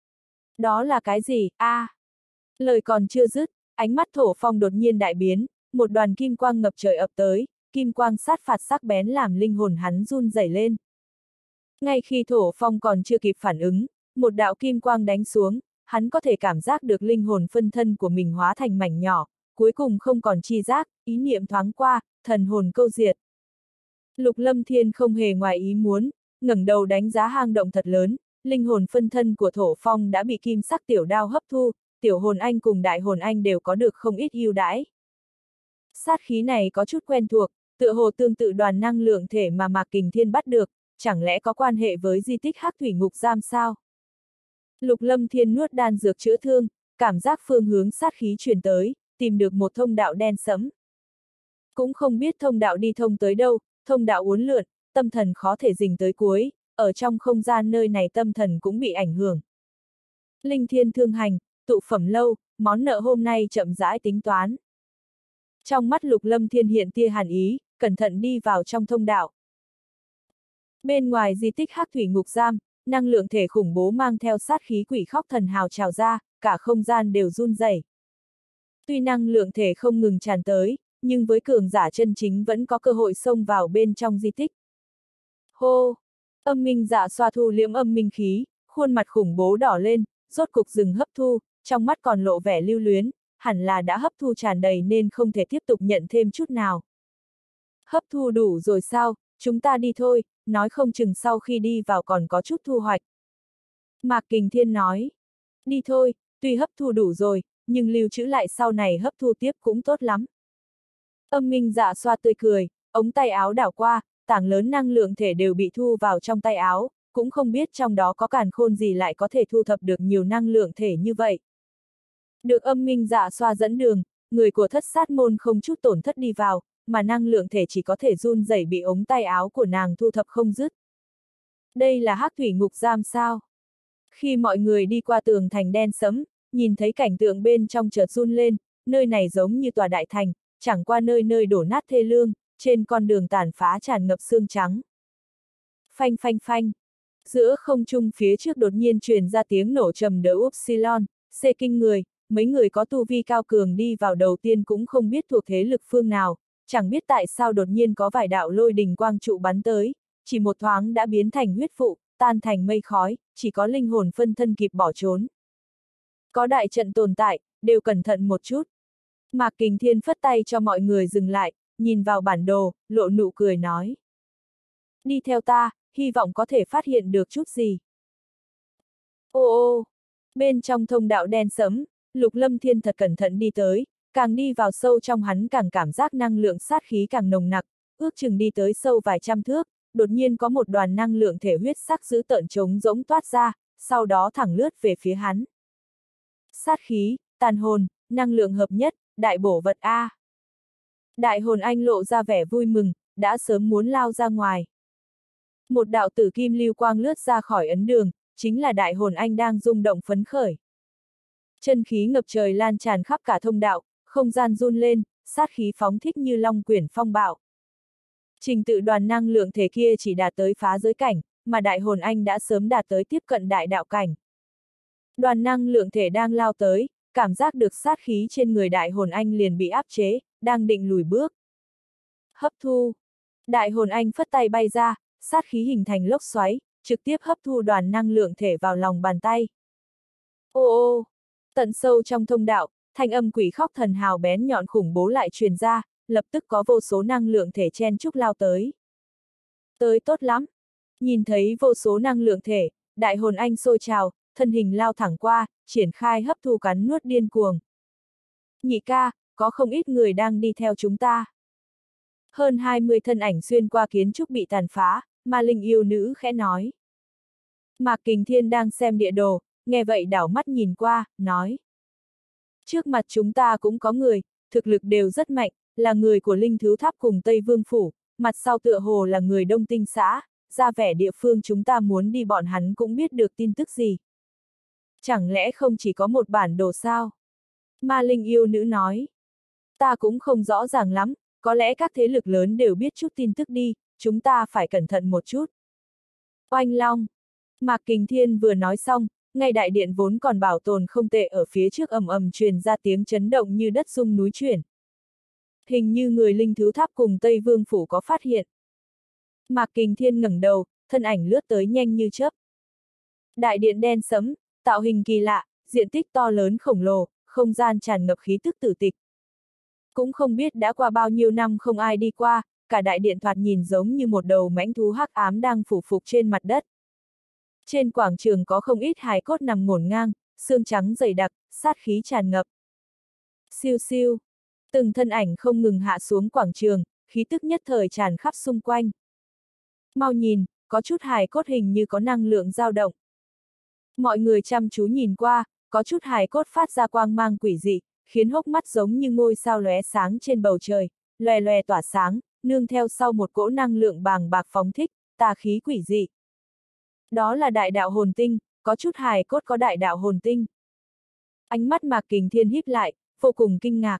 Đó là cái gì, a? À. Lời còn chưa dứt, ánh mắt Thổ Phong đột nhiên đại biến, một đoàn kim quang ngập trời ập tới, kim quang sát phạt sắc bén làm linh hồn hắn run rẩy lên. Ngay khi Thổ Phong còn chưa kịp phản ứng, một đạo kim quang đánh xuống, hắn có thể cảm giác được linh hồn phân thân của mình hóa thành mảnh nhỏ, cuối cùng không còn chi giác, ý niệm thoáng qua, thần hồn câu diệt. Lục Lâm Thiên không hề ngoài ý muốn, ngẩng đầu đánh giá hang động thật lớn, linh hồn phân thân của Thổ Phong đã bị kim sắc tiểu đao hấp thu, tiểu hồn anh cùng đại hồn anh đều có được không ít ưu đãi. Sát khí này có chút quen thuộc, tựa hồ tương tự đoàn năng lượng thể mà Mạc Kình Thiên bắt được, chẳng lẽ có quan hệ với di tích Hắc Thủy Ngục Giam sao? Lục Lâm Thiên nuốt đan dược chữa thương, cảm giác phương hướng sát khí truyền tới, tìm được một thông đạo đen sẫm. Cũng không biết thông đạo đi thông tới đâu, thông đạo uốn lượn, tâm thần khó thể dình tới cuối, ở trong không gian nơi này tâm thần cũng bị ảnh hưởng. Linh Thiên thương hành, tụ phẩm lâu, món nợ hôm nay chậm rãi tính toán. Trong mắt Lục Lâm Thiên hiện tia hàn ý, cẩn thận đi vào trong thông đạo. Bên ngoài di tích Hắc Thủy Ngục Giam, năng lượng thể khủng bố mang theo sát khí quỷ khóc thần hào trào ra, cả không gian đều run rẩy. Tuy năng lượng thể không ngừng tràn tới, nhưng với cường giả chân chính vẫn có cơ hội xông vào bên trong di tích. Hô! Âm minh dạ xoa thu liễm âm minh khí, khuôn mặt khủng bố đỏ lên, rốt cục dừng hấp thu, trong mắt còn lộ vẻ lưu luyến, hẳn là đã hấp thu tràn đầy nên không thể tiếp tục nhận thêm chút nào. Hấp thu đủ rồi sao, chúng ta đi thôi, nói không chừng sau khi đi vào còn có chút thu hoạch. Mạc Kình Thiên nói, đi thôi, tuy hấp thu đủ rồi, nhưng lưu trữ lại sau này hấp thu tiếp cũng tốt lắm. Âm minh dạ xoa tươi cười, ống tay áo đảo qua, tảng lớn năng lượng thể đều bị thu vào trong tay áo, cũng không biết trong đó có càn khôn gì lại có thể thu thập được nhiều năng lượng thể như vậy. Được âm minh dạ xoa dẫn đường, người của thất sát môn không chút tổn thất đi vào, mà năng lượng thể chỉ có thể run rẩy bị ống tay áo của nàng thu thập không dứt. Đây là Hắc Thủy Ngục Giam sao? Khi mọi người đi qua tường thành đen sẫm, nhìn thấy cảnh tượng bên trong chợt run lên, nơi này giống như tòa đại thành, chẳng qua nơi nơi đổ nát thê lương, trên con đường tàn phá tràn ngập xương trắng. Phanh phanh phanh. Giữa không trung phía trước đột nhiên truyền ra tiếng nổ trầm đỡ upsilon, xê kinh người, mấy người có tu vi cao cường đi vào đầu tiên cũng không biết thuộc thế lực phương nào, chẳng biết tại sao đột nhiên có vài đạo lôi đình quang trụ bắn tới, chỉ một thoáng đã biến thành huyết vụ, tan thành mây khói, chỉ có linh hồn phân thân kịp bỏ trốn. Có đại trận tồn tại, đều cẩn thận một chút. Mạc Kình Thiên phất tay cho mọi người dừng lại, nhìn vào bản đồ, lộ nụ cười nói. Đi theo ta, hy vọng có thể phát hiện được chút gì. Ô ô, bên trong thông đạo đen sẫm, Lục Lâm Thiên thật cẩn thận đi tới, càng đi vào sâu trong hắn càng cảm giác năng lượng sát khí càng nồng nặc, ước chừng đi tới sâu vài trăm thước, đột nhiên có một đoàn năng lượng thể huyết sắc dữ tợn trống rỗng toát ra, sau đó thẳng lướt về phía hắn. Sát khí, tàn hồn, năng lượng hợp nhất, đại bổ vật A. Đại hồn anh lộ ra vẻ vui mừng, đã sớm muốn lao ra ngoài. Một đạo tử kim lưu quang lướt ra khỏi ấn đường, chính là đại hồn anh đang rung động phấn khởi. Chân khí ngập trời lan tràn khắp cả thông đạo, không gian run lên, sát khí phóng thích như long quyển phong bạo. Trình tự đoàn năng lượng thể kia chỉ đạt tới phá giới cảnh, mà đại hồn anh đã sớm đạt tới tiếp cận đại đạo cảnh. Đoàn năng lượng thể đang lao tới, cảm giác được sát khí trên người đại hồn anh liền bị áp chế, đang định lùi bước. Hấp thu. Đại hồn anh phất tay bay ra, sát khí hình thành lốc xoáy, trực tiếp hấp thu đoàn năng lượng thể vào lòng bàn tay. Ô ô, tận sâu trong thông đạo, thanh âm quỷ khóc thần hào bén nhọn khủng bố lại truyền ra, lập tức có vô số năng lượng thể chen chúc lao tới. Tới tốt lắm. Nhìn thấy vô số năng lượng thể, đại hồn anh sôi trào, thân hình lao thẳng qua, triển khai hấp thu cắn nuốt điên cuồng. Nhị ca, có không ít người đang đi theo chúng ta. Hơn hai mươi thân ảnh xuyên qua kiến trúc bị tàn phá, mà linh yêu nữ khẽ nói. Mạc Kình Thiên đang xem địa đồ, nghe vậy đảo mắt nhìn qua, nói. Trước mặt chúng ta cũng có người, thực lực đều rất mạnh, là người của Linh Thứ Tháp cùng Tây Vương Phủ, mặt sau tựa hồ là người Đông Tinh xã, ra vẻ địa phương chúng ta muốn đi bọn hắn cũng biết được tin tức gì. Chẳng lẽ không chỉ có một bản đồ sao? Ma Linh yêu nữ nói. Ta cũng không rõ ràng lắm, có lẽ các thế lực lớn đều biết chút tin tức đi, chúng ta phải cẩn thận một chút. Oanh long. Mạc Kình Thiên vừa nói xong, ngay đại điện vốn còn bảo tồn không tệ ở phía trước ầm ầm truyền ra tiếng chấn động như đất rung núi chuyển. Hình như người Linh Thứ Tháp cùng Tây Vương Phủ có phát hiện. Mạc Kình Thiên ngẩng đầu, thân ảnh lướt tới nhanh như chớp. Đại điện đen sẫm, tạo hình kỳ lạ, diện tích to lớn khổng lồ, không gian tràn ngập khí tức tử tịch. Cũng không biết đã qua bao nhiêu năm không ai đi qua, cả đại điện thoạt nhìn giống như một đầu mãnh thú hắc ám đang phủ phục trên mặt đất. Trên quảng trường có không ít hài cốt nằm ngổn ngang, xương trắng dày đặc, sát khí tràn ngập. Siêu siêu, từng thân ảnh không ngừng hạ xuống quảng trường, khí tức nhất thời tràn khắp xung quanh. Mau nhìn, có chút hài cốt hình như có năng lượng dao động. Mọi người chăm chú nhìn qua, có chút hài cốt phát ra quang mang quỷ dị, khiến hốc mắt giống như ngôi sao lóe sáng trên bầu trời, lòe lòe tỏa sáng, nương theo sau một cỗ năng lượng bàng bạc phóng thích, tà khí quỷ dị. Đó là đại đạo hồn tinh, có chút hài cốt có đại đạo hồn tinh. Ánh mắt Mạc Kình Thiên híp lại, vô cùng kinh ngạc.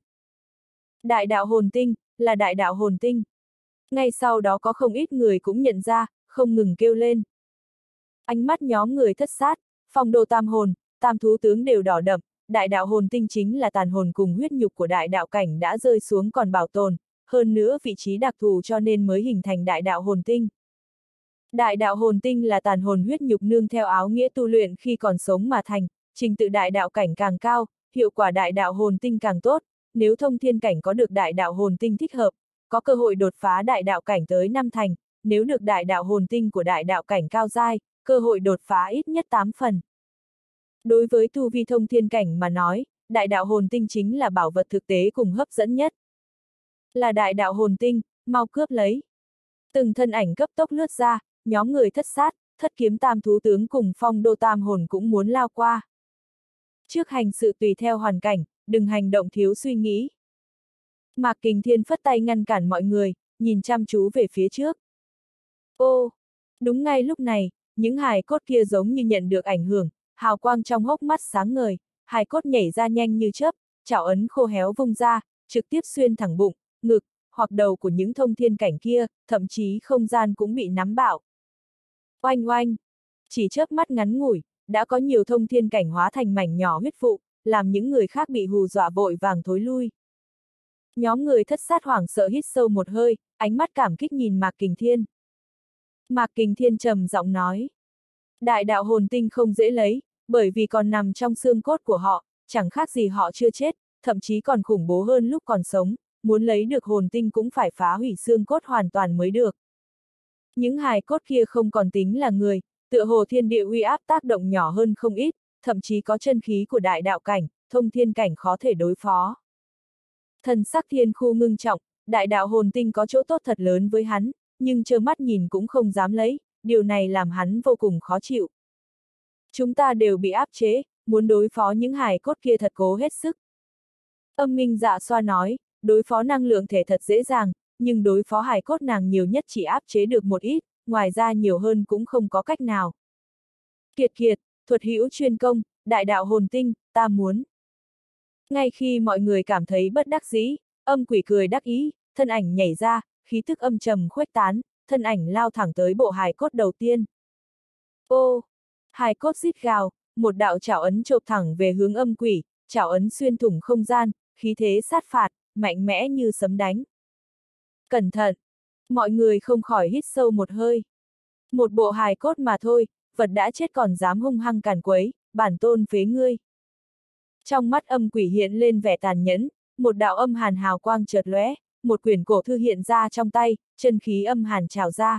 Đại đạo hồn tinh, là đại đạo hồn tinh. Ngay sau đó có không ít người cũng nhận ra, không ngừng kêu lên. Ánh mắt nhóm người thất sát, phong đô tam hồn, tam thú tướng đều đỏ đậm, đại đạo hồn tinh chính là tàn hồn cùng huyết nhục của đại đạo cảnh đã rơi xuống còn bảo tồn, hơn nữa vị trí đặc thù cho nên mới hình thành đại đạo hồn tinh. Đại đạo hồn tinh là tàn hồn huyết nhục nương theo áo nghĩa tu luyện khi còn sống mà thành, trình tự đại đạo cảnh càng cao, hiệu quả đại đạo hồn tinh càng tốt, nếu thông thiên cảnh có được đại đạo hồn tinh thích hợp, có cơ hội đột phá đại đạo cảnh tới năm thành, nếu được đại đạo hồn tinh của đại đạo cảnh cao giai, cơ hội đột phá ít nhất tám phần. Đối với tu vi thông thiên cảnh mà nói, đại đạo hồn tinh chính là bảo vật thực tế cùng hấp dẫn nhất. Là đại đạo hồn tinh, mau cướp lấy. Từng thân ảnh cấp tốc lướt ra, nhóm người thất sát, thất kiếm tam thú tướng cùng phong đô tam hồn cũng muốn lao qua. Trước hành sự tùy theo hoàn cảnh, đừng hành động thiếu suy nghĩ. Mạc Kình Thiên phất tay ngăn cản mọi người, nhìn chăm chú về phía trước. Ô, đúng ngay lúc này, những hài cốt kia giống như nhận được ảnh hưởng, hào quang trong hốc mắt sáng ngời, hài cốt nhảy ra nhanh như chớp, chảo ấn khô héo vung ra, trực tiếp xuyên thẳng bụng, ngực, hoặc đầu của những thông thiên cảnh kia, thậm chí không gian cũng bị nắm bạo. Oanh oanh, chỉ chớp mắt ngắn ngủi, đã có nhiều thông thiên cảnh hóa thành mảnh nhỏ huyết vụ, làm những người khác bị hù dọa vội vàng thối lui. Nhóm người thất sát hoảng sợ hít sâu một hơi, ánh mắt cảm kích nhìn Mạc Kình Thiên. Mạc Kình Thiên trầm giọng nói. Đại đạo hồn tinh không dễ lấy, bởi vì còn nằm trong xương cốt của họ, chẳng khác gì họ chưa chết, thậm chí còn khủng bố hơn lúc còn sống, muốn lấy được hồn tinh cũng phải phá hủy xương cốt hoàn toàn mới được. Những hài cốt kia không còn tính là người, tựa hồ thiên địa uy áp tác động nhỏ hơn không ít, thậm chí có chân khí của đại đạo cảnh, thông thiên cảnh khó thể đối phó. Thần sắc Thiên Khu ngưng trọng, đại đạo hồn tinh có chỗ tốt thật lớn với hắn, nhưng trơ mắt nhìn cũng không dám lấy, điều này làm hắn vô cùng khó chịu. Chúng ta đều bị áp chế, muốn đối phó những hài cốt kia thật cố hết sức. Âm Minh Dạ Xoa nói, đối phó năng lượng thể thật dễ dàng, nhưng đối phó hài cốt nàng nhiều nhất chỉ áp chế được một ít, ngoài ra nhiều hơn cũng không có cách nào. Kiệt kiệt, thuật hữu chuyên công, đại đạo hồn tinh, ta muốn. Ngay khi mọi người cảm thấy bất đắc dĩ, âm quỷ cười đắc ý, thân ảnh nhảy ra, khí tức âm trầm khuếch tán, thân ảnh lao thẳng tới bộ hài cốt đầu tiên. Ô! Hài cốt rít gào, một đạo chảo ấn chộp thẳng về hướng âm quỷ, chảo ấn xuyên thủng không gian, khí thế sát phạt, mạnh mẽ như sấm đánh. Cẩn thận! Mọi người không khỏi hít sâu một hơi. Một bộ hài cốt mà thôi, vật đã chết còn dám hung hăng càn quấy, bản tôn phế ngươi. Trong mắt âm quỷ hiện lên vẻ tàn nhẫn, một đạo âm hàn hào quang chợt lóe, một quyển cổ thư hiện ra trong tay, chân khí âm hàn trào ra.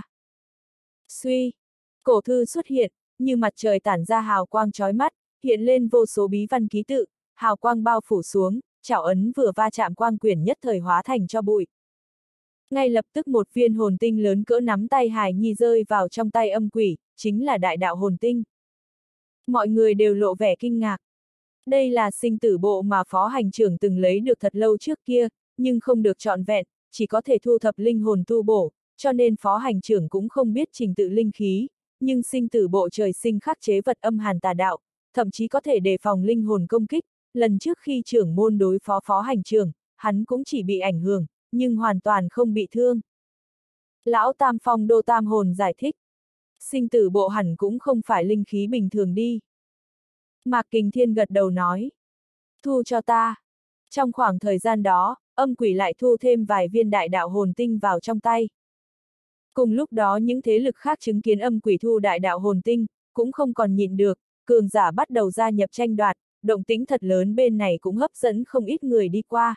Suy! Cổ thư xuất hiện, như mặt trời tản ra hào quang chói mắt, hiện lên vô số bí văn ký tự, hào quang bao phủ xuống, chảo ấn vừa va chạm quang quyển nhất thời hóa thành cho bụi. Ngay lập tức một viên hồn tinh lớn cỡ nắm tay hài nhi rơi vào trong tay âm quỷ, chính là đại đạo hồn tinh. Mọi người đều lộ vẻ kinh ngạc. Đây là sinh tử bộ mà phó hành trưởng từng lấy được thật lâu trước kia, nhưng không được trọn vẹn, chỉ có thể thu thập linh hồn tu bổ, cho nên phó hành trưởng cũng không biết trình tự linh khí, nhưng sinh tử bộ trời sinh khắc chế vật âm hàn tà đạo, thậm chí có thể đề phòng linh hồn công kích. Lần trước khi trưởng môn đối phó phó hành trưởng, hắn cũng chỉ bị ảnh hưởng, nhưng hoàn toàn không bị thương. Lão Tam Phong Đô Tam Hồn giải thích. Sinh tử bộ hẳn cũng không phải linh khí bình thường đi. Mạc Kình Thiên gật đầu nói. Thu cho ta. Trong khoảng thời gian đó, âm quỷ lại thu thêm vài viên đại đạo hồn tinh vào trong tay. Cùng lúc đó những thế lực khác chứng kiến âm quỷ thu đại đạo hồn tinh, cũng không còn nhịn được, cường giả bắt đầu gia nhập tranh đoạt, động tĩnh thật lớn bên này cũng hấp dẫn không ít người đi qua.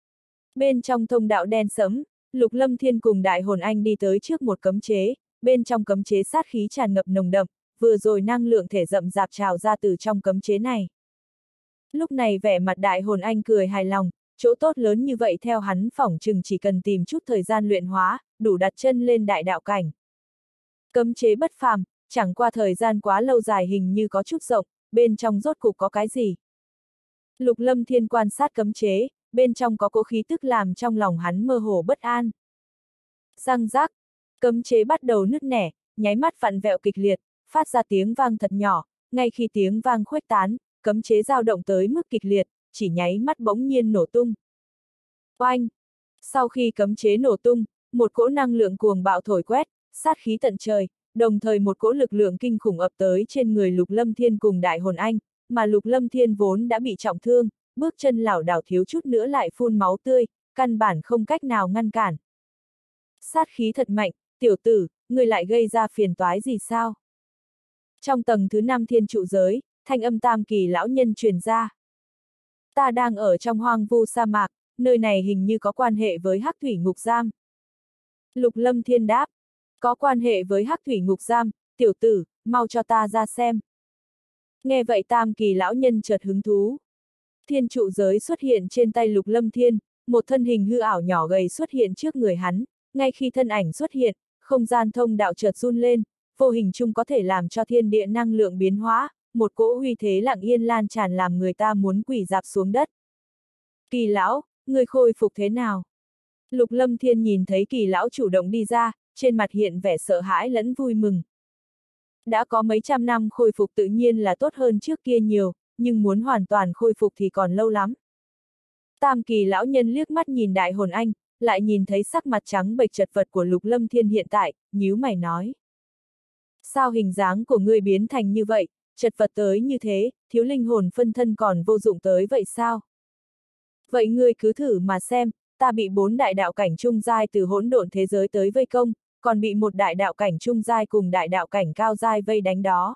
Bên trong thông đạo đen sẫm, Lục Lâm Thiên cùng Đại Hồn Anh đi tới trước một cấm chế, bên trong cấm chế sát khí tràn ngập nồng đậm, vừa rồi năng lượng thể rậm rạp trào ra từ trong cấm chế này. Lúc này vẻ mặt Đại Hồn Anh cười hài lòng, chỗ tốt lớn như vậy theo hắn phỏng chừng chỉ cần tìm chút thời gian luyện hóa, đủ đặt chân lên đại đạo cảnh. Cấm chế bất phàm, chẳng qua thời gian quá lâu dài hình như có chút rộng, bên trong rốt cục có cái gì. Lục Lâm Thiên quan sát cấm chế, bên trong có cỗ khí tức làm trong lòng hắn mơ hồ bất an. Răng rác, cấm chế bắt đầu nứt nẻ, nháy mắt vặn vẹo kịch liệt, phát ra tiếng vang thật nhỏ, ngay khi tiếng vang khuếch tán, cấm chế dao động tới mức kịch liệt, chỉ nháy mắt bỗng nhiên nổ tung. Oanh! Sau khi cấm chế nổ tung, một cỗ năng lượng cuồng bạo thổi quét, sát khí tận trời, đồng thời một cỗ lực lượng kinh khủng ập tới trên người Lục Lâm Thiên cùng Đại Hồn Anh, mà Lục Lâm Thiên vốn đã bị trọng thương, bước chân lảo đảo thiếu chút nữa lại phun máu tươi, căn bản không cách nào ngăn cản. Sát khí thật mạnh, tiểu tử, người lại gây ra phiền toái gì sao? Trong tầng thứ năm thiên trụ giới, thanh âm Tam Kỳ lão nhân truyền ra. Ta đang ở trong hoang vu sa mạc, nơi này hình như có quan hệ với Hắc Thủy Ngục Giam. Lục Lâm Thiên đáp, có quan hệ với Hắc Thủy Ngục Giam, tiểu tử, mau cho ta ra xem. Nghe vậy Tam Kỳ lão nhân chợt hứng thú. Thiên trụ giới xuất hiện trên tay Lục Lâm Thiên, một thân hình hư ảo nhỏ gầy xuất hiện trước người hắn, ngay khi thân ảnh xuất hiện, không gian thông đạo chợt run lên, vô hình chung có thể làm cho thiên địa năng lượng biến hóa, một cỗ uy thế lặng yên lan tràn làm người ta muốn quỳ rạp xuống đất. Kỳ lão, người khôi phục thế nào? Lục Lâm Thiên nhìn thấy Kỳ lão chủ động đi ra, trên mặt hiện vẻ sợ hãi lẫn vui mừng. Đã có mấy trăm năm khôi phục tự nhiên là tốt hơn trước kia nhiều, nhưng muốn hoàn toàn khôi phục thì còn lâu lắm. Tam Kỳ lão nhân liếc mắt nhìn Đại Hồn Anh, lại nhìn thấy sắc mặt trắng bệch chật vật của Lục Lâm Thiên hiện tại, nhíu mày nói. Sao hình dáng của ngươi biến thành như vậy, chật vật tới như thế, thiếu linh hồn phân thân còn vô dụng tới vậy sao? Vậy ngươi cứ thử mà xem, ta bị bốn đại đạo cảnh trung giai từ hỗn độn thế giới tới vây công, còn bị một đại đạo cảnh trung giai cùng đại đạo cảnh cao giai vây đánh đó.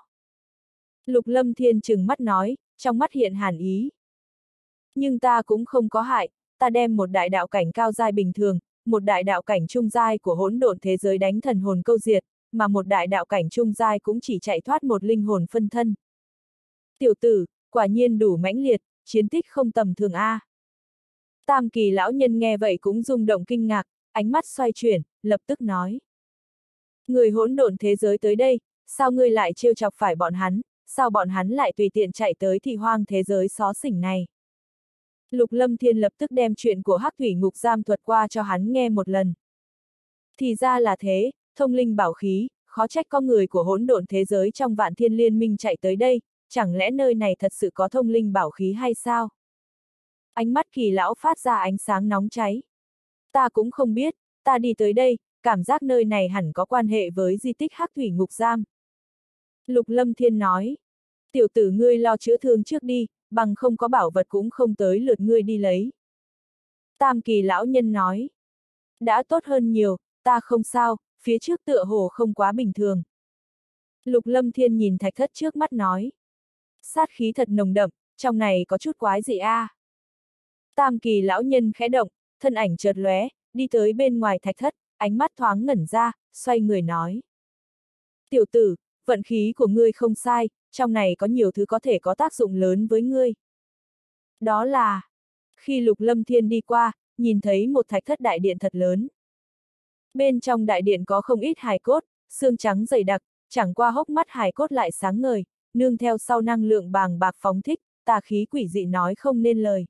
Lục Lâm Thiên trừng mắt nói, trong mắt hiện hàn ý. Nhưng ta cũng không có hại, ta đem một đại đạo cảnh cao giai bình thường, một đại đạo cảnh trung giai của hỗn độn thế giới đánh thần hồn câu diệt, mà một đại đạo cảnh trung giai cũng chỉ chạy thoát một linh hồn phân thân. Tiểu tử, quả nhiên đủ mãnh liệt, chiến tích không tầm thường a. Tam Kỳ lão nhân nghe vậy cũng rung động kinh ngạc, ánh mắt xoay chuyển, lập tức nói. Người hỗn độn thế giới tới đây, sao ngươi lại trêu chọc phải bọn hắn, sao bọn hắn lại tùy tiện chạy tới thị hoang thế giới xó xỉnh này. Lục Lâm Thiên lập tức đem chuyện của Hắc Thủy Ngục Giam thuật qua cho hắn nghe một lần. Thì ra là thế, thông linh bảo khí, khó trách có người của hỗn độn thế giới trong Vạn Thiên Liên Minh chạy tới đây, chẳng lẽ nơi này thật sự có thông linh bảo khí hay sao? Ánh mắt Kỳ lão phát ra ánh sáng nóng cháy. Ta cũng không biết, ta đi tới đây, cảm giác nơi này hẳn có quan hệ với di tích Hắc Thủy Ngục Giam. Lục Lâm Thiên nói, tiểu tử ngươi lo chữa thương trước đi, bằng không có bảo vật cũng không tới lượt ngươi đi lấy. Tam Kỳ lão nhân nói, đã tốt hơn nhiều, ta không sao, phía trước tựa hồ không quá bình thường. Lục Lâm Thiên nhìn thạch thất trước mắt nói, sát khí thật nồng đậm, trong này có chút quái gì a? À? Tam Kỳ lão nhân khẽ động, thân ảnh chợt lóe, đi tới bên ngoài thạch thất, ánh mắt thoáng ngẩn ra, xoay người nói. Tiểu tử, vận khí của ngươi không sai, trong này có nhiều thứ có thể có tác dụng lớn với ngươi. Đó là, khi Lục Lâm Thiên đi qua, nhìn thấy một thạch thất đại điện thật lớn. Bên trong đại điện có không ít hài cốt, xương trắng dày đặc, chẳng qua hốc mắt hài cốt lại sáng ngời, nương theo sau năng lượng bàng bạc phóng thích, tà khí quỷ dị nói không nên lời.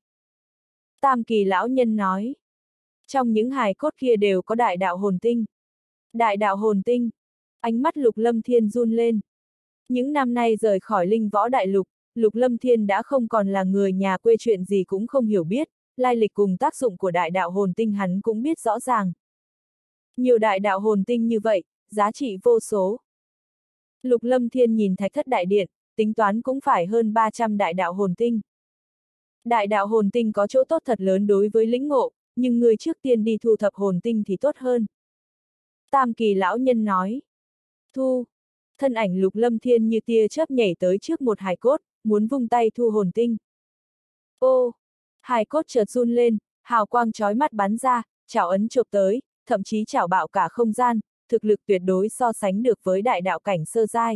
Tam Kỳ lão nhân nói, trong những hài cốt kia đều có đại đạo hồn tinh. Đại đạo hồn tinh, ánh mắt Lục Lâm Thiên run lên. Những năm nay rời khỏi Linh Võ Đại Lục, Lục Lâm Thiên đã không còn là người nhà quê, chuyện gì cũng không hiểu biết, lai lịch cùng tác dụng của đại đạo hồn tinh hắn cũng biết rõ ràng. Nhiều đại đạo hồn tinh như vậy, giá trị vô số. Lục Lâm Thiên nhìn thạch thất đại điện, tính toán cũng phải hơn ba trăm đại đạo hồn tinh. Đại đạo hồn tinh có chỗ tốt thật lớn đối với lĩnh ngộ, nhưng người trước tiên đi thu thập hồn tinh thì tốt hơn. Tam Kỳ lão nhân nói. Thu. Thân ảnh Lục Lâm Thiên như tia chớp nhảy tới trước một hài cốt, muốn vung tay thu hồn tinh. Ô! Hài cốt chợt run lên, hào quang chói mắt bắn ra, chảo ấn chộp tới, thậm chí chảo bạo cả không gian, thực lực tuyệt đối so sánh được với đại đạo cảnh sơ giai.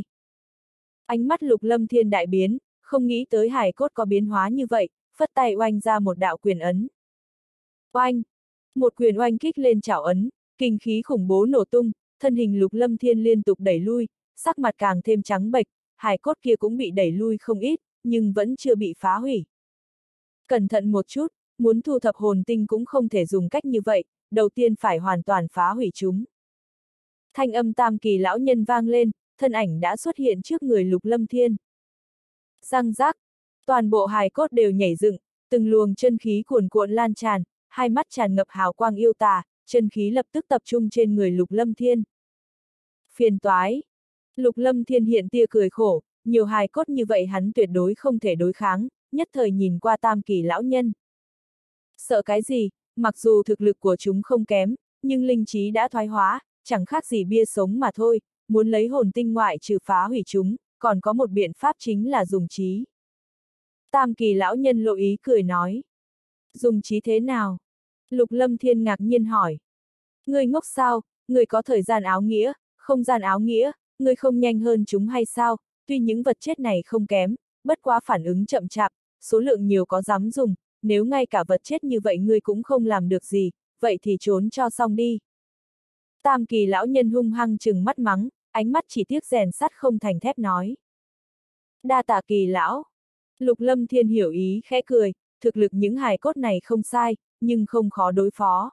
Ánh mắt Lục Lâm Thiên đại biến, không nghĩ tới hài cốt có biến hóa như vậy, phất tay oanh ra một đạo quyền ấn. Oanh! Một quyền oanh kích lên chảo ấn, kinh khí khủng bố nổ tung, thân hình Lục Lâm Thiên liên tục đẩy lui, sắc mặt càng thêm trắng bệch, hài cốt kia cũng bị đẩy lui không ít, nhưng vẫn chưa bị phá hủy. Cẩn thận một chút, muốn thu thập hồn tinh cũng không thể dùng cách như vậy, đầu tiên phải hoàn toàn phá hủy chúng. Thanh âm Tam Kỳ lão nhân vang lên, thân ảnh đã xuất hiện trước người Lục Lâm Thiên. Răng rác, toàn bộ hài cốt đều nhảy dựng, từng luồng chân khí cuồn cuộn lan tràn, hai mắt tràn ngập hào quang yêu tà, chân khí lập tức tập trung trên người Lục Lâm Thiên. Phiền toái. Lục Lâm Thiên hiện tia cười khổ, nhiều hài cốt như vậy hắn tuyệt đối không thể đối kháng, nhất thời nhìn qua Tam Kỳ lão nhân. Sợ cái gì, mặc dù thực lực của chúng không kém, nhưng linh trí đã thoái hóa, chẳng khác gì bia sống mà thôi, muốn lấy hồn tinh ngoại trừ phá hủy chúng, còn có một biện pháp chính là dùng trí. Tam Kỳ lão nhân lộ ý cười nói. Dùng trí thế nào? Lục Lâm Thiên ngạc nhiên hỏi. Ngươi ngốc sao, ngươi có thời gian áo nghĩa, không gian áo nghĩa, ngươi không nhanh hơn chúng hay sao? Tuy những vật chết này không kém, bất quá phản ứng chậm chạp, số lượng nhiều có dám dùng, nếu ngay cả vật chết như vậy ngươi cũng không làm được gì, vậy thì trốn cho xong đi. Tam Kỳ lão nhân hung hăng trừng mắt mắng, ánh mắt chỉ tiếc rèn sắt không thành thép nói. Đa tạ Kỳ lão. Lục Lâm Thiên hiểu ý khẽ cười, thực lực những hài cốt này không sai, nhưng không khó đối phó.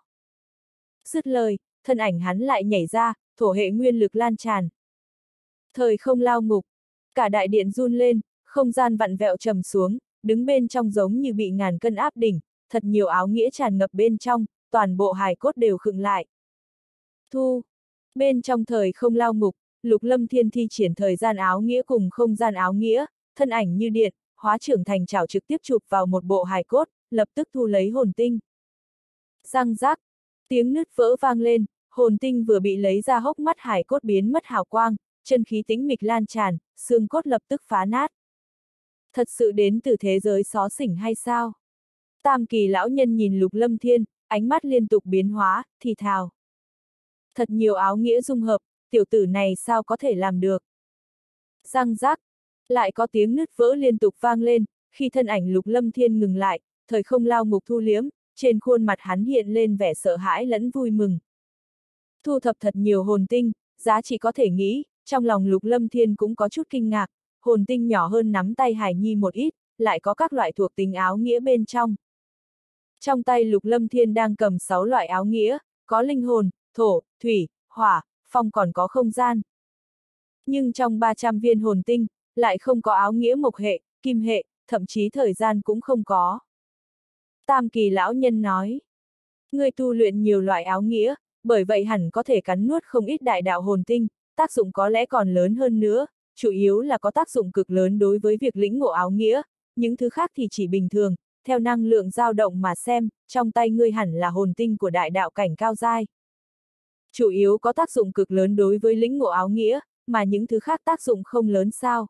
Dứt lời, thân ảnh hắn lại nhảy ra, thổ hệ nguyên lực lan tràn. Thời không lao ngục, cả đại điện run lên, không gian vặn vẹo trầm xuống, đứng bên trong giống như bị ngàn cân áp đỉnh, thật nhiều áo nghĩa tràn ngập bên trong, toàn bộ hài cốt đều khựng lại. Thu, bên trong thời không lao ngục, Lục Lâm Thiên thi triển thời gian áo nghĩa cùng không gian áo nghĩa, thân ảnh như điện, hóa trưởng thành chảo trực tiếp chụp vào một bộ hài cốt, lập tức thu lấy hồn tinh. Răng rác, tiếng nứt vỡ vang lên, hồn tinh vừa bị lấy ra hốc mắt hài cốt biến mất hào quang, chân khí tĩnh mịch lan tràn, xương cốt lập tức phá nát. Thật sự đến từ thế giới xó xỉnh hay sao? Tam Kỳ lão nhân nhìn Lục Lâm Thiên, ánh mắt liên tục biến hóa, thì thào. Thật nhiều áo nghĩa dung hợp, tiểu tử này sao có thể làm được? Răng rác, lại có tiếng nứt vỡ liên tục vang lên, khi thân ảnh Lục Lâm Thiên ngừng lại, thời không lao ngục thu liếm, trên khuôn mặt hắn hiện lên vẻ sợ hãi lẫn vui mừng. Thu thập thật nhiều hồn tinh, giá trị có thể nghĩ, trong lòng Lục Lâm Thiên cũng có chút kinh ngạc, hồn tinh nhỏ hơn nắm tay Hải Nhi một ít, lại có các loại thuộc tính áo nghĩa bên trong. Trong tay Lục Lâm Thiên đang cầm sáu loại áo nghĩa, có linh hồn, thổ, thủy, hỏa, phong còn có không gian. Nhưng trong ba trăm viên hồn tinh, lại không có áo nghĩa mộc hệ, kim hệ, thậm chí thời gian cũng không có. Tam Kỳ lão nhân nói, ngươi tu luyện nhiều loại áo nghĩa, bởi vậy hẳn có thể cắn nuốt không ít đại đạo hồn tinh, tác dụng có lẽ còn lớn hơn nữa, chủ yếu là có tác dụng cực lớn đối với việc lĩnh ngộ áo nghĩa, những thứ khác thì chỉ bình thường, theo năng lượng dao động mà xem, trong tay ngươi hẳn là hồn tinh của đại đạo cảnh cao giai. Chủ yếu có tác dụng cực lớn đối với lĩnh ngộ áo nghĩa, mà những thứ khác tác dụng không lớn sao.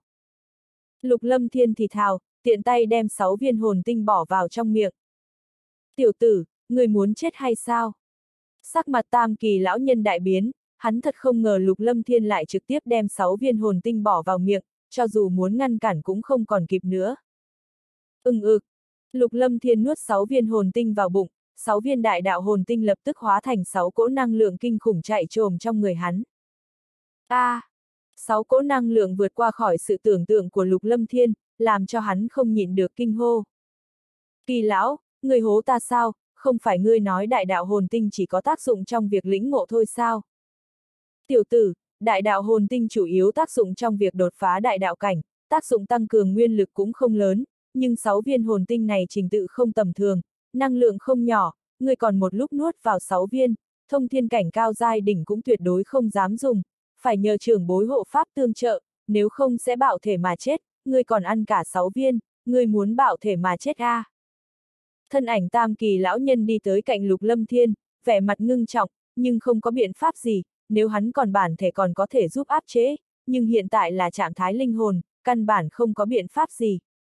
Lục Lâm Thiên thì thào, tiện tay đem sáu viên hồn tinh bỏ vào trong miệng. Tiểu tử, người muốn chết hay sao? Sắc mặt Tam Kỳ lão nhân đại biến, hắn thật không ngờ Lục Lâm Thiên lại trực tiếp đem sáu viên hồn tinh bỏ vào miệng, cho dù muốn ngăn cản cũng không còn kịp nữa. Ưng ực, Lục Lâm Thiên nuốt sáu viên hồn tinh vào bụng, sáu viên đại đạo hồn tinh lập tức hóa thành sáu cỗ năng lượng kinh khủng chạy trồm trong người hắn. A, à, sáu cỗ năng lượng vượt qua khỏi sự tưởng tượng của Lục Lâm Thiên, làm cho hắn không nhịn được kinh hô. Kỳ lão, người hố ta sao, không phải ngươi nói đại đạo hồn tinh chỉ có tác dụng trong việc lĩnh ngộ thôi sao? Tiểu tử, đại đạo hồn tinh chủ yếu tác dụng trong việc đột phá đại đạo cảnh, tác dụng tăng cường nguyên lực cũng không lớn, nhưng sáu viên hồn tinh này trình tự không tầm thường, năng lượng không nhỏ, ngươi còn một lúc nuốt vào sáu viên, thông thiên cảnh cao giai đỉnh cũng tuyệt đối không dám dùng, phải nhờ trưởng bối hộ pháp tương trợ, nếu không sẽ bạo thể mà chết, ngươi còn ăn cả sáu viên, ngươi muốn bạo thể mà chết a? À? Thân ảnh Tam Kỳ lão nhân đi tới cạnh Lục Lâm Thiên, vẻ mặt ngưng trọng, nhưng không có biện pháp gì, nếu hắn còn bản thể còn có thể giúp áp chế, nhưng hiện tại là trạng thái linh hồn, căn bản không có biện pháp gì.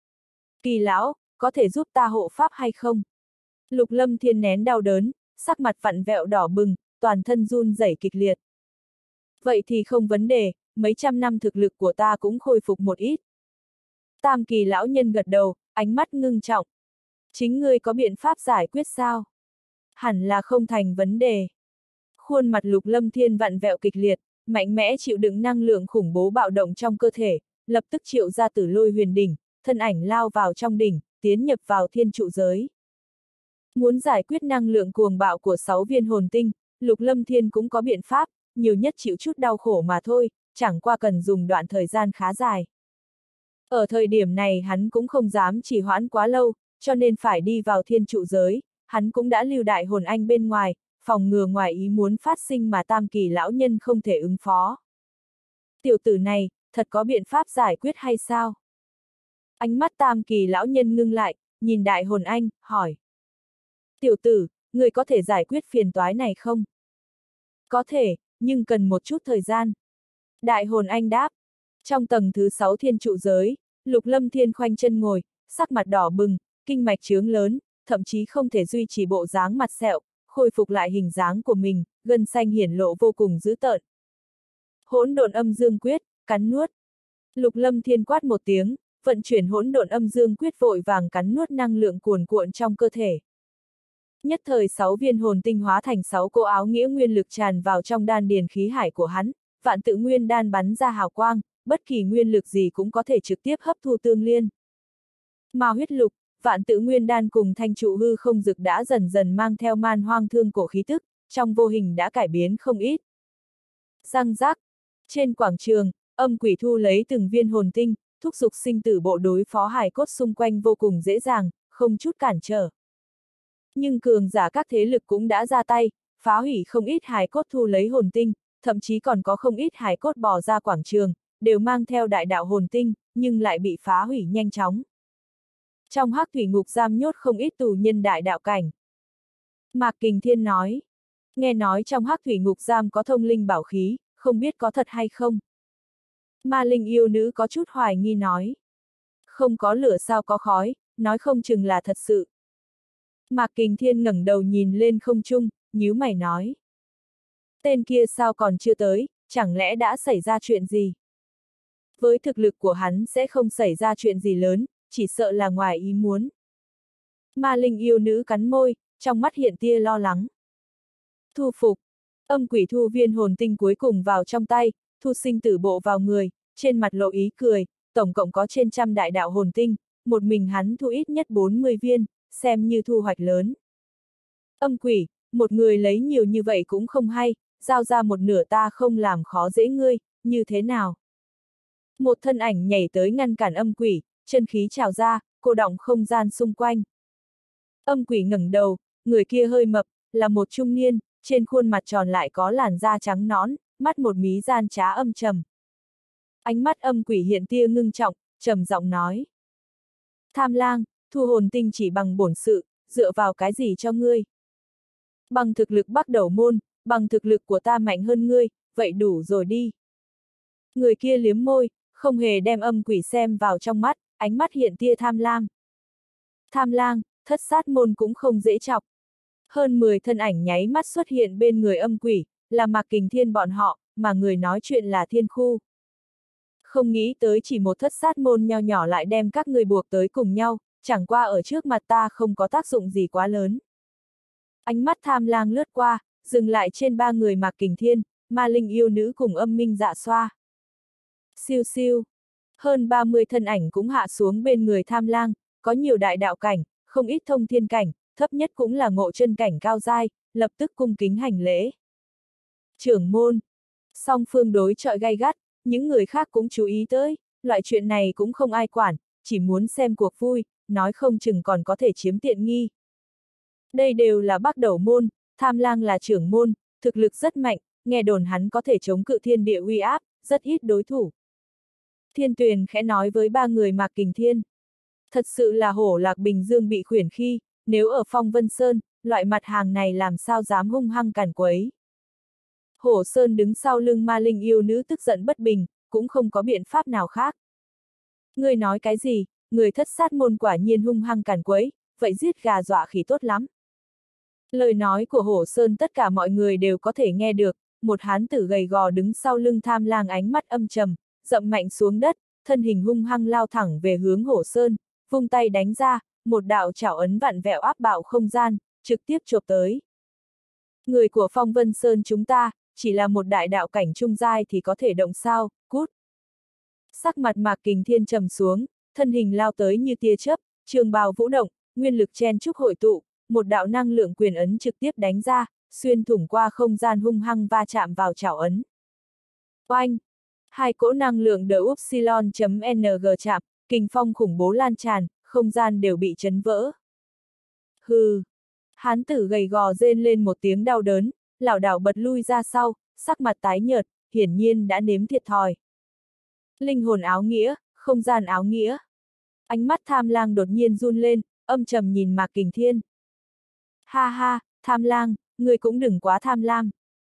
Kỳ lão, có thể giúp ta hộ pháp hay không? Lục Lâm Thiên nén đau đớn, sắc mặt vặn vẹo đỏ bừng, toàn thân run rẩy kịch liệt. Vậy thì không vấn đề, mấy trăm năm thực lực của ta cũng khôi phục một ít. Tam Kỳ lão nhân gật đầu, ánh mắt ngưng trọng. Chính ngươi có biện pháp giải quyết sao? Hẳn là không thành vấn đề. Khuôn mặt Lục Lâm Thiên vặn vẹo kịch liệt, mạnh mẽ chịu đựng năng lượng khủng bố bạo động trong cơ thể, lập tức triệu ra Tử Lôi Huyền đỉnh, thân ảnh lao vào trong đỉnh, tiến nhập vào thiên trụ giới. Muốn giải quyết năng lượng cuồng bạo của sáu viên hồn tinh, Lục Lâm Thiên cũng có biện pháp, nhiều nhất chịu chút đau khổ mà thôi, chẳng qua cần dùng đoạn thời gian khá dài. Ở thời điểm này hắn cũng không dám trì hoãn quá lâu, cho nên phải đi vào thiên trụ giới, hắn cũng đã lưu đại hồn anh bên ngoài, phòng ngừa ngoài ý muốn phát sinh mà Tam Kỳ lão nhân không thể ứng phó. Tiểu tử này, thật có biện pháp giải quyết hay sao? Ánh mắt Tam Kỳ lão nhân ngưng lại, nhìn đại hồn anh, hỏi. Tiểu tử, người có thể giải quyết phiền toái này không? Có thể, nhưng cần một chút thời gian. Đại hồn anh đáp. Trong tầng thứ sáu thiên trụ giới, Lục Lâm Thiên khoanh chân ngồi, sắc mặt đỏ bừng, kinh mạch chướng lớn, thậm chí không thể duy trì bộ dáng mặt sẹo, khôi phục lại hình dáng của mình, gân xanh hiển lộ vô cùng dữ tợn. Hỗn độn âm dương quyết, cắn nuốt. Lục Lâm Thiên quát một tiếng, vận chuyển hỗn độn âm dương quyết vội vàng cắn nuốt năng lượng cuồn cuộn trong cơ thể. Nhất thời sáu viên hồn tinh hóa thành sáu cỗ áo nghĩa nguyên lực tràn vào trong đan điền khí hải của hắn, vạn tự nguyên đan bắn ra hào quang, bất kỳ nguyên lực gì cũng có thể trực tiếp hấp thu tương liên. Ma huyết lục, vạn tự nguyên đan cùng thanh trụ hư không dực đã dần dần mang theo man hoang thương cổ khí tức, trong vô hình đã cải biến không ít. Răng rác, trên quảng trường, âm quỷ thu lấy từng viên hồn tinh, thúc giục sinh tử bộ đối phó hài cốt xung quanh vô cùng dễ dàng, không chút cản trở. Nhưng cường giả các thế lực cũng đã ra tay, phá hủy không ít hài cốt thu lấy hồn tinh, thậm chí còn có không ít hài cốt bò ra quảng trường, đều mang theo đại đạo hồn tinh, nhưng lại bị phá hủy nhanh chóng. Trong hắc thủy ngục giam nhốt không ít tù nhân đại đạo cảnh. Mạc Kình Thiên nói, nghe nói trong hắc thủy ngục giam có thông linh bảo khí, không biết có thật hay không. Ma linh yêu nữ có chút hoài nghi nói, không có lửa sao có khói, nói không chừng là thật sự. Mạc Kình Thiên ngẩng đầu nhìn lên không trung, nhíu mày nói. Tên kia sao còn chưa tới, chẳng lẽ đã xảy ra chuyện gì? Với thực lực của hắn sẽ không xảy ra chuyện gì lớn, chỉ sợ là ngoài ý muốn. Ma linh yêu nữ cắn môi, trong mắt hiện tia lo lắng. Thu phục, âm quỷ thu viên hồn tinh cuối cùng vào trong tay, thu sinh tử bộ vào người, trên mặt lộ ý cười, tổng cộng có trên trăm đại đạo hồn tinh, một mình hắn thu ít nhất bốn mươi viên, xem như thu hoạch lớn. Âm quỷ, một người lấy nhiều như vậy cũng không hay, giao ra một nửa ta không làm khó dễ ngươi, như thế nào? Một thân ảnh nhảy tới ngăn cản âm quỷ, chân khí trào ra, cô đọng không gian xung quanh. Âm quỷ ngẩng đầu, người kia hơi mập, là một trung niên, trên khuôn mặt tròn lại có làn da trắng nõn, mắt một mí gian trá âm trầm. Ánh mắt âm quỷ hiện tia ngưng trọng, trầm giọng nói. Tham lang, thu hồn tinh chỉ bằng bổn sự, dựa vào cái gì cho ngươi? Bằng thực lực Bắc Đầu môn, bằng thực lực của ta mạnh hơn ngươi, vậy đủ rồi đi. Người kia liếm môi, không hề đem âm quỷ xem vào trong mắt, ánh mắt hiện tia tham lam. Tham lang, thất sát môn cũng không dễ chọc. Hơn mười thân ảnh nháy mắt xuất hiện bên người âm quỷ, là Mạc Kình Thiên bọn họ, mà người nói chuyện là Thiên Khu. Không nghĩ tới chỉ một thất sát môn nho nhỏ lại đem các người buộc tới cùng nhau, chẳng qua ở trước mặt ta không có tác dụng gì quá lớn. Ánh mắt tham lang lướt qua, dừng lại trên ba người Mạc Kình Thiên, Ma Linh yêu nữ cùng Âm Minh Dạ Xoa. Siêu siêu. Hơn ba mươi thân ảnh cũng hạ xuống bên người tham lang, có nhiều đại đạo cảnh, không ít thông thiên cảnh, thấp nhất cũng là ngộ chân cảnh cao giai, lập tức cung kính hành lễ. Trưởng môn. Song phương đối chọi gay gắt, những người khác cũng chú ý tới, loại chuyện này cũng không ai quản, chỉ muốn xem cuộc vui, nói không chừng còn có thể chiếm tiện nghi. Đây đều là Bắc Đầu môn, tham lang là trưởng môn, thực lực rất mạnh, nghe đồn hắn có thể chống cự thiên địa uy áp, rất ít đối thủ. Thiên Tuyền khẽ nói với ba người Mạc Kình Thiên. Thật sự là hổ lạc Bình Dương bị khuyển khi, nếu ở Phong Vân Sơn, loại mặt hàng này làm sao dám hung hăng càn quấy. Hổ Sơn đứng sau lưng Ma Linh yêu nữ tức giận bất bình, cũng không có biện pháp nào khác. Ngươi nói cái gì, người thất sát môn quả nhiên hung hăng càn quấy, vậy giết gà dọa khỉ tốt lắm. Lời nói của Hổ Sơn tất cả mọi người đều có thể nghe được, một hán tử gầy gò đứng sau lưng tham lang ánh mắt âm trầm, dậm mạnh xuống đất, thân hình hung hăng lao thẳng về hướng Hổ Sơn, vung tay đánh ra, một đạo chảo ấn vặn vẹo áp bạo không gian, trực tiếp chộp tới. Người của Phong Vân Sơn chúng ta, chỉ là một đại đạo cảnh trung giai thì có thể động sao, cút. Sắc mặt Mạc Kình Thiên trầm xuống, thân hình lao tới như tia chớp, trường bào vũ động, nguyên lực chen chúc hội tụ, một đạo năng lượng quyền ấn trực tiếp đánh ra, xuyên thủng qua không gian hung hăng va chạm vào chảo ấn. Oanh! Hai cỗ năng lượng đờ upsilon.ng chạm, kình phong khủng bố lan tràn, không gian đều bị chấn vỡ. Hừ! Hán tử gầy gò rên lên một tiếng đau đớn, lảo đảo bật lui ra sau, sắc mặt tái nhợt, hiển nhiên đã nếm thiệt thòi. Linh hồn áo nghĩa, không gian áo nghĩa. Ánh mắt tham lang đột nhiên run lên, âm trầm nhìn Mạc Kình Thiên. Ha ha, tham lang, người cũng đừng quá tham lam.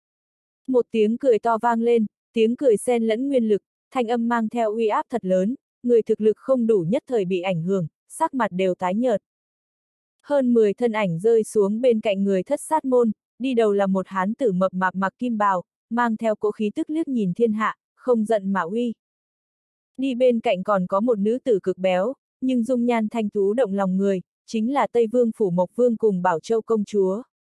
Một tiếng cười to vang lên, tiếng cười xen lẫn nguyên lực, thanh âm mang theo uy áp thật lớn, người thực lực không đủ nhất thời bị ảnh hưởng, sắc mặt đều tái nhợt. Hơn mười thân ảnh rơi xuống bên cạnh người thất sát môn, đi đầu là một hán tử mập mạp mặc kim bào, mang theo cỗ khí tức liếc nhìn thiên hạ, không giận mà uy. Đi bên cạnh còn có một nữ tử cực béo, nhưng dung nhan thanh tú động lòng người, chính là Tây Vương Phủ Mộc Vương cùng Bảo Châu công chúa.